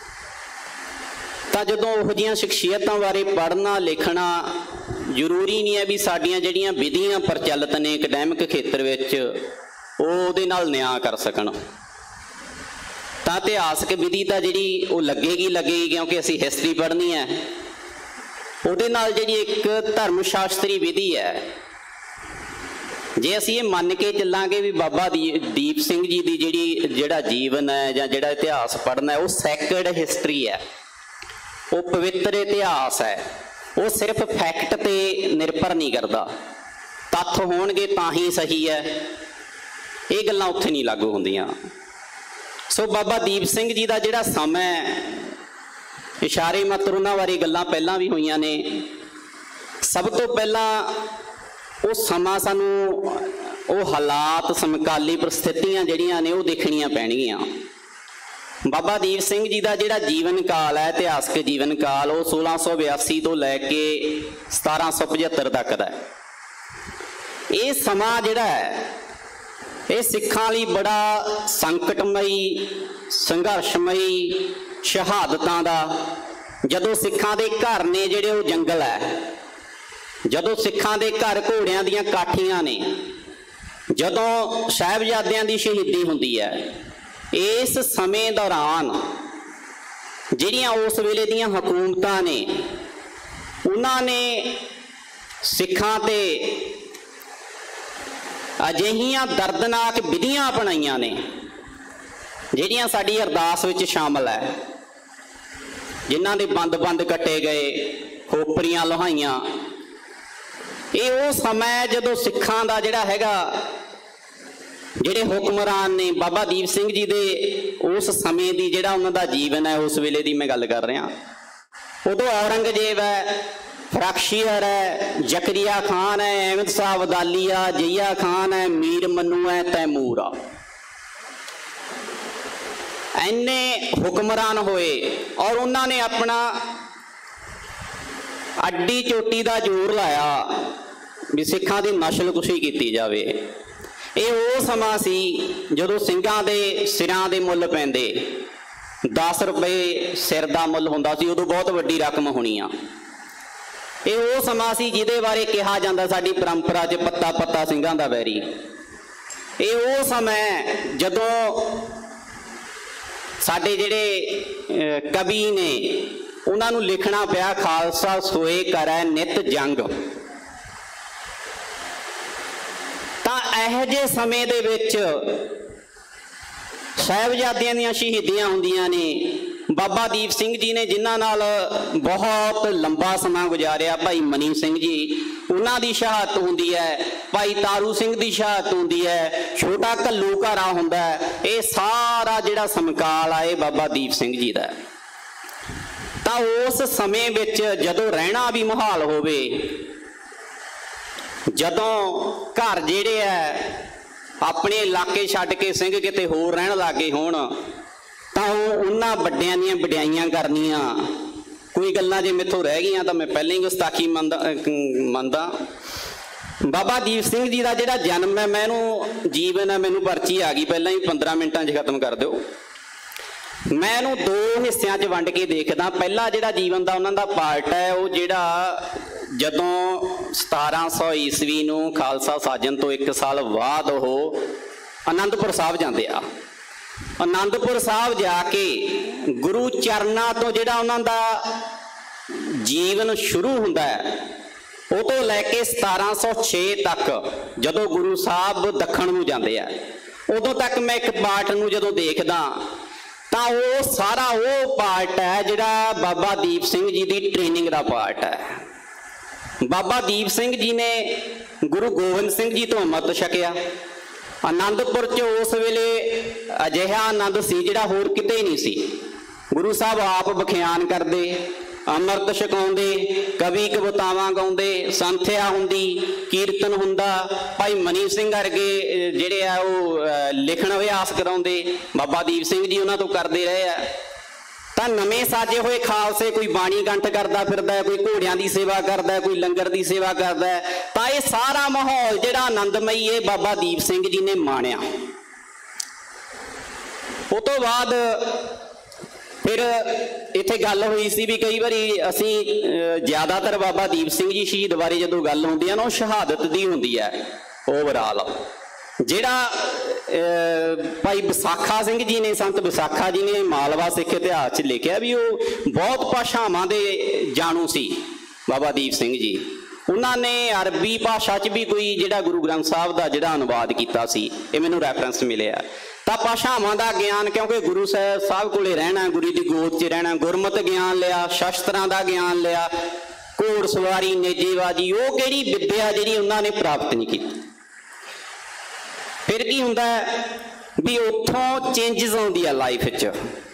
ਤਾਂ ਜਦੋਂ ਉਹੋ ਜਿਹੀਆਂ ਸ਼ਖਸੀਅਤਾਂ ਬਾਰੇ ਪੜ੍ਹਨਾ ਲਿਖਣਾ ਜ਼ਰੂਰੀ ਨਹੀਂ ਹੈ ਵੀ ਸਾਡੀਆਂ ਜਿਹੜੀਆਂ ਵਿਧੀਆਂ ਪ੍ਰਚਲਿਤ ਨੇ ਅਕੈਡੈਮਿਕ ਖੇਤਰ ਵਿੱਚ ਉਹਦੇ ਨਾਲ ਨਿਆਂ ਕਰ ਸਕਣ। ਤਾਂ ਇਤਿਹਾਸਕ ਵਿਧੀ ਤਾਂ ਜਿਹੜੀ ਉਹ ਲੱਗੇਗੀ ਕਿਉਂਕਿ ਅਸੀਂ ਹਿਸਟਰੀ ਪੜ੍ਹਨੀ ਹੈ। ਉਹਦੇ ਨਾਲ ਜਿਹੜੀ ਇੱਕ ਧਰਮ ਸ਼ਾਸਤਰੀ ਵਿਧੀ ਹੈ, ਜੇ ਅਸੀਂ ਇਹ ਮੰਨ ਕੇ ਚੱਲਾਂਗੇ ਵੀ ਬਾਬਾ ਦੀਪ ਸਿੰਘ ਜੀ ਦੀ ਜਿਹੜਾ ਜੀਵਨ ਹੈ ਜਾਂ ਜਿਹੜਾ ਇਤਿਹਾਸ ਪੜ੍ਹਨਾ ਹੈ ਉਹ ਸੈਕਰਡ ਹਿਸਟਰੀ ਹੈ, ਉਹ ਪਵਿੱਤਰ ਇਤਿਹਾਸ ਹੈ, ਉਹ ਸਿਰਫ ਫੈਕਟ ਤੇ ਨਿਰਭਰ ਨਹੀਂ ਕਰਦਾ, ਤੱਥ ਹੋਣਗੇ ਤਾਂ ਹੀ ਸਹੀ ਹੈ, ਇਹ ਗੱਲਾਂ ਉੱਥੇ ਨਹੀਂ ਲਾਗੂ ਹੁੰਦੀਆਂ। ਸੋ ਬਾਬਾ ਦੀਪ ਸਿੰਘ ਜੀ ਦਾ ਜਿਹੜਾ ਸਮਾਂ ਹੈ, ਇਸ਼ਾਰੇ ਮਾਤਰ ਉਹਨਾਂ ਬਾਰੇ ਗੱਲਾਂ ਪਹਿਲਾਂ ਵੀ ਹੋਈਆਂ ਨੇ। ਸਭ ਤੋਂ ਪਹਿਲਾਂ ਉਹ ਸਮਾਂ ਸਾਨੂੰ ਉਹ ਹਾਲਾਤ, ਸਮਕਾਲੀ ਪ੍ਰਸਥਿਤੀਆਂ ਜਿਹੜੀਆਂ ਨੇ ਉਹ ਦੇਖਣੀਆਂ ਪੈਣਗੀਆਂ। ਬਾਬਾ ਦੀਪ ਸਿੰਘ ਜੀ ਦਾ ਜਿਹੜਾ ਜੀਵਨ ਕਾਲ ਹੈ, ਇਤਿਹਾਸਕ ਜੀਵਨ ਕਾਲ, ਉਹ 1682 ਤੋਂ ਲੈ ਕੇ 1775 ਤੱਕ ਦਾ ਹੈ। ਇਹ ਸਮਾਂ ਜਿਹੜਾ ਹੈ ਇਹ ਸਿੱਖਾਂ ਲਈ ਬੜਾ ਸੰਕਟਮਈ, ਸੰਘਰਸ਼ਮਈ, ਸ਼ਹਾਦਤਾਂ ਦਾ, ਜਦੋਂ ਸਿੱਖਾਂ ਦੇ ਘਰ ਨੇ ਜਿਹੜੇ ਉਹ ਜੰਗਲ ਹੈ, ਜਦੋਂ ਸਿੱਖਾਂ ਦੇ ਘਰ ਘੋੜਿਆਂ ਦੀਆਂ ਕਾਠੀਆਂ ਨੇ, ਜਦੋਂ ਸਾਹਿਬਜ਼ਾਦਿਆਂ ਦੀ ਸ਼ਹੀਦੀ ਹੁੰਦੀ ਹੈ, ਇਸ ਸਮੇਂ ਦੌਰਾਨ ਜਿਹੜੀਆਂ ਉਸ ਵੇਲੇ ਦੀਆਂ ਹਕੂਮਤਾਂ ਨੇ ਉਹਨਾਂ ਨੇ ਸਿੱਖਾਂ ਤੇ ਅਜਿਹੀਆਂ ਦਰਦਨਾਕ ਵਿਧੀਆਂ ਅਪਣਾਈਆਂ ਨੇ ਜਿਹੜੀਆਂ ਸਾਡੀ ਅਰਦਾਸ ਵਿੱਚ ਸ਼ਾਮਲ ਹੈ, ਜਿਨ੍ਹਾਂ ਦੇ ਬੰਦ ਕੱਟੇ ਗਏ, ਖੋਪਰੀਆਂ ਲੋਹਾਈਆਂ। ਇਹ ਉਹ ਸਮਾਂ ਜਦੋਂ ਸਿੱਖਾਂ ਦਾ ਜਿਹੜਾ ਹੈਗਾ, ਜਿਹੜੇ ਹੁਕਮਰਾਨ ਨੇ, ਬਾਬਾ ਦੀਪ ਸਿੰਘ ਜੀ ਦੇ ਉਸ ਸਮੇਂ ਦੀ ਜਿਹੜਾ ਉਹਨਾਂ ਦਾ ਜੀਵਨ ਹੈ, ਉਸ ਵੇਲੇ ਦੀ ਮੈਂ ਗੱਲ ਕਰ ਰਿਹਾ। ਉਦੋਂ ਔਰੰਗਜ਼ੇਬ ਹੈ, ਫਰਖਸ਼ੀਹਰ ਹੈ, ਜ਼ਕਰੀਆ ਖਾਨ ਹੈ, ਅਹਿਮਦ ਸ਼ਾਹ ਅਬਦਾਲੀਆ, ਜਈਆ ਖਾਨ ਹੈ, ਮੀਰ ਮਨੂੰ ਹੈ, ਤੈਮੂਰ ਆ। ਇੰਨੇ ਹੁਕਮਰਾਨ ਹੋਏ ਔਰ ਉਹਨਾਂ ਨੇ ਆਪਣਾ ਅੱਡੀ ਚੋਟੀ ਦਾ ਜ਼ੋਰ ਲਾਇਆ ਵੀ ਸਿੱਖਾਂ ਦੀ ਨਸਲਕੁਸ਼ੀ ਕੀਤੀ ਜਾਵੇ। ਇਹ ਉਹ ਸਮਾਂ ਸੀ ਜਦੋਂ ਸਿੰਘਾਂ ਦੇ ਸਿਰਾਂ ਦੇ ਮੁੱਲ ਪੈਂਦੇ, 10 ਰੁਪਏ ਸਿਰ ਦਾ ਮੁੱਲ ਹੁੰਦਾ ਸੀ, ਉਦੋਂ ਬਹੁਤ ਵੱਡੀ ਰਕਮ ਹੋਣੀ ਆ। ਇਹ ਉਹ ਸਮਾਂ ਸੀ ਜਿਹਦੇ ਬਾਰੇ ਕਿਹਾ ਜਾਂਦਾ ਸਾਡੀ ਪਰੰਪਰਾ 'ਚ ਪੱਤਾ ਪੱਤਾ ਸਿੰਘਾਂ ਦਾ ਵੈਰੀ। ਇਹ ਉਹ ਸਮਾਂ ਜਦੋਂ ਸਾਡੇ ਜਿਹੜੇ ਕਵੀ ਨੇ ਉਹਨਾਂ ਨੂੰ ਲਿਖਣਾ ਪਿਆ, ਖਾਲਸਾ ਸੋਏ ਕਰੈ ਨਿਤ ਜੰਗ। ਤਾਂ ਇਹੋ ਜਿਹੇ ਸਮੇਂ ਦੇ ਵਿੱਚ ਸਾਹਿਬਜ਼ਾਦਿਆਂ ਦੀਆਂ ਸ਼ਹੀਦੀਆਂ ਹੁੰਦੀਆਂ ਨੇ। ਬਾਬਾ ਦੀਪ ਸਿੰਘ ਜੀ ਨੇ ਜਿਨ੍ਹਾਂ ਨਾਲ ਬਹੁਤ ਲੰਬਾ ਸਮਾਂ ਗੁਜ਼ਾਰਿਆ, ਭਾਈ ਮਨੀ ਸਿੰਘ ਜੀ, ਉਹਨਾਂ ਦੀ ਸ਼ਹਾਦਤ ਹੁੰਦੀ ਹੈ, ਭਾਈ ਤਾਰੂ ਸਿੰਘ ਦੀ ਸ਼ਹਾਦਤ ਹੁੰਦੀ ਹੈ, ਛੋਟਾ ਘੱਲੂਘਾਰਾ ਹੁੰਦਾ ਹੈ। ਇਹ ਸਾਰਾ ਜਿਹੜਾ ਸਮਕਾਲ ਆ ਇਹ ਬਾਬਾ ਦੀਪ ਸਿੰਘ ਜੀ ਦਾ। ਤਾਂ ਉਸ ਸਮੇਂ ਵਿੱਚ ਜਦੋਂ ਰਹਿਣਾ ਵੀ ਮੁਹਾਲ ਹੋਵੇ, ਜਦੋਂ ਘਰ ਜਿਹੜੇ ਹੈ ਆਪਣੇ ਇਲਾਕੇ ਛੱਡ ਕੇ ਸਿੰਘ ਕਿਤੇ ਹੋਰ ਰਹਿਣ ਲੱਗੇ ਹੋਣ, ਤਾਂ ਉਹਨਾਂ ਵੱਡਿਆਂ ਦੀਆਂ ਵਡਿਆਈਆਂ ਕਰਨੀਆਂ। ਕੋਈ ਗੱਲਾਂ ਜੇ ਮੈਥੋਂ ਰਹਿ ਗਈਆਂ ਤਾਂ ਮੈਂ ਪਹਿਲਾਂ ਹੀ ਗੁਸਤਾਖੀ ਮੰਨਦਾ। ਬਾਬਾ ਦੀਪ ਸਿੰਘ ਜੀ ਦਾ ਜਿਹੜਾ ਜਨਮ ਹੈ, ਮੈਨੂੰ ਜੀਵਨ ਹੈ, ਮੈਨੂੰ ਪਰਚੀ ਆ ਗਈ ਪਹਿਲਾਂ ਹੀ, 15 ਮਿੰਟਾਂ 'ਚ ਖਤਮ ਕਰ ਦਿਓ। ਮੈਂ ਇਹਨੂੰ 2 ਹਿੱਸਿਆਂ 'ਚ ਵੰਡ ਕੇ ਦੇਖਦਾ। ਪਹਿਲਾ ਜਿਹੜਾ ਜੀਵਨ ਦਾ ਉਹਨਾਂ ਦਾ ਪਾਰਟ ਹੈ, ਉਹ ਜਿਹੜਾ ਜਦੋਂ 1700 ਈਸਵੀ ਨੂੰ ਖਾਲਸਾ ਸਾਜਨ ਤੋਂ 1 ਸਾਲ ਬਾਅਦ ਉਹ ਅਨੰਦਪੁਰ ਸਾਹਿਬ ਜਾਂਦੇ ਆ। ਅਨੰਦਪੁਰ ਸਾਹਿਬ ਜਾ ਕੇ ਗੁਰੂ ਚਰਨਾਂ ਤੋਂ ਜਿਹੜਾ ਉਹਨਾਂ ਦਾ ਜੀਵਨ ਸ਼ੁਰੂ ਹੁੰਦਾ ਹੈ, ਉਹ ਤੋਂ ਲੈ ਕੇ 1706 ਤੱਕ ਜਦੋਂ ਗੁਰੂ ਸਾਹਿਬ ਦੱਖਣ ਨੂੰ ਜਾਂਦੇ ਆ, ਉਦੋਂ ਤੱਕ ਮੈਂ ਇੱਕ ਪਾਰਟ ਨੂੰ ਜਦੋਂ ਦੇਖਦਾ ਤਾਂ ਉਹ ਸਾਰਾ ਉਹ ਪਾਰਟ ਹੈ ਜਿਹੜਾ ਬਾਬਾ ਦੀਪ ਸਿੰਘ ਜੀ ਦੀ ਟ੍ਰੇਨਿੰਗ ਦਾ ਪਾਰਟ ਹੈ। ਬਾਬਾ ਦੀਪ ਸਿੰਘ ਜੀ ਨੇ ਗੁਰੂ ਗੋਬਿੰਦ ਸਿੰਘ ਜੀ ਤੋਂ ਅੰਮ੍ਰਿਤ ਛਕਿਆ। ਆਨੰਦਪੁਰ 'ਚ ਉਸ ਵੇਲੇ ਅਜਿਹਾ ਆਨੰਦ ਸੀ ਜਿਹੜਾ ਹੋਰ ਕਿਤੇ ਹੀ ਨਹੀਂ ਸੀ। ਗੁਰੂ ਸਾਹਿਬ ਆਪ ਵਿਖਿਆਨ ਕਰਦੇ, ਅੰਮ੍ਰਿਤ ਛਕਾਉਂਦੇ, ਕਵੀ ਕਵਿਤਾਵਾਂ ਗਾਉਂਦੇ, ਸੰਥਿਆ ਹੁੰਦੀ, ਕੀਰਤਨ ਹੁੰਦਾ, ਭਾਈ ਮਨੀ ਸਿੰਘ ਵਰਗੇ ਜਿਹੜੇ ਆ ਉਹ ਲਿਖਣ ਅਭਿਆਸ ਕਰਾਉਂਦੇ, ਬਾਬਾ ਦੀਪ ਸਿੰਘ ਜੀ ਉਹਨਾਂ ਤੋਂ ਕਰਦੇ ਰਹੇ ਆ। ਤਾਂ ਨਵੇਂ ਸਾਜੇ ਹੋਏ ਖਾਲਸੇ, ਕੋਈ ਬਾਣੀ ਕੰਠ ਕਰਦਾ ਫਿਰਦਾ, ਕੋਈ ਘੋੜਿਆਂ ਦੀ ਸੇਵਾ ਕਰਦਾ, ਕੋਈ ਲੰਗਰ ਦੀ ਸੇਵਾ ਕਰਦਾ। ਤਾਂ ਇਹ ਸਾਰਾ ਮਾਹੌਲ ਜਿਹੜਾ ਆਨੰਦਮਈ ਇਹ ਬਾਬਾ ਦੀਪ ਸਿੰਘ ਜੀ ਨੇ ਮਾਣਿਆ। ਉਹ ਤੋਂ ਬਾਅਦ ਫਿਰ ਇੱਥੇ ਗੱਲ ਹੋਈ ਸੀ ਵੀ ਕਈ ਵਾਰੀ ਅਸੀਂ ਜ਼ਿਆਦਾਤਰ ਬਾਬਾ ਦੀਪ ਸਿੰਘ ਜੀ ਸ਼ਹੀਦ ਬਾਰੇ ਜਦੋਂ ਗੱਲ ਹੁੰਦੀ ਹੈ ਨਾ, ਉਹ ਸ਼ਹਾਦਤ ਦੀ ਹੁੰਦੀ ਹੈ ਓਵਰਆਲ। ਜਿਹੜਾ ਭਾਈ ਵਿਸਾਖਾ ਸਿੰਘ ਜੀ ਨੇ, ਸੰਤ ਵਿਸਾਖਾ ਜੀ ਨੇ ਮਾਲਵਾ ਸਿੱਖ ਇਤਿਹਾਸ 'ਚ ਲਿਖਿਆ ਵੀ ਉਹ ਬਹੁਤ ਭਾਸ਼ਾਵਾਂ ਦੇ ਜਾਣੂ ਸੀ ਬਾਬਾ ਦੀਪ ਸਿੰਘ ਜੀ। ਉਹਨਾਂ ਨੇ ਅਰਬੀ ਭਾਸ਼ਾ 'ਚ ਵੀ ਕੋਈ ਜਿਹੜਾ ਗੁਰੂ ਗ੍ਰੰਥ ਸਾਹਿਬ ਦਾ ਜਿਹੜਾ ਅਨੁਵਾਦ ਕੀਤਾ ਸੀ, ਇਹ ਮੈਨੂੰ ਰੈਫਰੈਂਸ ਮਿਲਿਆ। ਤਾਂ ਭਾਸ਼ਾਵਾਂ ਦਾ ਗਿਆਨ, ਕਿਉਂਕਿ ਗੁਰੂ ਸਾਹਿਬ ਕੋਲੇ ਰਹਿਣਾ, ਗੁਰੂ ਦੀ ਗੋਦ 'ਚ ਰਹਿਣਾ, ਗੁਰਮਤਿ ਗਿਆਨ ਲਿਆ, ਸ਼ਸਤਰਾਂ ਦਾ ਗਿਆਨ ਲਿਆ, ਘੋੜ ਸਵਾਰੀ, ਨੇਜੇਬਾਜੀ, ਉਹ ਕਿਹੜੀ ਵਿੱਦਿਆ ਜਿਹੜੀ ਉਹਨਾਂ ਨੇ ਪ੍ਰਾਪਤ ਨਹੀਂ ਕੀਤੀ। ਫਿਰ ਕੀ ਹੁੰਦਾ ਵੀ ਉੱਥੋਂ ਚੇਂਜਸ ਆਉਂਦੀ ਆ ਲਾਈਫ 'ਚ।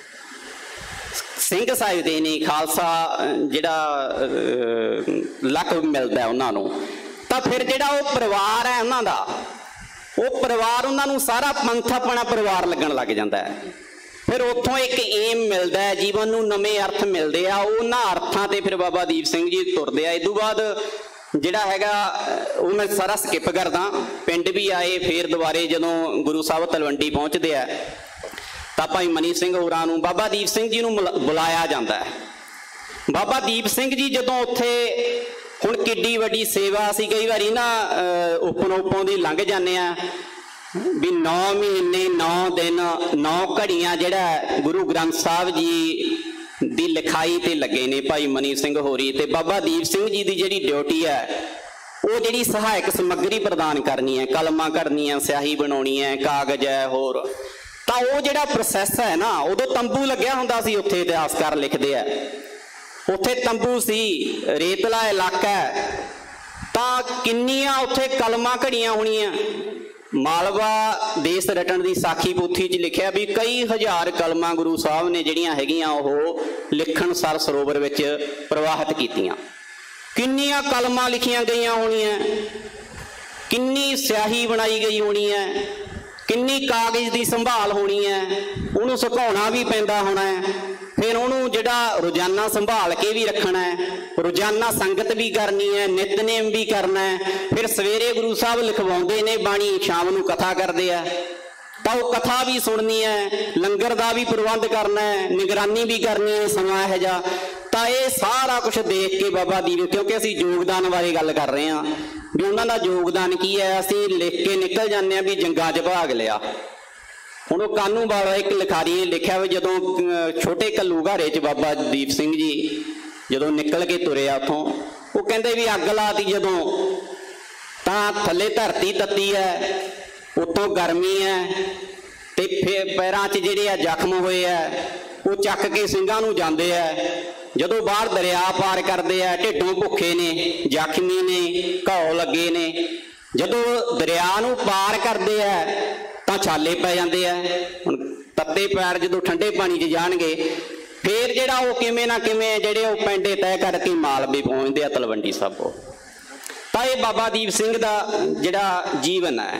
ਸਿੰਘ ਸਾਹਿਬ ਦੇ ਨੇ ਖਾਲਸਾ ਜਿਹੜਾ ਲੱਕ ਮਿਲਦਾ ਉਹਨਾਂ ਨੂੰ, ਤਾਂ ਫਿਰ ਜਿਹੜਾ ਉਹ ਪਰਿਵਾਰ ਹੈ ਉਹਨਾਂ ਦਾ, ਉਹ ਪਰਿਵਾਰ ਉਹਨਾਂ ਨੂੰ ਸਾਰਾ ਪੰਥ ਆਪਣਾ ਪਰਿਵਾਰ ਲੱਗਣ ਲੱਗ ਜਾਂਦਾ ਹੈ। ਫਿਰ ਉੱਥੋਂ ਇੱਕ ਏਮ ਮਿਲਦਾ ਹੈ, ਜੀਵਨ ਨੂੰ ਨਵੇਂ ਅਰਥ ਮਿਲਦੇ ਆ। ਉਹਨਾਂ ਅਰਥਾਂ ਤੇ ਫਿਰ ਬਾਬਾ ਦੀਪ ਸਿੰਘ ਜੀ ਤੁਰਦੇ ਆ। ਇਸ ਤੋਂ ਬਾਅਦ ਜਿਹੜਾ ਹੈਗਾ ਉਹ ਮੈਂ ਸਾਰਾ ਸਕਿਪ ਕਰਦਾ। ਪਿੰਡ ਵੀ ਆਏ, ਫਿਰ ਦੁਬਾਰੇ ਜਦੋਂ ਗੁਰੂ ਸਾਹਿਬ ਤਲਵੰਡੀ ਪਹੁੰਚਦੇ ਆ ਤਾਂ ਭਾਈ ਮਨੀ ਸਿੰਘ ਹੋਰਾਂ ਨੂੰ, ਬਾਬਾ ਦੀਪ ਸਿੰਘ ਜੀ ਨੂੰ ਬੁਲਾਇਆ ਜਾਂਦਾ ਹੈ। ਬਾਬਾ ਦੀਪ ਸਿੰਘ ਜੀ ਜਦੋਂ ਉੱਥੇ, ਹੁਣ ਕਿੱਡੀ ਵੱਡੀ ਸੇਵਾ ਸੀ, ਕਈ ਵਾਰੀ ਨਾ ਉੱਪਰੋਂ ਦੀ ਲੰਘ ਜਾਂਦੇ ਆ ਵੀ 9 ਮਹੀਨੇ 9 ਦਿਨ 9 ਘੜੀਆਂ ਜਿਹੜਾ ਗੁਰੂ ਗ੍ਰੰਥ ਸਾਹਿਬ ਜੀ ਦੀ ਲਿਖਾਈ ਤੇ ਲੱਗੇ ਨੇ ਭਾਈ ਮਨੀ ਸਿੰਘ ਹੋਰੀ। ਤੇ ਬਾਬਾ ਦੀਪ ਸਿੰਘ ਜੀ ਦੀ ਜਿਹੜੀ ਡਿਊਟੀ ਹੈ ਉਹ ਜਿਹੜੀ ਸਹਾਇਕ ਸਮੱਗਰੀ ਪ੍ਰਦਾਨ ਕਰਨੀ ਹੈ, ਕਲਮਾਂ ਕਰਨੀਆਂ, ਸਿਆਹੀ ਬਣਾਉਣੀ ਹੈ, ਕਾਗਜ਼ ਹੈ, ਹੋਰ। ਤਾਂ ਉਹ ਜਿਹੜਾ ਪ੍ਰੋਸੈਸ ਹੈ ਨਾ, ਉਦੋਂ ਤੰਬੂ ਲੱਗਿਆ ਹੁੰਦਾ ਸੀ ਉੱਥੇ, ਇਤਿਹਾਸਕਾਰ ਲਿਖਦੇ ਆ ਉੱਥੇ ਤੰਬੂ ਸੀ, ਰੇਤਲਾ ਇਲਾਕਾ, ਤਾਂ ਕਿੰਨੀਆਂ ਉੱਥੇ ਕਲਮਾਂ ਘੜੀਆਂ ਹੋਣੀਆਂ। ਮਾਲਵਾ ਦੇਸ਼ ਰਟਣ ਦੀ ਸਾਖੀ ਪੋਥੀ 'ਚ ਲਿਖਿਆ ਵੀ ਕਈ ਹਜ਼ਾਰ ਕਲਮਾਂ ਗੁਰੂ ਸਾਹਿਬ ਨੇ ਜਿਹੜੀਆਂ ਹੈਗੀਆਂ ਉਹ ਲਿਖਣ ਸਰ ਸਰੋਵਰ ਵਿੱਚ ਪ੍ਰਵਾਹਿਤ ਕੀਤੀਆਂ। ਕਿੰਨੀਆਂ ਕਲਮਾਂ ਲਿਖੀਆਂ ਗਈਆਂ ਹੋਣੀਆਂ, ਕਿੰਨੀ ਸਿਆਹੀ ਬਣਾਈ ਗਈ ਹੋਣੀ ਹੈ, ਕਿੰਨੀ ਕਾਗਜ਼ ਦੀ ਸੰਭਾਲ ਹੋਣੀ ਹੈ, ਉਹਨੂੰ ਸੁਕਾਉਣਾ ਵੀ ਪੈਂਦਾ ਹੋਣਾ ਹੈ, ਫਿਰ ਉਹਨੂੰ ਜਿਹੜਾ ਰੋਜ਼ਾਨਾ ਸੰਭਾਲ ਕੇ ਵੀ ਰੱਖਣਾ ਹੈ, ਰੋਜ਼ਾਨਾ ਸੰਗਤ ਵੀ ਕਰਨੀ ਹੈ, ਨਿਤਨੇਮ ਵੀ ਕਰਨਾ ਹੈ। ਫਿਰ ਸਵੇਰੇ ਗੁਰੂ ਸਾਹਿਬ ਲਿਖਵਾਉਂਦੇ ਨੇ ਬਾਣੀ, ਸ਼ਾਮ ਨੂੰ ਕਥਾ ਕਰਦੇ ਆ, ਤਾਂ ਉਹ ਕਥਾ ਵੀ ਸੁਣਨੀ ਹੈ, ਲੰਗਰ ਦਾ ਵੀ ਪ੍ਰਬੰਧ ਕਰਨਾ ਹੈ, ਨਿਗਰਾਨੀ ਵੀ ਕਰਨੀ ਹੈ, ਸਮਾਂ ਇਹੋ ਜਿਹਾ। ਤਾਂ ਇਹ ਸਾਰਾ ਕੁਝ ਦੇਖ ਕੇ ਬਾਬਾ ਦੀਪ, ਕਿਉਂਕਿ ਅਸੀਂ ਯੋਗਦਾਨ ਬਾਰੇ ਗੱਲ ਕਰ ਰਹੇ ਹਾਂ ਵੀ ਉਹਨਾਂ ਦਾ ਯੋਗਦਾਨ ਕੀ ਹੈ, ਅਸੀਂ ਲਿਖ ਕੇ ਨਿਕਲ ਜਾਂਦੇ ਹਾਂ ਵੀ ਜੰਗਾਂ 'ਚ ਭਾਗ ਲਿਆ। ਹੁਣ ਉਹ ਕਾਨੂੰ ਵਾਲਾ ਇੱਕ ਲਿਖਾਰੀ ਨੇ ਲਿਖਿਆ ਵੀ ਜਦੋਂ ਛੋਟੇ ਘੱਲੂਘਾਰੇ 'ਚ ਬਾਬਾ ਦੀਪ ਸਿੰਘ ਜੀ ਜਦੋਂ ਨਿਕਲ ਕੇ ਤੁਰਿਆ ਉੱਥੋਂ, ਉਹ ਕਹਿੰਦੇ ਵੀ ਅੱਗ ਲਾਤੀ ਜਦੋਂ, ਤਾਂ ਥੱਲੇ ਧਰਤੀ ਤੱਤੀ ਹੈ, ਉੱਤੋਂ ਗਰਮੀ ਹੈ, ਤੇ ਫਿਰ ਪੈਰਾਂ 'ਚ ਜਿਹੜੇ ਆ ਜ਼ਖਮ ਹੋਏ ਆ ਉਹ ਚੱਕ ਕੇ ਸਿੰਘਾਂ ਨੂੰ ਜਾਂਦੇ ਆ। ਜਦੋਂ ਬਾਹਰ ਦਰਿਆ ਪਾਰ ਕਰਦੇ ਆ, ਢਿੱਡੋਂ ਭੁੱਖੇ ਨੇ, ਜ਼ਖਮੀ ਨੇ, ਘਾਉ ਲੱਗੇ ਨੇ, ਜਦੋਂ ਦਰਿਆ ਨੂੰ ਪਾਰ ਕਰਦੇ ਆ ਤਾਂ ਛਾਲੇ ਪੈ ਜਾਂਦੇ ਆ। ਹੁਣ ਤੱਤੇ ਪੈਰ ਜਦੋਂ ਠੰਡੇ ਪਾਣੀ 'ਚ ਜਾਣਗੇ, ਫਿਰ ਜਿਹੜਾ ਉਹ ਕਿਵੇਂ ਨਾ ਕਿਵੇਂ ਜਿਹੜੇ ਉਹ ਪੈਂਡੇ ਤੈਅ ਕਰਕੇ ਮਾਲਵੇ ਪਹੁੰਚਦੇ ਆ, ਤਲਵੰਡੀ ਸਾਬੋ। ਤਾਂ ਇਹ ਬਾਬਾ ਦੀਪ ਸਿੰਘ ਦਾ ਜਿਹੜਾ ਜੀਵਨ ਹੈ।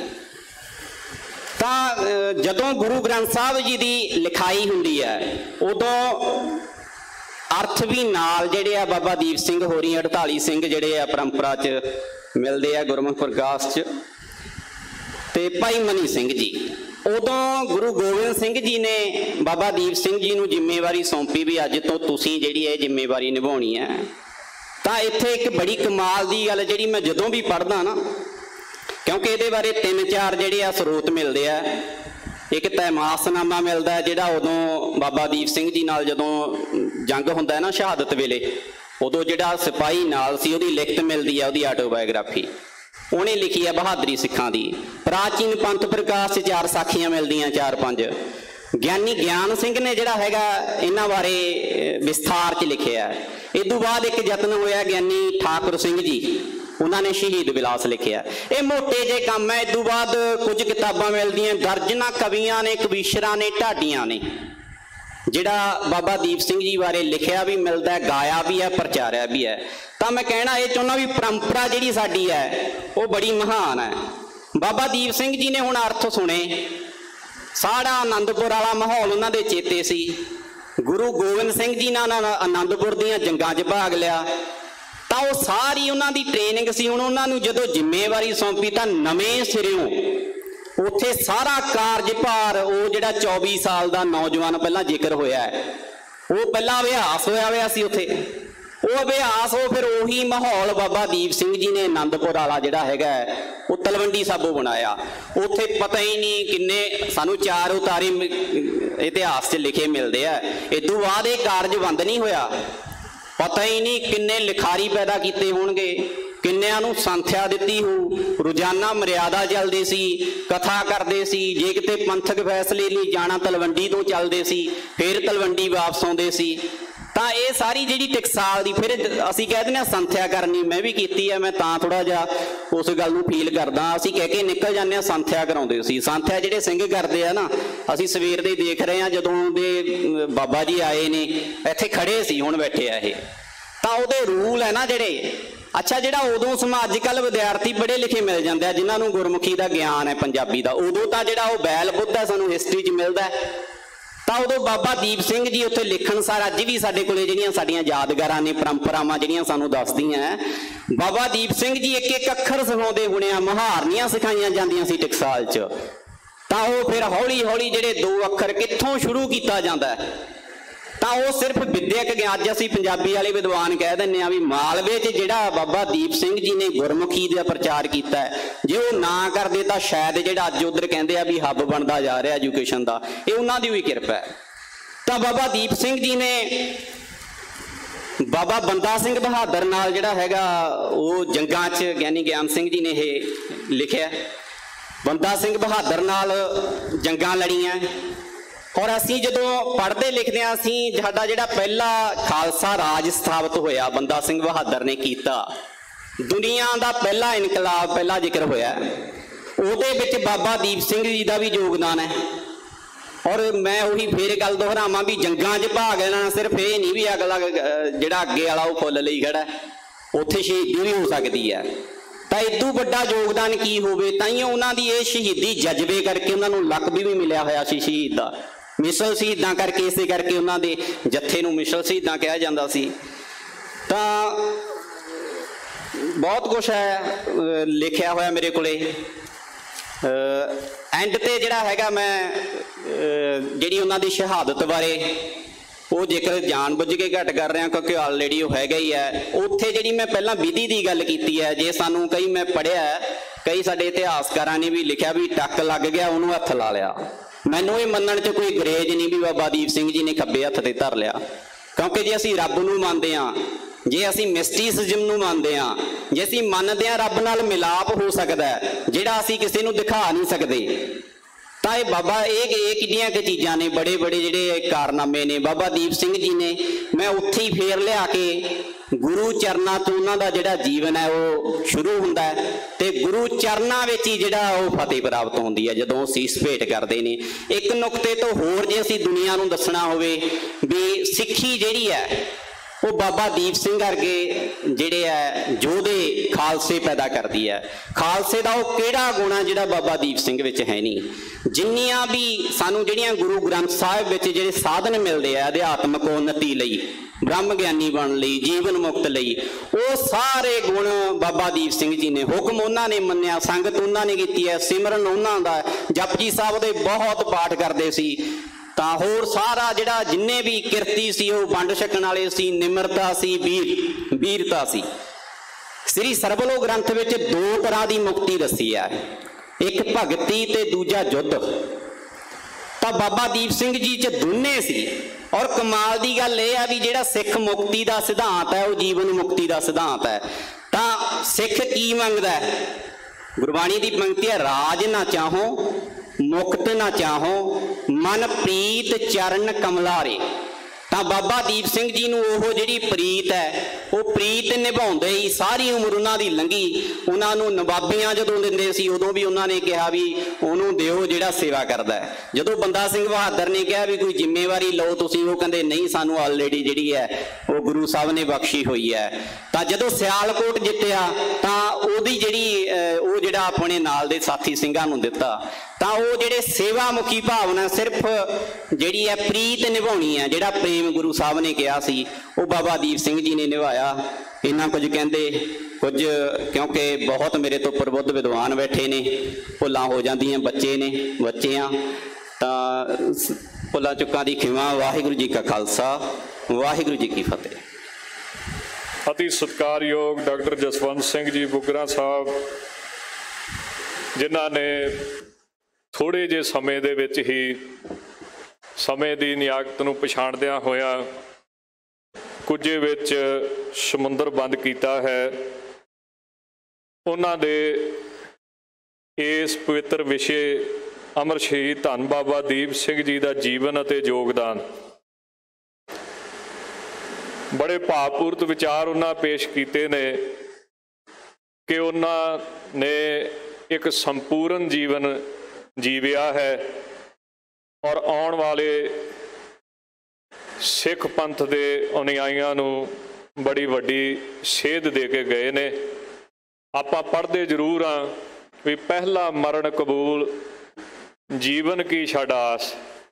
ਤਾਂ ਜਦੋਂ ਗੁਰੂ ਗ੍ਰੰਥ ਸਾਹਿਬ ਜੀ ਦੀ ਲਿਖਾਈ ਹੁੰਦੀ ਹੈ, ਉਦੋਂ ਅਰਥ ਵੀ ਨਾਲ ਜਿਹੜੇ ਆ ਬਾਬਾ ਦੀਪ ਸਿੰਘ ਹੋਰੀ 48 ਸਿੰਘ ਜਿਹੜੇ ਆ ਪਰੰਪਰਾ 'ਚ ਮਿਲਦੇ ਆ ਗੁਰਮੁਖ ਪ੍ਰਕਾਸ਼ 'ਚ, ਤੇ ਭਾਈ ਮਨੀ ਸਿੰਘ ਜੀ। ਉਦੋਂ ਗੁਰੂ ਗੋਬਿੰਦ ਸਿੰਘ ਜੀ ਨੇ ਬਾਬਾ ਦੀਪ ਸਿੰਘ ਜੀ ਨੂੰ ਜ਼ਿੰਮੇਵਾਰੀ ਸੌਂਪੀ ਵੀ ਅੱਜ ਤੋਂ ਤੁਸੀਂ ਜਿਹੜੀ ਇਹ ਜ਼ਿੰਮੇਵਾਰੀ ਨਿਭਾਉਣੀ ਹੈ। ਤਾਂ ਇੱਥੇ ਇੱਕ ਬੜੀ ਕਮਾਲ ਦੀ ਗੱਲ ਜਿਹੜੀ ਮੈਂ ਜਦੋਂ ਵੀ ਪੜ੍ਹਦਾ ਨਾ, ਕਿਉਂਕਿ ਇਹਦੇ ਬਾਰੇ 3-4 ਜਿਹੜੇ ਆ ਸਰੋਤ ਮਿਲਦੇ ਆ। ਇੱਕ ਤੈਮਾਸਨਾਮਾ ਮਿਲਦਾ ਜਿਹੜਾ ਉਦੋਂ ਬਾਬਾ ਦੀਪ ਸਿੰਘ ਜੀ ਨਾਲ ਜਦੋਂ ਜੰਗ ਹੁੰਦਾ ਨਾ ਸ਼ਹਾਦਤ ਵੇਲੇ, ਉਦੋਂ ਜਿਹੜਾ ਸਿਪਾਹੀ ਨਾਲ ਸੀ ਉਹਦੀ ਲਿਖਤ ਮਿਲਦੀ ਆ, ਉਹਦੀ ਆਟੋਬਾਇਓਗ੍ਰਾਫੀ ਉਹਨੇ ਲਿਖੀ ਹੈ ਬਹਾਦਰੀ ਸਿੱਖਾਂ ਦੀ। ਪ੍ਰਾਚੀਨ ਪੰਥ ਪ੍ਰਕਾਸ਼ 'ਚ 4 ਸਾਖੀਆਂ ਮਿਲਦੀਆਂ, 4-5। ਗਿਆਨੀ ਗਿਆਨ ਸਿੰਘ ਨੇ ਜਿਹੜਾ ਹੈਗਾ ਇਹਨਾਂ ਬਾਰੇ ਵਿਸਥਾਰ 'ਚ ਲਿਖਿਆ। ਇਸ ਤੋਂ ਬਾਅਦ ਇੱਕ ਯਤਨ ਹੋਇਆ ਗਿਆਨੀ ਠਾਕੁਰ ਸਿੰਘ ਜੀ, ਉਹਨਾਂ ਨੇ ਸ਼ਹੀਦ ਵਿਲਾਸ ਲਿਖਿਆ। ਇਹ ਮੋਟੇ ਜਿਹੇ ਕੰਮ ਹੈ। ਇਸ ਤੋਂ ਬਾਅਦ ਕੁਝ ਕਿਤਾਬਾਂ ਮਿਲਦੀਆਂ, ਦਰਜਨਾਂ ਕਵੀਆਂ ਨੇ, ਕਵੀਸ਼ਰਾਂ ਨੇ, ਢਾਡੀਆਂ ਨੇ ਜਿਹੜਾ ਬਾਬਾ ਦੀਪ ਸਿੰਘ ਜੀ ਬਾਰੇ ਲਿਖਿਆ ਵੀ ਮਿਲਦਾ, ਗਾਇਆ ਵੀ ਹੈ, ਪ੍ਰਚਾਰਿਆ ਵੀ ਹੈ। ਤਾਂ ਮੈਂ ਕਹਿਣਾ ਇਹ ਚਾਹੁੰਦਾ ਵੀ ਪਰੰਪਰਾ ਜਿਹੜੀ ਸਾਡੀ ਹੈ ਉਹ ਬੜੀ ਮਹਾਨ ਹੈ। ਬਾਬਾ ਦੀਪ ਸਿੰਘ ਜੀ ਨੇ ਹੁਣ ਅਰਥ ਸੁਣੇ, ਸਾਰਾ ਆਨੰਦਪੁਰ ਵਾਲਾ ਮਾਹੌਲ ਉਹਨਾਂ ਦੇ ਚੇਤੇ ਸੀ। ਗੁਰੂ ਗੋਬਿੰਦ ਸਿੰਘ ਜੀ ਨਾਲ ਆਨੰਦਪੁਰ ਦੀਆਂ ਜੰਗਾਂ 'ਚ ਭਾਗ ਲਿਆ, ਤਾਂ ਉਹ ਸਾਰੀ ਉਹਨਾਂ ਦੀ ਟ੍ਰੇਨਿੰਗ ਸੀ। ਹੁਣ ਉਹਨਾਂ ਨੂੰ ਜਦੋਂ ਜ਼ਿੰਮੇਵਾਰੀ ਸੌਂਪੀ ਤਾਂ ਨਵੇਂ ਸਿਰਿਓਂ ਉੱਥੇ ਸਾਰਾ ਕਾਰਜਭਾਰ, ਉਹ ਜਿਹੜਾ 24 ਸਾਲ ਦਾ ਨੌਜਵਾਨ ਪਹਿਲਾਂ ਜ਼ਿਕਰ ਹੋਇਆ ਹੈ, ਉਹ ਪਹਿਲਾਂ ਅਭਿਆਸ ਹੋਇਆ ਸੀ ਉੱਥੇ, ਉਹ ਅਭਿਆਸ ਉਹ ਫਿਰ ਉਹੀ ਮਾਹੌਲ ਬਾਬਾ ਦੀਪ ਸਿੰਘ ਜੀ ਨੇ ਆਨੰਦਪੁਰ ਵਾਲਾ ਜਿਹੜਾ ਹੈਗਾ ਉਹ ਤਲਵੰਡੀ ਸਾਬੋ ਬਣਾਇਆ। ਉੱਥੇ ਪਤਾ ਹੀ ਨਹੀਂ ਕਿੰਨੇ ਸਾਨੂੰ 4 ਉਤਾਰੇ ਇਤਿਹਾਸ 'ਚ ਲਿਖੇ ਮਿਲਦੇ ਆ। ਇਦੋਂ ਬਾਅਦ ਇਹ ਕਾਰਜ ਬੰਦ ਨਹੀਂ ਹੋਇਆ। ਪਤਾ ਹੀ ਨਹੀਂ ਕਿੰਨੇ ਲਿਖਾਰੀ ਪੈਦਾ ਕੀਤੇ ਹੋਣਗੇ, ਕਿੰਨਿਆਂ ਨੂੰ ਸੰਥਿਆ ਦਿੱਤੀ ਹੋ। ਰੋਜ਼ਾਨਾ ਮਰਿਆਦਾ ਚੱਲਦੀ ਸੀ, ਕਥਾ ਕਰਦੇ ਸੀ। ਜੇ ਕਿਤੇ ਪੰਥਕ ਫੈਸਲੇ ਲਈ ਜਾਣਾ ਤਲਵੰਡੀ ਤੋਂ ਚੱਲਦੇ ਸੀ, ਫਿਰ ਤਲਵੰਡੀ ਵਾਪਸ ਆਉਂਦੇ ਸੀ। ਤਾਂ ਇਹ ਸਾਰੀ ਜਿਹੜੀ ਟਕਸਾਲ ਦੀ ਫਿਰ ਅਸੀਂ ਕਹਿ ਦਿੰਦੇ ਹਾਂ ਸੰਥਿਆ ਕਰਨੀ, ਮੈਂ ਵੀ ਕੀਤੀ ਹੈ। ਮੈਂ ਤਾਂ ਥੋੜਾ ਜਿਹਾ ਉਸ ਗੱਲ ਨੂੰ ਫੀਲ ਕਰਦਾ। ਅਸੀਂ ਕਹਿ ਕੇ ਨਿਕਲ ਜਾਂਦੇ ਹਾਂ ਸੰਥਿਆ ਕਰਾਉਂਦੇ ਸੀ। ਸੰਥਿਆ ਜਿਹੜੇ ਸਿੰਘ ਕਰਦੇ ਆ ਨਾ, ਅਸੀਂ ਸਵੇਰ ਦੇ ਦੇਖ ਰਹੇ ਹਾਂ ਜਦੋਂ ਦੇ ਬਾਬਾ ਜੀ ਆਏ ਨੇ ਇੱਥੇ ਖੜੇ ਸੀ, ਹੁਣ ਬੈਠੇ ਆ ਇਹ। ਤਾਂ ਉਹਦੇ ਰੂਲ ਹੈ ਨਾ ਜਿਹੜੇ, ਅੱਛਾ ਜਿਹੜਾ ਉਦੋਂ ਸਮਾਂ ਅੱਜ ਕੱਲ੍ਹ ਵਿਦਿਆਰਥੀ ਪੜ੍ਹੇ ਲਿਖੇ ਮਿਲ ਜਾਂਦੇ ਆ ਜਿਨ੍ਹਾਂ ਨੂੰ ਗੁਰਮੁਖੀ ਦਾ ਗਿਆਨ ਹੈ ਪੰਜਾਬੀ ਦਾ, ਉਦੋਂ ਤਾਂ ਜਿਹੜਾ ਉਹ ਬੈਲ ਬੁੱਧ ਹੈ ਸਾਨੂੰ ਹਿਸਟਰੀ 'ਚ ਮਿਲਦਾ। ਤਾਂ ਉਦੋਂ ਬਾਬਾ ਦੀਪ ਸਿੰਘ ਜੀ ਉੱਥੇ ਲਿਖਣ ਸਾਰ ਅੱਜ ਵੀ ਸਾਡੇ ਕੋਲੇ ਜਿਹੜੀਆਂ ਸਾਡੀਆਂ ਯਾਦਗਾਰਾਂ ਨੇ, ਪਰੰਪਰਾਵਾਂ ਜਿਹੜੀਆਂ ਸਾਨੂੰ ਦੱਸਦੀਆਂ, ਬਾਬਾ ਦੀਪ ਸਿੰਘ ਜੀ ਇੱਕ ਇੱਕ ਅੱਖਰ ਸਿਖਾਉਂਦੇ ਹੋਣੇ ਆ, ਮੁਹਾਰਨੀਆਂ ਸਿਖਾਈਆਂ ਜਾਂਦੀਆਂ ਸੀ ਟਕਸਾਲ 'ਚ। ਤਾਂ ਉਹ ਫਿਰ ਹੌਲੀ ਹੌਲੀ ਜਿਹੜੇ 2 ਅੱਖਰ ਕਿੱਥੋਂ ਸ਼ੁਰੂ ਕੀਤਾ ਜਾਂਦਾ, ਤਾਂ ਉਹ ਸਿਰਫ ਵਿਦਿਅਕ ਗਿਆਨ। ਅੱਜ ਅਸੀਂ ਪੰਜਾਬੀ ਵਾਲੇ ਵਿਦਵਾਨ ਕਹਿ ਦਿੰਦੇ ਹਾਂ ਵੀ ਮਾਲਵੇ 'ਚ ਜਿਹੜਾ ਬਾਬਾ ਦੀਪ ਸਿੰਘ ਜੀ ਨੇ ਗੁਰਮੁਖੀ ਦਾ ਪ੍ਰਚਾਰ ਕੀਤਾ, ਜੇ ਉਹ ਨਾ ਕਰਦੇ ਤਾਂ ਸ਼ਾਇਦ ਜਿਹੜਾ ਅੱਜ ਉੱਧਰ ਕਹਿੰਦੇ ਆ ਵੀ ਹੱਬ ਬਣਦਾ ਜਾ ਰਿਹਾ ਐਜੂਕੇਸ਼ਨ ਦਾ, ਇਹ ਉਹਨਾਂ ਦੀ ਵੀ ਕਿਰਪਾ ਹੈ। ਤਾਂ ਬਾਬਾ ਦੀਪ ਸਿੰਘ ਜੀ ਨੇ ਬਾਬਾ ਬੰਦਾ ਸਿੰਘ ਬਹਾਦਰ ਨਾਲ ਜਿਹੜਾ ਹੈਗਾ ਉਹ ਜੰਗਾਂ 'ਚ ਗਿਆਨੀ ਗਿਆਨ ਸਿੰਘ ਜੀ ਨੇ ਇਹ ਲਿਖਿਆ। ਬੰਦਾ ਸਿੰਘ ਬਹਾਦਰ ਨਾਲ ਜੰਗਾਂ ਲੜੀਆਂ। ਔਰ ਅਸੀਂ ਜਦੋਂ ਪੜ੍ਹਦੇ ਲਿਖਦੇ ਹਾਂ, ਅਸੀਂ ਸਾਡਾ ਜਿਹੜਾ ਪਹਿਲਾ ਖਾਲਸਾ ਰਾਜ ਸਥਾਪਿਤ ਹੋਇਆ ਬੰਦਾ ਸਿੰਘ ਬਹਾਦਰ ਨੇ ਕੀਤਾ, ਦੁਨੀਆ ਦਾ ਪਹਿਲਾ ਇਨਕਲਾਬ, ਪਹਿਲਾ ਜ਼ਿਕਰ ਹੋਇਆ, ਉਹਦੇ ਵਿੱਚ ਬਾਬਾ ਦੀਪ ਸਿੰਘ ਜੀ ਦਾ ਵੀ ਯੋਗਦਾਨ ਹੈ। ਔਰ ਮੈਂ ਉਹੀ ਫੇਰ ਗੱਲ ਦੁਹਰਾਵਾਂ ਵੀ ਜੰਗਾਂ 'ਚ ਭਾਗ ਲੈਣਾ ਸਿਰਫ ਇਹ ਨਹੀਂ ਵੀ ਅਗਲਾ ਜਿਹੜਾ ਅੱਗੇ ਵਾਲਾ ਉਹ ਫੁੱਲ ਲਈ ਖੜਾ, ਉੱਥੇ ਸ਼ਹੀਦੀ ਵੀ ਹੋ ਸਕਦੀ ਹੈ। ਤਾਂ ਇਦੋਂ ਵੱਡਾ ਯੋਗਦਾਨ ਕੀ ਹੋਵੇ। ਤਾਂ ਹੀ ਉਹਨਾਂ ਦੀ ਇਹ ਸ਼ਹੀਦੀ ਜਜ਼ਬੇ ਕਰਕੇ ਉਹਨਾਂ ਨੂੰ ਲਕਬ ਵੀ ਮਿਲਿਆ ਹੋਇਆ ਸੀ ਸ਼ਹੀਦ ਦਾ, ਮਿਸਲ ਸ਼ਹੀਦਾਂ ਕਰਕੇ। ਇਸੇ ਕਰਕੇ ਉਹਨਾਂ ਦੇ ਜੱਥੇ ਨੂੰ ਮਿਸਲ ਸ਼ਹੀਦਾਂ ਕਿਹਾ ਜਾਂਦਾ ਸੀ। ਤਾਂ ਬਹੁਤ ਕੁਛ ਹੈ ਲਿਖਿਆ ਹੋਇਆ ਮੇਰੇ ਕੋਲੇ। ਐਂਡ ਤੇ ਜਿਹੜਾ ਹੈਗਾ ਮੈਂ ਜਿਹੜੀ ਉਹਨਾਂ ਦੀ ਸ਼ਹਾਦਤ ਬਾਰੇ ਉਹ ਜੇਕਰ ਜਾਣ ਬੁੱਝ ਕੇ ਘੱਟ ਕਰ ਰਿਹਾ ਕਿਉਂਕਿ ਆਲਰੇਡੀ ਉਹ ਹੈਗਾ ਹੀ ਹੈ। ਉੱਥੇ ਜਿਹੜੀ ਮੈਂ ਪਹਿਲਾਂ ਵਿਧੀ ਦੀ ਗੱਲ ਕੀਤੀ ਹੈ, ਜੇ ਸਾਨੂੰ ਕਈ ਮੈਂ ਪੜ੍ਹਿਆ ਕਈ ਸਾਡੇ ਇਤਿਹਾਸਕਾਰਾਂ ਨੇ ਵੀ ਲਿਖਿਆ ਵੀ ਟੱਕ ਲੱਗ ਗਿਆ ਉਹਨੂੰ ਹੱਥ ਲਾ ਲਿਆ। ਮੈਨੂੰ ਇਹ ਮੰਨਣ 'ਚ ਕੋਈ ਗਰੇਜ ਨਹੀਂ ਵੀ ਬਾਬਾ ਦੀਪ ਸਿੰਘ ਜੀ ਨੇ ਖੱਬੇ ਹੱਥ ਤੇ ਧਰ ਲਿਆ, ਕਿਉਂਕਿ ਜੇ ਅਸੀਂ ਰੱਬ ਨੂੰ ਮੰਨਦੇ ਹਾਂ, ਜੇ ਅਸੀਂ ਮਿਸਟੀਸਿਜ਼ਮ ਨੂੰ ਮੰਨਦੇ ਹਾਂ, ਜੇ ਅਸੀਂ ਮੰਨਦੇ ਹਾਂ ਰੱਬ ਨਾਲ ਮਿਲਾਪ ਹੋ ਸਕਦਾ ਜਿਹੜਾ ਅਸੀਂ ਕਿਸੇ ਨੂੰ ਦਿਖਾ ਨਹੀਂ ਸਕਦੇ, ਤਾਂ ਇਹ ਬਾਬਾ ਇਹ ਕਿੰਨੀਆਂ ਕੁ ਚੀਜ਼ਾਂ ਨੇ, ਬੜੇ ਬੜੇ ਜਿਹੜੇ ਕਾਰਨਾਮੇ ਨੇ ਬਾਬਾ ਦੀਪ ਸਿੰਘ ਜੀ ਨੇ। ਮੈਂ ਉੱਥੇ ਹੀ ਫੇਰ ਲਿਆ ਕੇ ਗੁਰੂ ਚਰਨਾਂ ਤੋਂ ਉਹਨਾਂ ਦਾ ਜਿਹੜਾ ਜੀਵਨ ਹੈ ਉਹ ਸ਼ੁਰੂ ਹੁੰਦਾ ਹੈ, ਤੇ ਗੁਰੂ ਚਰਨਾਂ ਵਿੱਚ ਹੀ ਜਿਹੜਾ ਉਹ ਫਤਿਹ ਪ੍ਰਾਪਤ ਹੁੰਦੀ ਹੈ ਜਦੋਂ ਉਹ ਸੀਸ ਭੇਟ ਕਰਦੇ ਨੇ। ਇੱਕ ਨੁਕਤੇ ਤੋਂ ਹੋਰ ਜੇ ਅਸੀਂ ਦੁਨੀਆ ਨੂੰ ਦੱਸਣਾ ਹੋਵੇ ਵੀ ਸਿੱਖੀ ਜਿਹੜੀ ਹੈ ਉਹ ਬਾਬਾ ਦੀਪ ਸਿੰਘ ਵਰਗੇ ਜਿਹੜੇ ਹੈ ਯੋਧੇ ਖਾਲਸੇ ਪੈਦਾ ਕਰਦੀ ਹੈ। ਖਾਲਸੇ ਦਾ ਉਹ ਕਿਹੜਾ ਗੁਣ ਹੈ ਜਿਹੜਾ ਬਾਬਾ ਦੀਪ ਸਿੰਘ ਵਿੱਚ ਹੈ ਨਹੀਂ। ਜਿੰਨੀਆਂ ਵੀ ਸਾਨੂੰ ਜਿਹੜੀਆਂ ਗੁਰੂ ਗ੍ਰੰਥ ਸਾਹਿਬ ਵਿੱਚ ਜਿਹੜੇ ਸਾਧਨ ਮਿਲਦੇ ਆ ਅਧਿਆਤਮਕ ਉન્નਤੀ ਲਈ, ਬ੍ਰਹਮ ਗਿਆਨੀ ਬਣਨ ਲਈ, ਜੀਵਨ ਮੁਕਤ ਲਈ, ਉਹ ਸਾਰੇ ਗੁਣ ਬਾਬਾ ਦੀਪ ਸਿੰਘ ਜੀ ਨੇ। ਹੁਕਮ ਉਹਨਾਂ ਨੇ ਮੰਨਿਆ, ਸੰਗਤ ਉਹਨਾਂ ਨੇ ਕੀਤੀ ਹੈ, ਸਿਮਰਨ ਉਹਨਾਂ ਦਾ, ਜਪਜੀ ਸਾਹਿਬ ਦੇ ਬਹੁਤ ਪਾਠ ਕਰਦੇ ਸੀ। ਤਾਂ ਹੋਰ ਸਾਰਾ ਜਿਹੜਾ ਜਿੰਨੇ ਵੀ ਕਿਰਤੀ ਸੀ ਉਹ ਵੰਡ ਛਕਣ ਵਾਲੇ ਸੀ, ਨਿਮਰਤਾ ਸੀ, ਵੀਰਤਾ ਸੀ। ਸ੍ਰੀ ਸਰਬਲੋ ਗ੍ਰੰਥ ਵਿੱਚ 2 ਤਰ੍ਹਾਂ ਦੀ ਮੁਕਤੀ ਦੱਸੀ ਹੈ, ਇੱਕ ਭਗਤੀ ਤੇ ਦੂਜਾ ਯੁੱਧ। ਤਾਂ ਬਾਬਾ ਦੀਪ ਸਿੰਘ ਜੀ 'ਚ ਦੋਨੇ ਸੀ। ਔਰ ਕਮਾਲ ਦੀ ਗੱਲ ਇਹ ਹੈ ਵੀ ਜਿਹੜਾ ਸਿੱਖ ਮੁਕਤੀ ਦਾ ਸਿਧਾਂਤ ਹੈ ਉਹ ਜੀਵਨ ਮੁਕਤੀ ਦਾ ਸਿਧਾਂਤ ਹੈ। ਤਾਂ ਸਿੱਖ ਕੀ ਮੰਗਦਾ ਹੈ? ਗੁਰਬਾਣੀ ਦੀ ਪੰਕਤੀ ਹੈ, ਰਾਜ ਨਾ ਚਾਹੋ ਮੁਕਤ ਨਾ ਚਾਹੋ ਮਨ ਪ੍ਰੀਤ ਚਰਨ ਕਮਲਾਰੇ। ਤਾਂ ਬਾਬਾ ਦੀਪ ਸਿੰਘ ਜੀ ਨੂੰ ਉਹ ਜਿਹੜੀ ਪ੍ਰੀਤ ਹੈ ਉਹ ਪ੍ਰੀਤ ਨਿਭਾਉਂਦੇ ਹੀ ਸਾਰੀ ਉਮਰ ਉਹਨਾਂ ਦੀ ਲੰਘੀ। ਉਹਨਾਂ ਨੂੰ ਨਵਾਬੀਆਂ ਜਦੋਂ ਦਿੰਦੇ ਸੀ ਉਦੋਂ ਵੀ ਉਹਨਾਂ ਨੇ ਕਿਹਾ ਵੀ ਉਹਨੂੰ ਦਿਓ ਜਿਹੜਾ ਸੇਵਾ ਕਰਦਾ ਹੈ। ਜਦੋਂ ਬੰਦਾ ਸਿੰਘ ਬਹਾਦਰ ਨੇ ਕਿਹਾ ਵੀ ਕੋਈ ਜ਼ਿੰਮੇਵਾਰੀ ਲਓ ਤੁਸੀਂ, ਉਹ ਕਹਿੰਦੇ ਨਹੀਂ ਸਾਨੂੰ ਆਲਰੇਡੀ ਜਿਹੜੀ ਹੈ ਉਹ ਗੁਰੂ ਸਾਹਿਬ ਨੇ ਬਖਸ਼ੀ ਹੋਈ ਹੈ। ਤਾਂ ਜਦੋਂ ਸਿਆਲਕੋਟ ਜਿੱਤਿਆ ਤਾਂ ਉਹਦੀ ਜਿਹੜੀ ਉਹ ਜਿਹੜਾ ਆਪਣੇ ਨਾਲ ਦੇ ਸਾਥੀ ਸਿੰਘਾਂ ਨੂੰ ਦਿੱਤਾ। ਤਾਂ ਉਹ ਜਿਹੜੇ ਸੇਵਾ ਮੁਖੀ ਭਾਵਨਾ ਸਿਰਫ ਜਿਹੜੀ ਹੈ ਪ੍ਰੀਤ ਨਿਭਾਉਣੀ ਹੈ, ਜਿਹੜਾ ਪ੍ਰੇਮ ਗੁਰੂ ਸਾਹਿਬ ਨੇ ਕਿਹਾ ਸੀ ਉਹ ਬਾਬਾ ਦੀਪ ਸਿੰਘ ਜੀ ਨੇ ਨਿਭਾਇਆ। ਇੰਨਾ ਕੁਝ ਕਹਿੰਦੇ ਕੁਝ, ਕਿਉਂਕਿ ਬਹੁਤ ਮੇਰੇ ਤੋਂ ਪ੍ਰਬੁੱਧ ਵਿਦਵਾਨ ਬੈਠੇ ਨੇ, ਭੁੱਲਾਂ ਹੋ ਜਾਂਦੀਆਂ, ਬੱਚੇ ਆ ਤਾਂ ਭੁੱਲਾਂ ਚੁੱਕਾਂ ਦੀ ਖਿਮਾ। ਵਾਹਿਗੁਰੂ ਜੀ ਕਾ ਖਾਲਸਾ, ਵਾਹਿਗੁਰੂ ਜੀ ਕੀ ਫਤਿਹ। अति सत्कारयोग डॉक्टर जसवंत सिंह जी बुगरा साहब, जिन्हां ने थोड़े जे समय दे विच ही समय की नियाकत नूं पछाणदिआं होया कुझे विच समुंदर बंद कीता है। उन्हां दे इस पवित्र विषे अमर शहीद धन बाबा दीप सिंह जी का जीवन और योगदान बड़े भावपूर्त विचार उन्हां पेश किए ने कि उन्होंने एक संपूर्ण जीवन जीविया है और आने वाले सिख पंथ के अनुयायियों नूं बड़ी वड्डी सेध दे के गए ने। आपां पढ़ते जरूर हाँ भी पहला मरण कबूल जीवन की छाडास,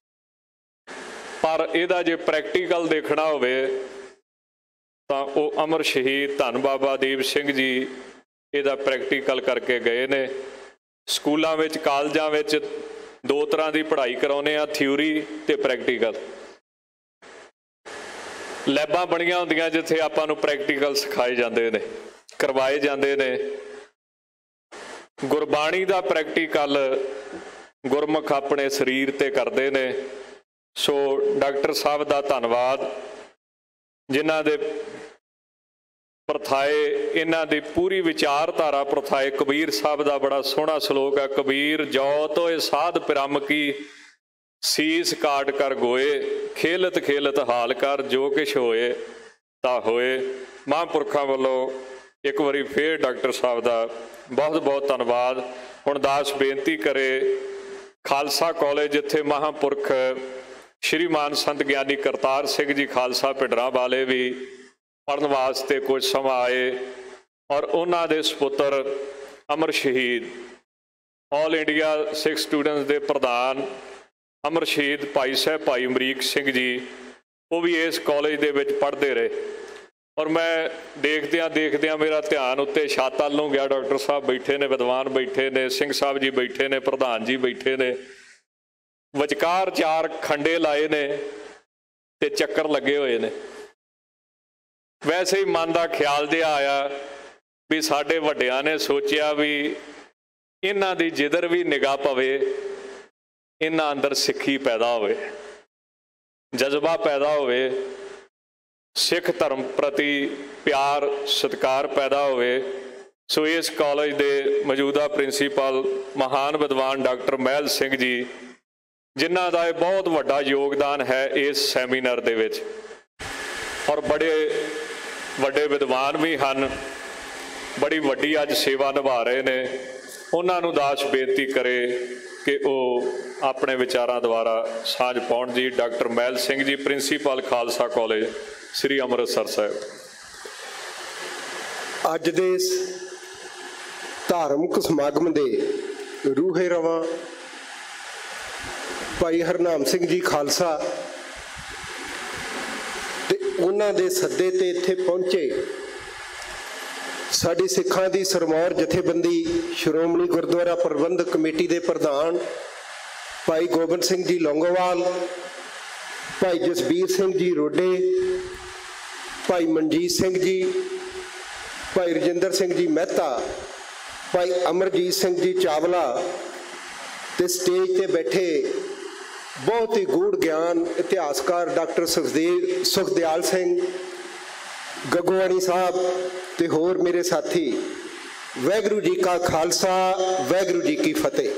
पर इहदा जे प्रैक्टिकल देखना होवे तां वो अमर शहीद धन बाबा दीप सिंह जी इहदा प्रैक्टिकल करके गए ने। स्कूलों में कालजां में दो तरह की पढ़ाई कराउने आ, थ्योरी ते प्रैक्टिकल। लैबां बणियां हुंदियां जिथे आपां नूं प्रैक्टिकल सिखाए जाते हैं, करवाए जाते हैं। गुरबाणी का प्रैक्टिकल गुरमुख अपने शरीर ते करते हैं। सो डॉक्टर साहब का धन्यवाद जिन्हां दे प्रथाए, इन्हां दी पूरी विचारधारा प्रथाए। कबीर साहब का बड़ा सोहना सलोक है, कबीर जो तोए साध पिरम की सीस काट कर गोए, खेलत खेलत हाल कर जो किश होए ता होए। महापुरखों वालों एक बारी फिर डॉक्टर साहब का बहुत बहुत धन्यवाद। हुण दास बेनती करे खालसा कॉलेज जिथे महापुरख श्रीमान संत ज्ञानी करतार सिंह जी खालसा पिंडरा वाले भी पढ़न वास्ते कुछ समा आए और उन्हां दे सपुत्र अमर शहीद ऑल इंडिया सिख स्टूडेंट्स के प्रधान अमर शहीद भाई साहब भाई अमरीक सिंह जी, वो भी इस कॉलेज दे विच पढ़ते रहे। और मैं देखद्या मेरा ध्यान उत्ते छत वल नूं गया। डॉक्टर साहब बैठे ने, विद्वान बैठे ने, सिंह साहब जी बैठे ने, प्रधान जी बैठे ने, विचकार चार खंडे लाए ने ते चक्कर लगे हुए ने। वैसे ही मन का ख्याल जिहा आया भी साडे वड्डियां ने सोचिया भी इन्हां दी जिधर भी निगाह पवे इन्हां अंदर सिक्खी पैदा होवे, जज्बा पैदा होवे, सिख धर्म प्रति प्यार सत्कार पैदा होवे। सो इस कॉलेज के मौजूदा प्रिंसीपल महान विद्वान डॉक्टर महल सिंह जी, जिन्हां दा बहुत वड्डा योगदान है इस सैमीनार दे विच, और बड़े वड्डे विद्वान भी हैं, बड़ी वड्डी अज सेवा निभा रहे ने। उन्हां नूं दास बेनती करे कि वो अपने विचारों द्वारा साझ पाउण जी। Doctor Mahal Singh ji principal Khalsa college Shri Amritsar Sahab. अज दे धार्मिक समागम दे रूहे रवां भाई हरनाम सिंह जी खालसा ते उन्हां दे सद्दे ते इत्थे पहुंचे साडी सिखां दी सरमौर जथेबंदी श्रोमणी गुरुद्वारा प्रबंधक कमेटी के प्रधान भाई गोबिंद सिंह जी लौंगोवाल, भाई जसबीर सिंह जी रोडे, भाई मनजीत सिंह जी, भाई रजिंदर सिंह जी मेहता, भाई अमरजीत सिंह जी चावला ते स्टेज ते बैठे बहुत ही गूढ़ ज्ञान इतिहासकार डॉक्टर सुखदयाल सिंह गगोवाणी साहब ते होर मेरे साथी। वाहिगुरू जी का खालसा, वाहिगुरू जी की फतेह।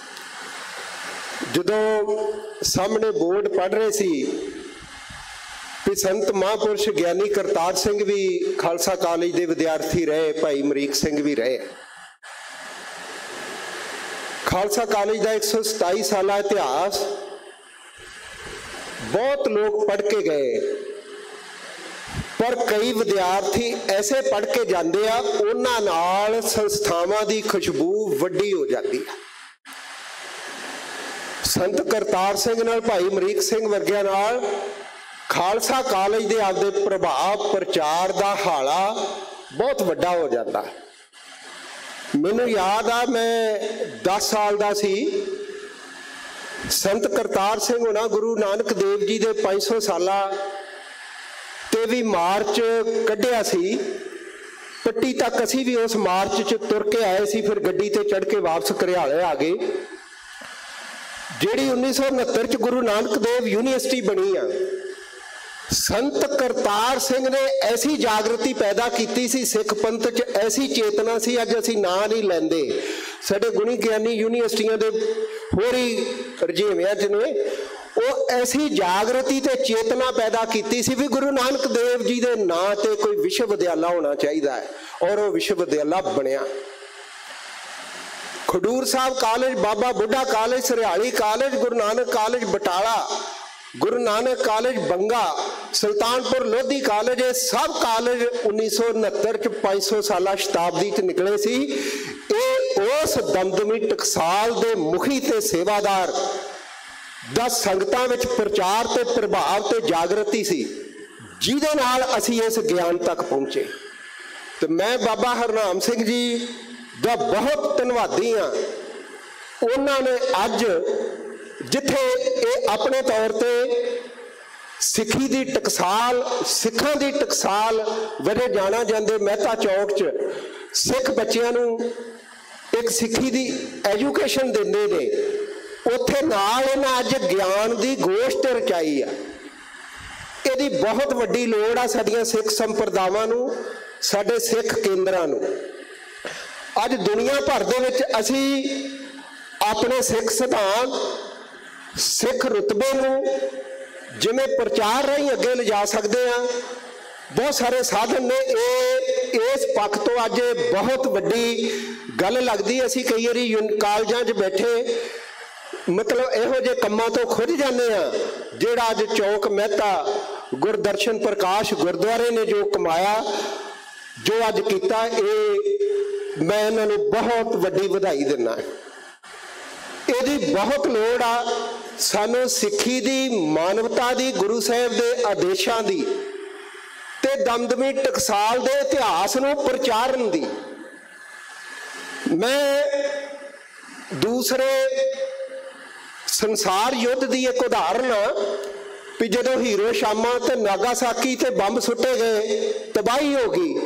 जदों सामने बोर्ड पढ़ रहे सी कि संत महापुरुष ज्ञानी करतार सिंह भी खालसा कॉलेज के विद्यार्थी रहे, भाई अमरीक सिंह भी रहे। खालसा कॉलेज का 127 साल इतिहास, बहुत लोग पढ़ के गए, पर कई विद्यार्थी ऐसे पढ़ के जाते हैं उन्हां नाल संस्थावां दी खुशबू वड्डी हो जाती है। संत करतार सिंह नाल भाई अमरीक सिंह वर्गिया नाल खालसा कॉलेज के आपदे प्रभाव प्रचार का हाला बहुत वड्डा हो जाता है। मैनूं याद आ मैं 10 साल का सी, संत करतार सिंह होना गुरु नानक देव जी के 500 साला ते ਇਹ ਵੀ ਮਾਰਚ ਕੱਢਿਆ ਸੀ ਪੱਟੀ ਤੱਕ, ਅਸੀਂ ਵੀ ਉਸ ਮਾਰਚ 'ਚ ਤੁਰ ਕੇ ਆਏ ਸੀ, ਫਿਰ ਗੱਡੀ ਤੇ ਚੜ੍ਹ ਕੇ ਵਾਪਸ ਘਰਿਆਲੇ ਆ ਗਏ। ਜਿਹੜੀ 1969 'ਚ ਗੁਰੂ ਨਾਨਕ ਦੇਵ ਯੂਨੀਵਰਸਿਟੀ ਬਣੀ ਆ, ਸੰਤ ਕਰਤਾਰ ਸਿੰਘ ਨੇ ਐਸੀ ਜਾਗਰਤੀ ਪੈਦਾ ਕੀਤੀ ਸੀ ਸਿੱਖ ਪੰਥ 'ਚ, ਐਸੀ ਚੇਤਨਾ ਸੀ, ਅੱਜ ਅਸੀਂ ਨਾਂ ਨਹੀਂ ਲੈਂਦੇ। ਸਾਡੇ ਗੁਣੀ ਗਿਆਨੀ ਯੂਨੀਵਰਸਿਟੀਆਂ ਦੇ ਹੋਰੀ ਰਜੇਵਿਆਂ 'ਚ ਨੇ, ਉਹ ਐਸੀ ਜਾਗਰਤੀ ਤੇ ਚੇਤਨਾ ਪੈਦਾ ਕੀਤੀ ਸੀ ਵੀ ਗੁਰੂ ਨਾਨਕ ਦੇਵ ਜੀ ਦੇ ਨਾਂ ਤੇ ਕੋਈ ਵਿਸ਼ਵ ਵਿਦਿਆਲਾ ਹੋਣਾ ਚਾਹੀਦਾ ਹੈ, ਔਰ ਉਹ ਵਿਸ਼ਵ ਵਿਦਿਆਲਾ ਬਣਿਆ। Khadur Sahib college, Baba Buddha college, Sarhali college, Guru Nanak college Batala, Guru Nanak college Banga, Sultanpur Lodhi college, ਇਹ ਸਭ ਕਾਲਜ 1969 'ਚ 500 ਸਾਲਾ ਸ਼ਤਾਬਦੀ 'ਚ ਨਿਕਲੇ ਸੀ। ਇਹ ਉਸ ਦਮਦਮੀ ਟਕਸਾਲ ਦੇ ਮੁਖੀ ਤੇ ਸੇਵਾਦਾਰ ਦਾ ਸੰਗਤਾਂ ਵਿੱਚ ਪ੍ਰਚਾਰ ਤੇ ਪ੍ਰਭਾਵ ਤੇ ਜਾਗਰਤੀ ਸੀ, ਜਿਹਦੇ ਨਾਲ ਅਸੀਂ ਇਸ ਗਿਆਨ ਤੱਕ ਪਹੁੰਚੇ। ਤੇ ਮੈਂ ਬਾਬਾ ਹਰਨਾਮ ਸਿੰਘ ਜੀ ਦਾ ਬਹੁਤ ਧੰਨਵਾਦੀ ਹਾਂ। ਉਹਨਾਂ ਨੇ ਅੱਜ ਜਿੱਥੇ ਇਹ ਆਪਣੇ ਤੌਰ ਤੇ ਸਿੱਖੀ ਦੀ ਟਕਸਾਲ, ਸਿੱਖਾਂ ਦੀ ਟਕਸਾਲ ਵਜੋਂ ਜਾਣਾ ਜਾਂਦੇ ਮਹਿਤਾ ਚੌਕ 'ਚ ਸਿੱਖ ਬੱਚਿਆਂ ਨੂੰ ਇੱਕ ਸਿੱਖੀ ਦੀ ਐਜੂਕੇਸ਼ਨ ਦਿੰਦੇ ਨੇ, ਉੱਥੇ ਨਾਲ ਇਹਨਾਂ ਅੱਜ ਗਿਆਨ ਦੀ ਗੋਸ਼ਟ ਰਚਾਈ ਆ। ਇਹਦੀ ਬਹੁਤ ਵੱਡੀ ਲੋੜ ਆ ਸਾਡੀਆਂ ਸਿੱਖ ਸੰਪਰਦਾਵਾਂ ਨੂੰ, ਸਾਡੇ ਸਿੱਖ ਕੇਂਦਰਾਂ ਨੂੰ। ਅੱਜ ਦੁਨੀਆ ਭਰ ਦੇ ਵਿੱਚ ਅਸੀਂ ਆਪਣੇ ਸਿੱਖ ਸਿਧਾਂਤ, ਸਿੱਖ ਰੁਤਬੇ ਨੂੰ ਜਿਵੇਂ ਪ੍ਰਚਾਰ ਰਾਹੀਂ ਅੱਗੇ ਲਿਜਾ ਸਕਦੇ ਹਾਂ, ਬਹੁਤ ਸਾਰੇ ਸਾਧਨ ਨੇ। ਇਸ ਪੱਖ ਤੋਂ ਅੱਜ ਬਹੁਤ ਵੱਡੀ ਗੱਲ ਲੱਗਦੀ। ਅਸੀਂ ਕਈ ਵਾਰੀ ਕਾਲਜਾਂ 'ਚ ਬੈਠੇ ਮਤਲਬ ਇਹੋ ਜਿਹੇ ਕੰਮਾਂ ਤੋਂ ਖੁੱਝ ਜਾਂਦੇ ਹਾਂ, ਜਿਹੜਾ ਅੱਜ ਚੌਕ ਮਹਿਤਾ ਗੁਰਦਰਸ਼ਨ ਪ੍ਰਕਾਸ਼ ਗੁਰਦੁਆਰੇ ਨੇ ਜੋ ਕਮਾਇਆ, ਜੋ ਅੱਜ ਕੀਤਾ, ਇਹ ਮੈਂ ਇਹਨਾਂ ਨੂੰ ਬਹੁਤ ਵੱਡੀ ਵਧਾਈ ਦਿੰਦਾ। ਇਹਦੀ ਬਹੁਤ ਲੋੜ ਆ ਸਾਨੂੰ ਸਿੱਖੀ ਦੀ, ਮਾਨਵਤਾ ਦੀ, ਗੁਰੂ ਸਾਹਿਬ ਦੇ ਆਦੇਸ਼ਾਂ ਦੀ ਤੇ ਦਮਦਮੀ ਟਕਸਾਲ ਦੇ ਇਤਿਹਾਸ ਨੂੰ ਪ੍ਰਚਾਰਨ ਦੀ। ਮੈਂ ਦੂਸਰੇ ਸੰਸਾਰ ਯੁੱਧ ਦੀ ਇੱਕ ਉਦਾਹਰਨ ਵੀ ਜਦੋਂ ਹੀਰੋਸ਼ੀਮਾ ਤੇ ਨਾਗਾਸਾਕੀ ਤੇ ਬੰਬ ਸੁੱਟੇ ਗਏ, ਤਬਾਹੀ ਹੋ ਗਈ।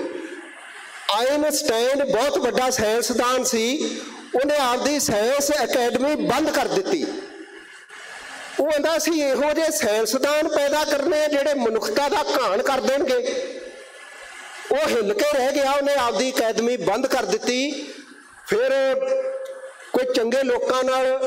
ਆਇਨਸਟਾਈਨ ਬਹੁਤ ਵੱਡਾ ਸਾਇੰਸਦਾਨ ਸੀ, ਉਹਨੇ ਆਪਦੀ ਸਾਇੰਸ ਅਕੈਡਮੀ ਬੰਦ ਕਰ ਦਿੱਤੀ। ਉਹ ਕਹਿੰਦਾ ਅਸੀਂ ਇਹੋ ਜਿਹੇ ਸਾਇੰਸਦਾਨ ਪੈਦਾ ਕਰਨੇ ਜਿਹੜੇ ਮਨੁੱਖਤਾ ਦਾ ਘਾਣ ਕਰ ਦੇਣਗੇ। ਉਹ ਹਿੱਲ ਕੇ ਰਹਿ ਗਿਆ, ਉਹਨੇ ਆਪਦੀ ਅਕੈਡਮੀ ਬੰਦ ਕਰ ਦਿੱਤੀ। ਫਿਰ ਕੋਈ ਚੰਗੇ ਲੋਕਾਂ ਨਾਲ,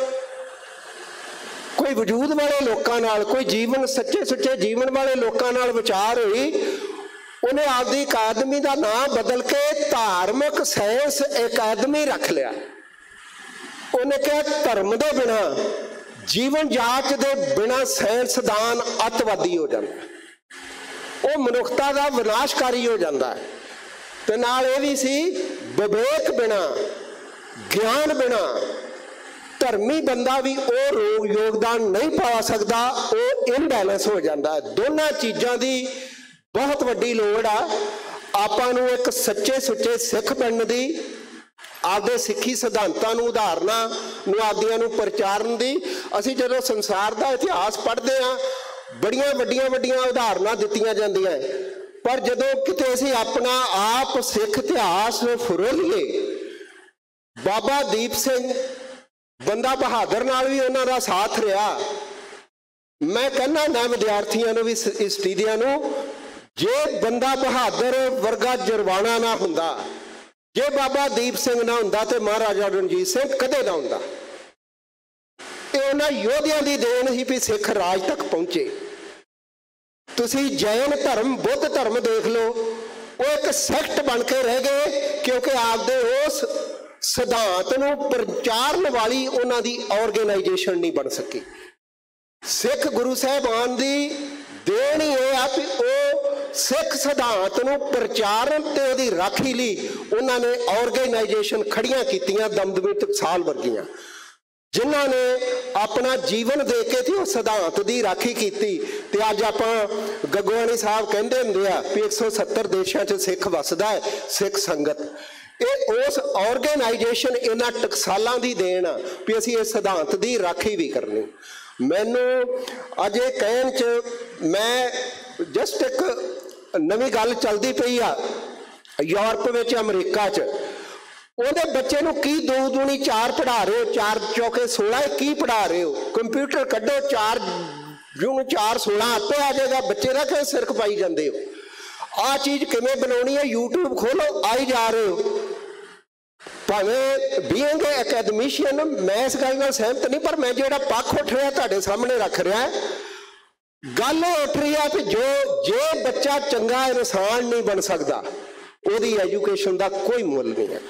ਕੋਈ ਵਜੂਦ ਵਾਲੇ ਲੋਕਾਂ ਨਾਲ, ਕੋਈ ਜੀਵਨ ਸੱਚੇ ਸੁੱਚੇ ਜੀਵਨ ਵਾਲੇ ਲੋਕਾਂ ਨਾਲ ਵਿਚਾਰ ਹੋਈ। ਉਹਨੇ ਆਪਦੀ ਅਕਾਦਮੀ ਦਾ ਨਾਮ ਬਦਲ ਕੇ ਧਾਰਮਿਕ ਸਾਇੰਸ ਅਕਾਦਮੀ ਰੱਖ ਲਿਆ। ਉਹਨੇ ਕਿਹਾ ਧਰਮ ਦੇ ਬਿਨਾ, ਜੀਵਨ ਜਾਂਚ ਦੇ ਬਿਨਾ ਸਾਇੰਸਦਾਨ ਅੱਤਵਾਦੀ ਹੋ ਜਾਂਦਾ, ਉਹ ਮਨੁੱਖਤਾ ਦਾ ਵਿਨਾਸ਼ਕਾਰੀ ਹੋ ਜਾਂਦਾ। ਤੇ ਨਾਲ ਇਹ ਵੀ ਸੀ ਵਿਵੇਕ ਬਿਨਾ, ਗਿਆਨ ਬਿਨਾ ਧਰਮੀ ਬੰਦਾ ਵੀ ਉਹ ਯੋਗਦਾਨ ਨਹੀਂ ਪਾ ਸਕਦਾ, ਉਹ ਇਨਬੈਲੈਂਸ ਹੋ ਜਾਂਦਾ। ਦੋਨਾਂ ਚੀਜ਼ਾਂ ਦੀ ਬਹੁਤ ਵੱਡੀ ਲੋੜ ਆ ਆਪਾਂ ਨੂੰ, ਇੱਕ ਸੱਚੇ ਸੁੱਚੇ ਸਿੱਖ ਬਣਨ ਦੀ, ਆਪਦੇ ਸਿੱਖੀ ਸਿਧਾਂਤਾਂ ਨੂੰ, ਉਦਾਹਰਨਾਂ ਨੂੰ ਆਪਦੀਆਂ ਨੂੰ ਪ੍ਰਚਾਰਨ ਦੀ। ਅਸੀਂ ਜਦੋਂ ਸੰਸਾਰ ਦਾ ਇਤਿਹਾਸ ਪੜ੍ਹਦੇ ਹਾਂ, ਬੜੀਆਂ ਵੱਡੀਆਂ ਵੱਡੀਆਂ ਉਦਾਹਰਨਾਂ ਦਿੱਤੀਆਂ ਜਾਂਦੀਆਂ, ਪਰ ਜਦੋਂ ਕਿਤੇ ਅਸੀਂ ਆਪਣਾ ਆਪ ਸਿੱਖ ਇਤਿਹਾਸ ਨੂੰ ਫਰੋਲੀਏ, ਬਾਬਾ ਦੀਪ ਸਿੰਘ ਬੰਦਾ ਬਹਾਦਰ ਨਾਲ ਵੀ ਉਹਨਾਂ ਦਾ ਸਾਥ ਰਿਹਾ। ਮੈਂ ਕਹਿੰਦਾ ਨਾ ਵਿਦਿਆਰਥੀਆਂ ਨੂੰ ਵੀ, ਸਟੂਡੈਂਟਾਂ ਨੂੰ, ਜੇ ਬੰਦਾ ਬਹਾਦਰ ਵਰਗਾ ਜਰਵਾਣਾ ਨਾ ਹੁੰਦਾ, ਜੇ ਬਾਬਾ ਦੀਪ ਸਿੰਘ ਨਾ ਹੁੰਦਾ ਤੇ ਮਹਾਰਾਜਾ ਰਣਜੀਤ ਸਿੰਘ ਕਦੇ ਨਾ ਹੁੰਦਾ। ਇਹ ਉਹਨਾਂ ਯੋਧਿਆਂ ਦੀ ਦੇਣ ਸੀ ਵੀ ਸਿੱਖ ਰਾਜ ਤੱਕ ਪਹੁੰਚੇ। ਤੁਸੀਂ ਜੈਨ ਧਰਮ, ਬੁੱਧ ਧਰਮ ਦੇਖ ਲਓ, ਉਹ ਇੱਕ ਸੈਕਟ ਬਣ ਕੇ ਰਹਿ ਗਏ ਕਿਉਂਕਿ ਆਪਦੇ ਉਸ ਸਿਧਾਂਤ ਨੂੰ ਪ੍ਰਚਾਰਨ ਵਾਲੀ ਉਹਨਾਂ ਦੀ ਆਰਗੇਨਾਈਜੇਸ਼ਨ ਨਹੀਂ ਬਣ ਸਕੀ। ਸਿੱਖ ਗੁਰੂ ਸਾਹਿਬਾਨ ਦੀ ਦੇਣ ਹੀ ਇਹ ਆ ਵੀ ਉਹ ਸਿੱਖ ਸਿਧਾਂਤ ਨੂੰ ਪ੍ਰਚਾਰਨ ਤੇ ਉਹਦੀ ਰਾਖੀ ਲਈ ਉਹਨਾਂ ਨੇ ਆਰਗੇਨਾਈਜੇਸ਼ਨ ਖੜੀਆਂ ਕੀਤੀਆਂ, ਦਮਦਮੀ ਟਕਸਾਲ ਵਰਗੀਆਂ, ਜਿਨ੍ਹਾਂ ਨੇ ਆਪਣਾ ਜੀਵਨ ਦੇ ਕੇ ਤੇ ਉਹ ਸਿਧਾਂਤ ਦੀ ਰਾਖੀ ਕੀਤੀ। ਤੇ ਅੱਜ ਆਪਾਂ ਗੱਗੋਆਣੀ ਸਾਹਿਬ ਕਹਿੰਦੇ ਹੁੰਦੇ ਆ ਵੀ 170 ਦੇਸ਼ਾਂ 'ਚ ਸਿੱਖ ਵੱਸਦਾ ਹੈ, ਸਿੱਖ ਸੰਗਤ। ਇਹ ਉਸ ਆਰਗੇਨਾਈਜੇਸ਼ਨ, ਇਹਨਾਂ ਟਕਸਾਲਾਂ ਦੀ ਦੇਣ ਆ ਵੀ ਅਸੀਂ ਇਸ ਸਿਧਾਂਤ ਦੀ ਰਾਖੀ ਵੀ ਕਰਨੀ। ਮੈਨੂੰ ਅੱਜ ਇਹ ਕਹਿਣ 'ਚ ਮੈਂ ਜਸਟ ਇੱਕ ਨਵੀਂ ਗੱਲ ਚੱਲਦੀ ਪਈ ਆ ਯੂਰਪ ਵਿੱਚ, ਅਮਰੀਕਾ 'ਚ। ਉਹਦੇ ਬੱਚੇ ਨੂੰ ਕੀ 2 ਦੂਣੀ 4 ਪੜ੍ਹਾ ਰਹੇ ਹੋ? 4 ਚੌਕੇ 16 ਕੀ ਪੜ੍ਹਾ ਰਹੇ ਹੋ? ਕੰਪਿਊਟਰ ਕੱਢੋ, 4 ਜੂਨ 4 16 ਆਪੇ ਆ ਜਾਏਗਾ। ਬੱਚੇ ਦਾ ਕਿ ਸਿਰ ਖਪਾਈ ਜਾਂਦੇ ਹੋ? ਆਹ ਚੀਜ਼ ਕਿਵੇਂ ਬਣਾਉਣੀ ਹੈ? YouTube ਖੋਲੋ, ਆਈ ਜਾ ਰਹੇ ਹੋ। ਭਾਵੇਂ ਬੀਇੰਗ ਅਕੈਡਮਿਸ਼ੀਅਨ ਮੈਂ ਇਸ ਗੱਲ ਨਾਲ ਸਹਿਮਤ ਨਹੀਂ, ਪਰ ਮੈਂ ਜਿਹੜਾ ਪੱਖ ਉੱਠ ਰਿਹਾ ਤੁਹਾਡੇ ਸਾਹਮਣੇ ਰੱਖ ਰਿਹਾ। ਗੱਲ ਉੱਠ ਰਹੀ ਹੈ ਕਿ ਜੇ ਬੱਚਾ ਚੰਗਾ ਇਨਸਾਨ ਨਹੀਂ ਬਣ ਸਕਦਾ, ਉਹਦੀ ਐਜੂਕੇਸ਼ਨ ਦਾ ਕੋਈ ਮੁੱਲ ਨਹੀਂ ਹੈ।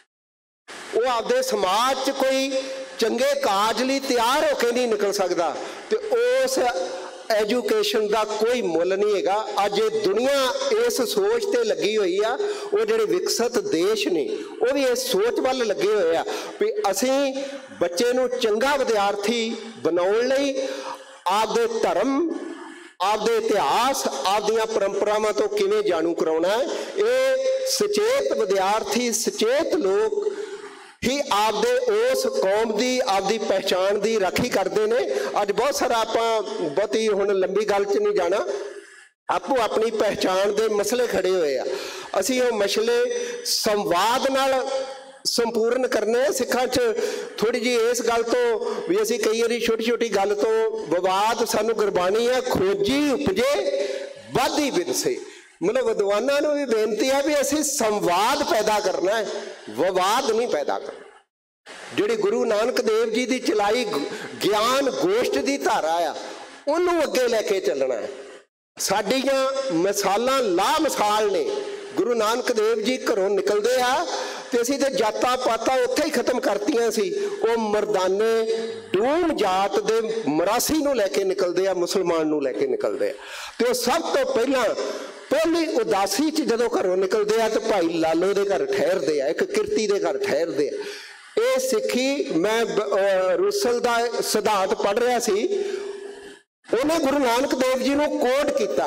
ਉਹ ਆਪਦੇ ਸਮਾਜ 'ਚ ਕੋਈ ਚੰਗੇ ਕਾਜ ਲਈ ਤਿਆਰ ਹੋ ਕੇ ਨਹੀਂ ਨਿਕਲ ਸਕਦਾ, ਤੇ ਉਸ ਐਜੂਕੇਸ਼ਨ ਦਾ ਕੋਈ ਮੁੱਲ ਨਹੀਂ ਹੈਗਾ। ਅੱਜ ਇਹ ਦੁਨੀਆ ਇਸ ਸੋਚ ਤੇ ਲੱਗੀ ਹੋਈ ਆ, ਉਹ ਜਿਹੜੇ ਵਿਕਸਿਤ ਦੇਸ਼ ਨੇ ਉਹ ਵੀ ਇਸ ਸੋਚ ਵੱਲ ਲੱਗੇ ਹੋਏ ਆ ਵੀ ਅਸੀਂ ਬੱਚੇ ਨੂੰ ਚੰਗਾ ਵਿਦਿਆਰਥੀ ਬਣਾਉਣ ਲਈ ਆਪਦੇ ਧਰਮ, ਆਪਦੇ ਇਤਿਹਾਸ, ਆਪਦੀਆਂ ਪਰੰਪਰਾਵਾਂ ਤੋਂ ਕਿਵੇਂ ਜਾਣੂ ਕਰਾਉਣਾ ਹੈ। ਇਹ ਸੁਚੇਤ ਵਿਦਿਆਰਥੀ, ਸੁਚੇਤ ਲੋਕ ਹੀ ਆਪਦੇ ਉਸ ਕੌਮ ਦੀ, ਆਪਦੀ ਪਹਿਚਾਣ ਦੀ ਰਾਖੀ ਕਰਦੇ ਨੇ। ਅੱਜ ਬਹੁਤ ਸਾਰਾ ਆਪਾਂ ਬਹੁਤੀ ਹੁਣ ਲੰਬੀ ਗੱਲ 'ਚ ਨਹੀਂ ਜਾਣਾ, ਆਪੋ ਆਪਣੀ ਪਹਿਚਾਣ ਦੇ ਮਸਲੇ ਖੜੇ ਹੋਏ ਆ। ਅਸੀਂ ਉਹ ਮਸਲੇ ਸੰਵਾਦ ਨਾਲ ਸੰਪੂਰਨ ਕਰਨੇ। ਸਿੱਖਾਂ 'ਚ ਥੋੜੀ ਜਿਹੀ ਇਸ ਗੱਲ ਤੋਂ ਵੀ ਅਸੀਂ ਕਈ ਵਾਰੀ ਛੋਟੀ ਛੋਟੀ ਗੱਲ ਤੋਂ ਵਿਵਾਦ, ਸਾਨੂੰ ਗੁਰਬਾਣੀ ਆ ਖੋਜੀ ਉਪਜੇ ਵਾਧੀ ਵਿਦਸੇ। ਮਤਲਬ ਵਿਦਵਾਨਾਂ ਨੂੰ ਵੀ ਬੇਨਤੀ ਹੈ ਵੀ ਅਸੀਂ ਸੰਵਾਦ ਪੈਦਾ ਕਰਨਾ ਹੈ, ਵਿਵਾਦ ਨਹੀਂ ਪੈਦਾ ਕਰਨਾ। ਜਿਹੜੀ ਗੁਰੂ ਨਾਨਕ ਦੇਵ ਜੀ ਦੀ ਚਲਾਈ ਗਿਆਨ ਗੋਸ਼ਟ ਦੀ ਧਾਰਾ ਆ, ਉਹਨੂੰ ਅੱਗੇ ਲੈ ਕੇ ਚੱਲਣਾ ਹੈ। ਸਾਡੀਆਂ ਮਿਸਾਲਾਂ ਲਾ ਮਿਸਾਲ ਨੇ। ਗੁਰੂ ਨਾਨਕ ਦੇਵ ਜੀ ਘਰੋਂ ਨਿਕਲਦੇ ਆ ਤੇ ਅਸੀਂ ਤੇ ਜਾਤਾਂ ਪਾਤਾਂ ਉੱਥੇ ਹੀ ਖਤਮ ਕਰਤੀਆਂ ਸੀ। ਉਹ ਮਰਦਾਨੇ ਡੂਮ ਜਾਤ ਦੇ ਮਰਾਸੀ ਨੂੰ ਲੈ ਕੇ ਨਿਕਲਦੇ ਆ, ਮੁਸਲਮਾਨ ਨੂੰ ਲੈ ਕੇ ਨਿਕਲਦੇ ਆ। ਤੇ ਉਹ ਸਭ ਤੋਂ ਪਹਿਲੀ ਉਦਾਸੀ 'ਚ ਜਦੋਂ ਘਰੋਂ ਨਿਕਲਦੇ ਆ ਤੇ ਭਾਈ ਲਾਲੋ ਦੇ ਘਰ ਠਹਿਰਦੇ ਆ, ਇੱਕ ਕਿਰਤੀ ਦੇ ਘਰ ਠਹਿਰਦੇ ਆ। ਇਹ ਸਿੱਖੀ, ਮੈਂ ਰੁਸਲ ਦਾ ਸਿਧਾਂਤ ਪੜ੍ਹ ਰਿਹਾ ਸੀ, ਉਹਨੇ ਗੁਰੂ ਨਾਨਕ ਦੇਵ ਜੀ ਨੂੰ ਕੋਟ ਕੀਤਾ।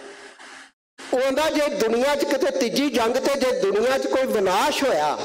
ਉਹਦਾ ਜੇ ਦੁਨੀਆ 'ਚ ਕਿਤੇ ਤੀਜੀ ਜੰਗ ਤੇ ਜੇ ਦੁਨੀਆ 'ਚ ਕੋਈ ਵਿਨਾਸ਼ ਹੋਇਆ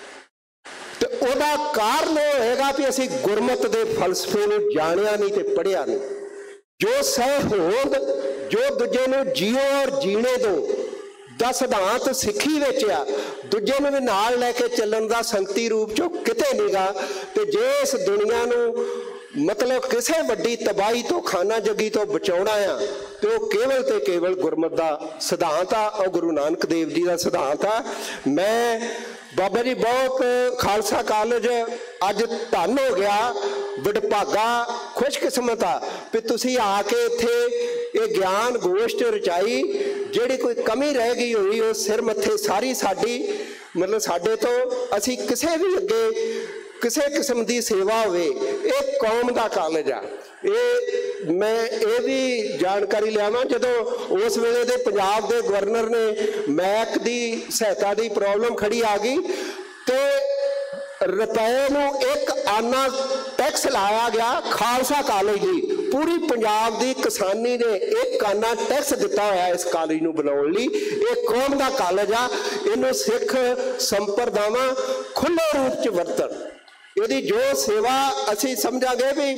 ਤੇ ਉਹਦਾ ਕਾਰਨ ਇਹ ਹੋਏਗਾ ਵੀ ਅਸੀਂ ਗੁਰਮਤ ਦੇ ਫਲਸਫੇ ਨੂੰ ਜਾਣਿਆ ਨਹੀਂ ਤੇ ਪੜ੍ਹਿਆ ਨਹੀਂ। ਜੋ ਸਹਿ ਹੋਂਦ, ਜੋ ਦੂਜੇ ਨੂੰ ਜੀਓ ਔਰ ਜੀਣੇ ਦੋ ਦਾ ਸਿਧਾਂਤ ਸਿੱਖੀ ਵਿੱਚ ਆ, ਦੂਜੇ ਨੂੰ ਵੀ ਨਾਲ ਲੈ ਕੇ ਚੱਲਣ ਦਾ ਸੰਗਤੀ ਰੂਪ 'ਚੋਂ ਕਿਤੇ ਨਹੀਂਗਾ। ਤੇ ਜੇ ਇਸ ਦੁਨੀਆ ਨੂੰ ਮਤਲਬ ਕਿਸੇ ਵੱਡੀ ਤਬਾਹੀ ਤੋਂ, ਖਾਨਾ ਜੱਗੀ ਤੋਂ ਬਚਾਉਣਾ ਆ ਤੇ ਉਹ ਕੇਵਲ ਤੇ ਕੇਵਲ ਗੁਰਮਤ ਦਾ ਸਿਧਾਂਤ ਆ, ਉਹ ਗੁਰੂ ਨਾਨਕ ਦੇਵ ਜੀ ਦਾ ਸਿਧਾਂਤ ਆ। ਮੈਂ ਬਾਬਾ ਜੀ ਬਹੁਤ ਖਾਲਸਾ ਕਾਲਜ ਅੱਜ ਧੰਨ ਹੋ ਗਿਆ, ਵਡਭਾਗਾ, ਖੁਸ਼ਕਿਸਮਤ ਆ ਵੀ ਤੁਸੀਂ ਆ ਕੇ ਇੱਥੇ ਇਹ ਗਿਆਨ ਗੋਸ਼ਟ ਰਚਾਈ। ਜਿਹੜੀ ਕੋਈ ਕਮੀ ਰਹਿ ਗਈ ਹੋਈ ਉਹ ਸਿਰ ਮੱਥੇ ਸਾਰੀ ਸਾਡੀ, ਮਤਲਬ ਸਾਡੇ ਤੋਂ ਅਸੀਂ ਕਿਸੇ ਵੀ ਅੱਗੇ ਕਿਸੇ ਕਿਸਮ ਦੀ ਸੇਵਾ ਹੋਵੇ, ਇਹ ਕੌਮ ਦਾ ਕਾਲਜ ਆ। ਇਹ ਮੈਂ ਇਹ ਵੀ ਜਾਣਕਾਰੀ ਲਿਆਵਾਂ, ਜਦੋਂ ਉਸ ਵੇਲੇ ਦੇ ਪੰਜਾਬ ਦੇ ਗਵਰਨਰ ਨੇ ਮੈਕ ਦੀ ਸਹਾਇਤਾ ਦੀ ਪ੍ਰੋਬਲਮ ਖੜੀ ਆ ਗਈ ਤੇ ਰੁਪਏ ਨੂੰ 1 ਆਨਾ ਟੈਕਸ ਲਾਇਆ ਗਿਆ ਖਾਲਸਾ ਕਾਲਜ ਦੀ। ਪੂਰੀ ਪੰਜਾਬ ਦੀ ਕਿਸਾਨੀ ਨੇ 1 ਆਨਾ ਟੈਕਸ ਦਿੱਤਾ ਹੋਇਆ ਇਸ ਕਾਲਜ ਨੂੰ ਬਣਾਉਣ ਲਈ। ਇਹ ਕੌਮ ਦਾ ਕਾਲਜ ਆ, ਇਹਨੂੰ ਸਿੱਖ ਸੰਪਰਦਾਵਾਂ ਖੁੱਲੇ ਰੂਪ 'ਚ ਵਰਤਣ। ਇਹਦੀ ਜੋ ਸੇਵਾ ਅਸੀਂ ਸਮਝਾਂਗੇ ਵੀ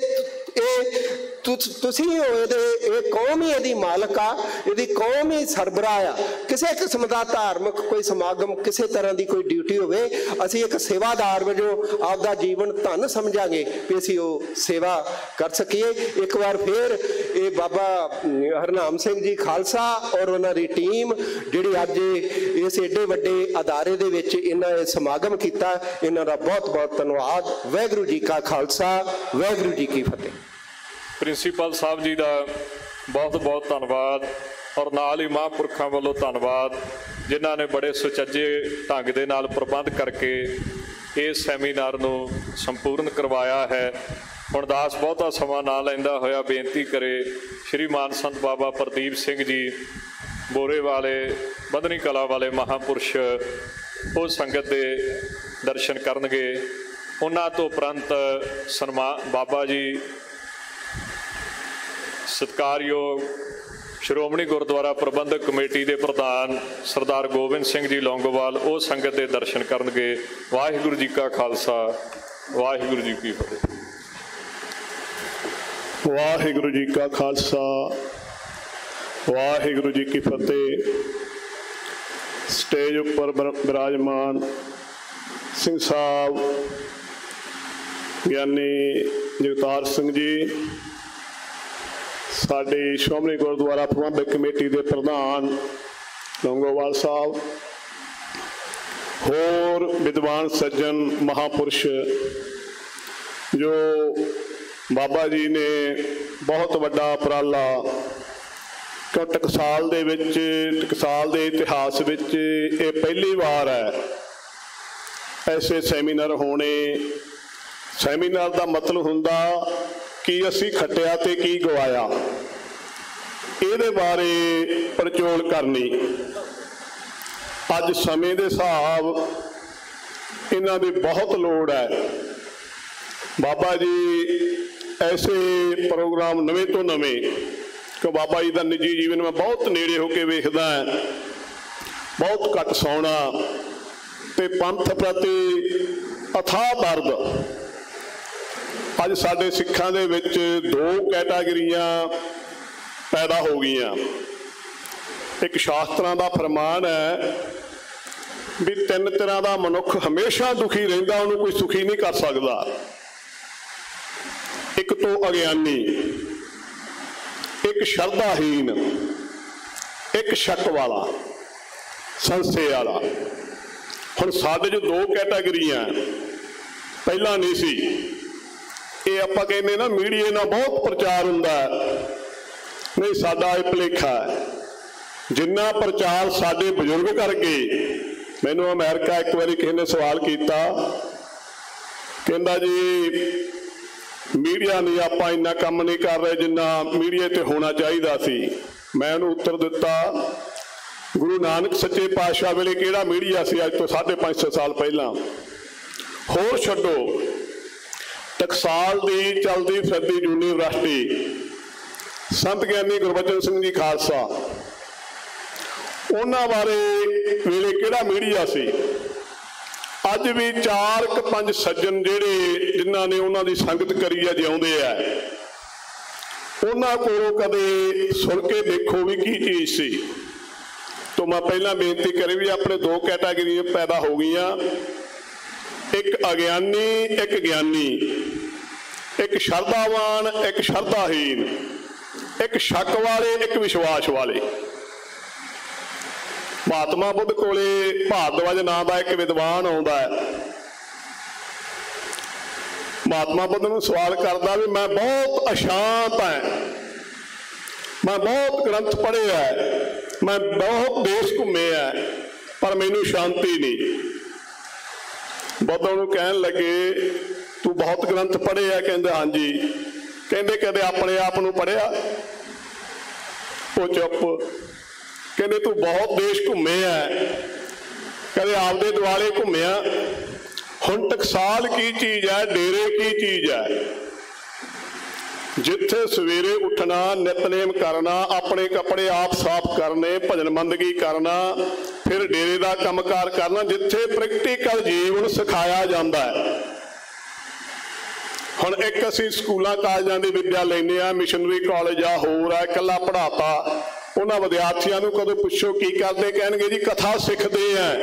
ਇਹ ਤੁਸੀਂ ਹੋ, ਇਹ ਕੌਮ ਹੀ ਇਹਦੀ ਮਾਲਕ ਆ, ਇਹਦੀ ਕੌਮ ਹੀ ਸਰਬਰਾਹ ਆ। ਕਿਸੇ ਕਿਸਮ ਦਾ ਧਾਰਮਿਕ ਕੋਈ ਸਮਾਗਮ, ਕਿਸੇ ਤਰ੍ਹਾਂ ਦੀ ਕੋਈ ਡਿਊਟੀ ਹੋਵੇ, ਅਸੀਂ ਇੱਕ ਸੇਵਾਦਾਰ ਵਜੋਂ ਆਪਦਾ ਜੀਵਨ ਧੰਨ ਸਮਝਾਂਗੇ ਵੀ ਅਸੀਂ ਉਹ ਸੇਵਾ ਕਰ ਸਕੀਏ। ਇੱਕ ਵਾਰ ਫਿਰ ਇਹ ਬਾਬਾ ਹਰਨਾਮ ਸਿੰਘ ਜੀ ਖਾਲਸਾ ਔਰ ਉਹਨਾਂ ਦੀ ਟੀਮ ਜਿਹੜੀ ਅੱਜ ਇਸ ਏਡੇ ਵੱਡੇ ਅਦਾਰੇ ਦੇ ਵਿੱਚ ਇਹਨਾਂ ਨੇ ਸਮਾਗਮ ਕੀਤਾ, ਇਹਨਾਂ ਦਾ ਬਹੁਤ ਬਹੁਤ ਧੰਨਵਾਦ। ਵਾਹਿਗੁਰੂ ਜੀ ਕਾ ਖਾਲਸਾ, ਵਾਹਿਗੁਰੂ ਜੀ ਕੀ ਫਤਿਹ। ਪ੍ਰਿੰਸੀਪਲ ਸਾਹਿਬ ਜੀ ਦਾ ਬਹੁਤ ਬਹੁਤ ਧੰਨਵਾਦ, ਔਰ ਨਾਲ ਹੀ ਮਹਾਂਪੁਰਖਾਂ ਵੱਲੋਂ ਧੰਨਵਾਦ ਜਿਨ੍ਹਾਂ ਨੇ ਬੜੇ ਸੁਚੱਜੇ ਢੰਗ ਦੇ ਨਾਲ ਪ੍ਰਬੰਧ ਕਰਕੇ ਇਸ ਸੈਮੀਨਾਰ ਨੂੰ ਸੰਪੂਰਨ ਕਰਵਾਇਆ ਹੈ। ਹੁਣ ਦਾਸ ਬਹੁਤਾ ਸਮਾਂ ਨਾ ਲੈਂਦਾ ਹੋਇਆ ਬੇਨਤੀ ਕਰੇ ਸ਼੍ਰੀ ਮਾਨ ਸੰਤ ਬਾਬਾ ਪ੍ਰਦੀਪ ਸਿੰਘ ਜੀ ਬੋਰੇ ਵਾਲੇ, ਬੰਧਨੀ ਕਲਾ ਵਾਲੇ ਮਹਾਂਪੁਰਸ਼ ਉਹ ਸੰਗਤ ਦੇ ਦਰਸ਼ਨ ਕਰਨਗੇ। ਉਹਨਾਂ ਤੋਂ ਉਪਰੰਤ ਬਾਬਾ ਜੀ ਸਤਿਕਾਰਯੋਗ ਸ਼੍ਰੋਮਣੀ ਗੁਰਦੁਆਰਾ ਪ੍ਰਬੰਧਕ ਕਮੇਟੀ ਦੇ ਪ੍ਰਧਾਨ ਸਰਦਾਰ ਗੋਬਿੰਦ ਸਿੰਘ ਜੀ ਲੌਂਗੋਵਾਲ ਉਹ ਸੰਗਤ ਦੇ ਦਰਸ਼ਨ ਕਰਨਗੇ। ਵਾਹਿਗੁਰੂ ਜੀ ਕਾ ਖਾਲਸਾ, ਵਾਹਿਗੁਰੂ ਜੀ ਕੀ ਫਤਿਹ। ਵਾਹਿਗੁਰੂ ਜੀ ਕਾ ਖਾਲਸਾ, ਵਾਹਿਗੁਰੂ ਜੀ ਕੀ ਫਤਿਹ। ਸਟੇਜ ਉੱਪਰ ਵਿਰਾਜਮਾਨ ਸਿੰਘ ਸਾਹਿਬ, ਗਿਆਨੀ ਜਗਤਾਰ ਸਿੰਘ ਜੀ, ਸਾਡੀ ਸ਼੍ਰੋਮਣੀ ਗੁਰਦੁਆਰਾ ਪ੍ਰਬੰਧਕ ਕਮੇਟੀ ਦੇ ਪ੍ਰਧਾਨ ਲੌਂਗੋਵਾਲ ਸਾਹਿਬ, ਹੋਰ ਵਿਦਵਾਨ ਸੱਜਣ ਮਹਾਂਪੁਰਸ਼, ਜੋ ਬਾਬਾ ਜੀ ਨੇ ਬਹੁਤ ਵੱਡਾ ਉਪਰਾਲਾ ਕਿ ਟਕਸਾਲ ਦੇ ਵਿੱਚ, ਟਕਸਾਲ ਦੇ ਇਤਿਹਾਸ ਵਿੱਚ ਇਹ ਪਹਿਲੀ ਵਾਰ ਹੈ ਐਸੇ ਸੈਮੀਨਾਰ ਹੋਣੇ। ਸੈਮੀਨਾਰ ਦਾ ਮਤਲਬ ਹੁੰਦਾ ਕਿ ਅਸੀਂ ਖੱਟਿਆ ਤੇ ਕੀ ਗਵਾਇਆ, ਇਹਦੇ ਬਾਰੇ ਪੜਚੋਲ ਕਰਨੀ। ਅੱਜ ਸਮੇਂ ਦੇ ਹਿਸਾਬ ਇਹਨਾਂ ਦੀ ਬਹੁਤ ਲੋੜ ਹੈ। ਬਾਬਾ ਜੀ ਐਸੇ ਪ੍ਰੋਗਰਾਮ ਨਵੇਂ ਤੋਂ ਨਵੇਂ, ਕਿ ਬਾਬਾ ਜੀ ਦਾ ਨਿੱਜੀ ਜੀਵਨ ਮੈਂ ਬਹੁਤ ਨੇੜੇ ਹੋ ਕੇ ਵੇਖਦਾ, ਬਹੁਤ ਘੱਟ ਸੌਣਾ ਤੇ ਪੰਥ ਪ੍ਰਤੀ ਅਥਾਹ ਦਰਦ। ਅੱਜ ਸਾਡੇ ਸਿੱਖਾਂ ਦੇ ਵਿੱਚ ਦੋ ਕੈਟਾਗਰੀਆਂ ਪੈਦਾ ਹੋ ਗਈਆਂ। ਇੱਕ ਸ਼ਾਸਤਰਾਂ ਦਾ ਫਰਮਾਨ ਹੈ ਵੀ ਤਿੰਨ ਤਰ੍ਹਾਂ ਦਾ ਮਨੁੱਖ ਹਮੇਸ਼ਾ ਦੁਖੀ ਰਹਿੰਦਾ, ਉਹਨੂੰ ਕੋਈ ਸੁਖੀ ਨਹੀਂ ਕਰ ਸਕਦਾ। ਇੱਕ ਤੋਂ ਅਗਿਆਨੀ, ਇੱਕ ਸ਼ਰਧਾਹੀਨ, ਇੱਕ ਸ਼ੱਕ ਵਾਲਾ, ਸੰਸ਼ੇ ਵਾਲਾ। ਹੁਣ ਸਾਡੇ ਜੋ ਦੋ ਕੈਟਾਗਰੀਆਂ ਪਹਿਲਾਂ ਨਹੀਂ ਸੀ। ਇਹ ਆਪਾਂ ਕਹਿੰਦੇ ਨਾ ਮੀਡੀਆ ਨਾਲ ਬਹੁਤ ਪ੍ਰਚਾਰ ਹੁੰਦਾ, ਨਹੀਂ ਸਾਡਾ ਇਹ ਭੁਲੇਖਾ ਹੈ। ਜਿੰਨਾ ਪ੍ਰਚਾਰ ਸਾਡੇ ਬਜ਼ੁਰਗ ਕਰ ਗਏ। ਮੈਨੂੰ ਅਮਰੀਕਾ ਇੱਕ ਵਾਰੀ ਕਿਸੇ ਨੇ ਸਵਾਲ ਕੀਤਾ, ਕਹਿੰਦਾ ਜੀ ਮੀਡੀਆ ਨਹੀਂ, ਆਪਾਂ ਇੰਨਾ ਕੰਮ ਨਹੀਂ ਕਰ ਰਹੇ ਜਿੰਨਾ ਮੀਡੀਆ ਤੇ ਹੋਣਾ ਚਾਹੀਦਾ ਸੀ। ਮੈਂ ਉਹਨੂੰ ਉੱਤਰ ਦਿੱਤਾ, ਗੁਰੂ ਨਾਨਕ ਸੱਚੇ ਪਾਤਸ਼ਾਹ ਵੇਲੇ ਕਿਹੜਾ ਮੀਡੀਆ ਸੀ ਅੱਜ ਤੋਂ 550 ਸਾਲ ਪਹਿਲਾਂ। ਹੋਰ ਛੱਡੋ, ਟਕਸਾਲ ਦੀ ਚਲਦੀ ਫਿਰਦੀ ਯੂਨੀਵਰਸਿਟੀ, ਸੰਤ ਗਿਆਨੀ ਗੁਰਬਚਨ ਸਿੰਘ ਜੀ ਖਾਲਸਾ, ਉਹਨਾਂ ਬਾਰੇ ਵੇਲੇ ਕਿਹੜਾ ਮੀਡੀਆ ਸੀ। ਅੱਜ ਵੀ 4-5 ਸੱਜਣ ਜਿਹੜੇ ਜਿਨ੍ਹਾਂ ਨੇ ਉਹਨਾਂ ਦੀ ਸੰਗਤ ਕਰੀ ਆ, ਜਿਉਂਦੇ ਆ, ਉਹਨਾਂ ਕੋਲੋਂ ਕਦੇ ਸੁਣ ਕੇ ਦੇਖੋ ਵੀ ਕੀ ਚੀਜ਼ ਸੀ। ਤੋਂ ਮੈਂ ਪਹਿਲਾਂ ਬੇਨਤੀ ਕਰੀ ਵੀ ਆਪਣੇ ਦੋ ਕੈਟਾਗਰੀਆਂ ਪੈਦਾ ਹੋ ਗਈਆਂ, ਇੱਕ ਅਗਿਆਨੀ, ਇੱਕ ਗਿਆਨੀ, ਇੱਕ ਸ਼ਰਧਾਵਾਨ, ਇੱਕ ਸ਼ਰਧਾਹੀਨ, ਇੱਕ ਸ਼ੱਕ ਵਾਲੇ, ਇੱਕ ਵਿਸ਼ਵਾਸ ਵਾਲੇ। ਮਹਾਤਮਾ ਬੁੱਧ ਕੋਲੇ ਭਾਰਦਵਾਜ ਨਾਂ ਦਾ ਇੱਕ ਵਿਦਵਾਨ ਆਉਂਦਾ ਹੈ। ਮਹਾਤਮਾ ਬੁੱਧ ਨੂੰ ਸਵਾਲ ਕਰਦਾ ਵੀ ਮੈਂ ਬਹੁਤ ਅਸ਼ਾਂਤ ਹਾਂ, ਮੈਂ ਬਹੁਤ ਗ੍ਰੰਥ ਪੜ੍ਹੇ ਹੈ, ਮੈਂ ਬਹੁਤ ਦੇਸ਼ ਘੁੰਮੇ ਹੈ, ਪਰ ਮੈਨੂੰ ਸ਼ਾਂਤੀ ਨਹੀਂ। ਬੁੱਧ ਉਹਨੂੰ ਕਹਿਣ ਲੱਗੇ ਤੂੰ ਬਹੁਤ ਗ੍ਰੰਥ ਪੜ੍ਹੇ ਹੈ? ਕਹਿੰਦਾ ਹਾਂਜੀ। ਕਹਿੰਦੇ ਕਦੇ ਆਪਣੇ ਆਪ ਨੂੰ ਪੜ੍ਹਿਆ? ਉਹ ਚੁੱਪ। ਕਹਿੰਦੇ ਤੂੰ ਬਹੁਤ ਦੇਸ਼ ਘੁੰਮੇ ਹੈ, ਕਦੇ ਆਪਦੇ ਦੁਆਲੇ ਘੁੰਮਿਆ? ਹੁਣ ਟਕਸਾਲ ਕੀ ਚੀਜ਼ ਹੈ, ਡੇਰੇ ਕੀ ਚੀਜ਼ ਹੈ? ਜਿੱਥੇ ਸਵੇਰੇ ਉੱਠਣਾ, ਨਿਤਨੇਮ ਕਰਨਾ, ਆਪਣੇ ਕੱਪੜੇ ਆਪ ਸਾਫ਼ ਕਰਨੇ, ਭਜਨ ਬੰਦਗੀ ਕਰਨਾ, ਫਿਰ ਡੇਰੇ ਦਾ ਕੰਮਕਾਰ ਕਰਨਾ, ਜਿੱਥੇ ਪ੍ਰੈਕਟੀਕਲ ਜੀਵਨ ਸਿਖਾਇਆ ਜਾਂਦਾ ਹੈ। ਹੁਣ ਇੱਕ ਅਸੀਂ ਸਕੂਲਾਂ ਕਾਲਜਾਂ ਦੀ ਵਿੱਦਿਆ ਲੈਂਦੇ ਹਾਂ, ਮਿਸ਼ਨਰੀ ਕਾਲਜ ਆ, ਹੋਰ ਆ, ਇਕੱਲਾ ਪੜ੍ਹਾਤਾ। ਉਹਨਾਂ ਵਿਦਿਆਰਥੀਆਂ ਨੂੰ ਕਦੋਂ ਪੁੱਛੋ ਕੀ ਕਰਦੇ, ਕਹਿਣਗੇ ਜੀ ਕਥਾ ਸਿੱਖਦੇ ਆ।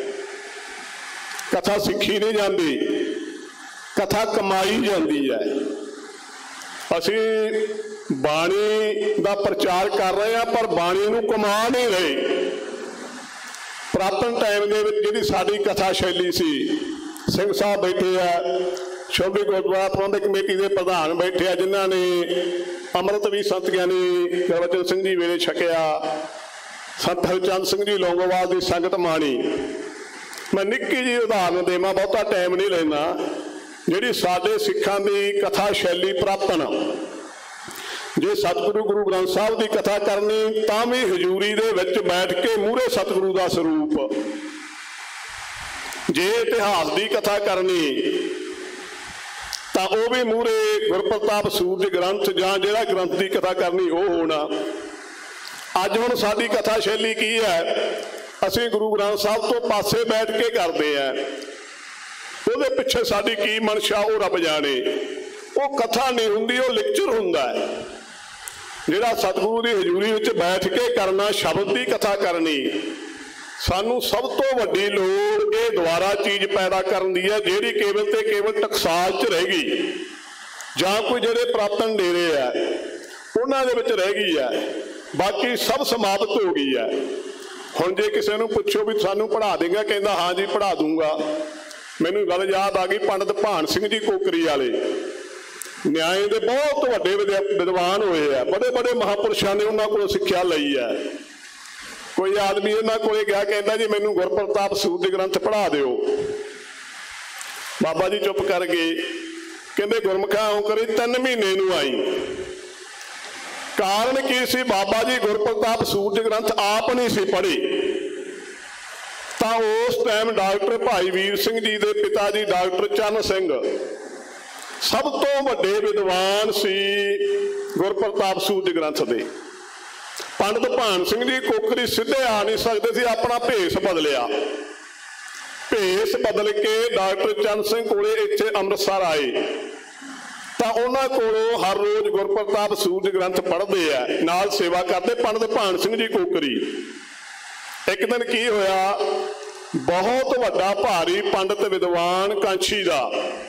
ਕਥਾ ਸਿੱਖੀ ਨਹੀਂ ਜਾਂਦੀ, ਕਥਾ ਕਮਾਈ ਜਾਂਦੀ ਹੈ। ਅਸੀਂ ਬਾਣੀ ਦਾ ਪ੍ਰਚਾਰ ਕਰ ਰਹੇ ਹਾਂ, ਪਰ ਬਾਣੀ ਨੂੰ ਕਮਾ ਨਹੀਂ ਰਹੇ। ਪੁਰਾਤਨ ਟਾਈਮ ਦੇ ਵਿੱਚ ਜਿਹੜੀ ਸਾਡੀ ਕਥਾ ਸ਼ੈਲੀ ਸੀ, ਸਿੰਘ ਸਾਹਿਬ ਬੈਠੇ ਆ, ਸ਼੍ਰੋਮਣੀ ਗੁਰਦੁਆਰਾ ਪ੍ਰਬੰਧਕ ਕਮੇਟੀ ਦੇ ਪ੍ਰਧਾਨ ਬੈਠੇ ਆ, ਜਿਨ੍ਹਾਂ ਨੇ ਅੰਮ੍ਰਿਤ ਵੀ ਸੰਤ ਗਿਆਨੀ ਗੁਰਬਚਨ ਸਿੰਘ ਜੀ ਵੇਲੇ ਛਕਿਆ, ਸੰਤ ਹਰਚੰਦ ਸਿੰਘ ਜੀ ਲੌਂਗੋਵਾਲ ਦੀ ਸੰਗਤ ਮਾਣੀ। ਮੈਂ ਨਿੱਕੀ ਜਿਹੀ ਉਦਾਹਰਨ ਦੇਵਾਂ, ਬਹੁਤਾ ਟਾਈਮ ਨਹੀਂ ਲੈਂਦਾ। ਜਿਹੜੀ ਸਾਡੇ ਸਿੱਖਾਂ ਦੀ ਕਥਾ ਸ਼ੈਲੀ ਪੁਰਾਤਨ, ਜੇ ਸਤਿਗੁਰੂ ਗੁਰੂ ਗ੍ਰੰਥ ਸਾਹਿਬ ਦੀ ਕਥਾ ਕਰਨੀ ਤਾਂ ਵੀ ਹਜ਼ੂਰੀ ਦੇ ਵਿੱਚ ਬੈਠ ਕੇ ਮੂਹਰੇ ਸਤਿਗੁਰੂ ਦਾ ਸਰੂਪ। ਜੇ ਇਤਿਹਾਸ ਦੀ ਕਥਾ ਕਰਨੀ ਤਾਂ ਉਹ ਵੀ ਮੂਹਰੇ ਗੁਰਪ੍ਰਤਾਪ ਸੂਰਜ ਗ੍ਰੰਥ ਜਾਂ ਜਿਹੜਾ ਗ੍ਰੰਥ ਦੀ ਕਥਾ ਕਰਨੀ ਉਹ ਹੋਣਾ। ਅੱਜ ਹੁਣ ਸਾਡੀ ਕਥਾ ਸ਼ੈਲੀ ਕੀ ਹੈ? ਅਸੀਂ ਗੁਰੂ ਗ੍ਰੰਥ ਸਾਹਿਬ ਤੋਂ ਪਾਸੇ ਬੈਠ ਕੇ ਕਰਦੇ ਆ। ਉਹਦੇ ਪਿੱਛੇ ਸਾਡੀ ਕੀ ਮਨਸ਼ਾ ਉਹ ਰੱਬ ਜਾਣੇ। ਉਹ ਕਥਾ ਨਹੀਂ ਹੁੰਦੀ, ਉਹ ਲੈਕਚਰ ਹੁੰਦਾ ਹੈ। ਜਿਹੜਾ ਸਤਿਗੁਰੂ ਦੀ ਹਜ਼ੂਰੀ ਵਿੱਚ ਬੈਠ ਕੇ ਕਰਨਾ, ਸ਼ਬਦ ਦੀ ਕਥਾ ਕਰਨੀ, ਸਾਨੂੰ ਸਭ ਤੋਂ ਵੱਡੀ ਲੋੜ ਇਹ ਦੁਆਰਾ ਚੀਜ਼ ਪੈਦਾ ਕਰਨ ਦੀ ਹੈ, ਜਿਹੜੀ ਕੇਵਲ ਤੇ ਕੇਵਲ ਟਕਸਾਲ 'ਚ ਰਹਿ ਗਈ, ਜਾਂ ਕੋਈ ਜਿਹੜੇ ਪੁਰਾਤਨ ਡੇਰੇ ਆ ਉਹਨਾਂ ਦੇ ਵਿੱਚ ਰਹਿ ਗਈ ਹੈ, ਬਾਕੀ ਸਭ ਸਮਾਪਤ ਹੋ ਗਈ ਹੈ। ਹੁਣ ਜੇ ਕਿਸੇ ਨੂੰ ਪੁੱਛੋ ਵੀ ਸਾਨੂੰ ਪੜ੍ਹਾ ਦੇਗਾ, ਕਹਿੰਦਾ ਹਾਂ ਜੀ ਪੜ੍ਹਾ ਦੂੰਗਾ। ਮੈਨੂੰ ਗੱਲ ਯਾਦ ਆ ਗਈ, ਪੰਡਤ ਭਾਨ ਸਿੰਘ ਜੀ ਕੋਕਰੀ ਵਾਲੇ ਨਿਆਏ ਦੇ ਬਹੁਤ ਵੱਡੇ ਵਿਦਵਾਨ ਹੋਏ ਆ, ਬੜੇ ਬੜੇ ਮਹਾਂਪੁਰਸ਼ਾਂ ਨੇ ਉਹਨਾਂ ਕੋਲੋਂ ਸਿੱਖਿਆ ਲਈ ਹੈ। ਕੋਈ ਆਦਮੀ ਇਹਨਾਂ ਕੋਲੇ ਗਿਆ, ਕਹਿੰਦਾ ਜੀ ਮੈਨੂੰ ਗੁਰਪ੍ਰਤਾਪ ਸੂਦ ਦੇ ਗ੍ਰੰਥ ਪੜ੍ਹਾ ਦਿਓ। ਬਾਬਾ ਜੀ ਚੁੱਪ ਕਰ ਗਏ, ਕਹਿੰਦੇ ਗੁਰਮੁਖਾ ਉਹ ਕਰੀ 3 ਮਹੀਨੇ ਨੂੰ ਆਈ। ਕਾਰਨ ਕੀ ਸੀ? ਬਾਬਾ ਜੀ ਗੁਰਪ੍ਰਤਾਪ ਸੂਰਜ ਗ੍ਰੰਥ ਆਪ ਨਹੀਂ ਸੀ ਪੜ੍ਹੇ, ਤਾਂ ਉਸ ਟਾਈਮ ਡਾਕਟਰ ਭਾਈ ਵੀਰ ਸਿੰਘ ਜੀ ਦੇ ਪਿਤਾ ਜੀ ਡਾਕਟਰ ਚੰਨ ਸਿੰਘ ਸਭ ਤੋਂ ਵੱਡੇ ਵਿਦਵਾਨ ਸੀ ਗੁਰਪ੍ਰਤਾਪ ਸੂਰਜ ਗ੍ਰੰਥ ਦੇ। ਪੰਡਤ ਭਾਨ ਸਿੰਘ ਜੀ ਕੋਕਰੀ ਸਿੱਧੇ ਆ ਨਹੀਂ ਸਕਦੇ ਸੀ, ਆਪਣਾ ਭੇਸ ਬਦਲਿਆ। ਭੇਸ ਬਦਲ ਕੇ ਡਾਕਟਰ ਚੰਨ ਸਿੰਘ ਕੋਲੇ ਇੱਥੇ ਅੰਮ੍ਰਿਤਸਰ ਆਏ, ਤਾਂ ਉਹਨਾਂ ਕੋਲੋਂ ਹਰ ਰੋਜ਼ ਗੁਰਪ੍ਰਤਾਪ ਸੂਰਜ ਗ੍ਰੰਥ ਪੜ੍ਹਦੇ ਆ, ਨਾਲ ਸੇਵਾ ਕਰਦੇ ਪੰਡਤ ਭਾਨ ਸਿੰਘ ਜੀ ਕੋਕਰੀ। ਇੱਕ ਦਿਨ ਕੀ ਹੋਇਆ, ਬਹੁਤ ਵੱਡਾ ਭਾਰੀ ਪੰਡਤ ਵਿਦਵਾਨ ਕਾਂਛੀ ਦਾ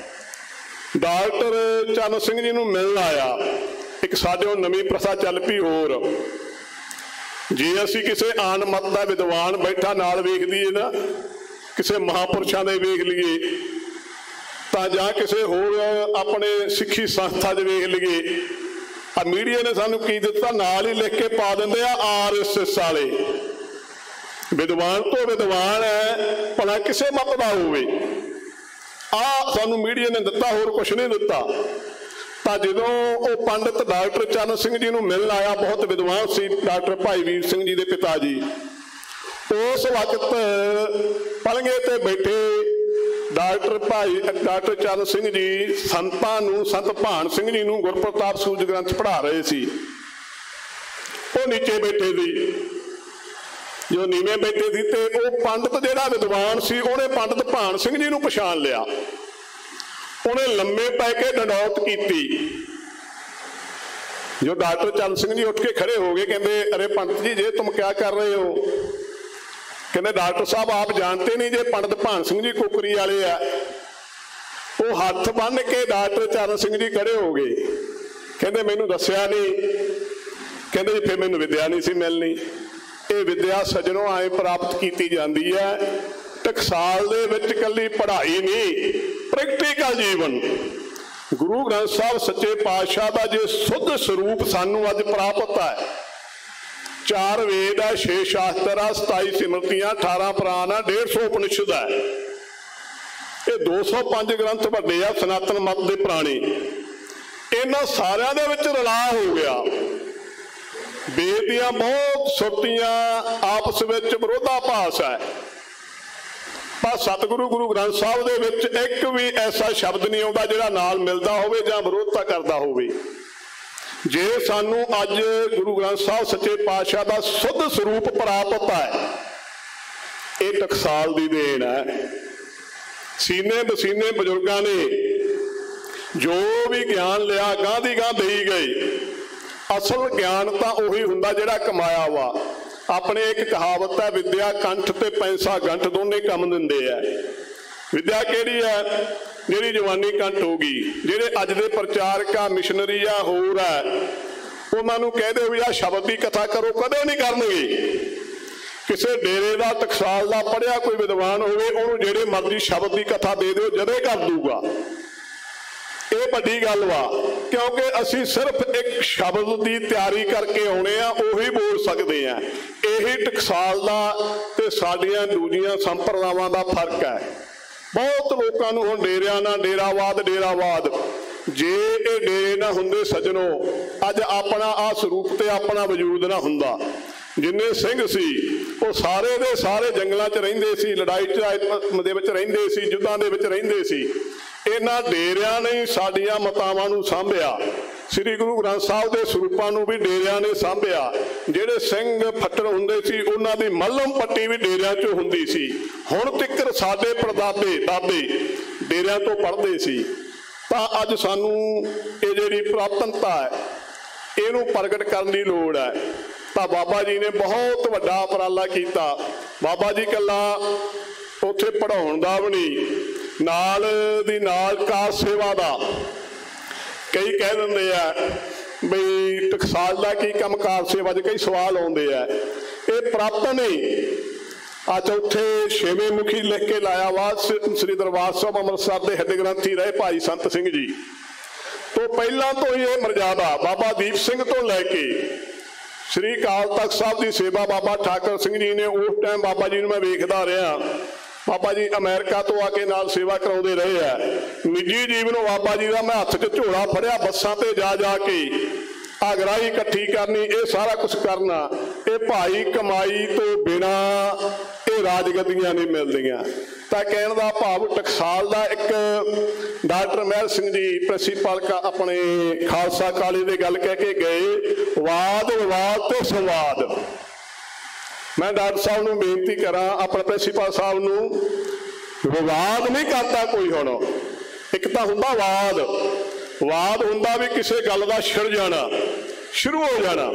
ਡਾਕਟਰ ਚੰਨ ਸਿੰਘ ਜੀ ਨੂੰ ਮਿਲਣ ਆਇਆ। ਇੱਕ ਸਾਡੇ ਉਹ ਨਵੀਂ ਪ੍ਰਥਾ ਚੱਲ ਪਈ ਹੋਰ, ਜੇ ਅਸੀਂ ਕਿਸੇ ਆਨ ਮਤ ਦਾ ਵਿਦਵਾਨ ਬੈਠਾ ਨਾਲ ਵੇਖ ਲਈਏ ਨਾ, ਕਿਸੇ ਮਹਾਂਪੁਰਸ਼ਾਂ ਦੇ ਵੇਖ ਲਈਏ, ਤਾਂ ਜਾਂ ਕਿਸੇ ਹੋਰ ਆਪਣੇ ਸਿੱਖੀ ਸੰਸਥਾ 'ਚ ਵੇਖ ਲਈਏ, ਆ ਮੀਡੀਆ ਨੇ ਸਾਨੂੰ ਕੀ ਦਿੱਤਾ, ਨਾਲ ਹੀ ਲਿਖ ਕੇ ਪਾ ਦਿੰਦੇ ਆ RSS ਵਾਲੇ। ਵਿਦਵਾਨ ਤੋਂ ਵਿਦਵਾਨ ਹੈ, ਭਲਾ ਕਿਸੇ ਮਤ ਦਾ ਹੋਵੇ, ਆਹ ਸਾਨੂੰ ਮੀਡੀਆ ਨੇ ਦਿੱਤਾ, ਹੋਰ ਕੁਛ ਨਹੀਂ ਦਿੱਤਾ। ਤਾਂ ਜਦੋਂ ਉਹ ਪੰਡਤ ਡਾਕਟਰ ਚੰਨ ਸਿੰਘ ਜੀ ਨੂੰ ਮਿਲਣ ਆਇਆ, ਬਹੁਤ ਵਿਦਵਾਨ ਸੀ ਡਾਕਟਰ ਭਾਈ ਵੀਰ ਸਿੰਘ ਜੀ ਦੇ ਪਿਤਾ ਜੀ, ਉਸ ਵਕਤ ਪਲੰਘੇ ਤੇ ਬੈਠੇ ਡਾਕਟਰ ਚੰਨ ਸਿੰਘ ਜੀ ਸੰਤਾਂ ਨੂੰ, ਸੰਤ ਭਾਨ ਸਿੰਘ ਜੀ ਨੂੰ ਗੁਰਪ੍ਰਤਾਪ ਸੂਰਜ ਗ੍ਰੰਥ ਪੜ੍ਹਾ ਰਹੇ ਸੀ। ਉਹ ਨੀਚੇ ਬੈਠੇ ਸੀ, ਜੋ ਨੀਵੇਂ ਬੈਠੇ ਸੀ, ਤੇ ਉਹ ਪੰਡਤ ਜਿਹੜਾ ਵਿਦਵਾਨ ਸੀ ਉਹਨੇ ਪੰਡਤ ਭਾਨ ਸਿੰਘ ਜੀ ਨੂੰ ਪਛਾਣ ਲਿਆ। ਉਹਨੇ ਲੰਮੇ ਪੈ ਕੇ ਡੰਡੌਤ ਕੀਤੀ। ਜੋ ਡਾਕਟਰ ਚੰਨ ਸਿੰਘ ਜੀ ਉੱਠ ਕੇ ਖੜੇ ਹੋ गए, ਕਹਿੰਦੇ अरे पंडित जी ये तुम क्या कर रहे हो? कहते डॉक्टर साहब आप जानते नहीं जे पंडित भान सिंह जी कुकरी वाले आ। वो हथ बन के डॉक्टर चरण सिंह जी खड़े हो गए, कहते मैनू दसिया नहीं, कहते जी फिर मैनू विद्या नहीं सी मिलनी। ये विद्या सजनों आए प्राप्त की जाती है, टकसाल दे विच कल्ली पढ़ाई नहीं, प्रैक्टिकल जीवन। गुरु ग्रंथ साहब सच्चे पातशाह का जो शुद्ध स्वरूप सानू अज प्राप्त है, 4 वेद है, 6 शास्त्र है, 27 सिमरतियां, 18 पुराण है, 150 उपनिषद है। ये 205 ग्रंथ वड्डे आ सनातन मत दे पुराने, इन्हां सारियां दे विच रला हो गया। वेद दियां बहुत सुरतियां आपस विच विरोधाभास है, पर सतगुरु गुरु ग्रंथ साहब दे विच एक भी ऐसा शब्द नहीं आउंदा जिहड़ा नाल मिलदा होवे जां विरोधता करदा होवे। जे सानू अज गुरु ग्रंथ साहब सच्चे पातशाह का शुद्ध स्वरूप प्राप्त है, ये टकसाल की देन है। सीने बसीने बजुर्गों ने जो भी ज्ञान लिया गांह दी गांह देई गए। असल ज्ञान तो उही हुंदा जिहड़ा कमाया वा। अपने एक कहावत है, विद्या कंठ ते पैसा गंठ दोने कम दिंदे है। विद्या किहड़ी है? जिहड़ी जवानी कंठ होगी। जिहड़े अज दे प्रचारक आ, मिशनरी आ, होर है, उन्हां नूं कह दो भी आ शब्द की कथा करो, कदे नहीं करनगे। किसी डेरे का टकसाल का पढ़िया कोई विद्वान होवे, उहनूं जिहड़े मर्जी शब्द की कथा दे दो, जदे कर दूगा। ये वड्डी गल वा, क्योंकि असी सिर्फ एक शब्द की तैयारी करके आने आ, उही बोल सकते हैं। यही टकसाल का ते साडियां दूजियां संप्रदावां का फर्क है। बहुत लोगों को हुण डेरियां ना डेरावाद जे ये डेरे ना हुंदे सजनों, अज अपना आ स्वरूप ते अपना वजूद ना हुंदा। जिन्ने सिंह सी वो सारे दे सारे जंगलों च रहिंदे सी, लड़ाई दे विच रहिंदे सी, युद्धां दे विच रहिंदे सी। इन्हां डेरियां ने साडियां मतावां नूं सांभिया, श्री गुरु ग्रंथ साहब के स्वरूपां नूं भी डेरियां ने सांभिया। जिहड़े सिंह फट्टर हुंदे सी, उन्हां दी मलम पट्टी भी डेरियां चों हुंदी सी। हुण तिकर साडे परदादे दादे डेरियां तो पढ़दे सी। तां अज सानूं ये जिहड़ी पुरातनता है, ਇਹਨੂੰ ਪ੍ਰਗਟ ਕਰਨ ਦੀ ਲੋੜ ਹੈ। ਤਾਂ ਬਾਬਾ ਜੀ ਨੇ ਬਹੁਤ ਵੱਡਾ ਉਪਰਾਲਾ ਕੀਤਾ। ਬਾਬਾ ਜੀ ਇਕੱਲਾ ਉੱਥੇ ਪੜ੍ਹਾਉਣ ਦਾ ਵੀ ਨਹੀਂ, ਨਾਲ ਦੀ ਨਾਲ ਕਾਰ ਸੇਵਾ ਦਾ। ਕਈ ਕਹਿ ਦਿੰਦੇ ਆ ਬਈ ਟਕਸਾਲ ਦਾ ਕੀ ਕੰਮ, ਕਾਰ ਸੇਵਾ ਦੇ ਕਈ ਸਵਾਲ ਆਉਂਦੇ ਆ। ਇਹ ਪ੍ਰਾਪਤ ਨਹੀਂ। ਆ ਚੌਥੇ 6ਵੇਂ ਮੁਖੀ ਲਿਖ ਕੇ ਲਾਇਆ ਵਾ ਸ੍ਰੀ ਦਰਬਾਰ ਸਾਹਿਬ ਅੰਮ੍ਰਿਤਸਰ ਦੇ ਹੈੱਡ ਗ੍ਰੰਥੀ ਰਹੇ ਭਾਈ ਸੰਤ ਸਿੰਘ ਜੀ ਤੋਂ ਪਹਿਲਾਂ ਤੋਂ ਹੀ ਇਹ ਮਰਜ਼ਾਦਾ ਬਾਬਾ ਦੀਪ ਸਿੰਘ ਤੋਂ ਲੈ ਕੇ ਸ੍ਰੀ ਅਕਾਲ ਤਖਤ ਸਾਹਿਬ ਦੀ ਸੇਵਾ ਬਾਬਾ ਠਾਕਰ ਸਿੰਘ ਜੀ ਨੇ ਉਸ ਟਾਈਮ ਬਾਬਾ ਜੀ ਨੂੰ ਮੈਂ ਵੇਖਦਾ ਰਿਹਾ। ਬਾਬਾ ਜੀ ਅਮਰੀਕਾ ਤੋਂ ਆ ਕੇ ਨਾਲ ਸੇਵਾ ਕਰਾਉਂਦੇ ਰਹੇ ਆ। ਨਿੱਜੀ ਜੀਵਨ ਬਾਬਾ ਜੀ ਦਾ ਮੈਂ ਹੱਥ 'ਚ ਝੋਲਾ ਫੜਿਆ, ਬੱਸਾਂ ਤੇ ਜਾ ਕੇ ਆਗਰਾਹੀ ਇਕੱਠੀ ਕਰਨੀ, ਇਹ ਸਾਰਾ ਕੁਛ ਕਰਨਾ। ਇਹ ਭਾਈ ਕਮਾਈ ਤੋਂ ਬਿਨਾ ਇਹ ਰਾਜਗੱਦੀਆਂ ਨਹੀਂ ਮਿਲਦੀਆਂ। ਤਾਂ ਕਹਿਣ ਦਾ ਭਾਵ ਟਕਸਾਲ ਦਾ ਇੱਕ ਡਾਕਟਰ ਮਹਿਲ ਸਿੰਘ ਜੀ ਪ੍ਰਿੰਸੀਪਲ ਆਪਣੇ ਖਾਲਸਾ ਕਾਲਜ ਦੇ ਗੱਲ ਕਹਿ ਕੇ ਗਏ, ਵਾਦ ਵਿਵਾਦ ਤੇ ਸੰਵਾਦ। ਮੈਂ ਡਾਕਟਰ ਸਾਹਿਬ ਨੂੰ ਬੇਨਤੀ ਕਰਾਂ, ਆਪਣੇ ਪ੍ਰਿੰਸੀਪਲ ਸਾਹਿਬ ਨੂੰ, ਵਿਵਾਦ ਨਹੀਂ ਕਰਦਾ ਕੋਈ। ਹੁਣ ਇੱਕ ਤਾਂ ਹੁੰਦਾ ਵਾਦ ਹੁੰਦਾ ਵੀ ਕਿਸੇ ਗੱਲ ਦਾ ਛਿੜ ਜਾਣਾ, ਸ਼ੁਰੂ ਹੋ ਜਾਣਾ।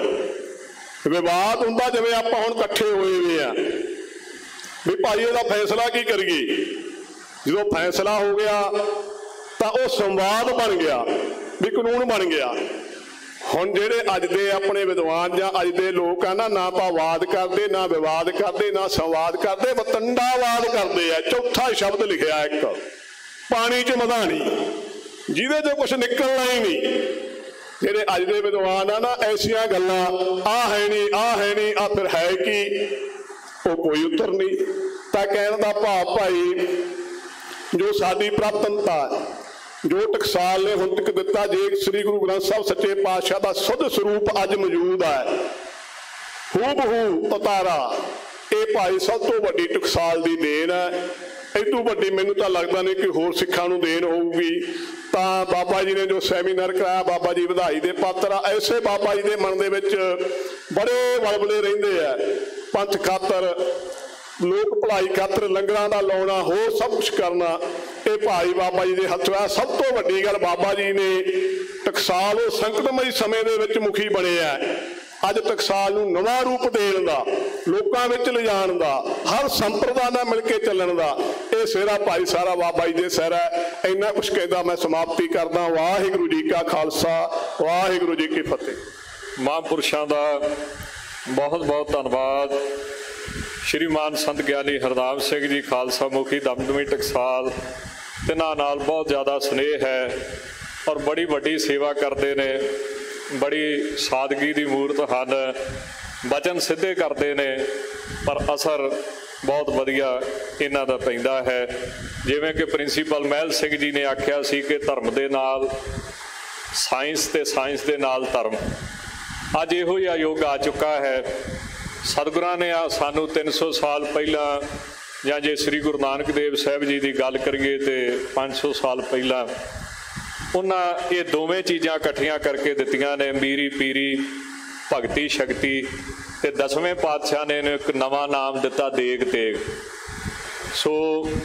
ਵਿਵਾਦ ਹੁੰਦਾ ਜਿਵੇਂ ਆਪਾਂ ਹੁਣ ਇਕੱਠੇ ਹੋਏ ਹੋਏ ਆ ਵੀ ਭਾਈ ਇਹਦਾ ਫੈਸਲਾ ਕੀ ਕਰੀਏ। ਜਦੋਂ ਫੈਸਲਾ ਹੋ ਗਿਆ ਤਾਂ ਉਹ ਸੰਵਾਦ ਬਣ ਗਿਆ, ਵੀ ਕਾਨੂੰਨ ਬਣ ਗਿਆ। ਹੁਣ ਜਿਹੜੇ ਅੱਜ ਦੇ ਆਪਣੇ ਵਿਦਵਾਨ ਜਾਂ ਅੱਜ ਦੇ ਲੋਕ ਆ ਨਾ ਤਾਂ ਵਾਦ ਕਰਦੇ, ਨਾ ਵਿਵਾਦ ਕਰਦੇ, ਨਾ ਸੰਵਾਦ ਕਰਦੇ, ਵਤੰਡਾਵਾਦ ਕਰਦੇ ਆ। ਚੌਥਾ ਸ਼ਬਦ ਲਿਖਿਆ ਇੱਕ, ਪਾਣੀ 'ਚ ਮਧਾਣੀ, ਜਿਹਦੇ 'ਚੋਂ ਕੁਛ ਨਿਕਲਣਾ ਹੀ ਨਹੀਂ। ਜਿਹੜੇ ਅੱਜ ਦੇ ਵਿਦਵਾਨ ਆ ਨਾ ਐਸੀਆਂ ਗੱਲਾਂ, ਆਹ ਹੈ ਨਹੀਂ, ਆਹ ਫਿਰ ਹੈ ਕੀ, ਉਹ ਕੋਈ ਉੱਤਰ ਨਹੀਂ। ਤਾਂ ਕਹਿਣ ਦਾ ਭਾਵ ਭਾਈ ਜੋ ਸਾਡੀ ਪ੍ਰਾਪਤਨਤਾ, ਜੋ ਟਕਸਾਲ ਨੇ ਹੁਣ ਤੱਕ ਦਿੱਤਾ, ਜੇ ਸ੍ਰੀ ਗੁਰੂ ਗ੍ਰੰਥ ਸਾਹਿਬ ਸੱਚੇ ਪਾਤਸ਼ਾਹ ਦਾ ਸੁੱਧ ਸਰੂਪ ਅੱਜ ਮੌਜੂਦ ਹੈ, ਹੂਬਹੂ ਉਤਾਰਾ, ਇਹ ਭਾਈ ਸਭ ਤੋਂ ਵੱਡੀ ਟਕਸਾਲ ਦੀ ਦੇਣ ਹੈ। ਇਦੋਂ ਵੱਡੀ ਮੈਨੂੰ ਤਾਂ ਲੱਗਦਾ ਨਹੀਂ ਕਿ ਹੋਰ ਸਿੱਖਾਂ ਨੂੰ ਦੇਣ ਹੋਊਗੀ। ਤਾਂ ਬਾਬਾ ਜੀ ਨੇ ਜੋ ਸੈਮੀਨਾਰ ਕਰਾਇਆ, ਬਾਬਾ ਜੀ ਵਧਾਈ ਦੇ ਪਾਤਰ ਆ। ਐਸੇ ਬਾਬਾ ਜੀ ਦੇ ਮਨ ਦੇ ਵਿੱਚ ਬੜੇ ਵਲਵਲੇ ਰਹਿੰਦੇ ਆ, ਪੰਥ ਖਾਤਰ, ਲੋਕ ਭਲਾਈ ਖਾਤਰ ਲੰਗਰਾਂ ਦਾ ਲਾਉਣਾ, ਹੋਰ ਸਭ ਕੁਛ ਕਰਨਾ, ਇਹ ਭਾਈ ਬਾਬਾ ਜੀ ਦੇ ਹੱਥੋਂ ਆ। ਸਭ ਤੋਂ ਵੱਡੀ ਗੱਲ, ਬਾਬਾ ਜੀ ਨੇ ਟਕਸਾਲ ਉਹ ਸੰਕਟਮਈ ਸਮੇਂ ਦੇ ਵਿੱਚ ਮੁਖੀ ਬਣੇ ਆ। ਅੱਜ ਟਕਸਾਲ ਨੂੰ ਨਵਾਂ ਰੂਪ ਦੇਣ ਦਾ, ਲੋਕਾਂ ਵਿੱਚ ਲਿਜਾਣ ਦਾ, ਹਰ ਸੰਪਰਦਾ ਨਾਲ ਮਿਲ ਕੇ ਚੱਲਣ ਦਾ, ਇਹ ਸਿਹਰਾ ਭਾਈ ਸਾਰਾ ਬਾਬਾ ਜੀ ਦੇ ਸਿਰ ਹੈ। ਇੰਨਾ ਕੁਛ ਕਹਿੰਦਾ ਮੈਂ ਸਮਾਪਤੀ ਕਰਦਾ। ਵਾਹਿਗੁਰੂ ਜੀ ਕਾ ਖਾਲਸਾ, ਵਾਹਿਗੁਰੂ ਜੀ ਕੀ ਫਤਿਹ। ਮਹਾਂਪੁਰਸ਼ਾਂ ਦਾ ਬਹੁਤ ਬਹੁਤ ਧੰਨਵਾਦ। ਸ਼੍ਰੀਮਾਨ ਸੰਤ ਗਿਆਨੀ ਹਰਨਾਮ ਸਿੰਘ ਜੀ ਖਾਲਸਾ ਮੁਖੀ ਦਮਦਮੀ ਟਕਸਾਲ, ਤਿਨਾਂ ਨਾਲ ਬਹੁਤ ਜ਼ਿਆਦਾ ਸਨੇਹ ਹੈ ਔਰ ਬੜੀ ਵੱਡੀ ਸੇਵਾ ਕਰਦੇ ਨੇ। ਬੜੀ ਸਾਦਗੀ ਦੀ ਮੂਰਤ ਹਨ, ਬਚਨ ਸਿੱਧੇ ਕਰਦੇ ਨੇ, ਪਰ ਅਸਰ ਬਹੁਤ ਵਧੀਆ ਇਹਨਾਂ ਦਾ ਪੈਂਦਾ ਹੈ। ਜਿਵੇਂ ਕਿ ਪ੍ਰਿੰਸੀਪਲ ਮਹਿਲ ਸਿੰਘ ਜੀ ਨੇ ਆਖਿਆ ਸੀ ਕਿ ਧਰਮ ਦੇ ਨਾਲ ਸਾਇੰਸ ਤੇ ਸਾਇੰਸ ਦੇ ਨਾਲ ਧਰਮ, ਅੱਜ ਇਹੋ ਜਿਹਾ ਯੁੱਗ ਆ ਚੁੱਕਾ ਹੈ। ਸਤਿਗੁਰਾਂ ਨੇ ਸਾਨੂੰ 300 ਸਾਲ ਪਹਿਲਾਂ, ਜਾਂ ਜੇ ਸ੍ਰੀ ਗੁਰੂ ਨਾਨਕ ਦੇਵ ਸਾਹਿਬ ਜੀ ਦੀ ਗੱਲ ਕਰੀਏ ਤੇ 500 ਸਾਲ ਪਹਿਲਾਂ, ਉਹਨਾਂ ਇਹ ਦੋਵੇਂ ਚੀਜ਼ਾਂ ਇਕੱਠੀਆਂ ਕਰਕੇ ਦਿੱਤੀਆਂ ਨੇ, ਮੀਰੀ ਪੀਰੀ, ਭਗਤੀ ਸ਼ਕਤੀ। ਤੇ 10ਵੇਂ ਪਾਤਸ਼ਾਹ ਨੇ ਇੱਕ ਨਵਾਂ ਨਾਮ ਦਿੱਤਾ, ਦੇਗ ਤੇਗ। ਸੋ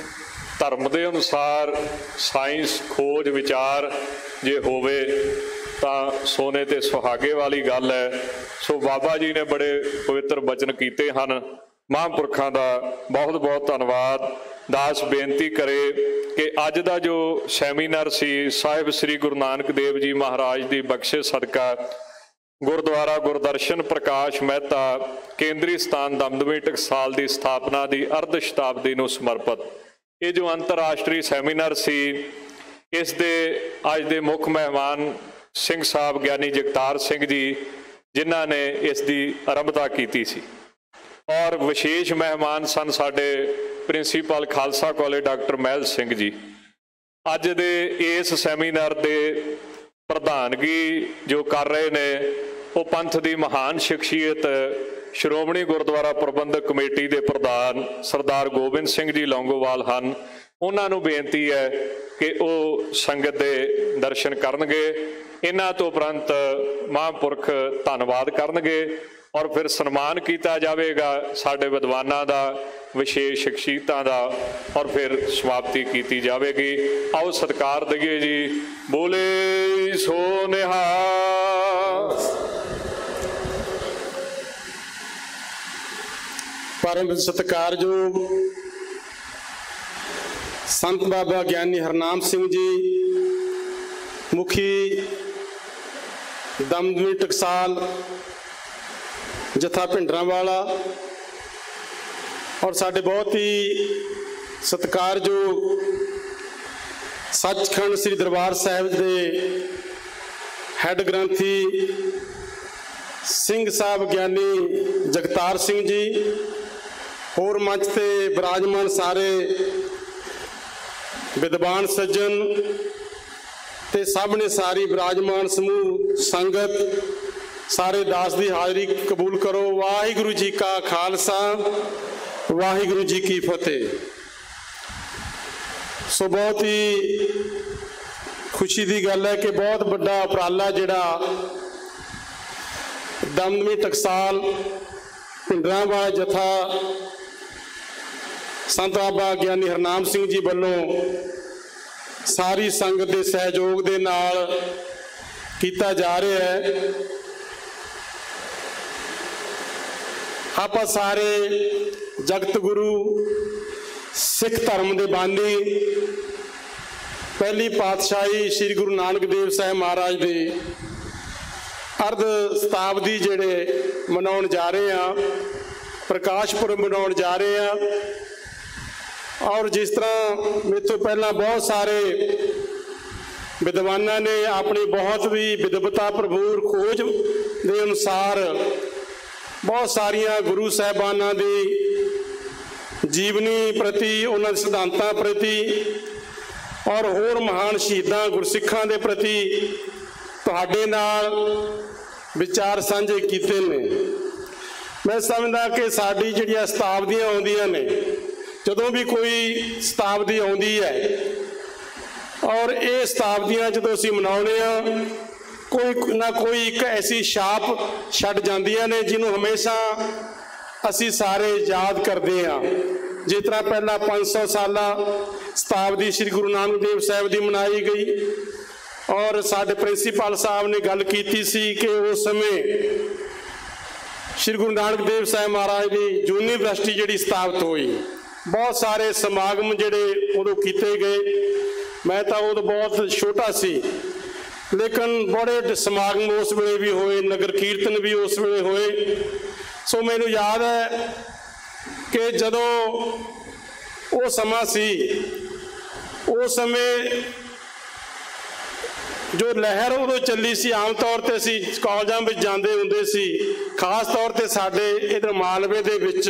ਧਰਮ ਦੇ ਅਨੁਸਾਰ ਸਾਇੰਸ, ਖੋਜ, ਵਿਚਾਰ ਜੇ ਹੋਵੇ ਤਾਂ ਸੋਨੇ ਤੇ ਸੁਹਾਗੇ ਵਾਲੀ ਗੱਲ ਹੈ। ਸੋ ਬਾਬਾ ਜੀ ਨੇ ਬੜੇ ਪਵਿੱਤਰ ਬਚਨ ਕੀਤੇ ਹਨ। ਮਹਾਂਪੁਰਖਾਂ ਦਾ ਬਹੁਤ ਬਹੁਤ ਧੰਨਵਾਦ। ਦਾਸ ਬੇਨਤੀ ਕਰੇ ਕਿ ਅੱਜ ਦਾ ਜੋ ਸੈਮੀਨਾਰ ਸੀ, ਸਾਹਿਬ ਸ੍ਰੀ ਗੁਰੂ ਨਾਨਕ ਦੇਵ ਜੀ ਮਹਾਰਾਜ ਦੀ ਬਖਸ਼ਿਸ਼ ਸਦਕਾ ਗੁਰਦੁਆਰਾ ਗੁਰਦਰਸ਼ਨ ਪ੍ਰਕਾਸ਼ ਮਹਿਤਾ ਕੇਂਦਰੀ ਸਥਾਨ ਦਮਦਮੀ ਟਕਸਾਲ ਦੀ ਸਥਾਪਨਾ ਦੀ ਅਰਧ ਸ਼ਤਾਬਦੀ ਨੂੰ ਸਮਰਪਿਤ ਇਹ ਜੋ ਅੰਤਰਰਾਸ਼ਟਰੀ ਸੈਮੀਨਾਰ ਸੀ, ਇਸ ਦੇ ਅੱਜ ਦੇ ਮੁੱਖ ਮਹਿਮਾਨ ਸਿੰਘ ਸਾਹਿਬ ਗਿਆਨੀ ਜਗਤਾਰ ਸਿੰਘ ਜੀ, ਜਿਨ੍ਹਾਂ ਨੇ ਇਸ ਦੀ ਆਰੰਭਤਾ ਕੀਤੀ ਸੀ। ਔਰ ਵਿਸ਼ੇਸ਼ ਮਹਿਮਾਨ ਸਨ ਸਾਡੇ principal Khalsa college doctor Mahil Singh ji. ਅੱਜ ਦੇ ਇਸ ਸੈਮੀਨਾਰ ਦੇ ਪ੍ਰਧਾਨਗੀ ਜੋ ਕਰ ਰਹੇ ਨੇ, ਉਹ ਪੰਥ ਦੀ ਮਹਾਨ ਸ਼ਖਸੀਅਤ ਸ਼੍ਰੋਮਣੀ ਗੁਰਦੁਆਰਾ ਪ੍ਰਬੰਧਕ ਕਮੇਟੀ ਦੇ ਪ੍ਰਧਾਨ ਸਰਦਾਰ ਗੋਬਿੰਦ ਸਿੰਘ ਜੀ ਲੌਂਗੋਵਾਲ ਹਨ। ਉਹਨਾਂ ਨੂੰ ਬੇਨਤੀ ਹੈ ਕਿ ਉਹ ਸੰਗਤ ਦੇ ਦਰਸ਼ਨ ਕਰਨਗੇ। ਇਹਨਾਂ ਤੋਂ ਉਪਰੰਤ ਮਹਾਂਪੁਰਖ ਧੰਨਵਾਦ ਕਰਨਗੇ ਔਰ ਫਿਰ ਸਨਮਾਨ ਕੀਤਾ ਜਾਵੇਗਾ ਸਾਡੇ ਵਿਦਵਾਨਾਂ ਦਾ, ਵਿਸ਼ੇਸ਼ ਸ਼ਖਸੀਅਤਾਂ ਦਾ, ਔਰ ਫਿਰ ਸਮਾਪਤੀ ਕੀਤੀ ਜਾਵੇਗੀ। ਆਓ ਸਤਿਕਾਰ ਦਈਏ ਜੀ। ਬੋਲੇ ਸੋ ਨਿਹਾਲ। परम सत्कारयोग संत बाबा ज्ञानी हरनाम सिंह जी मुखी दमदमी टकसाल जथा भिंडरांवाला और साडे बहुत ही सत्कारयोग सचखंड श्री दरबार साहिब दे हैड ग्रंथी सिंह साहब ज्ञानी जगतार सिंह जी होर मंच से विराजमान सारे विद्वान सज्जन ते सब ने सारी विराजमान समूह संगत सारे दास की हाजरी कबूल करो। वाहिगुरु जी का खालसा वाहिगुरु जी की फतेह। सो बहुत ही खुशी की गल है कि बहुत बड़ा उपराला जिहड़ा दमदमी टकसाल भिंडरांवाला जथा संत बाबा ज्ञानी हरनाम सिंह जी वालों सारी संगत के सहयोग के नाल कीता जा रहा है। आप सारे जगत गुरु सिख धर्म के बानी पहली पातशाही श्री गुरु नानक देव साहब महाराज के अर्ध शताब्दी जिहड़े मनाउण जा रहे हैं, प्रकाश पुरब मनाउण जा रहे हैं। और जिस तरह मेरे तो पहला बहुत सारे विद्वानों ने अपनी बहुत भी विद्वता भरपूर खोज के अनुसार बहुत सारिया गुरु साहबाना की जीवनी प्रति उन्होंने सिद्धांतों प्रति और होर महान शहीदां गुरसिखां के प्रति तुहाडे नाल विचार साझे कीते ने। मैं समझदा कि साडी जिहड़ियां शताब्दियां आउंदियां ने, जदों भी कोई शताब्दी आउंदी है और ये शताब्दियां जदों असीं मनाउने आ, कोई ना कोई एक ऐसी छाप छड्ड जांदियां ने जिन्हों हमेशा असीं सारे याद करते हैं। जिस तरह पहला 500 साला शताब्दी श्री गुरु नानक देव साहब की मनाई गई और साडे प्रिंसीपल साहब ने गल कीती सी कि उस समय श्री गुरु नानक देव साहब महाराज की यूनीवर्सिटी जिहड़ी स्थापित हुई, बहुत सारे समागम जिहड़े उदों कीते गए। मैं तो उदों बहुत छोटा सी, लेकिन बड़े समागम उस वेले भी होए, नगर कीर्तन भी उस वेले होए। सो मैनूं याद है कि जदों वो समा सी, उस समय जो लहर उदों चली सी, आम तौर पर असीं कॉलेजां विच जांदे हुंदे सी, खास तौर पर साडे इधर मालवे दे विच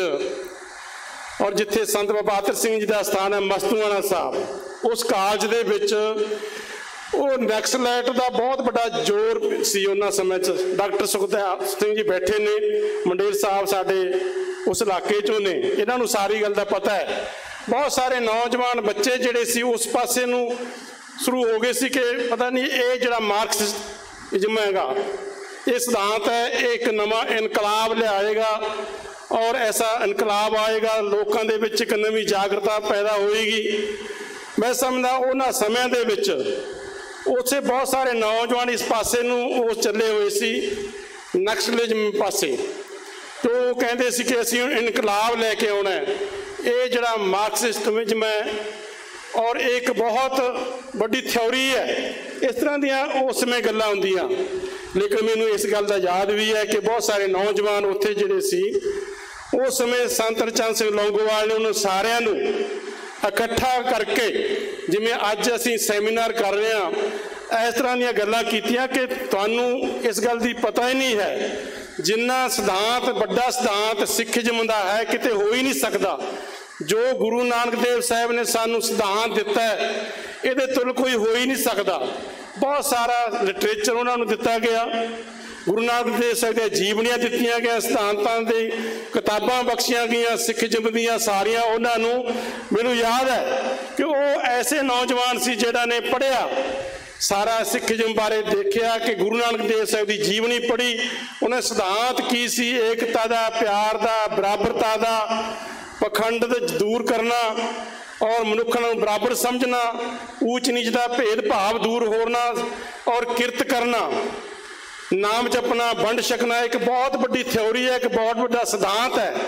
और जिथे संत बाबा अतर सिंह जी का स्थान है मस्तूआणा साहब, उस कॉलेज दे विच वो नैक्सलाइट का बहुत बड़ा जोर सी। उन्होंने समय डॉक्टर सुखदेव सिंह जी बैठे ने, मंडेर साहब साडे उस इलाके चों ने, इन्हों सारी गल का पता है। बहुत सारे नौजवान बच्चे जिहड़े सी उस पासे नूं शुरू हो गए सी कि पता नहीं ये जिहड़ा मार्क्सिज्म हैगा, ये सिद्धांत है, एक नवा इनकलाब लियाएगा और ऐसा इनकलाब आएगा, लोगों के विच एक नवी जागरता पैदा होएगी। मैं समझदा उन्हां समय दे विच उत्थे बहुत सारे नौजवान इस पासे नूं चले हुए सी, नक्सलिज्म पासे, तो कहते सी कि असीं इनकलाब लैके आउणा है, ये जिहड़ा मार्क्सिज्म है और एक बहुत बड़ी थ्योरी है। इस तरह दियां उस समय गल्लां हुंदियां, लेकिन मैनूं इस गल का याद भी है कि बहुत सारे नौजवान उत्थे जिहड़े सी उस समय संत हरचंद सिंह लौंगोवाल ने उन्होंने सारिਆਂ ਨੂੰ इकट्ठा करके जिवें अज असीं सैमीनार कर रहे हैं, इस तरह ਦੀਆਂ ਗੱਲਾਂ ਕੀਤੀਆਂ कि ਤੁਹਾਨੂੰ इस गल की पता ही नहीं है, जिन्ना सिद्धांत बड़ा सिद्धांत सिखिज्म दा है किते हो ही नहीं सकता। जो गुरु नानक देव साहब ने सानू सिद्धांत दिता है, ये तुल कोई हो ही नहीं सकता। बहुत सारा लिटरेचर उन्होंने दिता गया, गुरु नानक देव साहब दी जीवनियां दित्तियां गया, सिद्धांतां दी किताबां बख्शियां गईयां, सिखिज्म दीयां सारियां उन्होंने मैनूं याद है कि वो ऐसे नौजवान सी जिहड़ा ने पढ़िया सारा सिखिज्म बारे देखिया कि गुरु नानक देव साहब की जीवनी पढ़ी, उन्हें सिद्धांत की सी एकता दा, प्यार दा, बराबरता दा, पखंड दूर करना और मनुख नूं बराबर समझना, ऊच नीच का भेदभाव दूर होना और किरत करना, नाम जपना, वंड छकना, एक बहुत बड़ी थ्योरी है, एक बहुत बड़ा सिद्धांत है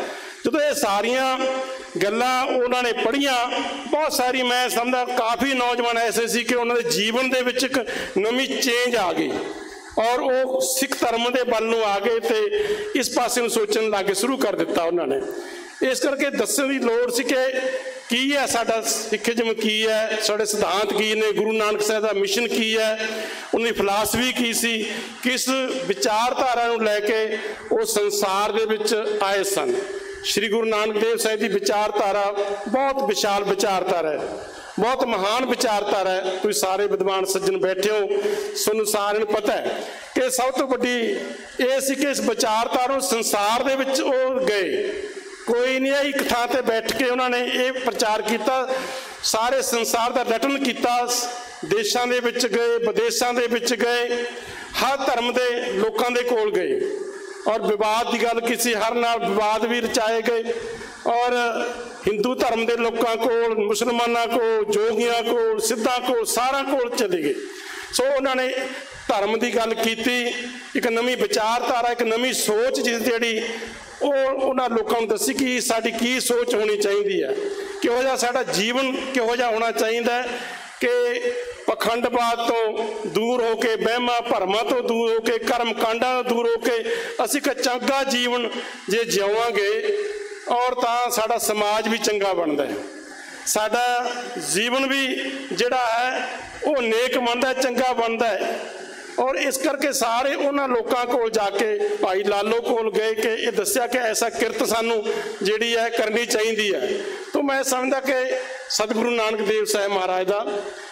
ਜਦੋਂ ਇਹ ਸਾਰੀਆਂ ਗੱਲਾਂ ਉਹਨਾਂ ਨੇ ਪੜ੍ਹੀਆਂ, ਬਹੁਤ ਸਾਰੀ ਮੈਂ ਸਮਝਦਾ ਕਾਫੀ ਨੌਜਵਾਨ ਐਸੇ ਸੀ ਕਿ ਉਹਨਾਂ ਦੇ ਜੀਵਨ ਦੇ ਵਿੱਚ ਇੱਕ ਨਵੀਂ ਚੇਂਜ ਆ ਗਈ ਔਰ ਉਹ ਸਿੱਖ ਧਰਮ ਦੇ ਵੱਲ ਨੂੰ ਆ ਗਏ ਤੇ ਇਸ ਪਾਸੇ ਨੂੰ ਸੋਚਣ ਲੱਗੇ, ਸ਼ੁਰੂ ਕਰ ਦਿੱਤਾ ਉਹਨਾਂ ਨੇ। ਇਸ ਕਰਕੇ ਦੱਸਣ ਦੀ ਲੋੜ ਸੀ ਕਿ ਕੀ ਹੈ ਸਾਡਾ ਸਿੱਖੀਜ਼ਮ, ਕੀ ਹੈ ਸਾਡੇ ਸਿਧਾਂਤ, ਕੀ ਨੇ ਗੁਰੂ ਨਾਨਕ ਸਾਹਿਬ ਦਾ ਮਿਸ਼ਨ, ਕੀ ਹੈ ਉਹਨਾਂ ਦੀ ਫਿਲਾਸਫੀ, ਕੀ ਸੀ, ਕਿਸ ਵਿਚਾਰਧਾਰਾ ਨੂੰ ਲੈ ਕੇ ਉਹ ਸੰਸਾਰ ਦੇ ਵਿੱਚ ਆਏ ਸਨ। ਸ਼੍ਰੀ ਗੁਰੂ ਨਾਨਕ ਦੇਵ ਸਾਹਿਬ ਦੀ ਵਿਚਾਰਧਾਰਾ ਬਹੁਤ ਵਿਸ਼ਾਲ ਵਿਚਾਰਧਾਰਾ ਹੈ, ਬਹੁਤ ਮਹਾਨ ਵਿਚਾਰਧਾਰਾ ਹੈ। ਤੁਸੀਂ ਸਾਰੇ ਵਿਦਵਾਨ ਸੱਜਣ ਬੈਠੇ ਹੋ, ਤੁਹਾਨੂੰ ਸਾਰਿਆਂ ਨੂੰ ਪਤਾ ਹੈ ਕਿ ਸਭ ਤੋਂ ਵੱਡੀ ਇਹ ਸੀ ਕਿ ਇਸ ਵਿਚਾਰਧਾਰਾ ਨੂੰ ਸੰਸਾਰ ਦੇ ਵਿੱਚ ਉਹ ਗਏ। ਕੋਈ ਨਹੀਂ ਹੈ ਇੱਕ ਥਾਂ ਤੇ ਬੈਠ ਕੇ ਉਹਨਾਂ ਨੇ ਇਹ ਪ੍ਰਚਾਰ ਕੀਤਾ, ਸਾਰੇ ਸੰਸਾਰ ਦਾ ਰਟਨ ਕੀਤਾ, ਦੇਸ਼ਾਂ ਦੇ ਵਿੱਚ ਗਏ, ਵਿਦੇਸ਼ਾਂ ਦੇ ਵਿੱਚ ਗਏ, ਹਰ ਧਰਮ ਦੇ ਲੋਕਾਂ ਦੇ ਕੋਲ ਗਏ ਔਰ ਵਿਵਾਦ ਦੀ ਗੱਲ ਕੀਤੀ, ਹਰ ਨਾਲ ਵਿਵਾਦ ਵੀ ਰਚਾਏ ਗਏ ਔਰ ਹਿੰਦੂ ਧਰਮ ਦੇ ਲੋਕਾਂ ਕੋਲ, ਮੁਸਲਮਾਨਾਂ ਕੋਲ, ਜੋਗੀਆਂ ਕੋਲ, ਸਿੱਧਾਂ ਕੋਲ, ਸਾਰਿਆਂ ਕੋਲ ਚਲੇ ਗਏ। ਸੋ ਉਹਨਾਂ ਨੇ ਧਰਮ ਦੀ ਗੱਲ ਕੀਤੀ, ਇੱਕ ਨਵੀਂ ਵਿਚਾਰਧਾਰਾ, ਇੱਕ ਨਵੀਂ ਸੋਚ ਜਿਹੜੀ ਉਹ ਉਹਨਾਂ ਲੋਕਾਂ ਨੂੰ ਦੱਸੀ ਕਿ ਸਾਡੀ ਕੀ ਸੋਚ ਹੋਣੀ ਚਾਹੀਦੀ ਹੈ, ਕਿਹੋ ਜਿਹਾ ਸਾਡਾ ਜੀਵਨ ਕਿਹੋ ਜਿਹਾ ਹੋਣਾ ਚਾਹੀਦਾ ਹੈ ਕਿ ਪਖੰਡਵਾਦ ਤੋਂ ਦੂਰ ਹੋ ਕੇ, ਵਹਿਮਾਂ ਭਰਮਾਂ ਤੋਂ ਦੂਰ ਹੋ ਕੇ, ਕਰਮ ਕਾਂਡਾਂ ਤੋਂ ਦੂਰ ਹੋ ਕੇ ਅਸੀਂ ਇੱਕ ਚੰਗਾ ਜੀਵਨ ਜੇ ਜਿਉਵਾਂਗੇ ਔਰ ਤਾਂ ਸਾਡਾ ਸਮਾਜ ਵੀ ਚੰਗਾ ਬਣਦਾ ਹੈ, ਸਾਡਾ ਜੀਵਨ ਵੀ ਜਿਹੜਾ ਹੈ ਉਹ ਨੇਕ ਬਣਦਾ, ਚੰਗਾ ਬਣਦਾ ਹੈ। ਔਰ ਇਸ ਕਰਕੇ ਸਾਰੇ ਉਹਨਾਂ ਲੋਕਾਂ ਕੋਲ ਜਾ ਕੇ ਭਾਈ ਲਾਲੋ ਕੋਲ ਗਏ ਕਿ ਇਹ ਦੱਸਿਆ ਕਿ ਐਸਾ ਕਿਰਤ ਸਾਨੂੰ ਜਿਹੜੀ ਹੈ ਕਰਨੀ ਚਾਹੀਦੀ ਹੈ। ਤਾਂ ਮੈਂ ਸਮਝਦਾ ਕਿ ਸਤਿਗੁਰੂ ਨਾਨਕ ਦੇਵ ਸਾਹਿਬ ਮਹਾਰਾਜ ਦਾ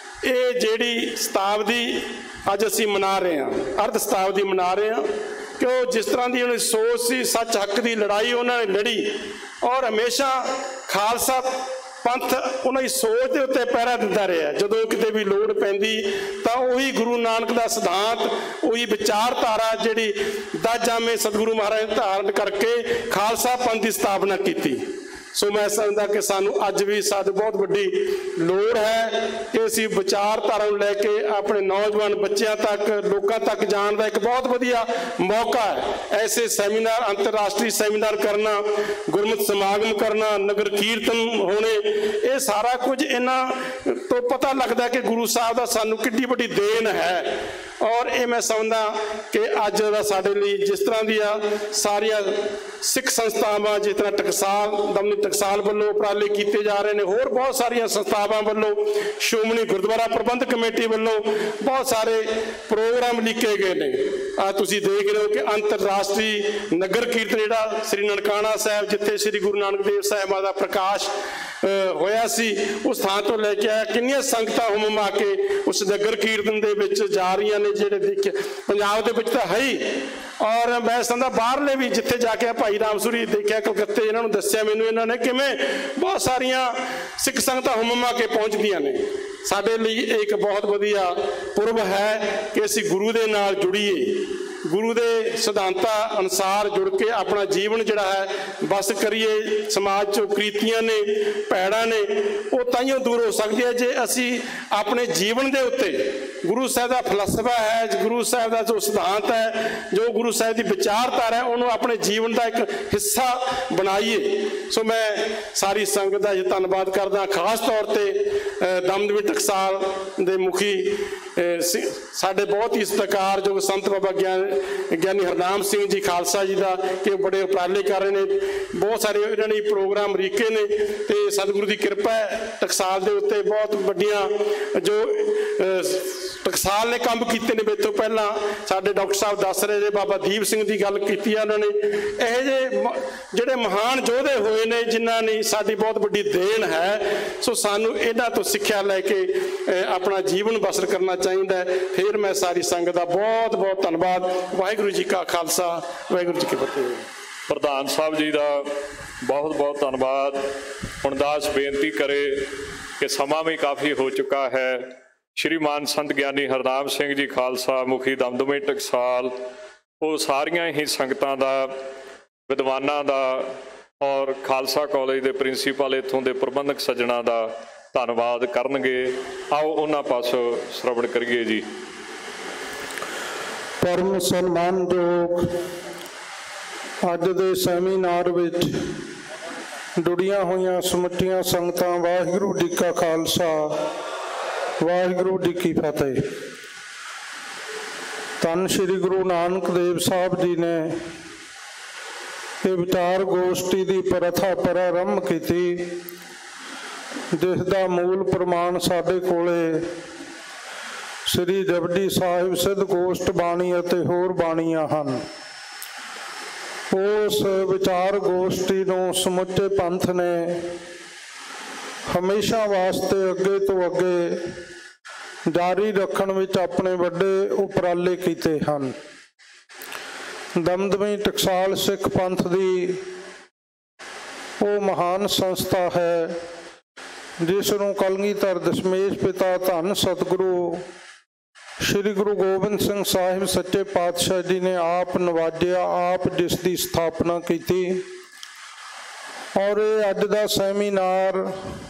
ਇਹ ਜਿਹੜੀ ਸ਼ਤਾਬਦੀ ਅੱਜ ਅਸੀਂ ਮਨਾ ਰਹੇ ਹਾਂ, ਅਰਧ ਸ਼ਤਾਬਦੀ ਮਨਾ ਰਹੇ ਹਾਂ, ਕਿ ਉਹ ਜਿਸ ਤਰ੍ਹਾਂ ਦੀ ਉਹਨਾਂ ਦੀ ਸੋਚ ਸੀ, ਸੱਚ ਹੱਕ ਦੀ ਲੜਾਈ ਉਹਨਾਂ ਨੇ ਲੜੀ ਔਰ ਹਮੇਸ਼ਾ ਖਾਲਸਾ ਪੰਥ ਉਹਨਾਂ ਦੀ ਸੋਚ ਦੇ ਉੱਤੇ ਪਹਿਰਾ ਦਿੰਦਾ ਰਿਹਾ। ਜਦੋਂ ਕਿਤੇ ਵੀ ਲੋੜ ਪੈਂਦੀ ਤਾਂ ਉਹੀ ਗੁਰੂ ਨਾਨਕ ਦਾ ਸਿਧਾਂਤ, ਉਹੀ ਵਿਚਾਰਧਾਰਾ ਜਿਹੜੀ 10 ਜਾਮੇ ਸਤਿਗੁਰੂ ਮਹਾਰਾਜ ਨੇ ਧਾਰਨ ਕਰਕੇ ਖਾਲਸਾ ਪੰਥ ਦੀ ਸਥਾਪਨਾ ਕੀਤੀ। ਸੋ ਮੈਂ ਸਮਝਦਾ ਕਿ ਸਾਨੂੰ ਅੱਜ ਵੀ ਸਾਡੀ ਬਹੁਤ ਵੱਡੀ ਲੋੜ ਹੈ ਕਿ ਅਸੀਂ ਵਿਚਾਰਧਾਰਾ ਨੂੰ ਲੈ ਕੇ ਆਪਣੇ ਨੌਜਵਾਨ ਬੱਚਿਆਂ ਤੱਕ, ਲੋਕਾਂ ਤੱਕ ਜਾਣ ਦਾ ਇੱਕ ਬਹੁਤ ਵਧੀਆ ਮੌਕਾ ਹੈ। ਐਸੇ ਸੈਮੀਨਾਰ, ਅੰਤਰਰਾਸ਼ਟਰੀ ਸੈਮੀਨਾਰ ਕਰਨਾ, ਗੁਰਮਤਿ ਸਮਾਗਮ ਕਰਨਾ, ਨਗਰ ਕੀਰਤਨ ਹੋਣੇ, ਇਹ ਸਾਰਾ ਕੁਝ ਇਹਨਾਂ ਤੋਂ ਪਤਾ ਲੱਗਦਾ ਕਿ ਗੁਰੂ ਸਾਹਿਬ ਦਾ ਸਾਨੂੰ ਕਿੰਨੀ ਵੱਡੀ ਦੇਣ ਹੈ। ਔਰ ਇਹ ਮੈਂ ਸਮਝਦਾ ਕਿ ਅੱਜ ਦਾ ਸਾਡੇ ਲਈ ਜਿਸ ਤਰ੍ਹਾਂ ਦੀਆਂ ਸਾਰੀਆਂ ਸਿੱਖ ਸੰਸਥਾਵਾਂ, ਜਿਸ ਤਰ੍ਹਾਂ ਟਕਸਾਲ, ਦਮਨੀ ਟਕਸਾਲ ਵੱਲੋਂ ਉਪਰਾਲੇ ਕੀਤੇ ਜਾ ਰਹੇ ਨੇ, ਹੋਰ ਬਹੁਤ ਸਾਰੀਆਂ ਸੰਸਥਾਵਾਂ ਵੱਲੋਂ, ਸ਼੍ਰੋਮਣੀ ਗੁਰਦੁਆਰਾ ਪ੍ਰਬੰਧਕ ਕਮੇਟੀ ਵੱਲੋਂ ਬਹੁਤ ਸਾਰੇ ਪ੍ਰੋਗਰਾਮ ਲਿਖੇ ਗਏ ਨੇ। ਆ ਤੁਸੀਂ ਦੇਖ ਰਹੇ ਹੋ ਕਿ ਅੰਤਰਰਾਸ਼ਟਰੀ ਨਗਰ ਕੀਰਤਨ ਜਿਹੜਾ ਸ੍ਰੀ ਨਨਕਾਣਾ ਸਾਹਿਬ, ਜਿੱਥੇ ਸ੍ਰੀ ਗੁਰੂ ਨਾਨਕ ਦੇਵ ਸਾਹਿਬ ਦਾ ਪ੍ਰਕਾਸ਼ ਹੋਇਆ ਸੀ, ਉਸ ਥਾਂ ਤੋਂ ਲੈ ਕੇ ਆਇਆ, ਕਿੰਨੀਆਂ ਸੰਗਤਾਂ ਹੁਮਾ ਕੇ ਉਸ ਨਗਰ ਕੀਰਤਨ ਦੇ ਵਿੱਚ ਜਾ ਰਹੀਆਂ ਨੇ, ਜਿਹੜੇ ਦੇਖੇ ਪੰਜਾਬ ਦੇ ਵਿੱਚ ਤਾਂ ਹੈ ਹੀ। ਔਰ ਮੈਂ ਸਮਝਦਾ ਬਾਹਰਲੇ ਵੀ ਜਿੱਥੇ ਜਾ ਕੇ ਭਾਈ ਰਾਮਸੂਰੀ ਦੇਖਿਆ ਕਲਕੱਤੇ, ਇਹਨਾਂ ਨੂੰ ਦੱਸਿਆ ਮੈਨੂੰ ਇਹਨਾਂ ਨੇ ਕਿਵੇਂ ਬਹੁਤ ਸਾਰੀਆਂ ਸਿੱਖ ਸੰਗਤਾਂ ਹੁਮਾ ਕੇ ਪਹੁੰਚਦੀਆਂ ਨੇ। ਸਾਡੇ ਲਈ ਇਹ ਇੱਕ ਬਹੁਤ ਵਧੀਆ ਪੁਰਬ ਹੈ ਕਿ ਅਸੀਂ ਗੁਰੂ ਦੇ ਨਾਲ ਜੁੜੀਏ, ਗੁਰੂ ਦੇ ਸਿਧਾਂਤਾਂ ਅਨੁਸਾਰ ਜੁੜ ਕੇ ਆਪਣਾ ਜੀਵਨ ਜਿਹੜਾ ਹੈ ਬਸ ਕਰੀਏ। ਸਮਾਜ 'ਚੋਂ ਕ੍ਰੀਤੀਆਂ ਨੇ, ਭੈੜਾਂ ਨੇ, ਉਹ ਤਾਂਹੀਓ ਦੂਰ ਹੋ ਸਕਦੀ ਹੈ ਜੇ ਅਸੀਂ ਆਪਣੇ ਜੀਵਨ ਦੇ ਉੱਤੇ ਗੁਰੂ ਸਾਹਿਬ ਦਾ ਫਲਸਫਾ ਹੈ, ਗੁਰੂ ਸਾਹਿਬ ਦਾ ਜੋ ਸਿਧਾਂਤ ਹੈ, ਜੋ ਗੁਰੂ ਸਾਹਿਬ ਦੀ ਵਿਚਾਰਧਾਰਾ ਹੈ, ਉਹਨੂੰ ਆਪਣੇ ਜੀਵਨ ਦਾ ਇੱਕ ਹਿੱਸਾ ਬਣਾਈਏ। ਸੋ ਮੈਂ ਸਾਰੀ ਸੰਗਤ ਦਾ ਧੰਨਵਾਦ ਕਰਦਾ, ਖਾਸ ਤੌਰ ਤੇ ਦਮਦਮੀ ਟਕਸਾਲ ਦੇ ਮੁਖੀ ਸਾਡੇ ਬਹੁਤ ਹੀ ਸਤਿਕਾਰਯੋਗ ਸੰਤ ਬਾਬਾ ਗਿਆਨੀ ਹਰਨਾਮ ਸਿੰਘ ਜੀ ਖਾਲਸਾ ਜੀ ਦਾ, ਕਿ ਬੜੇ ਉਪਰਾਲੇ ਕਰ ਰਹੇ ਨੇ, ਬਹੁਤ ਸਾਰੇ ਇਹਨਾਂ ਨੇ ਪ੍ਰੋਗਰਾਮ ਰੀਕੇ ਨੇ ਤੇ ਸਤਿਗੁਰੂ ਦੀ ਕਿਰਪਾ ਹੈ ਟਕਸਾਲ ਦੇ ਉੱਤੇ। ਬਹੁਤ ਵੱਡੀਆਂ ਜੋ ਟਕਸਾਲ ਨੇ ਕੰਮ ਕੀਤੇ ਨੇ, ਮੇਰੇ ਤੋਂ ਪਹਿਲਾਂ ਸਾਡੇ ਡਾਕਟਰ ਸਾਹਿਬ ਦੱਸ ਰਹੇ ਨੇ, ਬਾਬਾ ਦੀਪ ਸਿੰਘ ਦੀ ਗੱਲ ਕੀਤੀ ਆ ਉਹਨਾਂ ਨੇ। ਇਹੋ ਜਿਹੇ ਜਿਹੜੇ ਮਹਾਨ ਯੋਧੇ ਹੋਏ ਨੇ ਜਿਨ੍ਹਾਂ ਨੇ ਸਾਡੀ ਬਹੁਤ ਵੱਡੀ ਦੇਣ ਹੈ। ਸੋ ਸਾਨੂੰ ਇਹਨਾਂ ਤੋਂ ਸਿੱਖਿਆ ਲੈ ਕੇ ਆਪਣਾ ਜੀਵਨ ਬਸਰ ਕਰਨਾ ਚਾਹੀਦਾ ਹੈ। ਫਿਰ ਮੈਂ ਸਾਰੀ ਸੰਗਤ ਦਾ ਬਹੁਤ ਬਹੁਤ ਧੰਨਵਾਦ। ਵਾਹਿਗੁਰੂ ਜੀ ਕਾ ਖਾਲਸਾ, ਵਾਹਿਗੁਰੂ ਜੀ ਕੀ ਫਤਿਹ। ਪ੍ਰਧਾਨ ਸਾਹਿਬ ਜੀ ਦਾ ਬਹੁਤ ਬਹੁਤ ਧੰਨਵਾਦ। ਹੁਣ ਦਾਸ ਬੇਨਤੀ ਕਰੇ ਕਿ ਸਮਾਂ ਵੀ ਕਾਫੀ ਹੋ ਚੁੱਕਾ ਹੈ। ਸ਼੍ਰੀਮਾਨ ਸੰਤ ਗਿਆਨੀ ਹਰਨਾਮ ਸਿੰਘ ਜੀ ਖਾਲਸਾ, ਮੁਖੀ ਦਮਦਮੀ ਟਕਸਾਲ, ਉਹ ਸਾਰੀਆਂ ਹੀ ਸੰਗਤਾਂ ਦਾ, ਵਿਦਵਾਨਾਂ ਦਾ ਔਰ ਖਾਲਸਾ ਕਾਲਜ ਦੇ ਪ੍ਰਿੰਸੀਪਲ, ਇੱਥੋਂ ਦੇ ਪ੍ਰਬੰਧਕ ਸੱਜਣਾ ਦਾ ਧੰਨਵਾਦ ਕਰਨਗੇ। ਆਓ ਉਹਨਾਂ ਪਾਸੋਂ ਸ਼ਰਵਣ ਕਰੀਏ ਜੀ। ਪਰਮ ਸਨਮਾਨਯੋਗ ਅੱਜ ਦੇ ਸੈਮੀਨਾਰ ਵਿੱਚ ਜੁੜੀਆਂ ਹੋਈਆਂ ਸਮੁੱਚੀਆਂ ਸੰਗਤਾਂ, ਵਾਹਿਗੁਰੂ ਜੀ ਕਾ ਖਾਲਸਾ, ਵਾਹਿਗੁਰੂ ਜੀ ਕੀ ਫਤਿਹ। ਧੰਨ ਸ਼੍ਰੀ ਗੁਰੂ ਨਾਨਕ ਦੇਵ ਸਾਹਿਬ ਜੀ ਨੇ ਇਹ ਵਿਚਾਰ ਗੋਸ਼ਟੀ ਦੀ ਪ੍ਰਥਾ ਪ੍ਰਾਰੰਭ ਕੀਤੀ, ਜਿਸ ਦਾ ਮੂਲ ਪ੍ਰਮਾਣ ਸਾਡੇ ਕੋਲੇ ਸ੍ਰੀ ਜਪਜੀ ਸਾਹਿਬ, ਸਿੱਧ ਗੋਸ਼ਟ ਬਾਣੀ ਅਤੇ ਹੋਰ ਬਾਣੀਆਂ ਹਨ। ਉਸ ਵਿਚਾਰ ਗੋਸ਼ਟੀ ਨੂੰ ਸਮੁੱਚੇ ਪੰਥ ਨੇ ਹਮੇਸ਼ਾ ਵਾਸਤੇ ਅੱਗੇ ਤੋਂ ਅੱਗੇ ਜਾਰੀ ਰੱਖਣ ਵਿੱਚ ਆਪਣੇ ਵੱਡੇ ਉਪਰਾਲੇ ਕੀਤੇ ਹਨ। ਦਮਦਮੀ ਟਕਸਾਲ ਸਿੱਖ ਪੰਥ ਦੀ ਉਹ ਮਹਾਨ ਸੰਸਥਾ ਹੈ ਜਿਸ ਨੂੰ ਕਲਗੀਧਰ ਦਸ਼ਮੇਸ਼ ਪਿਤਾ ਧੰਨ ਸਤਿਗੁਰੂ ਸ਼੍ਰੀ ਗੁਰੂ ਗੋਬਿੰਦ ਸਿੰਘ ਸਾਹਿਬ ਸੱਚੇ ਪਾਤਸ਼ਾਹ ਜੀ ਨੇ ਆਪ ਨਵਾਜਿਆ, ਆਪ ਜਿਸ ਦੀ ਸਥਾਪਨਾ ਕੀਤੀ। ਔਰ ਇਹ ਅੱਜ ਦਾ ਸੈਮੀਨਾਰ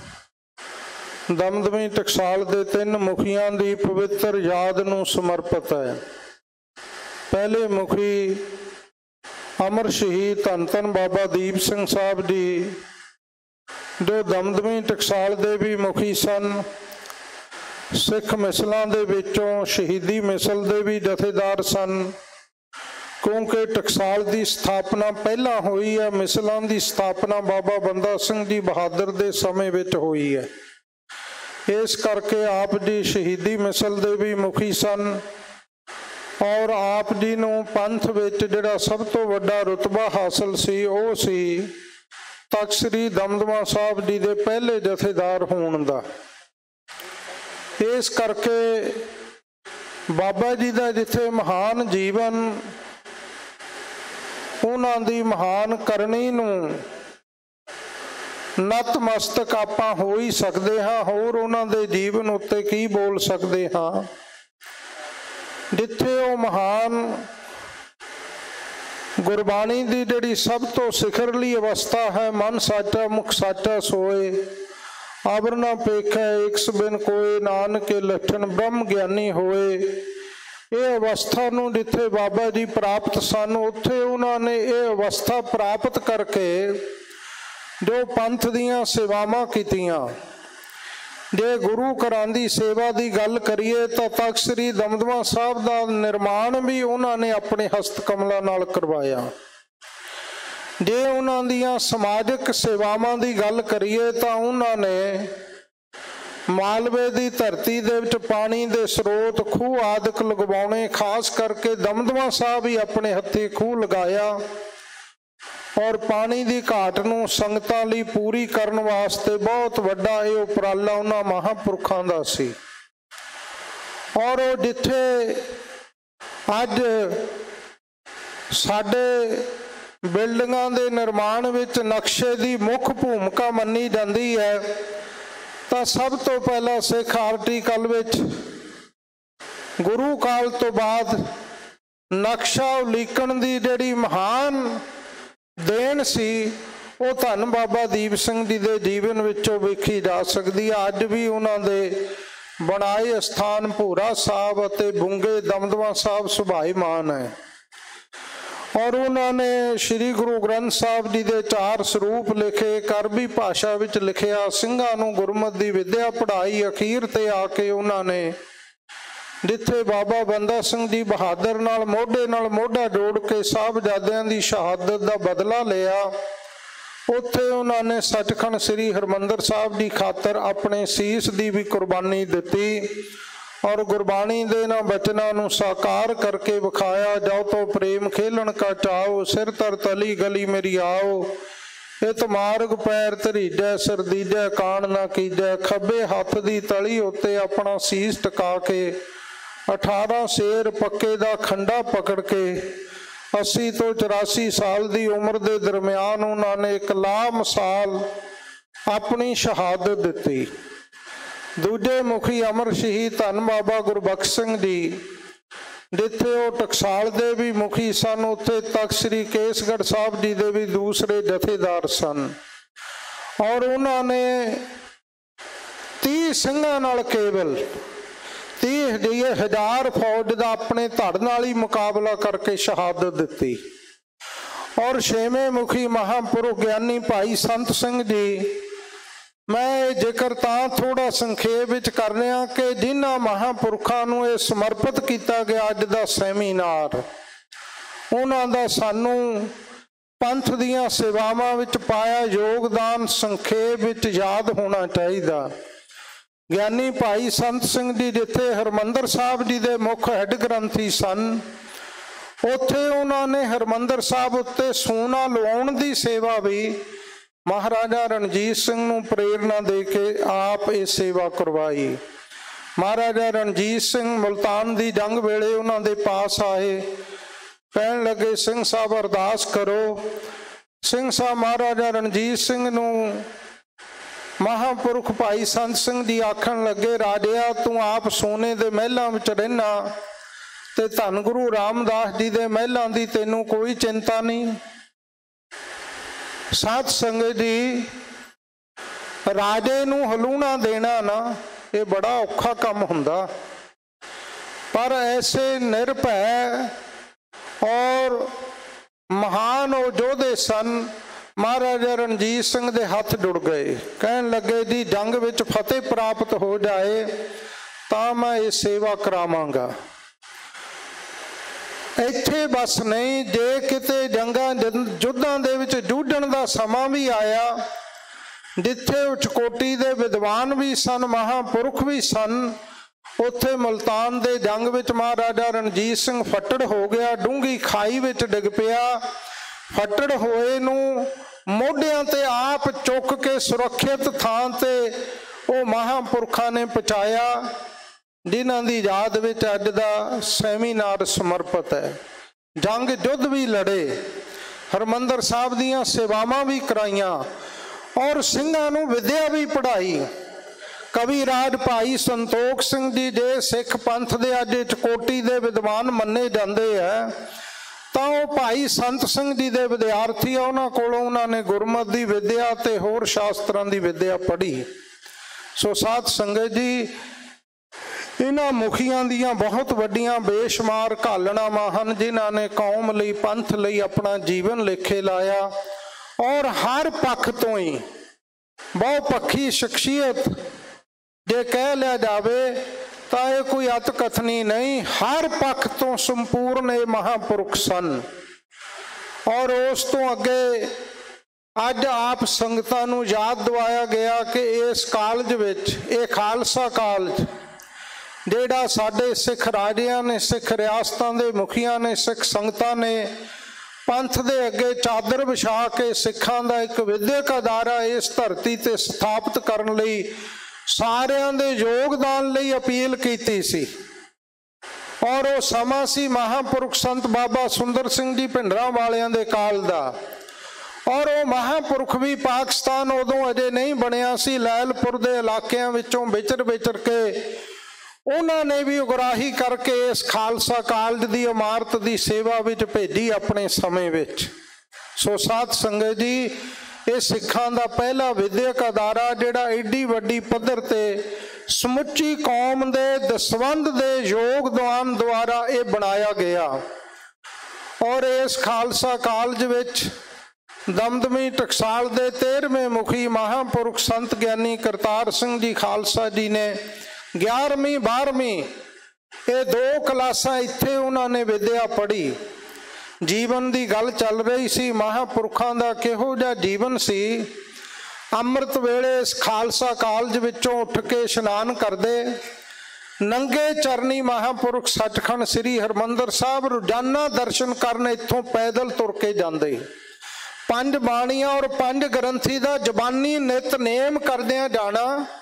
ਦਮਦਮੀ ਟਕਸਾਲ ਦੇ 3 ਮੁਖੀਆਂ ਦੀ ਪਵਿੱਤਰ ਯਾਦ ਨੂੰ ਸਮਰਪਿਤ ਹੈ। ਪਹਿਲੇ ਮੁਖੀ ਅਮਰ ਸ਼ਹੀਦ ਧੰਨ ਧੰਨ ਬਾਬਾ ਦੀਪ ਸਿੰਘ ਸਾਹਿਬ ਜੀ, ਜੋ ਦਮਦਮੀ ਟਕਸਾਲ ਦੇ ਵੀ ਮੁਖੀ ਸਨ। ਸਿੱਖ ਮਿਸਲਾਂ ਦੇ ਵਿੱਚੋਂ ਸ਼ਹੀਦੀ ਮਿਸਲ ਦੇ ਵੀ ਜਥੇਦਾਰ ਸਨ, ਕਿਉਂਕਿ ਟਕਸਾਲ ਦੀ ਸਥਾਪਨਾ ਪਹਿਲਾਂ ਹੋਈ ਹੈ। ਮਿਸਲਾਂ ਦੀ ਸਥਾਪਨਾ ਬਾਬਾ ਬੰਦਾ ਸਿੰਘ ਜੀ ਬਹਾਦਰ ਦੇ ਸਮੇਂ ਵਿੱਚ ਹੋਈ ਹੈ। ਇਸ ਕਰਕੇ ਆਪ ਜੀ ਸ਼ਹੀਦੀ ਮਿਸਲ ਦੇ ਵੀ ਮੁਖੀ ਸਨ। ਔਰ ਆਪ ਜੀ ਨੂੰ ਪੰਥ ਵਿੱਚ ਜਿਹੜਾ ਸਭ ਤੋਂ ਵੱਡਾ ਰੁਤਬਾ ਹਾਸਲ ਸੀ ਉਹ ਸੀ ਤਖ਼ਤ ਸ੍ਰੀ ਦਮਦਮਾ ਸਾਹਿਬ ਜੀ ਦੇ ਪਹਿਲੇ ਜਥੇਦਾਰ ਹੋਣ ਦਾ। ਇਸ ਕਰਕੇ ਬਾਬਾ ਜੀ ਦਾ ਜਿੱਥੇ ਮਹਾਨ ਜੀਵਨ, ਉਹਨਾਂ ਦੀ ਮਹਾਨ ਕਰਨੀ ਨੂੰ ਨਤਮਸਤਕ ਆਪਾਂ ਹੋ ਹੀ ਸਕਦੇ ਹਾਂ, ਹੋਰ ਉਹਨਾਂ ਦੇ ਜੀਵਨ ਉੱਤੇ ਕੀ ਬੋਲ ਸਕਦੇ ਹਾਂ। ਜਿੱਥੇ ਉਹ ਮਹਾਨ ਗੁਰਬਾਣੀ ਦੀ ਜਿਹੜੀ ਸਭ ਤੋਂ ਸਿਖਰਲੀ ਅਵਸਥਾ ਹੈ, ਮਨ ਸਾਚਾ ਮੁਖ ਸਾਚਾ ਸੋਏ, ਆਵਰਨਾ ਪੇਖੈ ਇਕਸ ਬਿਨ ਕੋਏ, ਨਾਨਕੇ ਲੱਛਣ ਬ੍ਰਹਮ ਗਿਆਨੀ ਹੋਏ। ਇਹ ਅਵਸਥਾ ਨੂੰ ਜਿੱਥੇ ਬਾਬਾ ਜੀ ਪ੍ਰਾਪਤ ਸਨ, ਉੱਥੇ ਉਹਨਾਂ ਨੇ ਇਹ ਅਵਸਥਾ ਪ੍ਰਾਪਤ ਕਰਕੇ ਜੋ ਪੰਥ ਦੀਆਂ ਸੇਵਾਵਾਂ ਕੀਤੀਆਂ। ਜੇ ਗੁਰੂ ਘਰਾਂ ਦੀ ਸੇਵਾ ਦੀ ਗੱਲ ਕਰੀਏ ਤਾਂ ਤਖ਼ਤ ਸ੍ਰੀ ਦਮਦਮਾ ਸਾਹਿਬ ਦਾ ਨਿਰਮਾਣ ਵੀ ਉਹਨਾਂ ਨੇ ਆਪਣੇ ਹਸਤ ਕਮਲਾਂ ਨਾਲ ਕਰਵਾਇਆ। ਜੇ ਉਹਨਾਂ ਦੀਆਂ ਸਮਾਜਿਕ ਸੇਵਾਵਾਂ ਦੀ ਗੱਲ ਕਰੀਏ ਤਾਂ ਉਹਨਾਂ ਨੇ ਮਾਲਵੇ ਦੀ ਧਰਤੀ ਦੇ ਵਿੱਚ ਪਾਣੀ ਦੇ ਸਰੋਤ, ਖੂਹ ਆਦਿਕ ਲਗਵਾਉਣੇ, ਖਾਸ ਕਰਕੇ ਦਮਦਮਾ ਸਾਹਿਬ ਹੀ ਆਪਣੇ ਹੱਥੀਂ ਖੂਹ ਲਗਾਇਆ। ਔਰ ਪਾਣੀ ਦੀ ਘਾਟ ਨੂੰ ਸੰਗਤਾਂ ਲਈ ਪੂਰੀ ਕਰਨ ਵਾਸਤੇ ਬਹੁਤ ਵੱਡਾ ਇਹ ਉਪਰਾਲਾ ਉਹਨਾਂ ਮਹਾਂਪੁਰਖਾਂ ਦਾ ਸੀ। ਔਰ ਉਹ ਜਿੱਥੇ ਅੱਜ ਸਾਡੇ ਬਿਲਡਿੰਗਾਂ ਦੇ ਨਿਰਮਾਣ ਵਿੱਚ ਨਕਸ਼ੇ ਦੀ ਮੁੱਖ ਭੂਮਿਕਾ ਮੰਨੀ ਜਾਂਦੀ ਹੈ, ਤਾਂ ਸਭ ਤੋਂ ਪਹਿਲਾਂ ਸਿੱਖ ਆਰਟੀਕਲ ਵਿੱਚ ਗੁਰੂ ਕਾਲ ਤੋਂ ਬਾਅਦ ਨਕਸ਼ਾ ਉਲੀਕਣ ਦੀ ਜਿਹੜੀ ਮਹਾਨ ਦੇਣ ਸੀ, ਉਹ ਧੰਨ ਬਾਬਾ ਦੀਪ ਸਿੰਘ ਜੀ ਦੇ ਜੀਵਨ ਵਿੱਚੋਂ ਵੇਖੀ ਜਾ ਸਕਦੀ ਹੈ। ਅੱਜ ਵੀ ਉਹਨਾਂ ਦੇ ਬਣਾਏ ਸਥਾਨ ਭੂਰਾ ਸਾਹਿਬ ਅਤੇ ਬੁੰਗੇ ਦਮਦਮਾ ਸਾਹਿਬ ਸੁਭਾਈਮਾਨ ਹੈ। ਔਰ ਉਹਨਾਂ ਨੇ ਸ਼੍ਰੀ ਗੁਰੂ ਗ੍ਰੰਥ ਸਾਹਿਬ ਜੀ ਦੇ 4 ਸਰੂਪ ਲਿਖੇ, ਕਰਬੀ ਭਾਸ਼ਾ ਵਿੱਚ ਲਿਖਿਆ, ਸਿੰਘਾਂ ਨੂੰ ਗੁਰਮਤਿ ਦੀ ਵਿੱਦਿਆ ਪੜ੍ਹਾਈ। ਅਖੀਰ ਤੇ ਆ ਕੇ ਉਹਨਾਂ ਨੇ ਜਿੱਥੇ ਬਾਬਾ ਬੰਦਾ ਸਿੰਘ ਜੀ ਬਹਾਦਰ ਨਾਲ ਮੋਢਾ ਜੋੜ ਕੇ ਸਾਹਿਬਜ਼ਾਦਿਆਂ ਦੀ ਸ਼ਹਾਦਤ ਦਾ ਬਦਲਾ ਲਿਆ, ਉੱਥੇ ਉਹਨਾਂ ਨੇ ਸੱਚਖੰਡ ਸ੍ਰੀ ਹਰਿਮੰਦਰ ਸਾਹਿਬ ਦੀ ਖਾਤਰ ਆਪਣੇ ਸੀਸ ਦੀ ਵੀ ਕੁਰਬਾਨੀ ਦਿੱਤੀ। ਔਰ ਗੁਰਬਾਣੀ ਦੇ ਇਹਨਾਂ ਬਚਨਾਂ ਨੂੰ ਸਾਕਾਰ ਕਰਕੇ ਵਿਖਾਇਆ। ਜਾਓ ਤੋਂ ਪ੍ਰੇਮ ਖੇਲਣ ਕਾ ਚਾਓ, ਸਿਰ ਧਰ ਤਲੀ ਗਲੀ ਮੇਰੀ ਆਓ, ਇਤ ਮਾਰਗ ਪੈਰ ਧਰੀਜੈ, ਸਿਰ ਦੀਜੈ ਕਾਣ ਨਾ ਕੀਜੈ। ਖੱਬੇ ਹੱਥ ਦੀ ਤਲੀ ਉੱਤੇ ਆਪਣਾ ਸੀਸ ਟਿਕਾ ਕੇ 18 ਸ਼ੇਰ ਪੱਕੇ ਦਾ ਖੰਡਾ ਪਕੜ ਕੇ 80 ਤੋਂ 84 ਸਾਲ ਦੀ ਉਮਰ ਦੇ ਦਰਮਿਆਨ ਉਹਨਾਂ ਨੇ ਇੱਕ ਲਾਮਿਸਾਲ ਆਪਣੀ ਸ਼ਹਾਦਤ ਦਿੱਤੀ। ਦੂਜੇ ਮੁਖੀ ਅਮਰ ਸ਼ਹੀਦ ਧੰਨ ਬਾਬਾ ਗੁਰਬਖਸ਼ ਸਿੰਘ ਜੀ, ਜਿੱਥੇ ਉਹ ਟਕਸਾਲ ਦੇ ਵੀ ਮੁਖੀ ਸਨ, ਉੱਥੇ ਤਖ਼ਤ ਸ੍ਰੀ ਕੇਸਗੜ੍ਹ ਸਾਹਿਬ ਜੀ ਦੇ ਵੀ ਦੂਸਰੇ ਜਥੇਦਾਰ ਸਨ। ਔਰ ਉਹਨਾਂ ਨੇ 30 ਸਿੰਘਾਂ ਨਾਲ ਕੇਵਲ 30,000 ਫੌਜ ਦਾ ਆਪਣੇ ਧੜ ਨਾਲ ਹੀ ਮੁਕਾਬਲਾ ਕਰਕੇ ਸ਼ਹਾਦਤ ਦਿੱਤੀ। और छेवें मुखी महापुरुष ज्ञानी भाई संत सिंह जी, मैं ये जिक्र तां थोड़ा संखेप विच कर रहा कि जिन्हां महापुरखां नूं ये समर्पित किया गया अज दा सैमीनार, उन्हां दा सानूं पंथ दीआं सेवावां विच पाया योगदान संखेप विच याद होना चाहिए। ज्ञानी भाई संत सिंह जी जिथे हरमंदर साहब जी दे मुख हैड ग्रंथी सन, उत्थे उन्होंने हरमंदर साहब उत्ते सोना लवाउण दी सेवा भी महाराजा रणजीत सिंह नूं प्रेरणा दे के आप ये सेवा करवाई। महाराजा रणजीत सिंह मुल्तान दी जंग वेले उन्हां दे पास आए, कहण लगे सिंह साहब अरदास करो। सिंह साहब महाराजा रणजीत सिंह नूं महापुरुष भाई संत सिंह जी आखण लगे, राजिया तू आप सोने दे महलों विच रहना ते धन गुरु रामदास जी दे महलों दी तैनूं कोई चिंता नहीं। साध संगत जी, राजे नूं हलूणा देना ना ये बड़ा औखा काम हुंदा, पर ऐसे निर्भय और महान योधे सन महाराजा रणजीत सिंह दे हाथ जुड़ गए। कहन लगे जी जंग विच फतेह प्राप्त हो जाए तां मैं ये सेवा करावांगा। इत्थे बस नहीं, जे किते जंगां युद्धां दे विच जूझण दा समां भी आया, जिथे उचकोटी दे विद्वान भी सन, महापुरुष भी सन, उत्थे मुल्तान दे जंग विच महाराजा रणजीत सिंह फट्टड़ हो गया, डूंगी खाई विच डिग पिया। फट्टड़ होए नूं मोढियां ते आप चुक के सुरक्षित थां ते वो महापुरखां ने पहुंचाया, जिन्हां दी याद विच अज दा सैमीनार समर्पित है। जंग युद्ध भी लड़े, हरमंदर साहब दीआं सेवावां भी कराईआं और सिंघां नूं विद्या भी पढ़ाई। कवि राज भाई संतोख सिंह जी जे सिख पंथ दे अज चकोटी दे विद्वान मन्ने जांदे है, तां वो भाई संत सिंह जी दे विद्यार्थी आ, उन्हां कोलों उन्होंने गुरमत दी विद्या ते होर शास्त्रां दी विद्या पढ़ी। सो साध संगत जी, इन्हां मुखियां दियां बहुत वड्डियां बेशुमार घालणावां हन, जिन्हां ने कौम लई पंथ लई अपना जीवन लेखे लाया और हर पक्ष तो ही बहुपक्षी शख्सियत जे कह लिया जावे तो यह कोई अत कथनी नहीं, हर पक्ष तो संपूर्ण ये महापुरुष सन। और उस तो अगे अज आप संगतां नूं याद दिवाया गया कि इस कॉलेज विच, ये खालसा कॉलेज जिहड़ा साडे सिख राजियां ने, सिख रियासतां दे मुखियां ने, सिख संगतां ने पंथ दे अगे चादर विछा के सिखां दा एक विद्यक अदारा इस धरती ते स्थापित करन लई सारियां दे योगदान लई अपील कीती सी। और वो समा सी महापुरुष संत बाबा सुंदर सिंह जी भिंडरां वालियां दे काल दा, और वो महापुरुष भी पाकिस्तान उदों अजे नहीं बनिया सी, लैलपुर दे इलाकिਆਂ विचों विचर के उन्होंने भी उगराही करके इस खालसा कॉलेज की इमारत की सेवा विच भेजी अपने समय विच। सो साध संगत जी, ये सिखां दा पहला विद्यक अदारा जिहड़ा एडी वड्डी पद्धर ते समुची कौम दे दसवंध दे योगदान द्वारा ये बनाया गया। और इस खालसा कॉलेज विच दमदमी टकसाल दे 13वें मुखी महापुरुष संत ज्ञानी करतार सिंह जी खालसा जी ने 11वीं 12वीं ये 2 क्लासां इत्थे उन्होंने विद्या पढ़ी। जीवन की गल चल रही सी, महापुरखां दा किहो जिहा जीवन सी। अमृत वेले इस खालसा कॉलेज विचों उठ के इशनान करदे, नंगे चरनी महापुरुष सचखंड श्री हरमंदर साहब रोजाना दर्शन करने इत्थों पैदल तुर के जांदे। 5 बाणियां और 5 ग्रंथी दा जबानी नितनेम करदियां जाना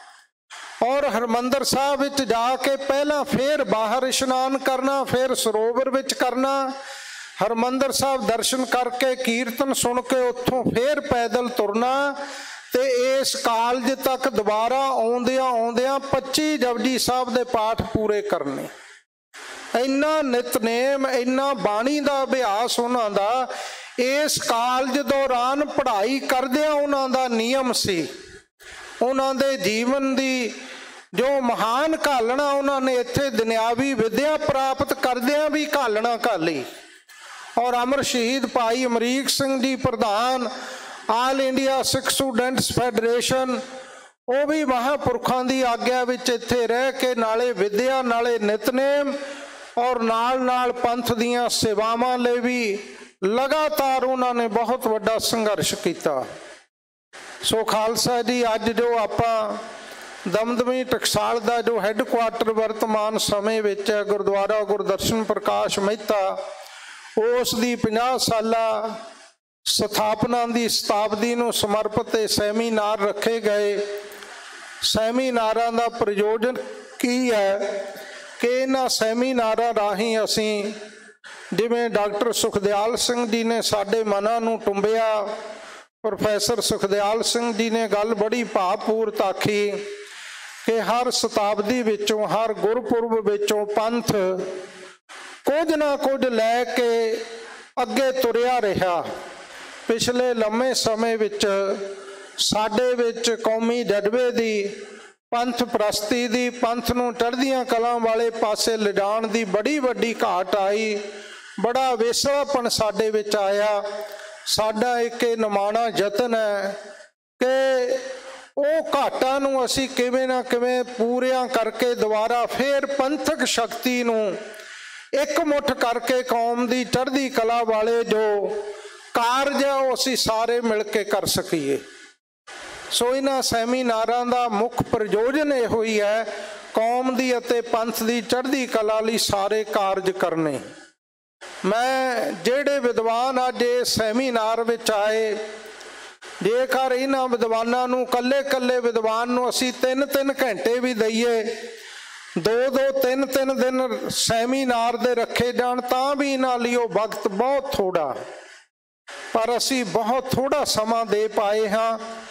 और हरमंदर साहब विच जाके पहला फिर बाहर इशनान करना, फिर सरोवर विच करना, हरमंदर साहब दर्शन करके कीर्तन सुन के उत्थों फिर पैदल तुरना ते इस कॉलेज तक दोबारा आउंदियां आउंदियां 25 जपजी साहब दे पाठ पूरे करने। इन्ना नितनेम, इन्ना बाणी दा अभ्यास उन्हां दा इस कॉलेज दौरान पढ़ाई करदियां उन्हां दा नियम सी। उन्हां दे जीवन दी जो महान घालना उन्होंने इत्थे दुनियावी विद्या प्राप्त करदियां भी घालना घाली। और अमर शहीद भाई अमरीक सिंह जी प्रधान all India Sikh students federation, वो भी महापुरखों की आग्या विच इत्थे रह के नाले विद्या नाले नितनेम और नाल नाल पंथ दीयां सेवावां लई भी लगातार उन्होंने बहुत वड्डा संघर्ष किया। सो खालसा जी अज जो आपां दमदमी टकसाल का जो हैडकुआटर वर्तमान समय विच है गुरुद्वारा गुरदर्शन प्रकाश मेहता, उस दी 50 साला स्थापना की शताब्दी नूं समर्पित सैमीनार रखे गए। सैमीनारां दा प्रयोजन की है कि इन्हां सैमीनारां राहीं असीं जिवें डॉक्टर सुखदयाल सिंह जी ने साडे मनां नूं टुंबिया, प्रोफैसर सुखदयाल सिंह जी ने गल बड़ी भावपूर्त आखी कि हर शताब्दी विचों हर गुरपुरब विचों पंथ कुछ ना कुछ लैके अगे तुरिया रहा। पिछले लंबे समय विच साडे विच कौमी जज्बे दी, पंथ प्रस्ती दी, पंथ नूं चढ़दियां कलां वाले पासे लिजाण दी बड़ी वड्डी घाट आई। बड़ा वेसलापन साडे विच आया। साडा एक निमाणा यतन है कि ਉਹ घाटा नूं असीं किवें ना किवें पूरियां करके दोबारा फिर पंथक शक्ति नूं एक मुठ करके कौम दी चढ़दी कला वाले जो कारज है वो असीं सारे मिल के कर सकीए। सो इन्हां सैमीनारां दा मुख प्रयोजन इहो ही है कौम दी अते पंथ दी चढ़दी कला लई सारे कारज करने। मैं जिहड़े विद्वान अज इस सैमीनार विच आए, जेकर इन्हां विद्वानां नूं कल्ले कल्ले विद्वान नूं असीं 3-3 घंटे भी दईए, 2-2 3-3 दिन सैमीनार दे रखे जाण तां भी इन्हां लई ओह वक्त बहुत थोड़ा, पर असीं बहुत थोड़ा समा दे पाए हाँ।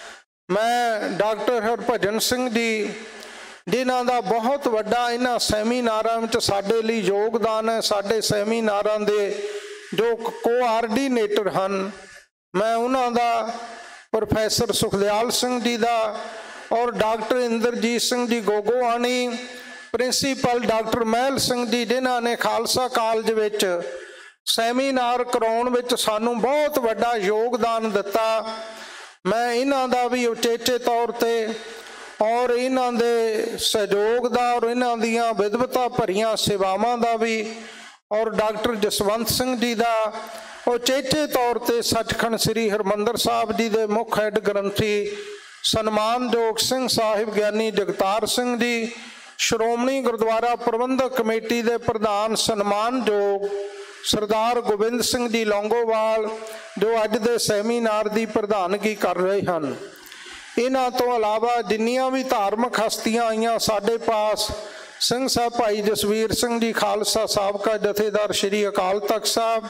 मैं डॉक्टर हरभजन सिंह जी जिन्हां दा बहुत वड्डा इन्हां सैमीनारां विच साडे लई योगदान है, साडे सैमीनारां दे जो कोआर्डीनेटर हन, मैं उन्हां दा प्रोफैसर सुखदयाल सिंह जी का और doctor Inderjit Singh ji Gogoani, principal doctor Mahal Singh ji जिन्हों ने खालसा कॉलेज विच सैमीनार कराउण विच सानू बहुत वड्डा योगदान दिता। मैं इन्हां दा भी उचेचे तौर ते और इन्हां दे सहयोग दा और इन्हां दियां विद्वता भरियां सेवावां दा भी और डॉक्टर जसवंत सिंह जी का उचेचे तौर पर सचखंड श्री हरमंदर साहब जी के मुख हैड ग्रंथी सन्मानयोग सिंह साहिब ज्ञानी जगतार सिंह जी, श्रोमणी गुरुद्वारा प्रबंधक कमेटी के प्रधान सन्मानयोग सरदार गोबिंद सिंह जी लौंगोवाल जो अज दे सैमीनार की प्रधानगी कर रहे हैं। इन्हां तो अलावा जिन्नियां भी धार्मिक हस्तियां आईयां साडे पास, सिंह साहब भाई जसवीर सिंह जी खालसा साहब का जथेदार श्री अकाल तख्त साहब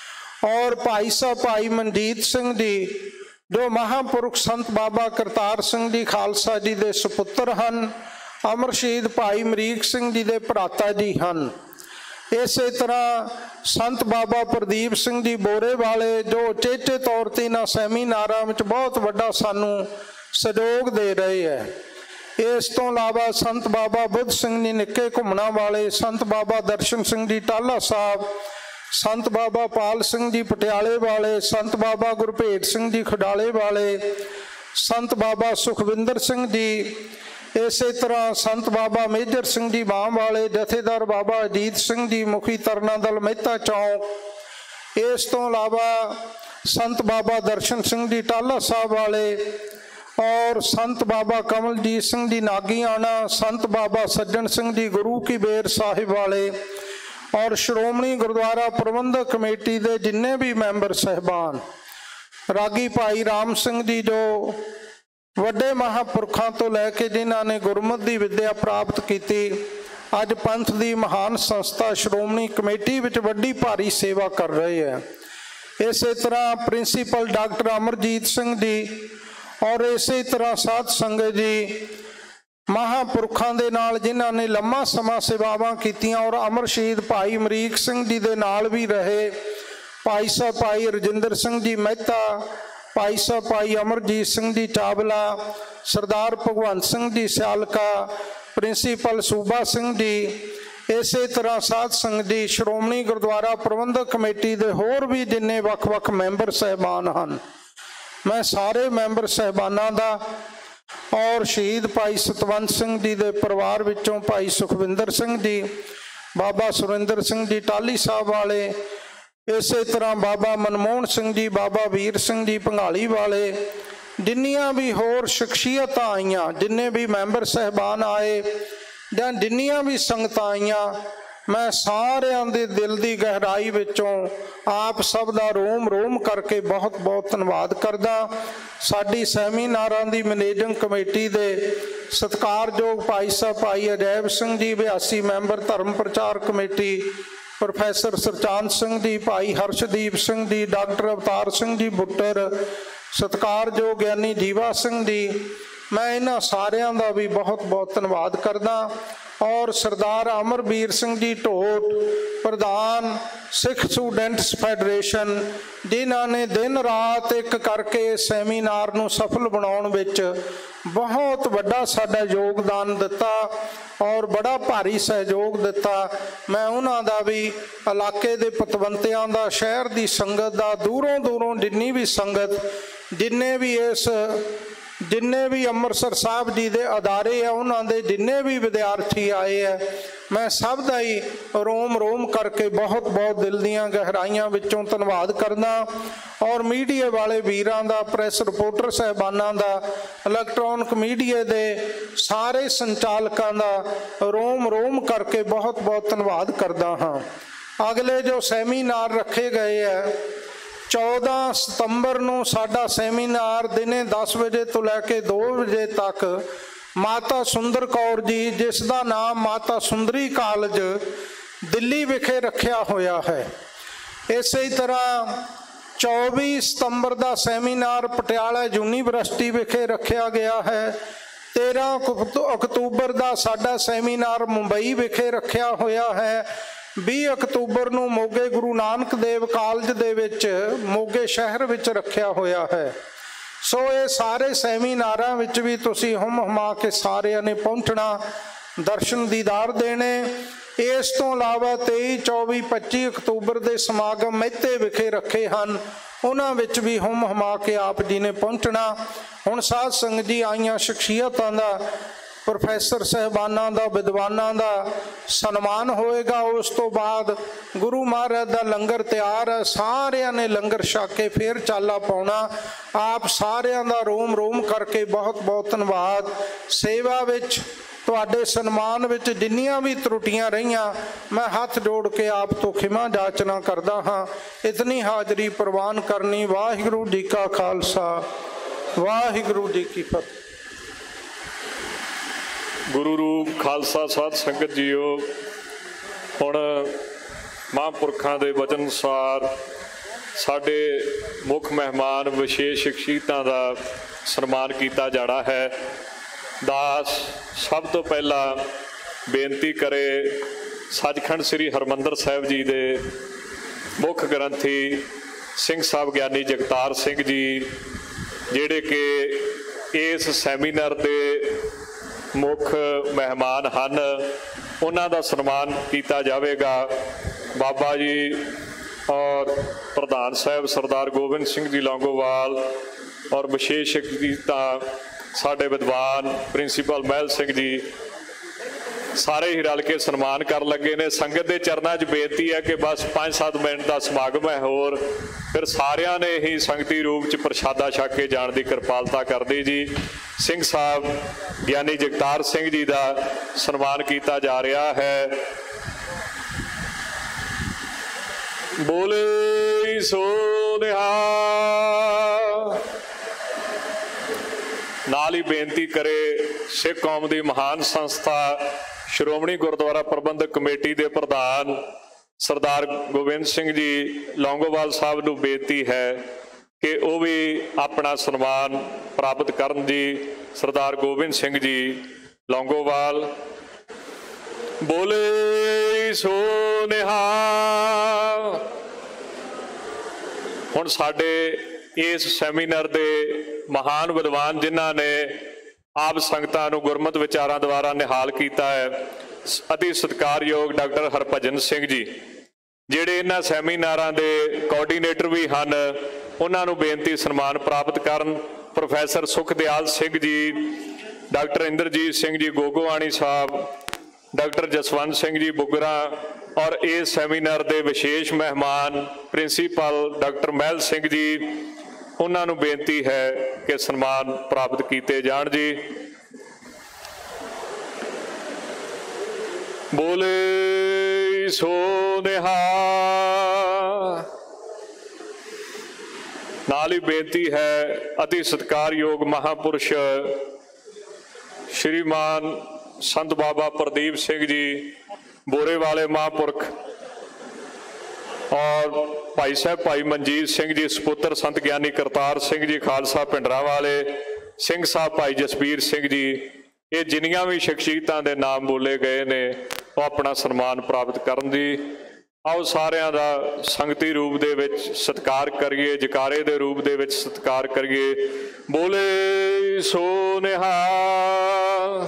और भाई साहब भाई मनजीत सिंह जी जो महापुरुष संत बाबा करतार सिंह जी खालसा जी के सुपुत्र हैं, अमर शहीद भाई अमरीक सिंह जी के भराता जी हैं। इस तरह संत बाबा प्रदीप सिंह जी बोरे वाले जो उचेचे तौर पर इन्हां सैमीनारां विच बहुत वड्डा सानू सहयोग दे रहे हैं। इस तो अलावा संत बाबा बुद्ध सिंह जी निक्के घुमना वाले, संत बाबा दर्शन सिंह जी टाला साहब, संत बाबा पाल सिंह जी पटियाले वाले, संत बाबा गुरभेट सिंह जी खडाले वाले, संत बाबा सुखविंदर सिंह जी, इस तरह संत बाबा मेजर सिंह जी बाम वाले, जथेदार बाबा अजीत सिंह जी मुखी तरना दल मेहता चौक, इस तो अलावा संत बाबा दर्शन सिंह जी टाला साहब वाले और संत बाबा कमलजीत सिंह जी नागीआना, संत बाबा सज्जन सिंह जी गुरु की बेर साहिब वाले और श्रोमणी गुरुद्वारा प्रबंधक कमेटी के जिन्ने भी मैंबर साहबान, रागी भाई राम सिंह जी जो वड्डे महापुरखों तो लैके जिन्हों ने गुरमत की विद्या प्राप्त की, अज पंथ की महान संस्था श्रोमणी कमेटी विच वड्डी भारी सेवा कर रहे हैं। इस तरह प्रिंसीपल डॉक्टर अमरजीत सिंह जी और इस तरह साध संगत जी महापुरखों के नाल जिन्हों ने लम्मा समा सेवावां कीतियां और अमर शहीद भाई अमरीक सिंह जी के नाल भी रहे, भाई साहब भाई रजिंदर सिंह जी मेहता, भाई साहब भाई अमरजीत सिंह जी चावला, सरदार भगवंत सिंह जी सियालका, प्रिंसीपल सूबा सिंह जी, ਇਸੇ ਤਰ੍ਹਾਂ ਸਾਧ ਸੰਗਤ ਜੀ, ਸ਼੍ਰੋਮਣੀ ਗੁਰਦੁਆਰਾ ਪ੍ਰਬੰਧਕ ਕਮੇਟੀ ਦੇ ਹੋਰ ਵੀ ਜਿੰਨੇ ਵੱਖ-ਵੱਖ ਮੈਂਬਰ ਸਾਹਿਬਾਨ ਹਨ, ਮੈਂ ਸਾਰੇ ਮੈਂਬਰ ਸਾਹਿਬਾਨਾਂ ਦਾ ਔਰ ਸ਼ਹੀਦ ਭਾਈ ਸਤਵੰਤ ਸਿੰਘ ਜੀ ਦੇ ਪਰਿਵਾਰ ਵਿੱਚੋਂ ਭਾਈ ਸੁਖਵਿੰਦਰ ਸਿੰਘ ਜੀ, ਬਾਬਾ ਸੁਰਿੰਦਰ ਸਿੰਘ ਜੀ ਟਾਹਲੀ ਸਾਹਿਬ ਵਾਲੇ, ਇਸੇ ਤਰ੍ਹਾਂ ਬਾਬਾ ਮਨਮੋਹਨ ਸਿੰਘ ਜੀ, ਬਾਬਾ ਵੀਰ ਸਿੰਘ ਜੀ ਭੰਗਾਲੀ ਵਾਲੇ, ਜਿੰਨੀਆਂ ਵੀ ਹੋਰ ਸ਼ਖਸੀਅਤਾਂ ਆਈਆਂ, ਜਿੰਨੇ ਵੀ ਮੈਂਬਰ ਸਾਹਿਬਾਨ ਆਏ ਜਾਂ ਜਿੰਨੀਆਂ ਵੀ ਸੰਗਤਾਂ ਆਈਆਂ, ਮੈਂ ਸਾਰਿਆਂ ਦੇ ਦਿਲ ਦੀ ਗਹਿਰਾਈ ਵਿੱਚੋਂ ਆਪ ਸਭ ਦਾ ਰੋਮ ਰੋਮ ਕਰਕੇ ਬਹੁਤ ਬਹੁਤ ਧੰਨਵਾਦ ਕਰਦਾ। ਸਾਡੀ ਸੈਮੀਨਾਰਾਂ ਦੀ ਮੈਨੇਜਿੰਗ ਕਮੇਟੀ ਦੇ ਸਤਿਕਾਰਯੋਗ ਭਾਈ ਸਾਹਿਬ ਭਾਈ ਅਜੈਬ ਸਿੰਘ ਜੀ, 82 ਮੈਂਬਰ ਧਰਮ ਪ੍ਰਚਾਰ ਕਮੇਟੀ, ਪ੍ਰੋਫੈਸਰ ਸਰਚਾਂਦ ਸਿੰਘ ਜੀ, ਭਾਈ ਹਰਸ਼ਦੀਪ ਸਿੰਘ ਜੀ, ਡਾਕਟਰ ਅਵਤਾਰ ਸਿੰਘ ਜੀ ਬੁੱਟਰ, ਸਤਿਕਾਰਯੋਗ ਗਿਆਨੀ ਜੀਵਾ ਸਿੰਘ ਜੀ, ਮੈਂ ਇਹਨਾਂ ਸਾਰਿਆਂ ਦਾ ਵੀ ਬਹੁਤ ਬਹੁਤ ਧੰਨਵਾਦ ਕਰਦਾ। ਔਰ ਸਰਦਾਰ ਅਮਰਵੀਰ ਸਿੰਘ ਜੀ ਢੋਟ, ਪ੍ਰਧਾਨ ਸਿੱਖ ਸਟੂਡੈਂਟਸ ਫੈਡਰੇਸ਼ਨ, ਜਿਨ੍ਹਾਂ ਨੇ ਦਿਨ ਰਾਤ ਇੱਕ ਕਰਕੇ ਸੈਮੀਨਾਰ ਨੂੰ ਸਫਲ ਬਣਾਉਣ ਵਿੱਚ ਬਹੁਤ ਵੱਡਾ ਸਾਡਾ ਯੋਗਦਾਨ ਦਿੱਤਾ ਔਰ ਬੜਾ ਭਾਰੀ ਸਹਿਯੋਗ ਦਿੱਤਾ। ਮੈਂ ਉਹਨਾਂ ਦਾ ਵੀ, ਇਲਾਕੇ ਦੇ ਪਤਵੰਤਿਆਂ ਦਾ, ਸ਼ਹਿਰ ਦੀ ਸੰਗਤ ਦਾ, ਦੂਰੋਂ ਦੂਰੋਂ ਜਿੰਨੀ ਵੀ ਸੰਗਤ, ਜਿੰਨੇ ਵੀ ਅੰਮ੍ਰਿਤਸਰ ਸਾਹਿਬ ਜੀ ਦੇ ਅਦਾਰੇ ਆ, ਉਹਨਾਂ ਦੇ ਜਿੰਨੇ ਵੀ ਵਿਦਿਆਰਥੀ ਆਏ ਆ, ਮੈਂ ਸਭ ਦਾ ਹੀ ਰੋਮ ਰੋਮ ਕਰਕੇ ਬਹੁਤ ਬਹੁਤ ਦਿਲ ਦੀਆਂ ਗਹਿਰਾਈਆਂ ਵਿੱਚੋਂ ਧੰਨਵਾਦ ਕਰਦਾ। ਔਰ ਮੀਡੀਆ ਵਾਲੇ ਵੀਰਾਂ ਦਾ, ਪ੍ਰੈਸ ਰਿਪੋਰਟਰ ਸਾਹਿਬਾਨਾਂ ਦਾ, ਇਲੈਕਟ੍ਰੋਨਿਕ ਮੀਡੀਆ ਦੇ ਸਾਰੇ ਸੰਚਾਲਕਾਂ ਦਾ ਰੋਮ ਰੋਮ ਕਰਕੇ ਬਹੁਤ ਬਹੁਤ ਧੰਨਵਾਦ ਕਰਦਾ ਹਾਂ। ਅਗਲੇ ਜੋ ਸੈਮੀਨਾਰ ਰੱਖੇ ਗਏ ਆ, 14 ਸਤੰਬਰ ਨੂੰ ਸਾਡਾ ਸੈਮੀਨਾਰ ਦਿਨੇ 10 ਵਜੇ ਤੋਂ ਲੈ ਕੇ 2 ਵਜੇ ਤੱਕ ਮਾਤਾ ਸੁੰਦਰ ਕੌਰ ਜੀ, ਜਿਸ ਦਾ ਨਾਮ ਮਾਤਾ ਸੁੰਦਰੀ ਕਾਲਜ ਦਿੱਲੀ ਵਿਖੇ ਰੱਖਿਆ ਹੋਇਆ ਹੈ। ਇਸੇ ਤਰ੍ਹਾਂ 24 ਸਤੰਬਰ ਦਾ ਸੈਮੀਨਾਰ ਪਟਿਆਲਾ ਯੂਨੀਵਰਸਿਟੀ ਵਿਖੇ ਰੱਖਿਆ ਗਿਆ ਹੈ। 13 ਅਕਤੂਬਰ ਦਾ ਸਾਡਾ ਸੈਮੀਨਾਰ ਮੁੰਬਈ ਵਿਖੇ ਰੱਖਿਆ ਹੋਇਆ ਹੈ। 20 ਅਕਤੂਬਰ ਨੂੰ ਮੋਗੇ ਗੁਰੂ ਨਾਨਕ ਦੇਵ ਕਾਲਜ ਦੇ ਵਿੱਚ ਮੋਗੇ ਸ਼ਹਿਰ ਵਿੱਚ ਰੱਖਿਆ ਹੋਇਆ ਹੈ। ਸੋ ਇਹ ਸਾਰੇ ਸੈਮੀਨਾਰਾਂ ਵਿੱਚ ਵੀ ਤੁਸੀਂ ਹੁਮ ਹੁਮਾ ਕੇ ਸਾਰਿਆਂ ਨੇ ਪਹੁੰਚਣਾ, ਦਰਸ਼ਨ ਦੀਦਾਰ ਦੇਣੇ। ਇਸ ਤੋਂ ਇਲਾਵਾ 23, 24, 25 ਅਕਤੂਬਰ ਦੇ ਸਮਾਗਮ ਮਹਿਤੇ ਵਿਖੇ ਰੱਖੇ ਹਨ, ਉਹਨਾਂ ਵਿੱਚ ਵੀ ਹੁਮ ਹੁਮਾ ਕੇ ਆਪ ਜੀ ਨੇ ਪਹੁੰਚਣਾ। ਹੁਣ ਸਾਧ ਸੰਗਤ ਜੀ ਆਈਆਂ ਸ਼ਖਸੀਅਤਾਂ ਦਾ, ਪ੍ਰੋਫੈਸਰ ਸਾਹਿਬਾਨਾਂ ਦਾ, ਵਿਦਵਾਨਾਂ ਦਾ ਸਨਮਾਨ ਹੋਏਗਾ। ਉਸ ਤੋਂ ਬਾਅਦ ਗੁਰੂ ਮਹਾਰਾਜ ਦਾ ਲੰਗਰ ਤਿਆਰ ਹੈ, ਸਾਰਿਆਂ ਨੇ ਲੰਗਰ ਛਕ ਕੇ ਫਿਰ ਚਾਲਾ ਪਾਉਣਾ। ਆਪ ਸਾਰਿਆਂ ਦਾ ਰੋਮ ਰੋਮ ਕਰਕੇ ਬਹੁਤ ਬਹੁਤ ਧੰਨਵਾਦ। ਸੇਵਾ ਵਿੱਚ, ਤੁਹਾਡੇ ਸਨਮਾਨ ਵਿੱਚ ਜਿੰਨੀਆਂ ਵੀ ਤਰੁੱਟੀਆਂ ਰਹੀਆਂ, ਮੈਂ ਹੱਥ ਜੋੜ ਕੇ ਆਪ ਤੋਂ ਖਿਮਾ ਜਾਚਨਾ ਕਰਦਾ ਹਾਂ। ਇਤਨੀ ਹਾਜ਼ਰੀ ਪ੍ਰਵਾਨ ਕਰਨੀ। ਵਾਹਿਗੁਰੂ ਜੀ ਕਾ ਖਾਲਸਾ, ਵਾਹਿਗੁਰੂ ਜੀ ਕੀ ਫਤਿਹ। ਗੁਰੂ ਰੂਪ ਖਾਲਸਾ ਸਾਧ ਸੰਗਤ ਜੀਓ, ਹੁਣ ਮਹਾਂਪੁਰਖਾਂ ਦੇ ਵਚਨ ਅਨੁਸਾਰ ਸਾਡੇ ਮੁੱਖ ਮਹਿਮਾਨ ਵਿਸ਼ੇਸ਼ ਸ਼ਖਸੀਅਤਾਂ ਦਾ ਸਨਮਾਨ ਕੀਤਾ ਜਾਣਾ ਹੈ। ਦਾਸ ਸਭ ਤੋਂ ਪਹਿਲਾਂ ਬੇਨਤੀ ਕਰੇ ਸੱਚਖੰਡ ਸ੍ਰੀ ਹਰਿਮੰਦਰ ਸਾਹਿਬ ਜੀ ਦੇ ਮੁੱਖ ਗ੍ਰੰਥੀ ਸਿੰਘ ਸਾਹਿਬ ਗਿਆਨੀ ਜਗਤਾਰ ਸਿੰਘ ਜੀ, ਜਿਹੜੇ ਕਿ ਇਸ ਸੈਮੀਨਾਰ ਦੇ ਮੁੱਖ ਮਹਿਮਾਨ ਹਨ, ਉਹਨਾਂ ਦਾ ਸਨਮਾਨ ਕੀਤਾ ਜਾਵੇਗਾ। ਬਾਬਾ ਜੀ ਔਰ ਪ੍ਰਧਾਨ ਸਾਹਿਬ ਸਰਦਾਰ ਗੋਬਿੰਦ ਸਿੰਘ ਜੀ ਲੌਂਗੋਵਾਲ ਔਰ ਵਿਸ਼ੇਸ਼ ਸ਼ਖਸੀਅਤਾਂ ਸਾਡੇ ਵਿਦਵਾਨ ਪ੍ਰਿੰਸੀਪਲ ਮਹਿਲ ਸਿੰਘ ਜੀ, ਸਾਰੇ ਹੀ ਰਲ ਕੇ ਸਨਮਾਨ ਕਰਨ ਲੱਗੇ ਨੇ। ਸੰਗਤ ਦੇ ਚਰਨਾਂ 'ਚ ਬੇਨਤੀ ਹੈ ਕਿ ਬਸ 5-7 ਮਿੰਟ ਦਾ ਸਮਾਗਮ ਹੈ, ਹੋਰ ਫਿਰ ਸਾਰਿਆਂ ਨੇ ਹੀ ਸੰਗਤੀ ਰੂਪ 'ਚ ਪ੍ਰਸ਼ਾਦਾ ਛਕ ਕੇ ਜਾਣ ਦੀ ਕਿਰਪਾਲਤਾ ਕਰਦੀ ਜੀ। ਸਿੰਘ ਸਾਹਿਬ ਗਿਆਨੀ ਜਗਤਾਰ ਸਿੰਘ ਜੀ ਦਾ ਸਨਮਾਨ ਕੀਤਾ ਜਾ ਰਿਹਾ ਹੈ। ਬੋਲੇ ਸੋ ਨਿਹਾਲ। ਨਾਲ ਹੀ ਬੇਨਤੀ ਕਰੇ ਸਿੱਖ ਕੌਮ ਦੀ ਮਹਾਨ ਸੰਸਥਾ ਸ਼੍ਰੋਮਣੀ ਗੁਰਦੁਆਰਾ ਪ੍ਰਬੰਧਕ ਕਮੇਟੀ ਦੇ ਪ੍ਰਧਾਨ ਸਰਦਾਰ ਗੋਬਿੰਦ ਸਿੰਘ ਜੀ ਲੌਂਗੋਵਾਲ ਸਾਹਿਬ ਨੂੰ ਬੇਨਤੀ ਹੈ ਕਿ ਉਹ ਵੀ ਆਪਣਾ ਸਨਮਾਨ ਪ੍ਰਾਪਤ ਕਰਨ ਜੀ। ਸਰਦਾਰ ਗੋਬਿੰਦ ਸਿੰਘ ਜੀ ਲੌਂਗੋਵਾਲ। ਬੋਲੇ ਸੋ ਨਿਹਾਲ। ਹੁਣ ਸਾਡੇ ਇਸ ਸੈਮੀਨਾਰ ਦੇ ਮਹਾਨ ਵਿਦਵਾਨ ਜਿਨ੍ਹਾਂ ਨੇ ਆਪ ਸੰਗਤਾਂ ਨੂੰ ਗੁਰਮਤਿ ਵਿਚਾਰਾਂ ਦੁਆਰਾ ਨਿਹਾਲ ਕੀਤਾ ਹੈ, ਅਤੀ ਸਤਿਕਾਰਯੋਗ ਡਾਕਟਰ ਹਰਭਜਨ ਸਿੰਘ ਜੀ ਜਿਹੜੇ ਇਹਨਾਂ ਸੈਮੀਨਾਰਾਂ ਦੇ ਕੋਆਰਡੀਨੇਟਰ ਵੀ ਹਨ, ਉਹਨਾਂ ਨੂੰ ਬੇਨਤੀ ਸਨਮਾਨ ਪ੍ਰਾਪਤ ਕਰਨ। Professor Sukhdial Singh ji, doctor Inderjit Singh ji Gogoani Sahib, doctor Jaswant Singh ji Bugra ਔਰ ਇਸ ਸੈਮੀਨਾਰ ਦੇ ਵਿਸ਼ੇਸ਼ ਮਹਿਮਾਨ ਪ੍ਰਿੰਸੀਪਲ ਡਾਕਟਰ ਮਹਿਲ ਸਿੰਘ ਜੀ, ਉਹਨਾਂ ਨੂੰ ਬੇਨਤੀ ਹੈ ਕਿ ਸਨਮਾਨ ਪ੍ਰਾਪਤ ਕੀਤੇ ਜਾਣ ਜੀ। ਬੋਲੇ ਸੋ ਨਿਹਾਲ। ਨਾਲ ਹੀ ਬੇਨਤੀ ਹੈ ਅਤੀ ਸਤਿਕਾਰਯੋਗ ਮਹਾਂਪੁਰਸ਼ ਸ਼੍ਰੀਮਾਨ ਸੰਤ ਬਾਬਾ ਪ੍ਰਦੀਪ ਸਿੰਘ ਜੀ ਬੋਰੇ ਵਾਲੇ ਮਹਾਂਪੁਰਖ ਔਰ ਭਾਈ ਸਾਹਿਬ ਭਾਈ ਮਨਜੀਤ ਸਿੰਘ ਜੀ ਸਪੁੱਤਰ ਸੰਤ ਗਿਆਨੀ ਕਰਤਾਰ ਸਿੰਘ ਜੀ ਖਾਲਸਾ ਪਿੰਡਰਾ ਵਾਲੇ, ਸਿੰਘ ਸਾਹਿਬ ਭਾਈ ਜਸਬੀਰ ਸਿੰਘ ਜੀ, ਇਹ ਜਿੰਨੀਆਂ ਵੀ ਸ਼ਖਸੀਅਤਾਂ ਦੇ ਨਾਮ ਬੋਲੇ ਗਏ ਨੇ ਉਹ ਆਪਣਾ ਸਨਮਾਨ ਪ੍ਰਾਪਤ ਕਰਨ ਦੀ। ਆਓ ਸਾਰਿਆਂ ਦਾ ਸੰਗਤੀ ਰੂਪ ਦੇ ਵਿੱਚ ਸਤਿਕਾਰ ਕਰੀਏ, ਜਕਾਰੇ ਦੇ ਰੂਪ ਦੇ ਵਿੱਚ ਸਤਿਕਾਰ ਕਰੀਏ। ਬੋਲੇ ਸੋ ਨਿਹਾਲ।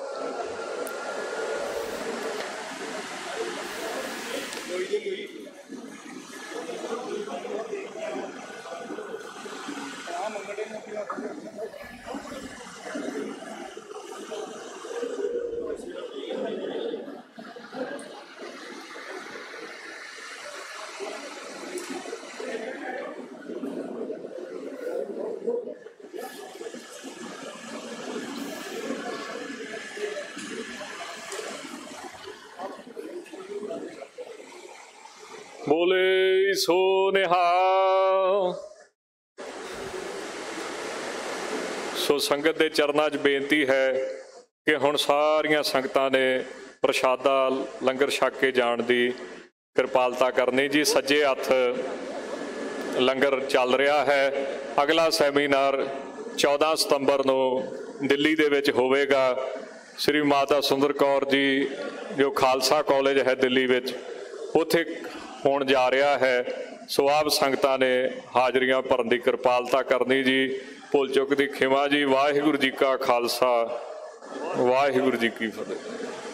ਬੋਲੇ ਸੋ ਨਿਹਾਲ। ਸੋ ਸੰਗਤ ਦੇ ਚਰਨਾਂ 'ਚ ਬੇਨਤੀ ਹੈ ਕਿ ਹੁਣ ਸਾਰੀਆਂ ਸੰਗਤਾਂ ਨੇ ਪ੍ਰਸ਼ਾਦਾ ਲੰਗਰ ਛਕ ਕੇ ਜਾਣ ਦੀ ਕਿਰਪਾਲਤਾ ਕਰਨੀ ਜੀ। ਸੱਜੇ ਹੱਥ ਲੰਗਰ ਚੱਲ ਰਿਹਾ ਹੈ। ਅਗਲਾ ਸੈਮੀਨਾਰ 14 ਸਤੰਬਰ ਨੂੰ ਦਿੱਲੀ ਦੇ ਵਿੱਚ ਹੋਵੇਗਾ। ਸ੍ਰੀ ਮਾਤਾ ਸੁੰਦਰ ਕੌਰ ਜੀ ਜੋ ਖਾਲਸਾ ਕਾਲਜ ਹੈ ਦਿੱਲੀ ਵਿੱਚ, ਉੱਥੇ ਹੋਣ ਜਾ ਰਿਹਾ ਹੈ। ਸੋ ਆਪ ਸੰਗਤਾਂ ਨੇ ਹਾਜ਼ਰੀਆਂ ਭਰਨ ਦੀ ਕਿਰਪਾਲਤਾ ਕਰਨੀ ਜੀ। ਭੁੱਲ ਚੁੱਕ ਦੀ ਖਿਮਾ ਜੀ। ਵਾਹਿਗੁਰੂ ਜੀ ਕਾ ਖਾਲਸਾ, ਵਾਹਿਗੁਰੂ ਜੀ ਕੀ ਫਤਿਹ।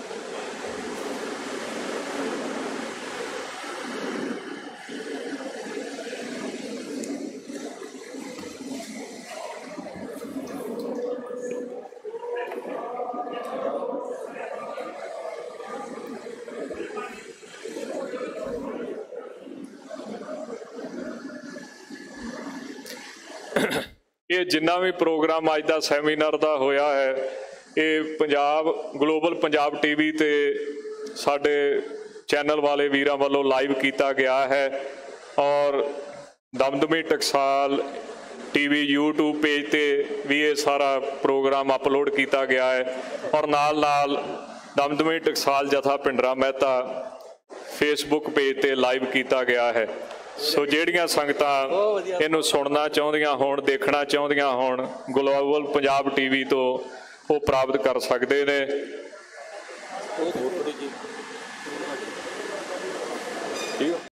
ਇਹ ਜਿੰਨਾ ਵੀ ਪ੍ਰੋਗਰਾਮ ਅੱਜ ਦਾ ਸੈਮੀਨਾਰ ਦਾ ਹੋਇਆ ਹੈ, ਇਹ ਪੰਜਾਬ ਗਲੋਬਲ ਪੰਜਾਬ ਟੀਵੀ ਤੇ ਸਾਡੇ ਚੈਨਲ ਵਾਲੇ ਵੀਰਾਂ ਵੱਲੋਂ ਲਾਈਵ ਕੀਤਾ ਗਿਆ ਹੈ ਔਰ Damdami Taksal TV YouTube page ਤੇ ਵੀ ਇਹ ਸਾਰਾ ਪ੍ਰੋਗਰਾਮ ਅਪਲੋਡ ਕੀਤਾ ਗਿਆ ਹੈ ਔਰ ਨਾਲ ਦਮਦਮੀ ਟਕਸਾਲ ਜਥਾ ਭਿੰਡਰਾ ਮਹਿਤਾ ਫੇਸਬੁੱਕ ਪੇਜ ਤੇ ਲਾਈਵ ਕੀਤਾ ਗਿਆ ਹੈ। ਸੋ ਜਿਹੜੀਆਂ ਸੰਗਤਾਂ ਇਹਨੂੰ ਸੁਣਨਾ ਚਾਹੁੰਦੀਆਂ ਹੋਣ, ਦੇਖਣਾ ਚਾਹੁੰਦੀਆਂ ਹੋਣ, ਗਲੋਬਲ ਪੰਜਾਬ ਟੀਵੀ ਤੋਂ ਉਹ ਪ੍ਰਾਪਤ ਕਰ ਸਕਦੇ ਨੇ।